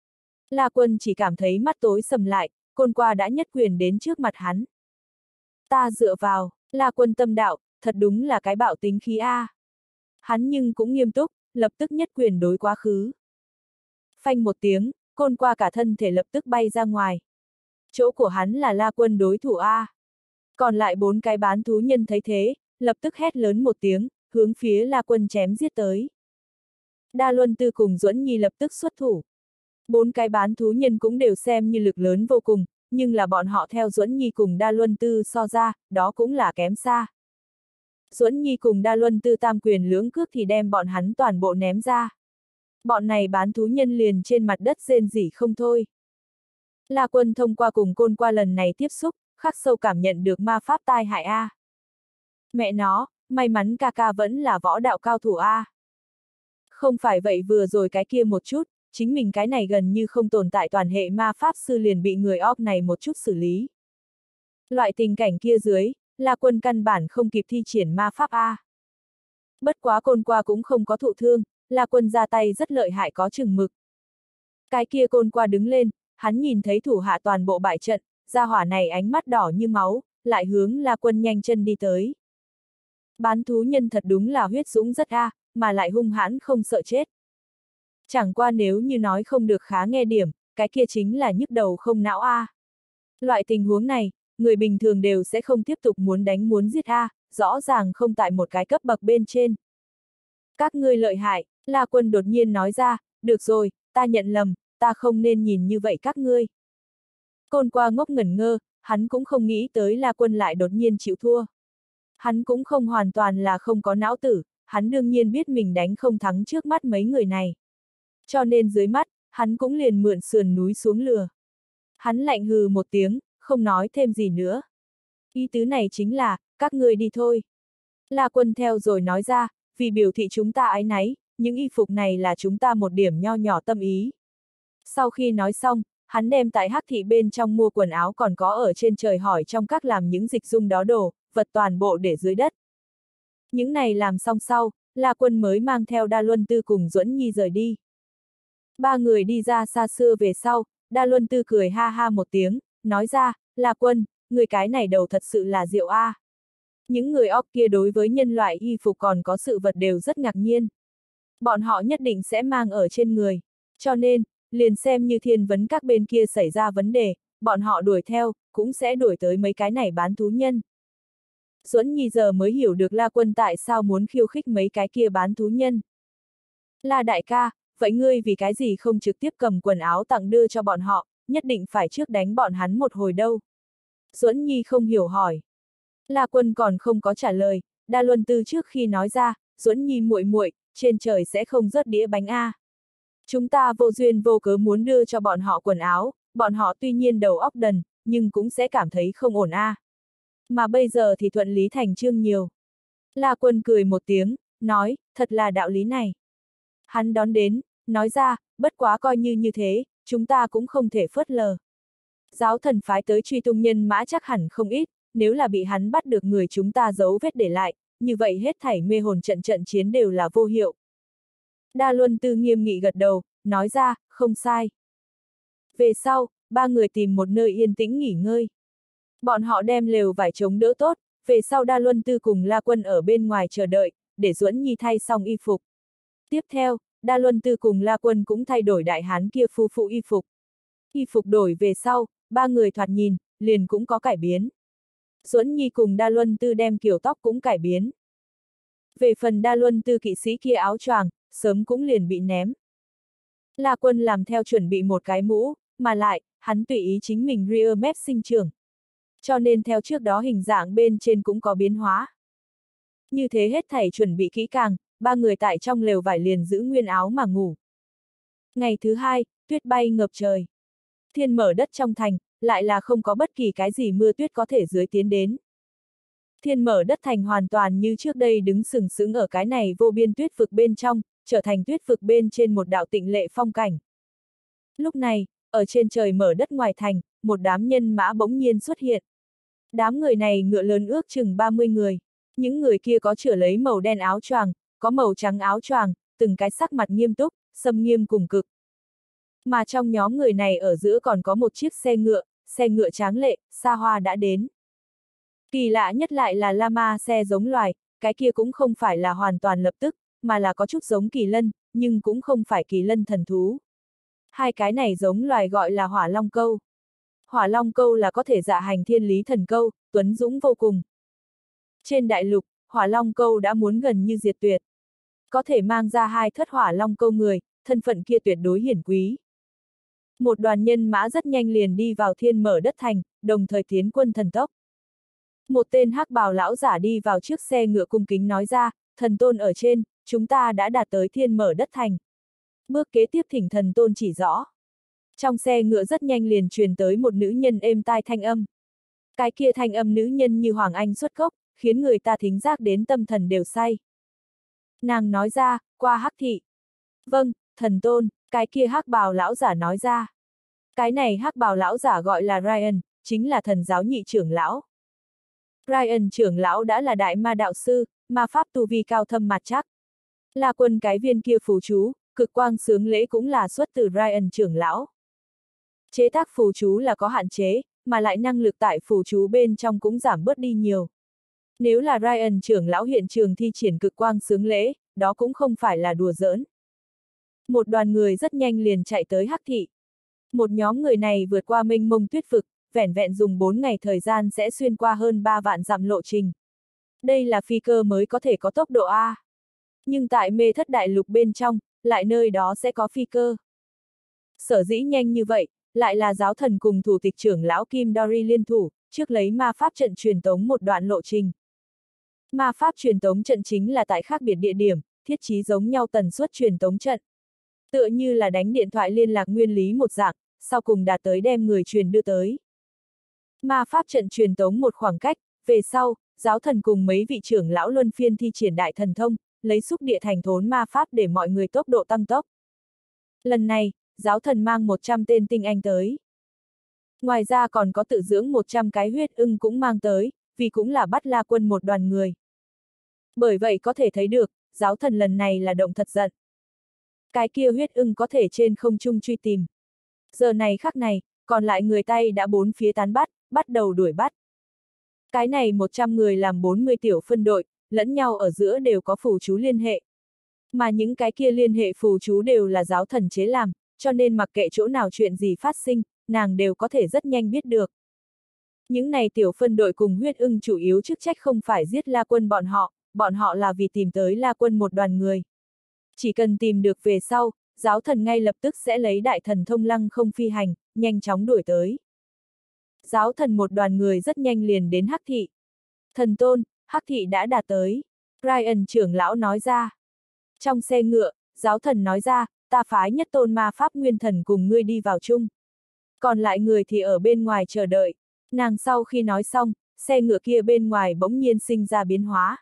La Quân chỉ cảm thấy mắt tối sầm lại, Côn Qua đã nhất quyền đến trước mặt hắn. Ta dựa vào, La Quân tâm đạo, thật đúng là cái bạo tính khí A. Hắn nhưng cũng nghiêm túc, lập tức nhất quyền đối quá khứ. Phanh một tiếng, Côn Qua cả thân thể lập tức bay ra ngoài. Chỗ của hắn là La Quân đối thủ A. Còn lại bốn cái bán thú nhân thấy thế, lập tức hét lớn một tiếng, hướng phía La Quân chém giết tới. Đa Luân Tư cùng Duẫn Nhi lập tức xuất thủ. Bốn cái bán thú nhân cũng đều xem như lực lớn vô cùng, nhưng là bọn họ theo Duẫn Nhi cùng Đa Luân Tư so ra, đó cũng là kém xa. Duẫn Nhi cùng Đa Luân Tư tam quyền lưỡng cước thì đem bọn hắn toàn bộ ném ra. Bọn này bán thú nhân liền trên mặt đất rên rỉ không thôi. La Quân thông qua cùng Côn Qua lần này tiếp xúc, khắc sâu cảm nhận được ma pháp tai hại A. Mẹ nó, may mắn ca ca vẫn là võ đạo cao thủ A. Không phải vậy vừa rồi cái kia một chút, chính mình cái này gần như không tồn tại toàn hệ ma pháp sư liền bị người orc này một chút xử lý. Loại tình cảnh kia dưới, La Quân căn bản không kịp thi triển ma pháp A. Bất quá Côn Qua cũng không có thụ thương, La Quân ra tay rất lợi hại có chừng mực. Cái kia Côn Qua đứng lên, hắn nhìn thấy thủ hạ toàn bộ bại trận, gia hỏa này ánh mắt đỏ như máu, lại hướng La Quân nhanh chân đi tới. Bán thú nhân thật đúng là huyết dũng rất A, mà lại hung hãn không sợ chết. Chẳng qua nếu như nói không được khá nghe điểm, cái kia chính là nhức đầu không não A. Loại tình huống này, người bình thường đều sẽ không tiếp tục muốn đánh muốn giết A, rõ ràng không tại một cái cấp bậc bên trên. Các ngươi lợi hại, La Quân đột nhiên nói ra, được rồi, ta nhận lầm, ta không nên nhìn như vậy các ngươi. Côn Qua ngốc ngẩn ngơ, hắn cũng không nghĩ tới La Quân lại đột nhiên chịu thua. Hắn cũng không hoàn toàn là không có não tử, hắn đương nhiên biết mình đánh không thắng trước mắt mấy người này. Cho nên dưới mắt, hắn cũng liền mượn sườn núi xuống lừa. Hắn lạnh hừ một tiếng, không nói thêm gì nữa. Ý tứ này chính là, các ngươi đi thôi. La Quân theo rồi nói ra, vì biểu thị chúng ta áy náy, những y phục này là chúng ta một điểm nho nhỏ tâm ý. Sau khi nói xong, hắn đem tại Hắc thị bên trong mua quần áo còn có ở trên trời hỏi trong các làm những dịch dung đó đồ, vật toàn bộ để dưới đất. Những này làm xong sau, La Quân mới mang theo Đa Luân Tư cùng Duẫn Nhi rời đi. Ba người đi ra xa xưa về sau, Đa Luân Tư cười ha ha một tiếng, nói ra, La Quân, người cái này đầu thật sự là diệu a. Những người orc kia đối với nhân loại y phục còn có sự vật đều rất ngạc nhiên. Bọn họ nhất định sẽ mang ở trên người, cho nên, liền xem như thiên vấn các bên kia xảy ra vấn đề, bọn họ đuổi theo, cũng sẽ đuổi tới mấy cái này bán thú nhân. Duẫn Nhi giờ mới hiểu được La Quân tại sao muốn khiêu khích mấy cái kia bán thú nhân. La đại ca, vậy ngươi vì cái gì không trực tiếp cầm quần áo tặng đưa cho bọn họ, nhất định phải trước đánh bọn hắn một hồi đâu? Duẫn Nhi không hiểu hỏi. La Quân còn không có trả lời, Đa Luân Tư trước khi nói ra, Duẫn Nhi muội muội, trên trời sẽ không rớt đĩa bánh a. Chúng ta vô duyên vô cớ muốn đưa cho bọn họ quần áo, bọn họ tuy nhiên đầu óc đần, nhưng cũng sẽ cảm thấy không ổn a. Mà bây giờ thì thuận lý thành chương nhiều. La Quân cười một tiếng, nói, thật là đạo lý này. Hắn đón đến, nói ra, bất quá coi như như thế, chúng ta cũng không thể phớt lờ. Giáo thần phái tới truy tung nhân mã chắc hẳn không ít, nếu là bị hắn bắt được người chúng ta giấu vết để lại, như vậy hết thảy mê hồn trận trận chiến đều là vô hiệu. Đa Luân Tư nghiêm nghị gật đầu, nói ra, không sai. Về sau, ba người tìm một nơi yên tĩnh nghỉ ngơi. Bọn họ đem lều vải chống đỡ tốt, về sau Đa Luân Tư cùng La Quân ở bên ngoài chờ đợi, để Duẫn Nhi thay xong y phục. Tiếp theo, Đa Luân Tư cùng La Quân cũng thay đổi đại hán kia phu phụ y phục. Y phục đổi về sau, ba người thoạt nhìn, liền cũng có cải biến. Duẫn Nhi cùng Đa Luân Tư đem kiểu tóc cũng cải biến. Về phần Đa Luân Tư kỵ sĩ kia áo choàng, sớm cũng liền bị ném. La Quân làm theo chuẩn bị một cái mũ, mà lại, hắn tùy ý chính mình rear mép sinh trưởng. Cho nên theo trước đó hình dạng bên trên cũng có biến hóa. Như thế hết thảy chuẩn bị kỹ càng, ba người tại trong lều vải liền giữ nguyên áo mà ngủ. Ngày thứ hai, tuyết bay ngập trời. Thiên mở đất trong thành, lại là không có bất kỳ cái gì mưa tuyết có thể dưới tiến đến. Thiên mở đất thành hoàn toàn như trước đây đứng sừng sững ở cái này vô biên tuyết vực bên trong, trở thành tuyết vực bên trên một đạo tịnh lệ phong cảnh. Lúc này, ở trên trời mở đất ngoài thành, một đám nhân mã bỗng nhiên xuất hiện. Đám người này ngựa lớn ước chừng ba mươi người. Những người kia có chửa lấy màu đen áo choàng, có màu trắng áo choàng, từng cái sắc mặt nghiêm túc, xâm nghiêm cùng cực. Mà trong nhóm người này ở giữa còn có một chiếc xe ngựa, xe ngựa tráng lệ, xa hoa đã đến. Kỳ lạ nhất lại là Lama xe giống loài, cái kia cũng không phải là hoàn toàn lập tức, mà là có chút giống kỳ lân, nhưng cũng không phải kỳ lân thần thú. Hai cái này giống loài gọi là hỏa long câu. Hỏa long câu là có thể dạ hành thiên lý thần câu, tuấn dũng vô cùng. Trên đại lục, hỏa long câu đã muốn gần như diệt tuyệt. Có thể mang ra hai thất hỏa long câu người, thân phận kia tuyệt đối hiển quý. Một đoàn nhân mã rất nhanh liền đi vào thiên mở đất thành, đồng thời tiến quân thần tốc. Một tên hắc bào lão giả đi vào trước xe ngựa cung kính nói ra, thần tôn ở trên, chúng ta đã đạt tới thiên mở đất thành. Bước kế tiếp thỉnh thần tôn chỉ rõ. Trong xe ngựa rất nhanh liền truyền tới một nữ nhân êm tai thanh âm. Cái kia thanh âm nữ nhân như Hoàng Anh xuất gốc, khiến người ta thính giác đến tâm thần đều say. Nàng nói ra, qua hắc thị. Vâng, thần tôn, cái kia hắc bào lão giả nói ra. Cái này hắc bào lão giả gọi là Ryan, chính là thần giáo nhị trưởng lão. Ryan trưởng lão đã là đại ma đạo sư, ma pháp tu vi cao thâm mặt chắc. Là Quân cái viên kia phù chú, cực quang sướng lễ cũng là xuất từ Ryan trưởng lão. Chế tác phù chú là có hạn chế, mà lại năng lực tại phù chú bên trong cũng giảm bớt đi nhiều. Nếu là Ryan trưởng lão hiện trường thi triển cực quang sướng lễ, đó cũng không phải là đùa giỡn. Một đoàn người rất nhanh liền chạy tới Hắc thị. Một nhóm người này vượt qua mênh mông tuyết vực, vẻn vẹn dùng bốn ngày thời gian sẽ xuyên qua hơn ba vạn dặm lộ trình. Đây là phi cơ mới có thể có tốc độ A. Nhưng tại mê thất đại lục bên trong, lại nơi đó sẽ có phi cơ. Sở dĩ nhanh như vậy, lại là giáo thần cùng thủ tịch trưởng lão Kim Dory liên thủ, trước lấy ma pháp trận truyền tống một đoạn lộ trình. Ma pháp truyền tống trận chính là tại khác biệt địa điểm, thiết trí giống nhau tần suất truyền tống trận. Tựa như là đánh điện thoại liên lạc nguyên lý một dạng, sau cùng đạt tới đem người truyền đưa tới. Ma pháp trận truyền tống một khoảng cách, về sau, giáo thần cùng mấy vị trưởng lão luân phiên thi triển đại thần thông, lấy xúc địa thành thốn ma pháp để mọi người tốc độ tăng tốc. Lần này, giáo thần mang một trăm tên tinh anh tới. Ngoài ra còn có tự dưỡng một trăm cái huyết ưng cũng mang tới, vì cũng là bắt La Quân một đoàn người. Bởi vậy có thể thấy được, giáo thần lần này là động thật giận. Cái kia huyết ưng có thể trên không trung truy tìm. Giờ này khắc này, còn lại người tay đã bốn phía tán bắt, bắt đầu đuổi bắt. Cái này một trăm người làm bốn mươi tiểu phân đội, lẫn nhau ở giữa đều có phù chú liên hệ. Mà những cái kia liên hệ phù chú đều là giáo thần chế làm, cho nên mặc kệ chỗ nào chuyện gì phát sinh, nàng đều có thể rất nhanh biết được. Những này tiểu phân đội cùng huyết ưng chủ yếu chức trách không phải giết La Quân bọn họ, bọn họ là vì tìm tới La Quân một đoàn người. Chỉ cần tìm được về sau, giáo thần ngay lập tức sẽ lấy đại thần thông lăng không phi hành, nhanh chóng đuổi tới. Giáo thần một đoàn người rất nhanh liền đến Hắc thị. Thần tôn, Hắc thị đã đạt tới. Ryan trưởng lão nói ra. Trong xe ngựa, giáo thần nói ra, ta phái nhất tôn ma pháp nguyên thần cùng ngươi đi vào chung. Còn lại người thì ở bên ngoài chờ đợi. Nàng sau khi nói xong, xe ngựa kia bên ngoài bỗng nhiên sinh ra biến hóa.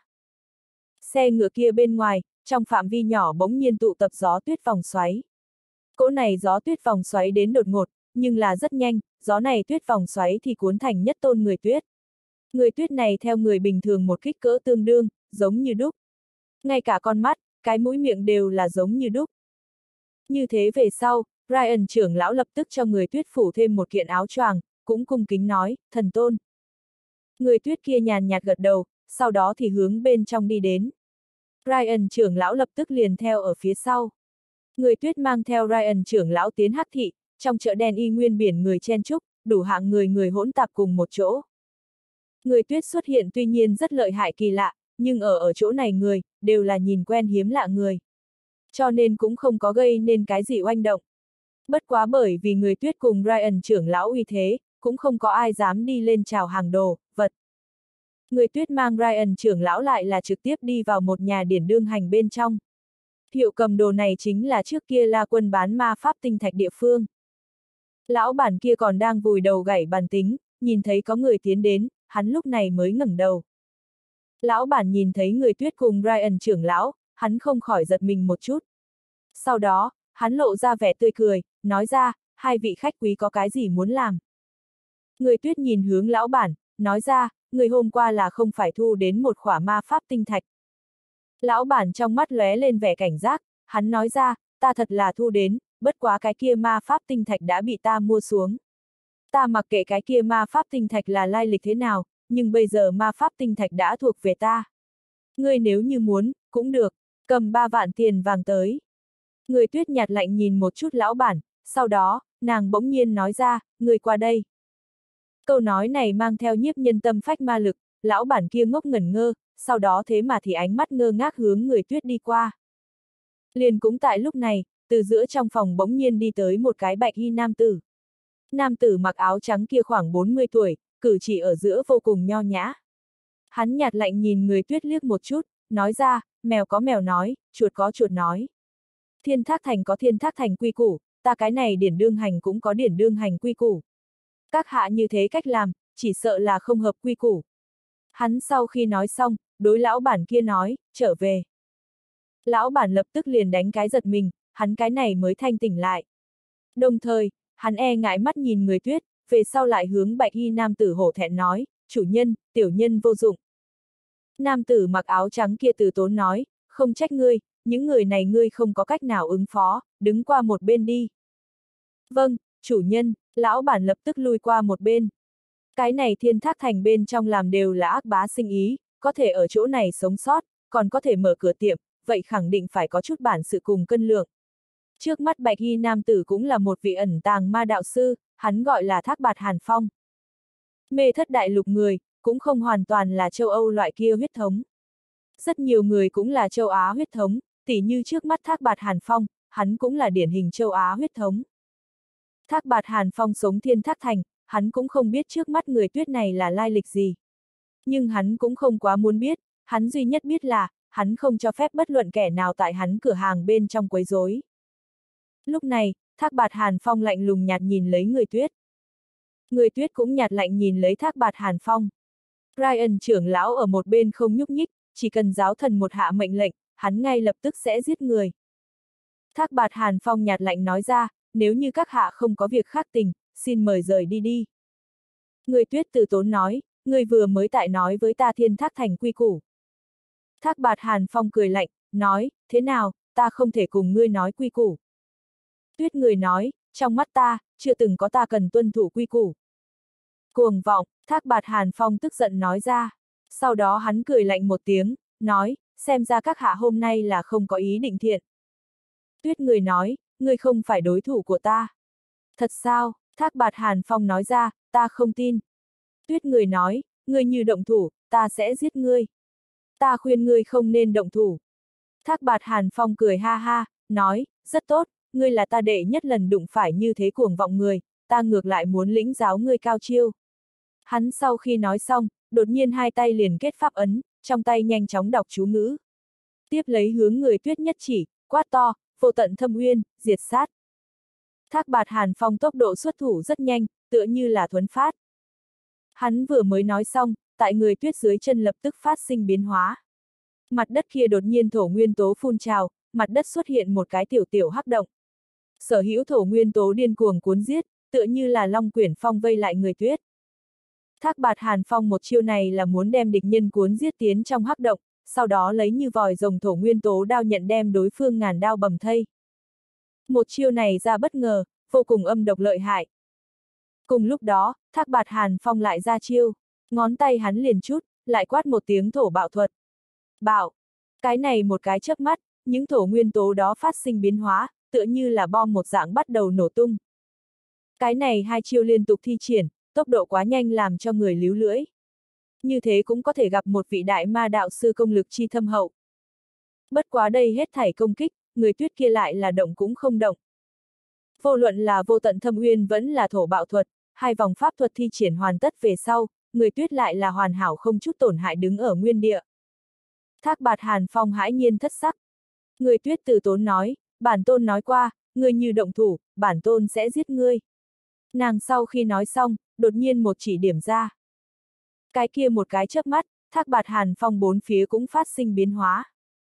Xe ngựa kia bên ngoài, trong phạm vi nhỏ bỗng nhiên tụ tập gió tuyết vòng xoáy. Cỗ này gió tuyết vòng xoáy đến đột ngột, nhưng là rất nhanh, gió này tuyết vòng xoáy thì cuốn thành nhất tôn người tuyết. Người tuyết này theo người bình thường một kích cỡ tương đương, giống như đúc. Ngay cả con mắt, cái mũi miệng đều là giống như đúc. Như thế về sau, Ryan trưởng lão lập tức cho người tuyết phủ thêm một kiện áo choàng, cũng cung kính nói, thần tôn. Người tuyết kia nhàn nhạt gật đầu, sau đó thì hướng bên trong đi đến. Ryan trưởng lão lập tức liền theo ở phía sau. Người tuyết mang theo Ryan trưởng lão tiến Hắc thị, trong chợ đen y nguyên biển người chen chúc, đủ hạng người người hỗn tạp cùng một chỗ. Người tuyết xuất hiện tuy nhiên rất lợi hại kỳ lạ, nhưng ở ở chỗ này người, đều là nhìn quen hiếm lạ người. Cho nên cũng không có gây nên cái gì oanh động. Bất quá bởi vì người tuyết cùng Ryan trưởng lão uy thế, cũng không có ai dám đi lên chào hàng đồ, vật. Người tuyết mang Ryan trưởng lão lại là trực tiếp đi vào một nhà điển đương hành bên trong. Hiệu cầm đồ này chính là trước kia La Quân bán ma pháp tinh thạch địa phương. Lão bản kia còn đang vùi đầu gảy bàn tính, nhìn thấy có người tiến đến, hắn lúc này mới ngẩng đầu. Lão bản nhìn thấy người tuyết cùng Ryan trưởng lão, hắn không khỏi giật mình một chút. Sau đó, hắn lộ ra vẻ tươi cười, nói ra, hai vị khách quý có cái gì muốn làm. Người tuyết nhìn hướng lão bản, nói ra, người hôm qua là không phải thu đến một khỏa ma pháp tinh thạch. Lão bản trong mắt lóe lên vẻ cảnh giác, hắn nói ra, ta thật là thu đến, bất quá cái kia ma pháp tinh thạch đã bị ta mua xuống. Ta mặc kệ cái kia ma pháp tinh thạch là lai lịch thế nào, nhưng bây giờ ma pháp tinh thạch đã thuộc về ta. Ngươi nếu như muốn, cũng được, cầm ba vạn tiền vàng tới. Người tuyết nhạt lạnh nhìn một chút lão bản, sau đó, nàng bỗng nhiên nói ra, người qua đây. Câu nói này mang theo nhiếp nhân tâm phách ma lực, lão bản kia ngốc ngẩn ngơ, sau đó thế mà thì ánh mắt ngơ ngác hướng người tuyết đi qua. Liền cũng tại lúc này, từ giữa trong phòng bỗng nhiên đi tới một cái bạch y nam tử. Nam tử mặc áo trắng kia khoảng bốn mươi tuổi, cử chỉ ở giữa vô cùng nho nhã. Hắn nhạt lạnh nhìn người tuyết liếc một chút, nói ra, mèo có mèo nói, chuột có chuột nói. Thiên Thác Thành có Thiên Thác Thành quy củ, ta cái này điển đương hành cũng có điển đương hành quy củ. Các hạ như thế cách làm, chỉ sợ là không hợp quy củ. Hắn sau khi nói xong, đối lão bản kia nói, trở về. Lão bản lập tức liền đánh cái giật mình, hắn cái này mới thanh tỉnh lại. Đồng thời, hắn e ngại mắt nhìn người tuyết, về sau lại hướng bạch y nam tử hổ thẹn nói, chủ nhân, tiểu nhân vô dụng. Nam tử mặc áo trắng kia từ tốn nói, không trách ngươi, những người này ngươi không có cách nào ứng phó, đứng qua một bên đi. Vâng, chủ nhân, lão bản lập tức lui qua một bên. Cái này Thiên Thác Thành bên trong làm đều là ác bá sinh ý, có thể ở chỗ này sống sót, còn có thể mở cửa tiệm, vậy khẳng định phải có chút bản sự cùng cân lượng. Trước mắt bạch y nam tử cũng là một vị ẩn tàng ma đạo sư, hắn gọi là Thác Bạt Hàn Phong. Mê thất đại lục người, cũng không hoàn toàn là châu Âu loại kia huyết thống. Rất nhiều người cũng là châu Á huyết thống, tỉ như trước mắt Thác Bạt Hàn Phong, hắn cũng là điển hình châu Á huyết thống. Thác Bạt Hàn Phong sống Thiên Thác Thành, hắn cũng không biết trước mắt người tuyết này là lai lịch gì. Nhưng hắn cũng không quá muốn biết, hắn duy nhất biết là, hắn không cho phép bất luận kẻ nào tại hắn cửa hàng bên trong quấy rối. Lúc này, Thác Bạt Hàn Phong lạnh lùng nhạt nhìn lấy người tuyết. Người tuyết cũng nhạt lạnh nhìn lấy Thác Bạt Hàn Phong. Ryan trưởng lão ở một bên không nhúc nhích, chỉ cần giáo thần một hạ mệnh lệnh, hắn ngay lập tức sẽ giết người. Thác Bạt Hàn Phong nhạt lạnh nói ra, nếu như các hạ không có việc khác tình, xin mời rời đi đi. Người tuyết từ tốn nói, người vừa mới tại nói với ta Thiên Thác Thành quy củ. Thác Bạt Hàn Phong cười lạnh, nói, thế nào, ta không thể cùng ngươi nói quy củ. Tuyết người nói, trong mắt ta, chưa từng có ta cần tuân thủ quy củ. Cuồng vọng, Thác Bạt Hàn Phong tức giận nói ra. Sau đó hắn cười lạnh một tiếng, nói, xem ra các hạ hôm nay là không có ý định thiện. Tuyết người nói, ngươi không phải đối thủ của ta. Thật sao? Thác Bạt Hàn Phong nói ra, ta không tin. Tuyết người nói, ngươi như động thủ, ta sẽ giết ngươi. Ta khuyên ngươi không nên động thủ. Thác Bạt Hàn Phong cười ha ha, nói, rất tốt, ngươi là ta đệ nhất lần đụng phải như thế cuồng vọng người, ta ngược lại muốn lĩnh giáo ngươi cao chiêu. Hắn sau khi nói xong, đột nhiên hai tay liền kết pháp ấn, trong tay nhanh chóng đọc chú ngữ. Tiếp lấy hướng người tuyết nhất chỉ, quát to, vô tận thâm uyên, diệt sát. Thác Bạt Hàn Phong tốc độ xuất thủ rất nhanh, tựa như là thuấn phát. Hắn vừa mới nói xong, tại người tuyết dưới chân lập tức phát sinh biến hóa. Mặt đất kia đột nhiên thổ nguyên tố phun trào, mặt đất xuất hiện một cái tiểu tiểu hắc động. Sở hữu thổ nguyên tố điên cuồng cuốn giết, tựa như là long quyển phong vây lại người tuyết. Thác Bạt Hàn Phong một chiêu này là muốn đem địch nhân cuốn giết tiến trong hắc động, sau đó lấy như vòi rồng thổ nguyên tố đao nhận đem đối phương ngàn đao bầm thây. Một chiêu này ra bất ngờ, vô cùng âm độc lợi hại. Cùng lúc đó, Thác Bạt Hàn Phong lại ra chiêu, ngón tay hắn liền chút, lại quát một tiếng thổ bạo thuật. Bạo! Cái này một cái chớp mắt, những thổ nguyên tố đó phát sinh biến hóa, tựa như là bom một dạng bắt đầu nổ tung. Cái này hai chiêu liên tục thi triển, tốc độ quá nhanh làm cho người líu lưỡi. Như thế cũng có thể gặp một vị đại ma đạo sư công lực chi thâm hậu. Bất quá đây hết thảy công kích, người tuyết kia lại là động cũng không động. Vô luận là vô tận thâm uyên vẫn là thổ bạo thuật, hai vòng pháp thuật thi triển hoàn tất về sau, người tuyết lại là hoàn hảo không chút tổn hại đứng ở nguyên địa. Thác Bạt Hàn Phong hãi nhiên thất sắc. Người tuyết từ tốn nói, bản tôn nói qua, ngươi như động thủ, bản tôn sẽ giết ngươi. Nàng sau khi nói xong, đột nhiên một chỉ điểm ra. Cái kia một cái chớp mắt, Thác Bạt Hàn Phong bốn phía cũng phát sinh biến hóa.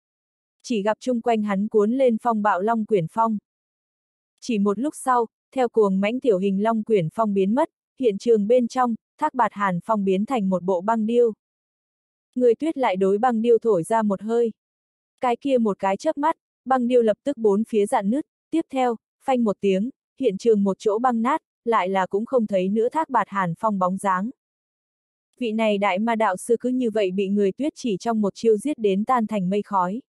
Chỉ gặp chung quanh hắn cuốn lên phong bạo long quyển phong. Chỉ một lúc sau, theo cuồng mãnh tiểu hình long quyển phong biến mất, hiện trường bên trong, Thác Bạt Hàn Phong biến thành một bộ băng điêu. Người tuyết lại đối băng điêu thổi ra một hơi. Cái kia một cái chớp mắt, băng điêu lập tức bốn phía dạn nứt, tiếp theo, phanh một tiếng, hiện trường một chỗ băng nát, lại là cũng không thấy nữa Thác Bạt Hàn Phong bóng dáng. Vị này đại ma đạo sư cứ như vậy bị người tuyết chỉ trong một chiêu giết đến tan thành mây khói.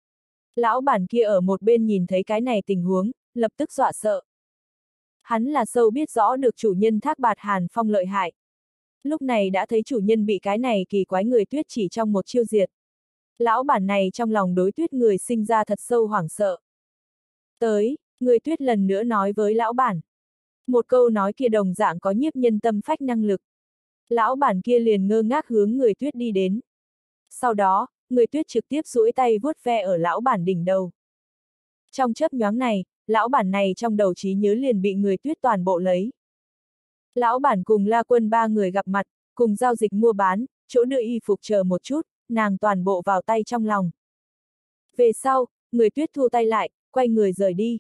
Lão bản kia ở một bên nhìn thấy cái này tình huống, lập tức dọa sợ. Hắn là sâu biết rõ được chủ nhân Thác Bạt Hàn Phong lợi hại. Lúc này đã thấy chủ nhân bị cái này kỳ quái người tuyết chỉ trong một chiêu diệt. Lão bản này trong lòng đối tuyết người sinh ra thật sâu hoảng sợ. Tới, người tuyết lần nữa nói với lão bản. Một câu nói kia đồng dạng có nhiếp nhân tâm phách năng lực. Lão bản kia liền ngơ ngác hướng người tuyết đi đến. Sau đó, người tuyết trực tiếp duỗi tay vuốt ve ở lão bản đỉnh đầu. Trong chớp nhoáng này, lão bản này trong đầu trí nhớ liền bị người tuyết toàn bộ lấy. Lão bản cùng La Quân ba người gặp mặt, cùng giao dịch mua bán, chỗ đưa y phục chờ một chút, nàng toàn bộ vào tay trong lòng. Về sau, người tuyết thu tay lại, quay người rời đi.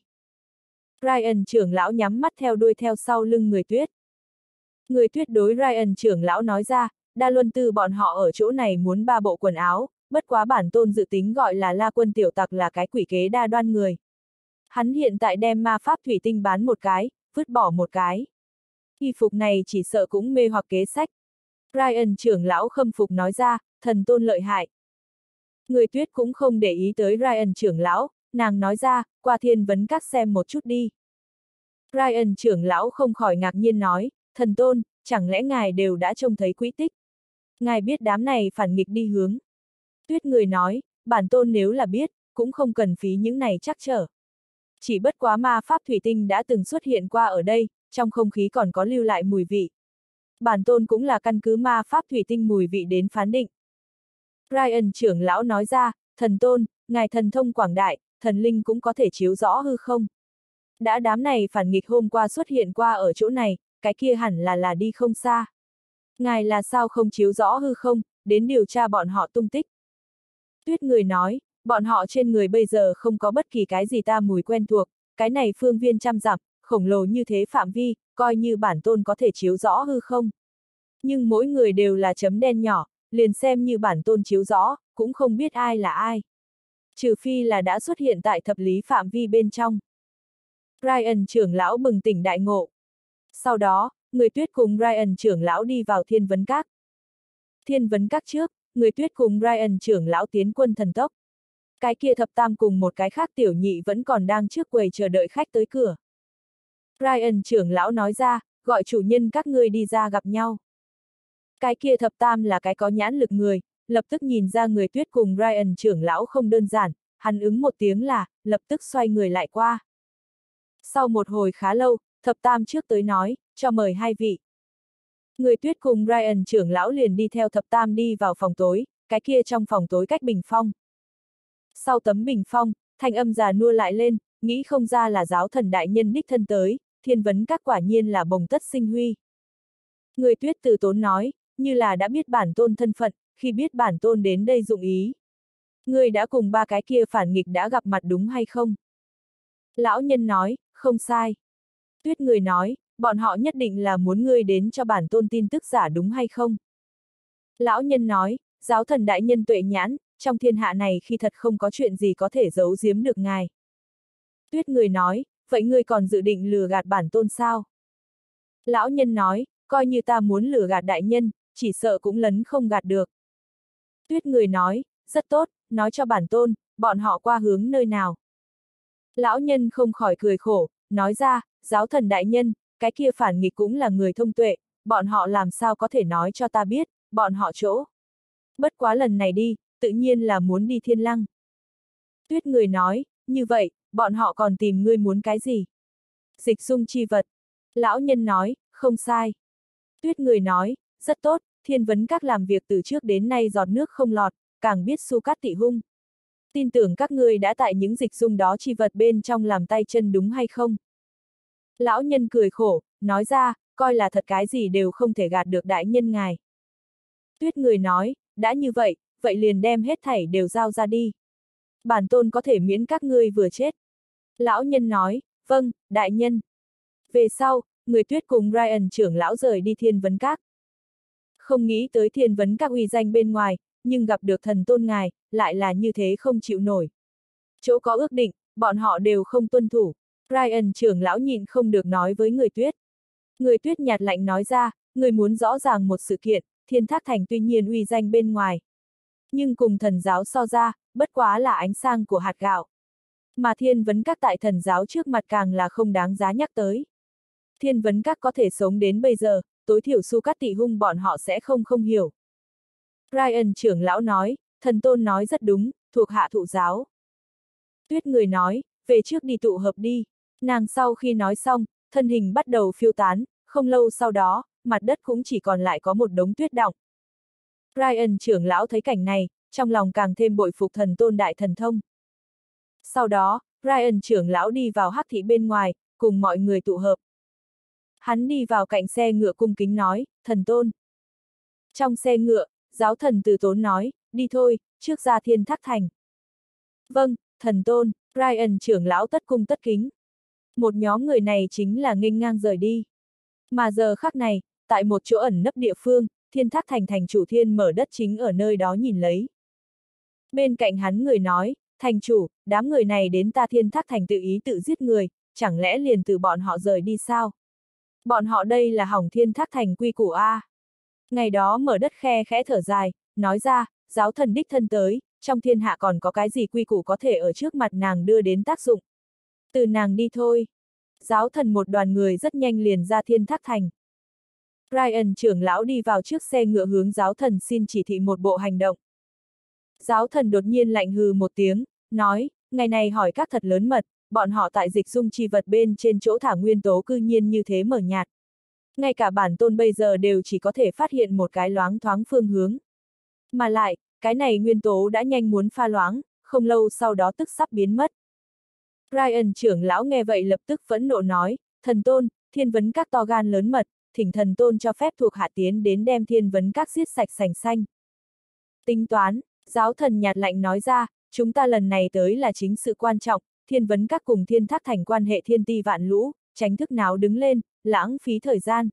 Ryan trưởng lão nhắm mắt theo đuôi theo sau lưng người tuyết. Người tuyết đối Ryan trưởng lão nói ra, Đa Luân Tư bọn họ ở chỗ này muốn ba bộ quần áo, bất quá bản tôn dự tính gọi là La Quân tiểu tặc là cái quỷ kế đa đoan người. Hắn hiện tại đem ma pháp thủy tinh bán một cái, vứt bỏ một cái. Y phục này chỉ sợ cũng mê hoặc kế sách. Ryan trưởng lão khâm phục nói ra, thần tôn lợi hại. Người tuyết cũng không để ý tới Ryan trưởng lão, nàng nói ra, qua thiên vấn các xem một chút đi. Ryan trưởng lão không khỏi ngạc nhiên nói, thần tôn, chẳng lẽ ngài đều đã trông thấy quỹ tích? Ngài biết đám này phản nghịch đi hướng. Tuyết người nói, bản tôn nếu là biết, cũng không cần phí những này trắc trở. Chỉ bất quá ma pháp thủy tinh đã từng xuất hiện qua ở đây, trong không khí còn có lưu lại mùi vị. Bản tôn cũng là căn cứ ma pháp thủy tinh mùi vị đến phán định. Ryan trưởng lão nói ra, thần tôn, ngài thần thông quảng đại, thần linh cũng có thể chiếu rõ hư không? Đã đám này phản nghịch hôm qua xuất hiện qua ở chỗ này, cái kia hẳn là là đi không xa. Ngài là sao không chiếu rõ hư không, đến điều tra bọn họ tung tích. Tuyết người nói, bọn họ trên người bây giờ không có bất kỳ cái gì ta mùi quen thuộc, cái này phương viên trăm dặm, khổng lồ như thế phạm vi, coi như bản tôn có thể chiếu rõ hư không. Nhưng mỗi người đều là chấm đen nhỏ, liền xem như bản tôn chiếu rõ, cũng không biết ai là ai. Trừ phi là đã xuất hiện tại thập lý phạm vi bên trong. Ryan trưởng lão bừng tỉnh đại ngộ. Sau đó, người tuyết cùng Ryan trưởng lão đi vào thiên vấn các. Thiên vấn các trước, người tuyết cùng Ryan trưởng lão tiến quân thần tốc. Cái kia thập tam cùng một cái khác tiểu nhị vẫn còn đang trước quầy chờ đợi khách tới cửa. Ryan trưởng lão nói ra, gọi chủ nhân các ngươi đi ra gặp nhau. Cái kia thập tam là cái có nhãn lực người, lập tức nhìn ra người tuyết cùng Ryan trưởng lão không đơn giản, hắn ứng một tiếng là, lập tức xoay người lại qua. Sau một hồi khá lâu, thập tam trước tới nói, cho mời hai vị. Người Tuyết cùng Ryan trưởng lão liền đi theo thập tam đi vào phòng tối, cái kia trong phòng tối cách bình phong. Sau tấm bình phong, thanh âm già nua lại lên, nghĩ không ra là giáo thần đại nhân đích thân tới, thiên vấn các quả nhiên là bồng tất sinh huy. Người Tuyết từ tốn nói, như là đã biết bản tôn thân phận, khi biết bản tôn đến đây dụng ý. Người đã cùng ba cái kia phản nghịch đã gặp mặt đúng hay không? Lão nhân nói, không sai. Tuyết người nói, bọn họ nhất định là muốn ngươi đến cho bản tôn tin tức giả đúng hay không? Lão nhân nói, giáo thần đại nhân tuệ nhãn, trong thiên hạ này khi thật không có chuyện gì có thể giấu giếm được ngài. Tuyết người nói, vậy ngươi còn dự định lừa gạt bản tôn sao? Lão nhân nói, coi như ta muốn lừa gạt đại nhân, chỉ sợ cũng lấn không gạt được. Tuyết người nói, rất tốt, nói cho bản tôn, bọn họ qua hướng nơi nào. Lão nhân không khỏi cười khổ, nói ra, giáo thần đại nhân, cái kia phản nghịch cũng là người thông tuệ, bọn họ làm sao có thể nói cho ta biết, bọn họ chỗ. Bất quá lần này đi, tự nhiên là muốn đi Thiên Lăng. Tuyết người nói, như vậy, bọn họ còn tìm ngươi muốn cái gì? Dịch dung chi vật. Lão nhân nói, không sai. Tuyết người nói, rất tốt, thiên vấn các làm việc từ trước đến nay giọt nước không lọt, càng biết su cát tị hung. Tin tưởng các ngươi đã tại những dịch dung đó chi vật bên trong làm tay chân đúng hay không? Lão nhân cười khổ, nói ra, coi là thật cái gì đều không thể gạt được đại nhân ngài. Tuyết người nói, đã như vậy, vậy liền đem hết thảy đều giao ra đi. Bản tôn có thể miễn các ngươi vừa chết. Lão nhân nói, vâng, đại nhân. Về sau, người Tuyết cùng Ryan trưởng lão rời đi thiên vấn các. Không nghĩ tới thiên vấn các uy danh bên ngoài, nhưng gặp được thần tôn ngài, lại là như thế không chịu nổi. Chỗ có ước định, bọn họ đều không tuân thủ. Ryan trưởng lão nhịn không được nói với người Tuyết. Người Tuyết nhạt lạnh nói ra, người muốn rõ ràng một sự kiện, Thiên Thác Thành tuy nhiên uy danh bên ngoài. Nhưng cùng thần giáo so ra, bất quá là ánh sang của hạt gạo. Mà thiên vấn các tại thần giáo trước mặt càng là không đáng giá nhắc tới. Thiên vấn các có thể sống đến bây giờ, tối thiểu su cát tị hung bọn họ sẽ không không hiểu. Ryan trưởng lão nói, thần tôn nói rất đúng, thuộc hạ thụ giáo. Tuyết người nói, về trước đi tụ hợp đi. Nàng sau khi nói xong, thân hình bắt đầu phiêu tán, không lâu sau đó, mặt đất cũng chỉ còn lại có một đống tuyết đọng. Ryan trưởng lão thấy cảnh này, trong lòng càng thêm bội phục thần tôn đại thần thông. Sau đó, Ryan trưởng lão đi vào hắc thị bên ngoài, cùng mọi người tụ hợp. Hắn đi vào cạnh xe ngựa cung kính nói, thần tôn. Trong xe ngựa, giáo thần từ tốn nói, đi thôi, trước ra Thiên Thác Thành. Vâng, thần tôn, Ryan trưởng lão tất cung tất kính. Một nhóm người này chính là nghênh ngang rời đi. Mà giờ khắc này, tại một chỗ ẩn nấp địa phương, Thiên Thác Thành thành chủ Thiên mở đất chính ở nơi đó nhìn lấy. Bên cạnh hắn người nói, thành chủ, đám người này đến ta Thiên Thác Thành tự ý tự giết người, chẳng lẽ liền từ bọn họ rời đi sao? Bọn họ đây là hỏng Thiên Thác Thành quy củ A. Ngày đó mở đất khe khẽ thở dài, nói ra, giáo thần đích thân tới, trong thiên hạ còn có cái gì quy củ có thể ở trước mặt nàng đưa đến tác dụng. Từ nàng đi thôi. Giáo thần một đoàn người rất nhanh liền ra Thiên Thác Thành. Ryan trưởng lão đi vào trước xe ngựa hướng giáo thần xin chỉ thị một bộ hành động. Giáo thần đột nhiên lạnh hừ một tiếng, nói, ngày này hỏi các thật lớn mật, bọn họ tại dịch dung chi vật bên trên chỗ thả nguyên tố cư nhiên như thế mờ nhạt. Ngay cả bản tôn bây giờ đều chỉ có thể phát hiện một cái loáng thoáng phương hướng. Mà lại, cái này nguyên tố đã nhanh muốn pha loáng, không lâu sau đó tức sắp biến mất. Ryan trưởng lão nghe vậy lập tức phẫn nộ nói, thần tôn, thiên vấn các to gan lớn mật, thỉnh thần tôn cho phép thuộc hạ tiến đến đem thiên vấn các giết sạch sành xanh. Tính toán, giáo thần nhạt lạnh nói ra, chúng ta lần này tới là chính sự quan trọng, thiên vấn các cùng Thiên Thác Thành quan hệ thiên ti vạn lũ, tránh thức náo đứng lên, lãng phí thời gian.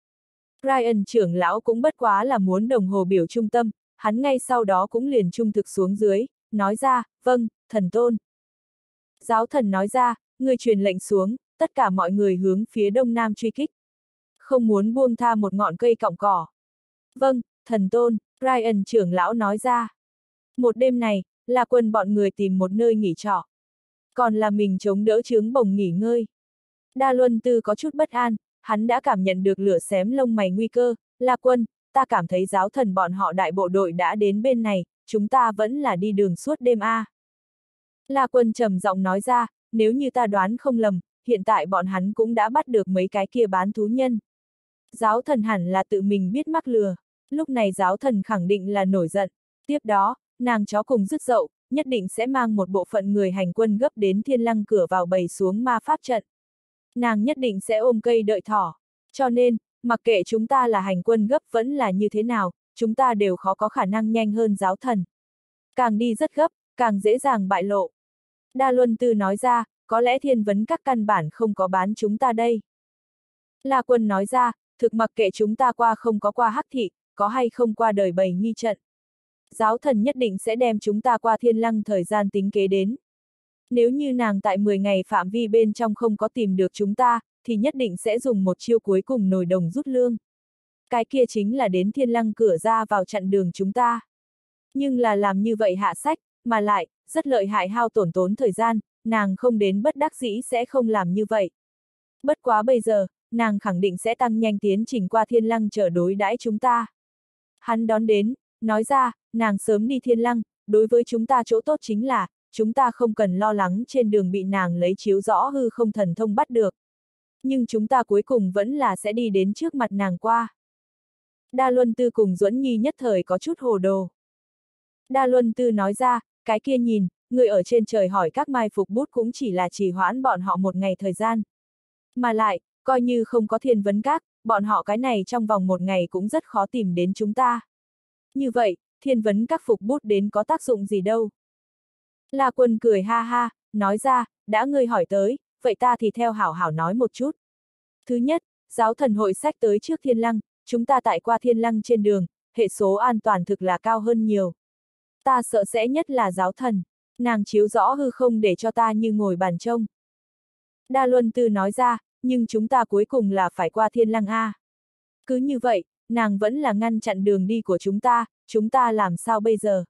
Ryan trưởng lão cũng bất quá là muốn đồng hồ biểu trung tâm, hắn ngay sau đó cũng liền trung thực xuống dưới, nói ra, vâng, thần tôn. Giáo thần nói ra, người truyền lệnh xuống, tất cả mọi người hướng phía đông nam truy kích. Không muốn buông tha một ngọn cây cọng cỏ. Vâng, thần tôn, Ryan trưởng lão nói ra. Một đêm này, là quân bọn người tìm một nơi nghỉ trọ. Còn là mình chống đỡ trướng bồng nghỉ ngơi. Đa Luân Tư có chút bất an, hắn đã cảm nhận được lửa xém lông mày nguy cơ, La Quân, ta cảm thấy giáo thần bọn họ đại bộ đội đã đến bên này, chúng ta vẫn là đi đường suốt đêm a. La Quân trầm giọng nói ra, nếu như ta đoán không lầm, hiện tại bọn hắn cũng đã bắt được mấy cái kia bán thú nhân. Giáo thần hẳn là tự mình biết mắc lừa. Lúc này giáo thần khẳng định là nổi giận. Tiếp đó, nàng chó cùng dứt dậu, nhất định sẽ mang một bộ phận người hành quân gấp đến thiên lăng cửa vào bày xuống ma pháp trận. Nàng nhất định sẽ ôm cây đợi thỏ. Cho nên, mặc kệ chúng ta là hành quân gấp vẫn là như thế nào, chúng ta đều khó có khả năng nhanh hơn giáo thần. Càng đi rất gấp, càng dễ dàng bại lộ. Đa Luân Tư nói ra, có lẽ thiên vấn các căn bản không có bán chúng ta đây. La Quân nói ra, thực mặc kệ chúng ta qua không có qua hắc thị, có hay không qua đời bầy nghi trận. Giáo thần nhất định sẽ đem chúng ta qua thiên lăng thời gian tính kế đến. Nếu như nàng tại mười ngày phạm vi bên trong không có tìm được chúng ta, thì nhất định sẽ dùng một chiêu cuối cùng nồi đồng rút lương. Cái kia chính là đến thiên lăng cửa ra vào chặn đường chúng ta. Nhưng là làm như vậy hạ sách, mà lại, rất lợi hại hao tổn tốn thời gian, nàng không đến bất đắc dĩ sẽ không làm như vậy. Bất quá bây giờ, nàng khẳng định sẽ tăng nhanh tiến trình qua thiên lăng chờ đối đãi chúng ta. Hắn đón đến, nói ra, nàng sớm đi thiên lăng, đối với chúng ta chỗ tốt chính là, chúng ta không cần lo lắng trên đường bị nàng lấy chiếu rõ hư không thần thông bắt được. Nhưng chúng ta cuối cùng vẫn là sẽ đi đến trước mặt nàng qua. Đa Luân Tư cùng Duẫn Nhi nhất thời có chút hồ đồ. Đa Luân Tư nói ra, cái kia nhìn, người ở trên trời hỏi các mai phục bút cũng chỉ là trì hoãn bọn họ một ngày thời gian. Mà lại, coi như không có thiên vấn các, bọn họ cái này trong vòng một ngày cũng rất khó tìm đến chúng ta. Như vậy, thiên vấn các phục bút đến có tác dụng gì đâu. La Quân cười ha ha, nói ra, đã ngươi hỏi tới, vậy ta thì theo hảo hảo nói một chút. Thứ nhất, giáo thần hội sách tới trước thiên lăng, chúng ta tại qua thiên lăng trên đường, hệ số an toàn thực là cao hơn nhiều. Ta sợ sẽ nhất là giáo thần, nàng chiếu rõ hư không để cho ta như ngồi bàn trông. Đa Luân Tư nói ra, nhưng chúng ta cuối cùng là phải qua thiên lăng A. Cứ như vậy, nàng vẫn là ngăn chặn đường đi của chúng ta, chúng ta làm sao bây giờ?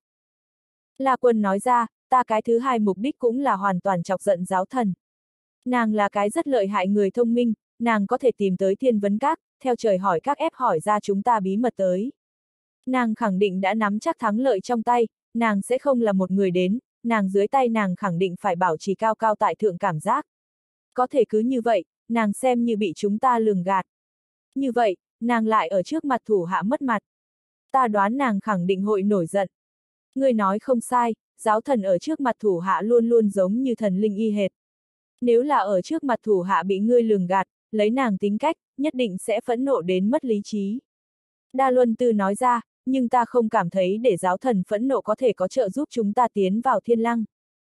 La Quân nói ra, ta cái thứ hai mục đích cũng là hoàn toàn chọc giận giáo thần. Nàng là cái rất lợi hại người thông minh, nàng có thể tìm tới thiên vấn các, theo trời hỏi các ép hỏi ra chúng ta bí mật tới. Nàng khẳng định đã nắm chắc thắng lợi trong tay, nàng sẽ không là một người đến, nàng dưới tay nàng khẳng định phải bảo trì cao cao tại thượng cảm giác. Có thể cứ như vậy, nàng xem như bị chúng ta lường gạt. Như vậy, nàng lại ở trước mặt thủ hạ mất mặt. Ta đoán nàng khẳng định hội nổi giận. Ngươi nói không sai, giáo thần ở trước mặt thủ hạ luôn luôn giống như thần linh y hệt. Nếu là ở trước mặt thủ hạ bị ngươi lường gạt, lấy nàng tính cách, nhất định sẽ phẫn nộ đến mất lý trí. Đa Luân Tư nói ra, nhưng ta không cảm thấy để giáo thần phẫn nộ có thể có trợ giúp chúng ta tiến vào thiên lăng.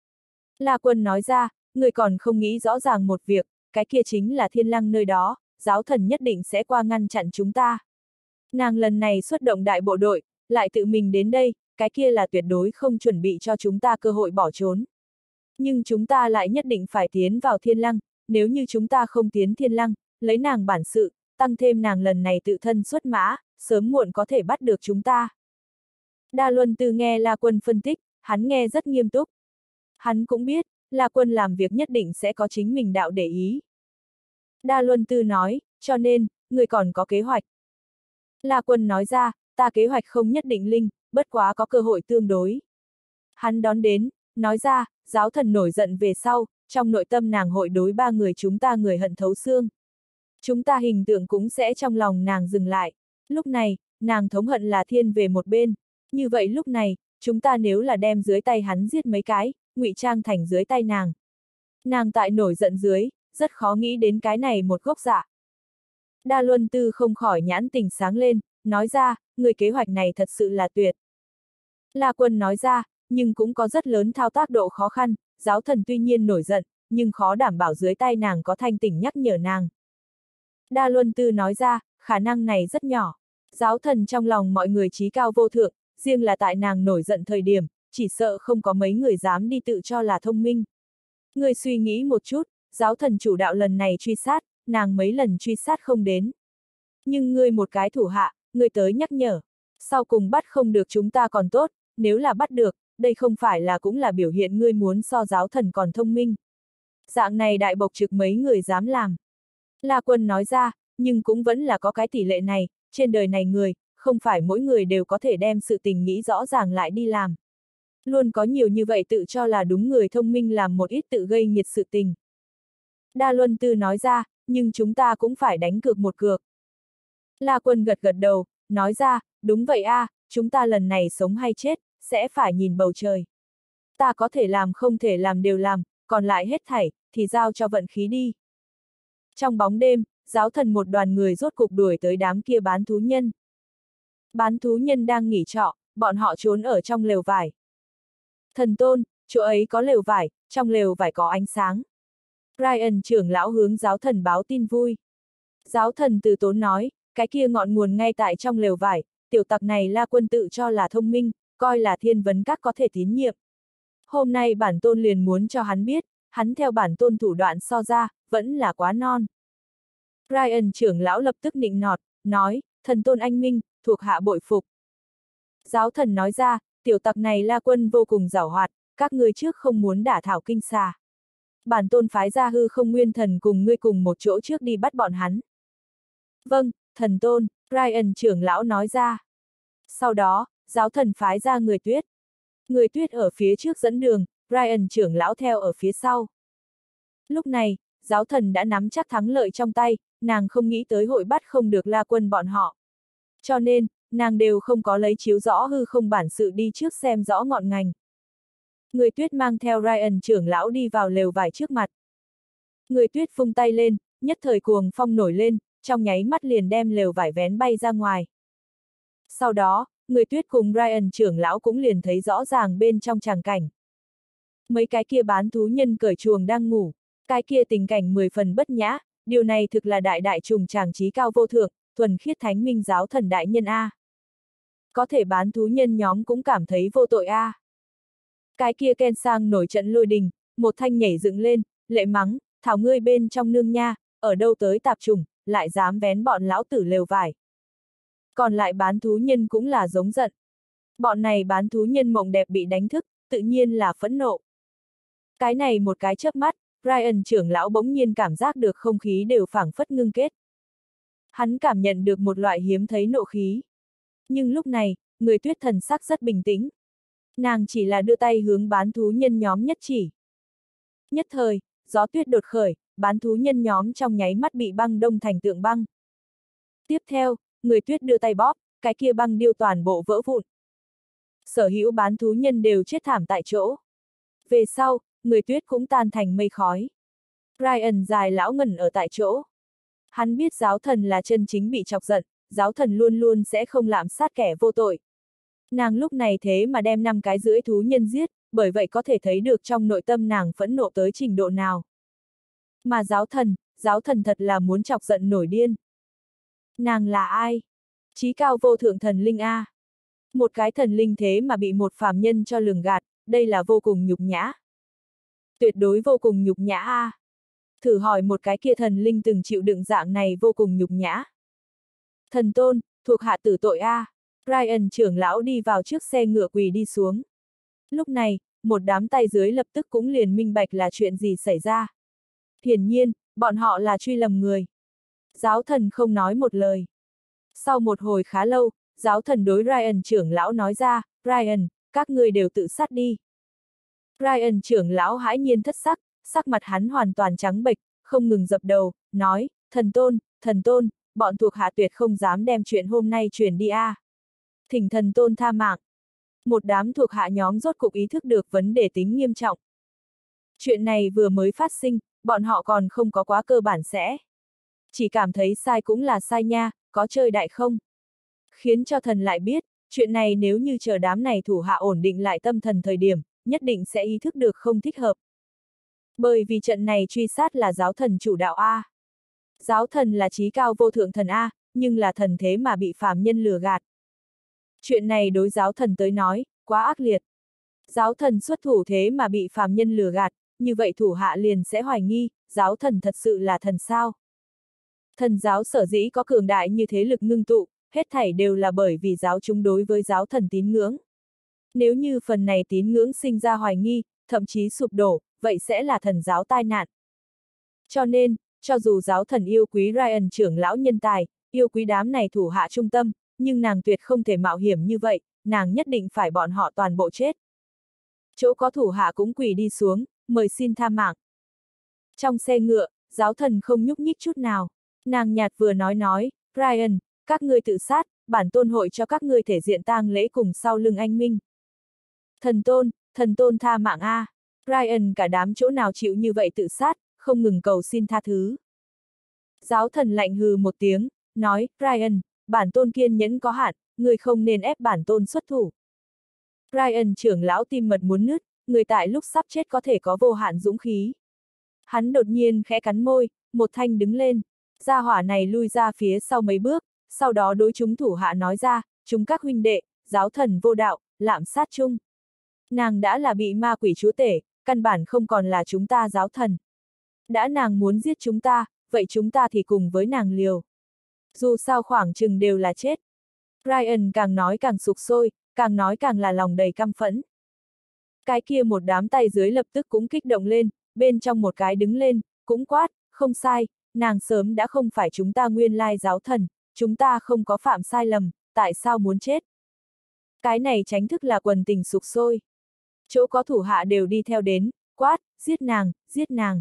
La Quân nói ra, ngươi còn không nghĩ rõ ràng một việc, cái kia chính là thiên lăng nơi đó, giáo thần nhất định sẽ qua ngăn chặn chúng ta. Nàng lần này xuất động đại bộ đội, lại tự mình đến đây, cái kia là tuyệt đối không chuẩn bị cho chúng ta cơ hội bỏ trốn. Nhưng chúng ta lại nhất định phải tiến vào thiên lăng, nếu như chúng ta không tiến thiên lăng, lấy nàng bản sự, tăng thêm nàng lần này tự thân xuất mã, sớm muộn có thể bắt được chúng ta. Đa Luân Tư nghe La Quân phân tích, hắn nghe rất nghiêm túc. Hắn cũng biết, La Quân làm việc nhất định sẽ có chính mình đạo để ý. Đa Luân Tư nói, cho nên, người còn có kế hoạch. La Quân nói ra, ta kế hoạch không nhất định linh, bất quá có cơ hội tương đối. Hắn đón đến, nói ra, giáo thần nổi giận về sau, trong nội tâm nàng hội đối ba người chúng ta người hận thấu xương. Chúng ta hình tượng cũng sẽ trong lòng nàng dừng lại. Lúc này, nàng thống hận là thiên về một bên. Như vậy lúc này, chúng ta nếu là đem dưới tay hắn giết mấy cái, ngụy trang thành dưới tay nàng. Nàng tại nổi giận dưới, rất khó nghĩ đến cái này một gốc dạ. Đa Luân Tư không khỏi nhãn tình sáng lên, nói ra, người kế hoạch này thật sự là tuyệt. La Quân nói ra, nhưng cũng có rất lớn thao tác độ khó khăn, giáo thần tuy nhiên nổi giận, nhưng khó đảm bảo dưới tay nàng có thanh tỉnh nhắc nhở nàng. Đa Luân Tư nói ra, khả năng này rất nhỏ. Giáo thần trong lòng mọi người trí cao vô thượng, riêng là tại nàng nổi giận thời điểm, chỉ sợ không có mấy người dám đi tự cho là thông minh. Người suy nghĩ một chút, giáo thần chủ đạo lần này truy sát, nàng mấy lần truy sát không đến. Nhưng ngươi một cái thủ hạ, ngươi tới nhắc nhở. Sau cùng bắt không được chúng ta còn tốt, nếu là bắt được, đây không phải là cũng là biểu hiện ngươi muốn so giáo thần còn thông minh. Dạng này đại bộc trực mấy người dám làm. La Quân nói ra, nhưng cũng vẫn là có cái tỷ lệ này, trên đời này người, không phải mỗi người đều có thể đem sự tình nghĩ rõ ràng lại đi làm. Luôn có nhiều như vậy tự cho là đúng người thông minh làm một ít tự gây nghiệt sự tình. Đa Luân Tư nói ra, nhưng chúng ta cũng phải đánh cược một cược. La Quân gật gật đầu, nói ra, đúng vậy a, chúng ta lần này sống hay chết, sẽ phải nhìn bầu trời. Ta có thể làm không thể làm đều làm, còn lại hết thảy, thì giao cho vận khí đi. Trong bóng đêm, giáo thần một đoàn người rốt cục đuổi tới đám kia bán thú nhân. Bán thú nhân đang nghỉ trọ, bọn họ trốn ở trong lều vải. Thần tôn, chỗ ấy có lều vải, trong lều vải có ánh sáng. Ryan trưởng lão hướng giáo thần báo tin vui. Giáo thần từ tốn nói, cái kia ngọn nguồn ngay tại trong lều vải, tiểu tặc này La Quân tự cho là thông minh, coi là thiên vấn các có thể tín nhiệm. Hôm nay bản tôn liền muốn cho hắn biết, hắn theo bản tôn thủ đoạn so ra, vẫn là quá non. Ryan trưởng lão lập tức nịnh nọt, nói, thần tôn anh minh, thuộc hạ bội phục. Giáo thần nói ra, tiểu tặc này La Quân vô cùng giảo hoạt, các ngươi trước không muốn đả thảo kinh xà. Bản tôn phái ra hư không nguyên thần cùng ngươi cùng một chỗ trước đi bắt bọn hắn. Vâng, thần tôn, Ryan trưởng lão nói ra. Sau đó, giáo thần phái ra người tuyết. Người tuyết ở phía trước dẫn đường, Ryan trưởng lão theo ở phía sau. Lúc này, giáo thần đã nắm chắc thắng lợi trong tay, nàng không nghĩ tới hội bắt không được La Quân bọn họ. Cho nên, nàng đều không có lấy chiếu rõ hư không bản sự đi trước xem rõ ngọn ngành. Người tuyết mang theo Ryan trưởng lão đi vào lều vải trước mặt. Người tuyết vung tay lên, nhất thời cuồng phong nổi lên, trong nháy mắt liền đem lều vải vén bay ra ngoài. Sau đó, người tuyết cùng Ryan trưởng lão cũng liền thấy rõ ràng bên trong tràng cảnh. Mấy cái kia bán thú nhân cởi chuồng đang ngủ, cái kia tình cảnh mười phần bất nhã, điều này thực là đại đại trùng tràng trí cao vô thượng, thuần khiết thánh minh giáo thần đại nhân A. Có thể bán thú nhân nhóm cũng cảm thấy vô tội A. Cái kia Ken Sang nổi trận lôi đình, một thanh nhảy dựng lên, lệ mắng, thảo ngươi bên trong nương nha, ở đâu tới tạp trùng, lại dám vén bọn lão tử lều vải. Còn lại bán thú nhân cũng là giống giận. Bọn này bán thú nhân mộng đẹp bị đánh thức, tự nhiên là phẫn nộ. Cái này một cái chớp mắt, Ryan trưởng lão bỗng nhiên cảm giác được không khí đều phảng phất ngưng kết. Hắn cảm nhận được một loại hiếm thấy nộ khí. Nhưng lúc này, người tuyết thần sắc rất bình tĩnh. Nàng chỉ là đưa tay hướng bán thú nhân nhóm nhất chỉ. Nhất thời, gió tuyết đột khởi, bán thú nhân nhóm trong nháy mắt bị băng đông thành tượng băng. Tiếp theo, người tuyết đưa tay bóp, cái kia băng điêu toàn bộ vỡ vụn. Sở hữu bán thú nhân đều chết thảm tại chỗ. Về sau, người tuyết cũng tan thành mây khói. Ryan dài lão ngẩn ở tại chỗ. Hắn biết giáo thần là chân chính bị chọc giận, giáo thần luôn luôn sẽ không lạm sát kẻ vô tội. Nàng lúc này thế mà đem năm cái rưỡi thú nhân giết, bởi vậy có thể thấy được trong nội tâm nàng phẫn nộ tới trình độ nào. Mà giáo thần, giáo thần thật là muốn chọc giận nổi điên. Nàng là ai? Chí cao vô thượng thần linh A. Một cái thần linh thế mà bị một phàm nhân cho lường gạt, đây là vô cùng nhục nhã. Tuyệt đối vô cùng nhục nhã A. Thử hỏi một cái kia thần linh từng chịu đựng dạng này vô cùng nhục nhã. Thần tôn, thuộc hạ tử tội A. Ryan trưởng lão đi vào trước xe ngựa quỳ đi xuống. Lúc này, một đám tay dưới lập tức cũng liền minh bạch là chuyện gì xảy ra. Hiển nhiên, bọn họ là truy lầm người. Giáo thần không nói một lời. Sau một hồi khá lâu, giáo thần đối Ryan trưởng lão nói ra, Ryan, các ngươi đều tự sát đi. Ryan trưởng lão hãi nhiên thất sắc, sắc mặt hắn hoàn toàn trắng bệch, không ngừng dập đầu, nói, thần tôn, thần tôn, bọn thuộc hạ tuyệt không dám đem chuyện hôm nay truyền đi a. À. Thỉnh thần tôn tha mạng. Một đám thuộc hạ nhóm rốt cục ý thức được vấn đề tính nghiêm trọng. Chuyện này vừa mới phát sinh, bọn họ còn không có quá cơ bản sẽ. Chỉ cảm thấy sai cũng là sai nha, có chơi đại không? Khiến cho thần lại biết, chuyện này nếu như chờ đám này thủ hạ ổn định lại tâm thần thời điểm, nhất định sẽ ý thức được không thích hợp. Bởi vì trận này truy sát là giáo thần chủ đạo A. Giáo thần là chí cao vô thượng thần A, nhưng là thần thế mà bị phàm nhân lừa gạt. Chuyện này đối giáo thần tới nói, quá ác liệt. Giáo thần xuất thủ thế mà bị phàm nhân lừa gạt, như vậy thủ hạ liền sẽ hoài nghi, giáo thần thật sự là thần sao? Thần giáo sở dĩ có cường đại như thế lực ngưng tụ, hết thảy đều là bởi vì giáo chúng đối với giáo thần tín ngưỡng. Nếu như phần này tín ngưỡng sinh ra hoài nghi, thậm chí sụp đổ, vậy sẽ là thần giáo tai nạn. Cho nên, cho dù giáo thần yêu quý Ryan trưởng lão nhân tài, yêu quý đám này thủ hạ trung tâm, nhưng nàng tuyệt không thể mạo hiểm như vậy, nàng nhất định phải bọn họ toàn bộ chết. Chỗ có thủ hạ cũng quỳ đi xuống, mời xin tha mạng. Trong xe ngựa, giáo thần không nhúc nhích chút nào, nàng nhạt vừa nói nói, Ryan, các ngươi tự sát, bản tôn hội cho các ngươi thể diện tang lễ cùng sau lưng anh minh. Thần tôn, thần tôn tha mạng a. Ryan cả đám chỗ nào chịu như vậy tự sát, không ngừng cầu xin tha thứ. Giáo thần lạnh hừ một tiếng, nói, Ryan, bản tôn kiên nhẫn có hạn, người không nên ép bản tôn xuất thủ. Ryan trưởng lão tim mật muốn nứt, người tại lúc sắp chết có thể có vô hạn dũng khí. Hắn đột nhiên khẽ cắn môi, một thanh đứng lên, gia hỏa này lui ra phía sau mấy bước, sau đó đối chúng thủ hạ nói ra, chúng các huynh đệ, giáo thần vô đạo, lạm sát chung. Nàng đã là bị ma quỷ chúa tể, căn bản không còn là chúng ta giáo thần. Đã nàng muốn giết chúng ta, vậy chúng ta thì cùng với nàng liều. Dù sao khoảng chừng đều là chết. Ryan càng nói càng sục sôi, càng nói càng là lòng đầy căm phẫn. Cái kia một đám tay dưới lập tức cũng kích động lên, bên trong một cái đứng lên, cũng quát, không sai, nàng sớm đã không phải chúng ta nguyên lai giáo thần, chúng ta không có phạm sai lầm, tại sao muốn chết? Cái này tránh thức là quần tình sục sôi. Chỗ có thủ hạ đều đi theo đến, quát, giết nàng, giết nàng.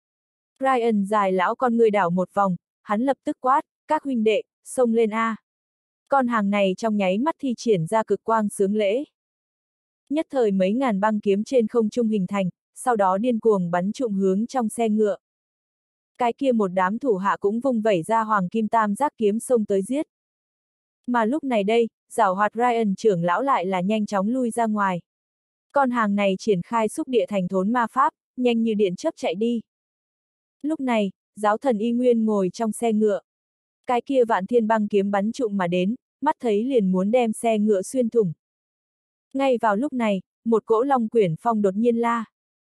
Ryan dài lão con người đảo một vòng, hắn lập tức quát, các huynh đệ, xông lên a. Con hàng này trong nháy mắt thi triển ra cực quang sướng lễ. Nhất thời mấy ngàn băng kiếm trên không trung hình thành, sau đó điên cuồng bắn trụm hướng trong xe ngựa. Cái kia một đám thủ hạ cũng vung vẩy ra hoàng kim tam giác kiếm xông tới giết. Mà lúc này đây, giảo hoạt Ryan trưởng lão lại là nhanh chóng lui ra ngoài. Con hàng này triển khai xúc địa thành thốn ma pháp, nhanh như điện chớp chạy đi. Lúc này, giáo thần y nguyên ngồi trong xe ngựa. Cái kia vạn thiên băng kiếm bắn trụm mà đến, mắt thấy liền muốn đem xe ngựa xuyên thủng. Ngay vào lúc này, một cỗ long quyển phong đột nhiên la.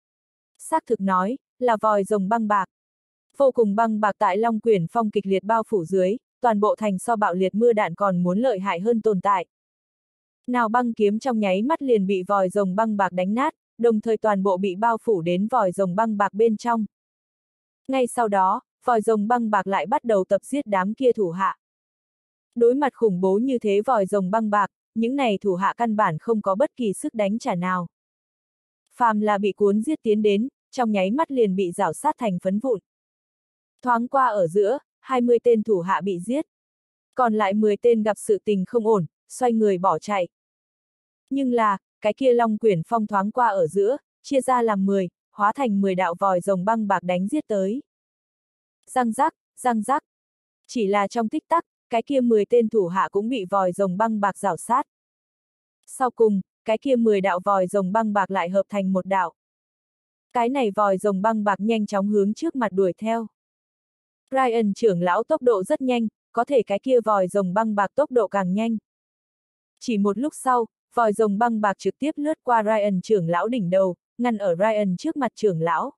Xác thực nói, là vòi rồng băng bạc. Vô cùng băng bạc tại long quyển phong kịch liệt bao phủ dưới, toàn bộ thành so bạo liệt mưa đạn còn muốn lợi hại hơn tồn tại. Nào băng kiếm trong nháy mắt liền bị vòi rồng băng bạc đánh nát, đồng thời toàn bộ bị bao phủ đến vòi rồng băng bạc bên trong. Ngay sau đó, vòi rồng băng bạc lại bắt đầu tập giết đám kia thủ hạ. Đối mặt khủng bố như thế vòi rồng băng bạc, những này thủ hạ căn bản không có bất kỳ sức đánh trả nào. Phàm là bị cuốn giết tiến đến, trong nháy mắt liền bị rảo sát thành phấn vụn. Thoáng qua ở giữa, hai mươi tên thủ hạ bị giết. Còn lại mười tên gặp sự tình không ổn, xoay người bỏ chạy. Nhưng là, cái kia long quyển phong thoáng qua ở giữa, chia ra làm mười, hóa thành mười đạo vòi rồng băng bạc đánh giết tới. Răng rắc, răng rắc. Chỉ là trong tích tắc, cái kia mười tên thủ hạ cũng bị vòi rồng băng bạc rảo sát. Sau cùng, cái kia mười đạo vòi rồng băng bạc lại hợp thành một đạo. Cái này vòi rồng băng bạc nhanh chóng hướng trước mặt đuổi theo. Ryan trưởng lão tốc độ rất nhanh, có thể cái kia vòi rồng băng bạc tốc độ càng nhanh. Chỉ một lúc sau, vòi rồng băng bạc trực tiếp lướt qua Ryan trưởng lão đỉnh đầu, ngăn ở Ryan trước mặt trưởng lão.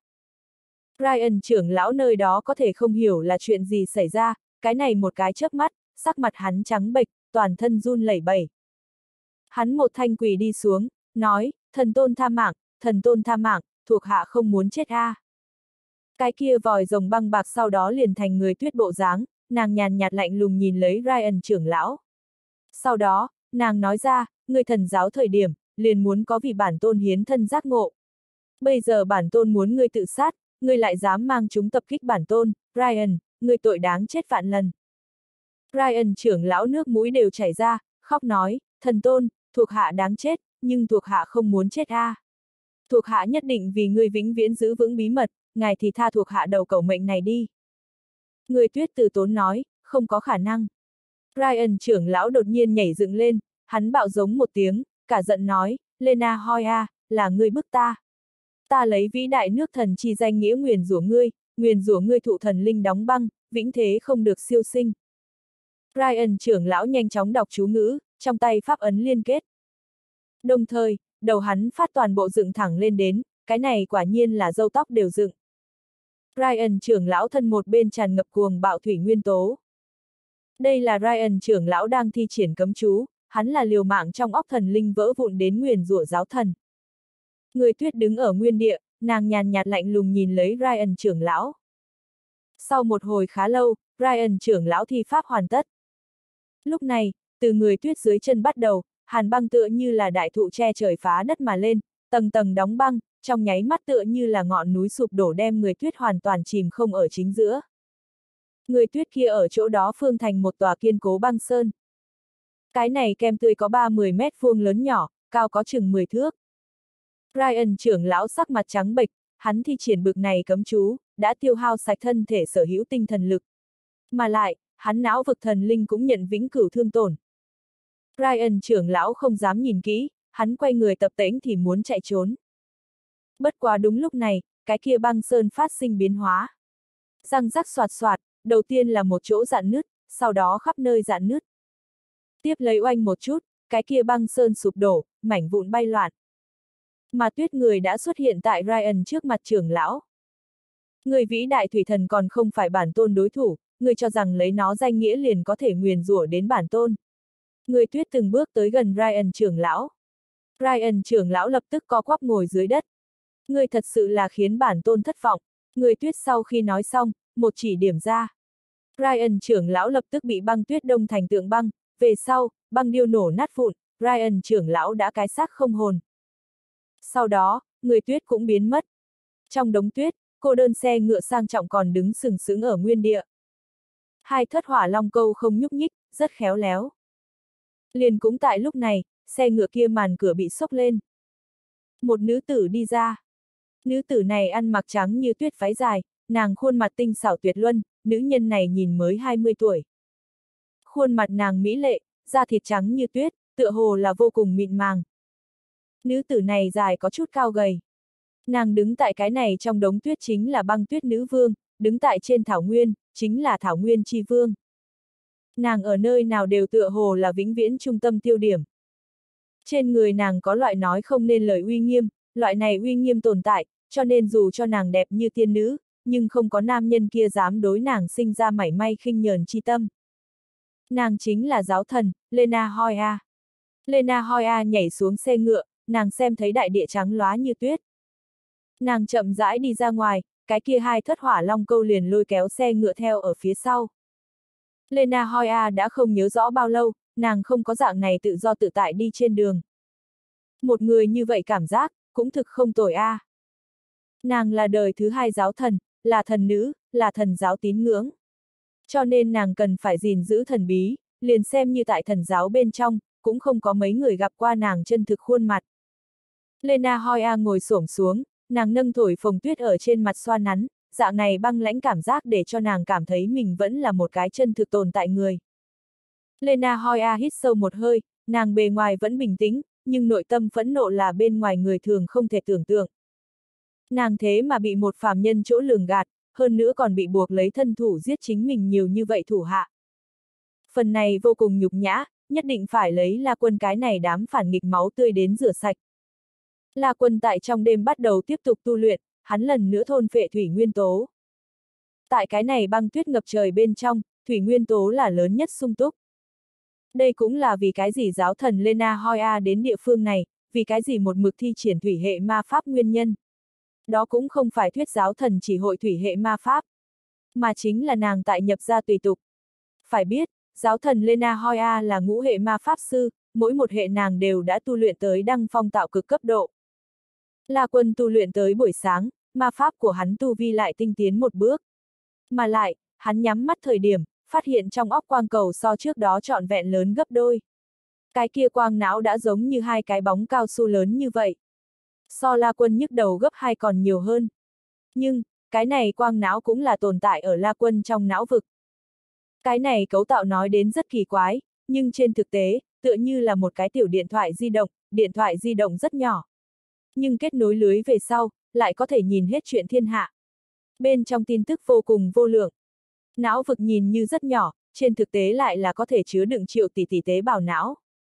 Ryan trưởng lão nơi đó có thể không hiểu là chuyện gì xảy ra, cái này một cái chớp mắt, sắc mặt hắn trắng bệch, toàn thân run lẩy bẩy. Hắn một thanh quỳ đi xuống, nói, thần tôn tha mạng, thần tôn tha mạng, thuộc hạ không muốn chết a. À. Cái kia vòi rồng băng bạc sau đó liền thành người tuyết bộ dáng, nàng nhàn nhạt lạnh lùng nhìn lấy Ryan trưởng lão. Sau đó, nàng nói ra, người thần giáo thời điểm, liền muốn có vì bản tôn hiến thân giác ngộ. Bây giờ bản tôn muốn ngươi tự sát, ngươi lại dám mang chúng tập kích bản tôn, Ryan, ngươi tội đáng chết vạn lần. Ryan trưởng lão nước mũi đều chảy ra, khóc nói, thần tôn, thuộc hạ đáng chết, nhưng thuộc hạ không muốn chết a. À. Thuộc hạ nhất định vì ngươi vĩnh viễn giữ vững bí mật, ngài thì tha thuộc hạ đầu cẩu mệnh này đi. Người tuyết từ tốn nói, không có khả năng. Ryan trưởng lão đột nhiên nhảy dựng lên, hắn bạo giống một tiếng, cả giận nói, Lena Hoya, là ngươi bức ta. Ta lấy vĩ đại nước thần chi danh nghĩa nguyền rủa ngươi, nguyền rủa ngươi thụ thần linh đóng băng, vĩnh thế không được siêu sinh. Ryan trưởng lão nhanh chóng đọc chú ngữ, trong tay pháp ấn liên kết. Đồng thời, đầu hắn phát toàn bộ dựng thẳng lên đến, cái này quả nhiên là râu tóc đều dựng. Ryan trưởng lão thân một bên tràn ngập cuồng bạo thủy nguyên tố. Đây là Ryan trưởng lão đang thi triển cấm chú, hắn là liều mạng trong óc thần linh vỡ vụn đến nguyền rủa giáo thần. Người tuyết đứng ở nguyên địa, nàng nhàn nhạt lạnh lùng nhìn lấy Ryan trưởng lão. Sau một hồi khá lâu, Ryan trưởng lão thi pháp hoàn tất. Lúc này, từ người tuyết dưới chân bắt đầu, hàn băng tựa như là đại thụ che trời phá đất mà lên, tầng tầng đóng băng, trong nháy mắt tựa như là ngọn núi sụp đổ đem người tuyết hoàn toàn chìm không ở chính giữa. Người tuyết kia ở chỗ đó phương thành một tòa kiên cố băng sơn. Cái này kem tươi có ba mươi mét vuông lớn nhỏ, cao có chừng mười thước. Ryan trưởng lão sắc mặt trắng bệch, hắn thi triển bực này cấm chú, đã tiêu hao sạch thân thể sở hữu tinh thần lực. Mà lại, hắn não vực thần linh cũng nhận vĩnh cửu thương tổn. Ryan trưởng lão không dám nhìn kỹ, hắn quay người tập tễnh thì muốn chạy trốn. Bất quá đúng lúc này, cái kia băng sơn phát sinh biến hóa. Răng rắc xoạt xoạt, đầu tiên là một chỗ rạn nứt, sau đó khắp nơi rạn nứt. Tiếp lấy oanh một chút, cái kia băng sơn sụp đổ, mảnh vụn bay loạn. Mà tuyết người đã xuất hiện tại Ryan trước mặt trưởng lão. Người vĩ đại thủy thần còn không phải bản tôn đối thủ, người cho rằng lấy nó danh nghĩa liền có thể nguyền rủa đến bản tôn. Người tuyết từng bước tới gần Ryan trưởng lão. Ryan trưởng lão lập tức co quắp ngồi dưới đất. Người thật sự là khiến bản tôn thất vọng. Người tuyết sau khi nói xong, một chỉ điểm ra. Ryan trưởng lão lập tức bị băng tuyết đông thành tượng băng, về sau, băng điêu nổ nát vụn, Ryan trưởng lão đã cái xác không hồn. Sau đó, người tuyết cũng biến mất. Trong đống tuyết, cô đơn xe ngựa sang trọng còn đứng sừng sững ở nguyên địa. Hai thất hỏa long câu không nhúc nhích, rất khéo léo. Liền cũng tại lúc này, xe ngựa kia màn cửa bị xốc lên. Một nữ tử đi ra. Nữ tử này ăn mặc trắng như tuyết váy dài, nàng khuôn mặt tinh xảo tuyệt luân, nữ nhân này nhìn mới hai mươi tuổi. Khuôn mặt nàng mỹ lệ, da thịt trắng như tuyết, tựa hồ là vô cùng mịn màng. Nữ tử này dài có chút cao gầy. Nàng đứng tại cái này trong đống tuyết chính là băng tuyết nữ vương, đứng tại trên thảo nguyên, chính là thảo nguyên chi vương. Nàng ở nơi nào đều tựa hồ là vĩnh viễn trung tâm tiêu điểm. Trên người nàng có loại nói không nên lời uy nghiêm, loại này uy nghiêm tồn tại, cho nên dù cho nàng đẹp như tiên nữ, nhưng không có nam nhân kia dám đối nàng sinh ra mảy may khinh nhờn chi tâm. Nàng chính là giáo thần, Lena Hoya. Lena Hoya nhảy xuống xe ngựa, nàng xem thấy đại địa trắng lóa như tuyết. Nàng chậm rãi đi ra ngoài, cái kia hai thất hỏa long câu liền lôi kéo xe ngựa theo ở phía sau. Lena Hoya đã không nhớ rõ bao lâu, nàng không có dạng này tự do tự tại đi trên đường. Một người như vậy cảm giác, cũng thực không tồi a. À. Nàng là đời thứ hai giáo thần, là thần nữ, là thần giáo tín ngưỡng. Cho nên nàng cần phải gìn giữ thần bí, liền xem như tại thần giáo bên trong, cũng không có mấy người gặp qua nàng chân thực khuôn mặt. Lena Hoya ngồi xổm xuống, nàng nâng thổi phồng tuyết ở trên mặt xoa nắn, dạng này băng lãnh cảm giác để cho nàng cảm thấy mình vẫn là một cái chân thực tồn tại người. Lena Hoya hít sâu một hơi, nàng bề ngoài vẫn bình tĩnh, nhưng nội tâm phẫn nộ là bên ngoài người thường không thể tưởng tượng. Nàng thế mà bị một phàm nhân chỗ lường gạt, hơn nữa còn bị buộc lấy thân thủ giết chính mình nhiều như vậy thủ hạ. Phần này vô cùng nhục nhã, nhất định phải lấy La Quân cái này đám phản nghịch máu tươi đến rửa sạch. La Quân tại trong đêm bắt đầu tiếp tục tu luyện, hắn lần nữa thôn phệ thủy nguyên tố. Tại cái này băng tuyết ngập trời bên trong, thủy nguyên tố là lớn nhất sung túc. Đây cũng là vì cái gì giáo thần Lena Hoya đến địa phương này, vì cái gì một mực thi triển thủy hệ ma pháp nguyên nhân. Đó cũng không phải thuyết giáo thần chỉ hội thủy hệ ma pháp, mà chính là nàng tại nhập gia tùy tục. Phải biết, giáo thần Lena Hoya là ngũ hệ ma pháp sư, mỗi một hệ nàng đều đã tu luyện tới đăng phong tạo cực cấp độ. La Quân tu luyện tới buổi sáng, ma pháp của hắn tu vi lại tinh tiến một bước. Mà lại, hắn nhắm mắt thời điểm, phát hiện trong óc quang cầu so trước đó trọn vẹn lớn gấp đôi. Cái kia quang não đã giống như hai cái bóng cao su lớn như vậy. So La Quân nhức đầu gấp hai còn nhiều hơn. Nhưng, cái này quang não cũng là tồn tại ở La Quân trong não vực. Cái này cấu tạo nói đến rất kỳ quái, nhưng trên thực tế, tựa như là một cái tiểu điện thoại di động, điện thoại di động rất nhỏ. Nhưng kết nối lưới về sau, lại có thể nhìn hết chuyện thiên hạ. Bên trong tin tức vô cùng vô lượng. Não vực nhìn như rất nhỏ, trên thực tế lại là có thể chứa đựng triệu tỷ tỷ tế bào não.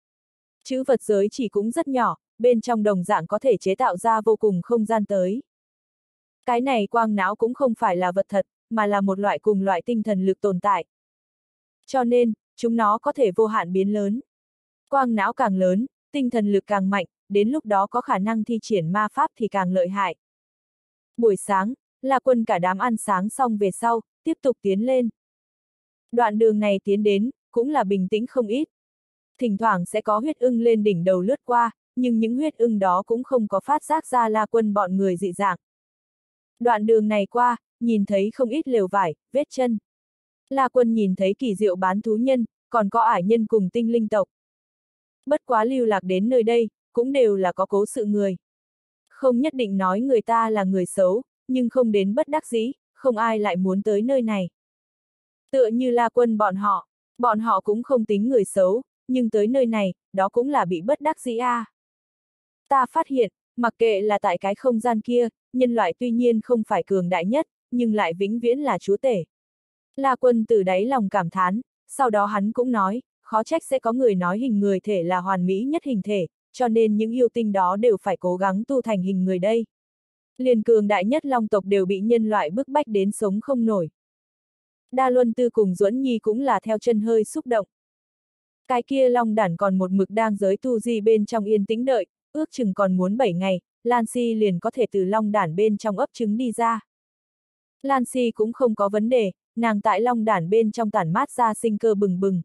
Chữ vật giới chỉ cũng rất nhỏ, bên trong đồng dạng có thể chế tạo ra vô cùng không gian tới. Cái này quang não cũng không phải là vật thật, mà là một loại cùng loại tinh thần lực tồn tại. Cho nên, chúng nó có thể vô hạn biến lớn. Quang não càng lớn, tinh thần lực càng mạnh, đến lúc đó có khả năng thi triển ma pháp thì càng lợi hại. Buổi sáng, La Quân cả đám ăn sáng xong về sau, tiếp tục tiến lên. Đoạn đường này tiến đến, cũng là bình tĩnh không ít. Thỉnh thoảng sẽ có huyết ưng lên đỉnh đầu lướt qua, nhưng những huyết ưng đó cũng không có phát giác ra La Quân bọn người dị dạng. Đoạn đường này qua, nhìn thấy không ít lều vải, vết chân. La Quân nhìn thấy kỳ diệu bán thú nhân, còn có ải nhân cùng tinh linh tộc. Bất quá lưu lạc đến nơi đây, cũng đều là có cố sự người. Không nhất định nói người ta là người xấu, nhưng không đến bất đắc dĩ, không ai lại muốn tới nơi này. Tựa như La Quân bọn họ, bọn họ cũng không tính người xấu, nhưng tới nơi này, đó cũng là bị bất đắc dĩ a. À. Ta phát hiện, mặc kệ là tại cái không gian kia, nhân loại tuy nhiên không phải cường đại nhất, nhưng lại vĩnh viễn là chúa tể. La Quân từ đáy lòng cảm thán, sau đó hắn cũng nói, khó trách sẽ có người nói hình người thể là hoàn mỹ nhất hình thể, cho nên những yêu tinh đó đều phải cố gắng tu thành hình người đây. Liền cường đại nhất long tộc đều bị nhân loại bức bách đến sống không nổi. Đa Luân Tư cùng Duẫn Nhi cũng là theo chân hơi xúc động. Cái kia long đản còn một mực đang giới tu di bên trong yên tĩnh đợi, ước chừng còn muốn bảy ngày, Lan Si liền có thể từ long đản bên trong ấp trứng đi ra. Lan Si cũng không có vấn đề, nàng tại long đản bên trong tản mát ra sinh cơ bừng bừng.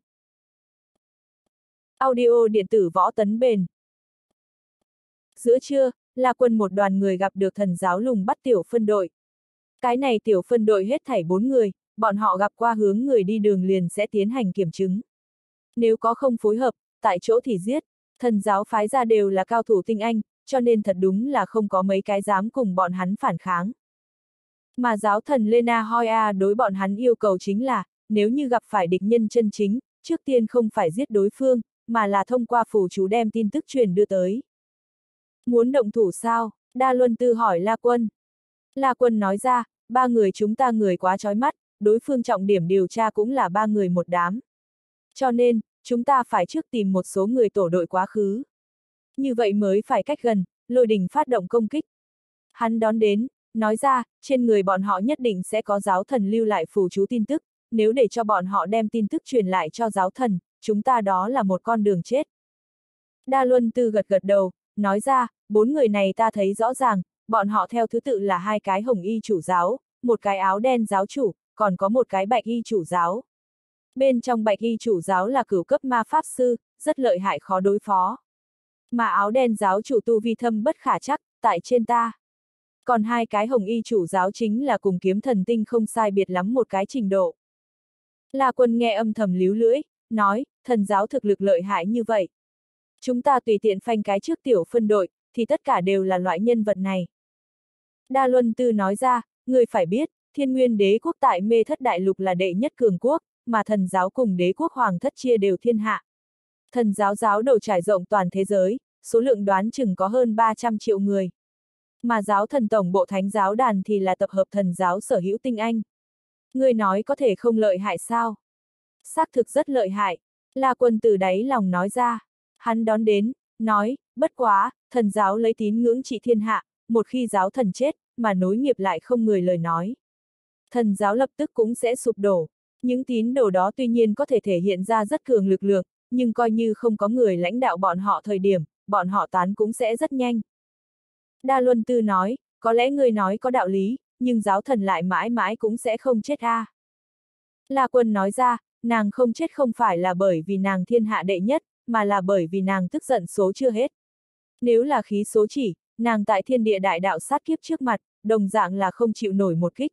Audio điện tử võ tấn bền. Giữa trưa, La Quân một đoàn người gặp được thần giáo lùng bắt tiểu phân đội. Cái này tiểu phân đội hết thảy bốn người, bọn họ gặp qua hướng người đi đường liền sẽ tiến hành kiểm chứng. Nếu có không phối hợp, tại chỗ thì giết, thần giáo phái ra đều là cao thủ tinh anh, cho nên thật đúng là không có mấy cái dám cùng bọn hắn phản kháng. Mà giáo thần Lena Hoya đối bọn hắn yêu cầu chính là, nếu như gặp phải địch nhân chân chính, trước tiên không phải giết đối phương, mà là thông qua phù chú đem tin tức truyền đưa tới. Muốn động thủ sao? Đa Luân Tư hỏi La Quân. La Quân nói ra, ba người chúng ta người quá chói mắt, đối phương trọng điểm điều tra cũng là ba người một đám. Cho nên, chúng ta phải trước tìm một số người tổ đội quá khứ. Như vậy mới phải cách gần, lôi đình phát động công kích. Hắn đón đến, nói ra, trên người bọn họ nhất định sẽ có giáo thần lưu lại phù chú tin tức, nếu để cho bọn họ đem tin tức truyền lại cho giáo thần, chúng ta đó là một con đường chết. Đa Luân Tư gật gật đầu, nói ra, bốn người này ta thấy rõ ràng, bọn họ theo thứ tự là hai cái hồng y chủ giáo, một cái áo đen giáo chủ, còn có một cái bạch y chủ giáo. Bên trong bạch y chủ giáo là cửu cấp ma pháp sư, rất lợi hại khó đối phó. Mà áo đen giáo chủ tu vi thâm bất khả chắc, tại trên ta. Còn hai cái hồng y chủ giáo chính là cùng kiếm thần tinh không sai biệt lắm một cái trình độ. La Quân nghe âm thầm líu lưỡi, nói, thần giáo thực lực lợi hại như vậy. Chúng ta tùy tiện phanh cái trước tiểu phân đội, thì tất cả đều là loại nhân vật này. Đa Luân Tư nói ra, người phải biết, Thiên Nguyên Đế quốc tại Mê Thất Đại Lục là đệ nhất cường quốc, mà thần giáo cùng đế quốc hoàng thất chia đều thiên hạ. Thần giáo giáo đầu trải rộng toàn thế giới, số lượng đoán chừng có hơn ba trăm triệu người. Mà giáo thần tổng bộ thánh giáo đàn thì là tập hợp thần giáo sở hữu tinh anh. Người nói có thể không lợi hại sao? Xác thực rất lợi hại, La Quân từ đáy lòng nói ra. Hắn đón đến, nói, bất quá, thần giáo lấy tín ngưỡng trị thiên hạ, một khi giáo thần chết, mà nối nghiệp lại không người lời nói. Thần giáo lập tức cũng sẽ sụp đổ. Những tín đồ đó tuy nhiên có thể thể hiện ra rất cường lực lượng, nhưng coi như không có người lãnh đạo bọn họ thời điểm, bọn họ tán cũng sẽ rất nhanh. Đa Luân Tư nói, có lẽ người nói có đạo lý, nhưng giáo thần lại mãi mãi cũng sẽ không chết a. À. La Quân nói ra, nàng không chết không phải là bởi vì nàng thiên hạ đệ nhất, mà là bởi vì nàng tức giận số chưa hết. Nếu là khí số chỉ, nàng tại thiên địa đại đạo sát kiếp trước mặt, đồng dạng là không chịu nổi một kích.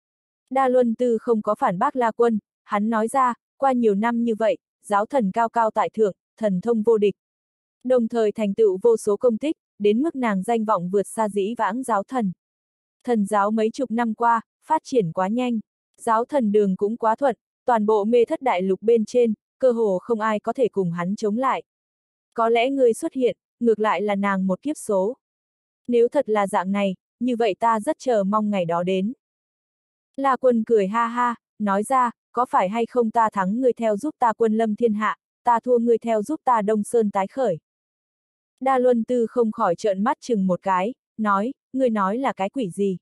Đa Luân Tư không có phản bác La Quân, hắn nói ra, qua nhiều năm như vậy, giáo thần cao cao tại thượng, thần thông vô địch. Đồng thời thành tựu vô số công tích, đến mức nàng danh vọng vượt xa dĩ vãng giáo thần. Thần giáo mấy chục năm qua, phát triển quá nhanh, giáo thần đường cũng quá thuận, toàn bộ Mê Thất Đại Lục bên trên, cơ hồ không ai có thể cùng hắn chống lại. Có lẽ người xuất hiện, ngược lại là nàng một kiếp số. Nếu thật là dạng này, như vậy ta rất chờ mong ngày đó đến. La Quân cười ha ha, nói ra, có phải hay không ta thắng ngươi theo giúp ta quân lâm thiên hạ, ta thua ngươi theo giúp ta Đông Sơn tái khởi. Đa Luân Tư không khỏi trợn mắt chừng một cái, nói, ngươi nói là cái quỷ gì?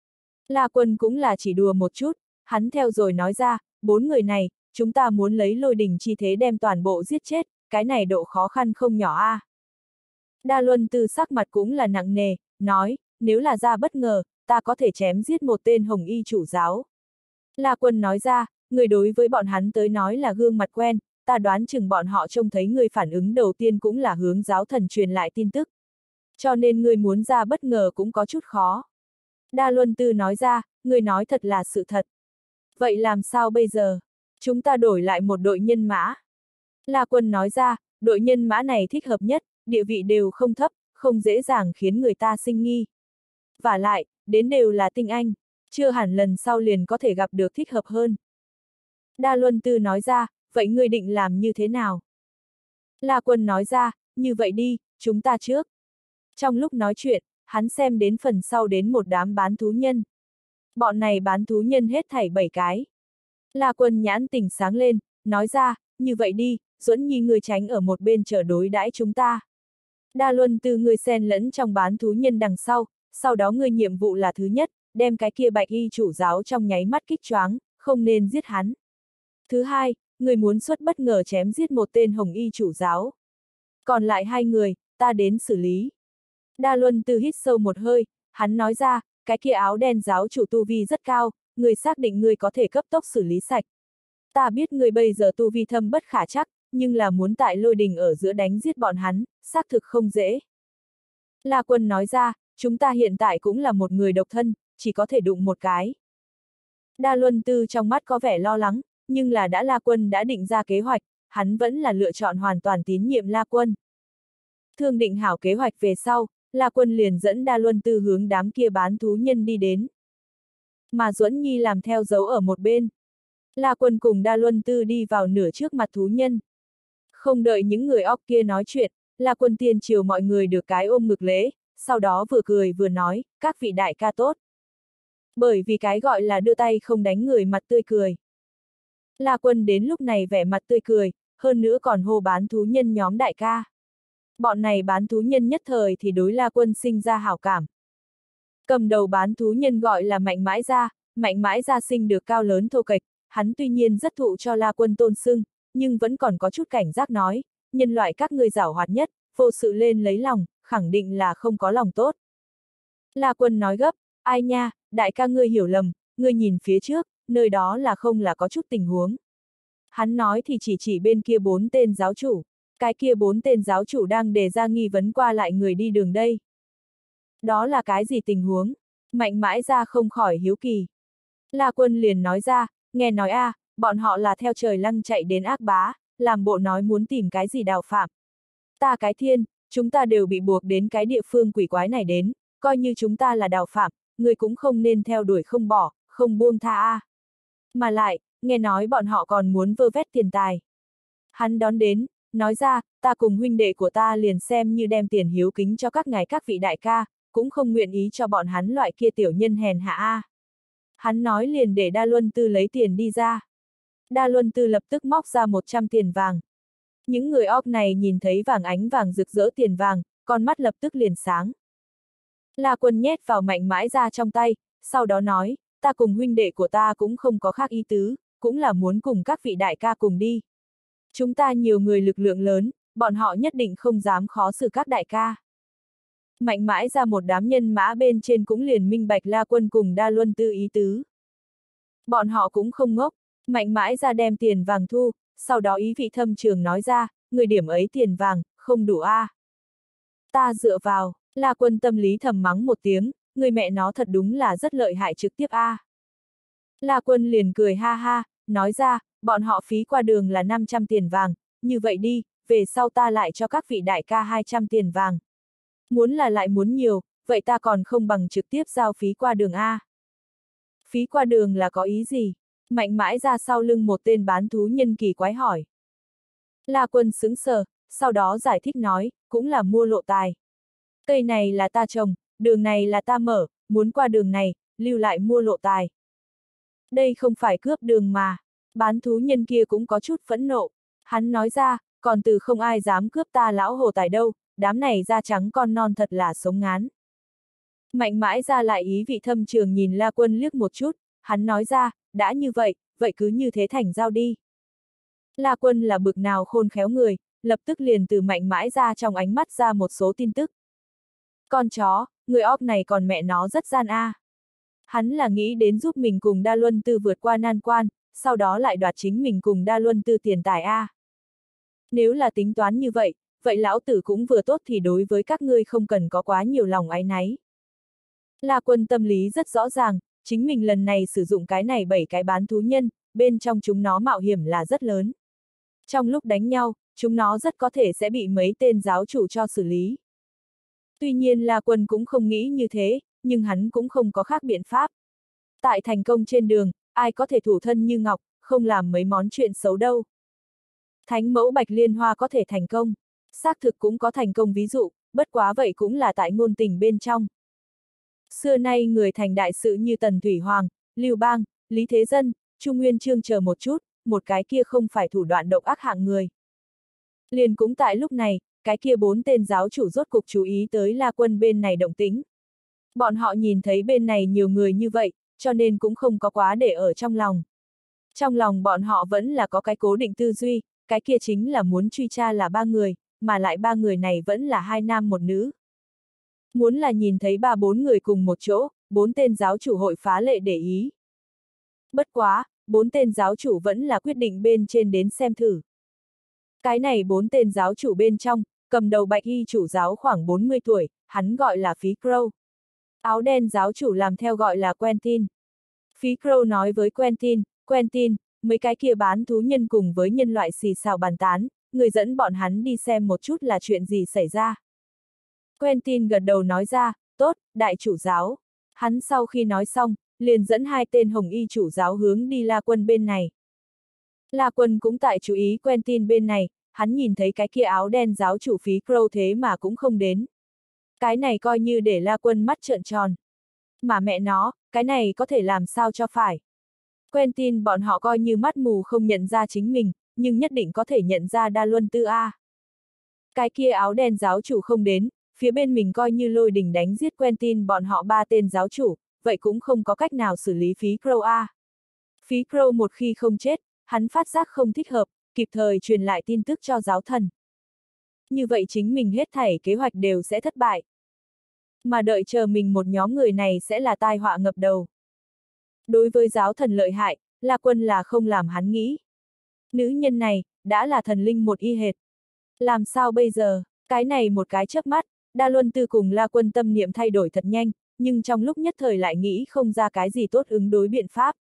La Quân cũng là chỉ đùa một chút, hắn theo rồi nói ra, bốn người này, chúng ta muốn lấy lôi đình chi thế đem toàn bộ giết chết, cái này độ khó khăn không nhỏ a. À. Đa Luân Tư sắc mặt cũng là nặng nề, nói, nếu là ra bất ngờ, ta có thể chém giết một tên hồng y chủ giáo. La Quân nói ra, người đối với bọn hắn tới nói là gương mặt quen, ta đoán chừng bọn họ trông thấy người phản ứng đầu tiên cũng là hướng giáo thần truyền lại tin tức. Cho nên người muốn ra bất ngờ cũng có chút khó. Đa Luân Tư nói ra, người nói thật là sự thật. Vậy làm sao bây giờ? Chúng ta đổi lại một đội nhân mã. La Quân nói ra, đội nhân mã này thích hợp nhất, địa vị đều không thấp, không dễ dàng khiến người ta sinh nghi. Vả lại, đến đều là tinh anh, chưa hẳn lần sau liền có thể gặp được thích hợp hơn. Đa Luân Tư nói ra, vậy ngươi định làm như thế nào? La Quân nói ra, như vậy đi, chúng ta trước. Trong lúc nói chuyện, hắn xem đến phần sau đến một đám bán thú nhân. Bọn này bán thú nhân hết thảy bảy cái. La Quân nhãn tỉnh sáng lên, nói ra, như vậy đi, Duẫn Nhi ngươi tránh ở một bên chờ đối đãi chúng ta. Đa Luân Tư ngươi xen lẫn trong bán thú nhân đằng sau, sau đó ngươi nhiệm vụ là thứ nhất, đem cái kia bạch y chủ giáo trong nháy mắt kích choáng, không nên giết hắn. Thứ hai, ngươi muốn xuất bất ngờ chém giết một tên hồng y chủ giáo. Còn lại hai người, ta đến xử lý. Đa Luân Tư hít sâu một hơi, hắn nói ra, cái kia áo đen giáo chủ tu vi rất cao, ngươi xác định ngươi có thể cấp tốc xử lý sạch. Ta biết ngươi bây giờ tu vi thâm bất khả chắc, nhưng là muốn tại lôi đình ở giữa đánh giết bọn hắn, xác thực không dễ. La Quân nói ra, chúng ta hiện tại cũng là một người độc thân, chỉ có thể đụng một cái. Đa Luân Tư trong mắt có vẻ lo lắng, nhưng là đã La Quân đã định ra kế hoạch, hắn vẫn là lựa chọn hoàn toàn tín nhiệm La Quân. Thương định hảo kế hoạch về sau, La Quân liền dẫn Đa Luân Tư hướng đám kia bán thú nhân đi đến. Mà Duẫn Nhi làm theo dấu ở một bên. La Quân cùng Đa Luân Tư đi vào nửa trước mặt thú nhân. Không đợi những người óc kia nói chuyện, La Quân tiên chiều mọi người được cái ôm ngực lễ, sau đó vừa cười vừa nói, các vị đại ca tốt. Bởi vì cái gọi là đưa tay không đánh người mặt tươi cười. La Quân đến lúc này vẻ mặt tươi cười, hơn nữa còn hô bán thú nhân nhóm đại ca. Bọn này bán thú nhân nhất thời thì đối La Quân sinh ra hảo cảm. Cầm đầu bán thú nhân gọi là Mạnh Mãi Gia, Mạnh Mãi Gia sinh được cao lớn thô kệch, hắn tuy nhiên rất thụ cho La Quân tôn xưng, nhưng vẫn còn có chút cảnh giác nói, nhân loại các ngươi giảo hoạt nhất, vô sự lên lấy lòng, khẳng định là không có lòng tốt. La Quân nói gấp, ai nha, đại ca ngươi hiểu lầm, ngươi nhìn phía trước, nơi đó là không là có chút tình huống. Hắn nói thì chỉ chỉ bên kia bốn tên giáo chủ, cái kia bốn tên giáo chủ đang đề ra nghi vấn qua lại người đi đường đây. Đó là cái gì tình huống? Mạnh Mãi Gia không khỏi hiếu kỳ. La Quân liền nói ra, nghe nói a, à, bọn họ là theo trời lăng chạy đến Ác Bá, làm bộ nói muốn tìm cái gì đào phạm. Ta cái thiên, chúng ta đều bị buộc đến cái địa phương quỷ quái này đến, coi như chúng ta là đào phạm, người cũng không nên theo đuổi không bỏ, không buông tha a. À. Mà lại, nghe nói bọn họ còn muốn vơ vét tiền tài. Hắn đón đến, nói ra, ta cùng huynh đệ của ta liền xem như đem tiền hiếu kính cho các ngài các vị đại ca, cũng không nguyện ý cho bọn hắn loại kia tiểu nhân hèn hạ a. À. Hắn nói liền để Đa Luân Tư lấy tiền đi ra. Đa Luân Tư lập tức móc ra một trăm tiền vàng. Những người óc này nhìn thấy vàng ánh vàng rực rỡ tiền vàng, con mắt lập tức liền sáng. La Quân nhét vào Mạnh Mãi Ra trong tay, sau đó nói, ta cùng huynh đệ của ta cũng không có khác ý tứ, cũng là muốn cùng các vị đại ca cùng đi. Chúng ta nhiều người lực lượng lớn, bọn họ nhất định không dám khó xử các đại ca. Mạnh Mãi Ra một đám nhân mã bên trên cũng liền minh bạch La Quân cùng Đa Luân Tư ý tứ. Bọn họ cũng không ngốc, Mạnh Mãi Ra đem tiền vàng thu, sau đó ý vị thâm trường nói ra, người điểm ấy tiền vàng, không đủ a. À. Ta dựa vào, La Quân tâm lý thầm mắng một tiếng, người mẹ nó thật đúng là rất lợi hại trực tiếp a. À. La Quân liền cười ha ha, nói ra, bọn họ phí qua đường là năm trăm tiền vàng, như vậy đi, về sau ta lại cho các vị đại ca hai trăm tiền vàng. Muốn là lại muốn nhiều, vậy ta còn không bằng trực tiếp giao phí qua đường a. Phí qua đường là có ý gì? Mạnh Mãi Ra sau lưng một tên bán thú nhân kỳ quái hỏi. La Quân sững sờ, sau đó giải thích nói, cũng là mua lộ tài. Cây này là ta trồng, đường này là ta mở, muốn qua đường này, lưu lại mua lộ tài. Đây không phải cướp đường mà. Bán thú nhân kia cũng có chút phẫn nộ. Hắn nói ra, còn từ không ai dám cướp ta lão hồ tài đâu, đám này da trắng con non thật là sống ngán. Mạnh Mãi Ra lại ý vị thâm trường nhìn La Quân liếc một chút, hắn nói ra, đã như vậy, vậy cứ như thế thành giao đi. La Quân là bực nào khôn khéo người, lập tức liền từ Mạnh Mãi Ra trong ánh mắt ra một số tin tức. Con chó, người óc này còn mẹ nó rất gian a. À. Hắn là nghĩ đến giúp mình cùng Đa Luân Tư vượt qua nan quan, sau đó lại đoạt chính mình cùng Đa Luân Tư tiền tài a. À. Nếu là tính toán như vậy, vậy lão tử cũng vừa tốt thì đối với các ngươi không cần có quá nhiều lòng áy náy. La Quân tâm lý rất rõ ràng, chính mình lần này sử dụng cái này bảy cái bán thú nhân, bên trong chúng nó mạo hiểm là rất lớn. Trong lúc đánh nhau, chúng nó rất có thể sẽ bị mấy tên giáo chủ cho xử lý. Tuy nhiên La Quân cũng không nghĩ như thế, nhưng hắn cũng không có khác biện pháp. Tại thành công trên đường, ai có thể thủ thân như ngọc, không làm mấy món chuyện xấu đâu. Thánh mẫu Bạch Liên Hoa có thể thành công, xác thực cũng có thành công ví dụ, bất quá vậy cũng là tại ngôn tình bên trong. Xưa nay người thành đại sự như Tần Thủy Hoàng, Lưu Bang, Lý Thế Dân, Chu Nguyên Chương chờ một chút, một cái kia không phải thủ đoạn độc ác hạng người. Liền cũng tại lúc này, cái kia bốn tên giáo chủ rốt cục chú ý tới La Quân bên này động tĩnh. Bọn họ nhìn thấy bên này nhiều người như vậy, cho nên cũng không có quá để ở trong lòng. Trong lòng bọn họ vẫn là có cái cố định tư duy, cái kia chính là muốn truy tra là ba người, mà lại ba người này vẫn là hai nam một nữ. Muốn là nhìn thấy ba bốn người cùng một chỗ, bốn tên giáo chủ hội phá lệ để ý. Bất quá, bốn tên giáo chủ vẫn là quyết định bên trên đến xem thử. Cái này bốn tên giáo chủ bên trong, cầm đầu bạch y chủ giáo khoảng bốn mươi tuổi, hắn gọi là Phí Crow. Áo đen giáo chủ làm theo gọi là Quentin. Phí Crow nói với Quentin, Quentin, mấy cái kia bán thú nhân cùng với nhân loại xì xào bàn tán, người dẫn bọn hắn đi xem một chút là chuyện gì xảy ra. Quentin gật đầu nói ra, tốt, đại chủ giáo. Hắn sau khi nói xong, liền dẫn hai tên hồng y chủ giáo hướng đi La Quân bên này. La Quân cũng tại chú ý Quentin bên này, hắn nhìn thấy cái kia áo đen giáo chủ Phí Crow thế mà cũng không đến. Cái này coi như để La Quân mắt trợn tròn. Mà mẹ nó, cái này có thể làm sao cho phải. Quentin bọn họ coi như mắt mù không nhận ra chính mình, nhưng nhất định có thể nhận ra Đa Luân Tư A. Cái kia áo đen giáo chủ không đến, phía bên mình coi như lôi đình đánh giết Quentin bọn họ ba tên giáo chủ, vậy cũng không có cách nào xử lý Phí Crow A. Phí Crow một khi không chết, hắn phát giác không thích hợp, kịp thời truyền lại tin tức cho giáo thần. Như vậy chính mình hết thảy kế hoạch đều sẽ thất bại. Mà đợi chờ mình một nhóm người này sẽ là tai họa ngập đầu. Đối với giáo thần lợi hại, La Quân là không làm hắn nghĩ. Nữ nhân này, đã là thần linh một y hệt. Làm sao bây giờ, cái này một cái chớp mắt, Đa Luân Tư cùng La Quân tâm niệm thay đổi thật nhanh, nhưng trong lúc nhất thời lại nghĩ không ra cái gì tốt ứng đối biện pháp.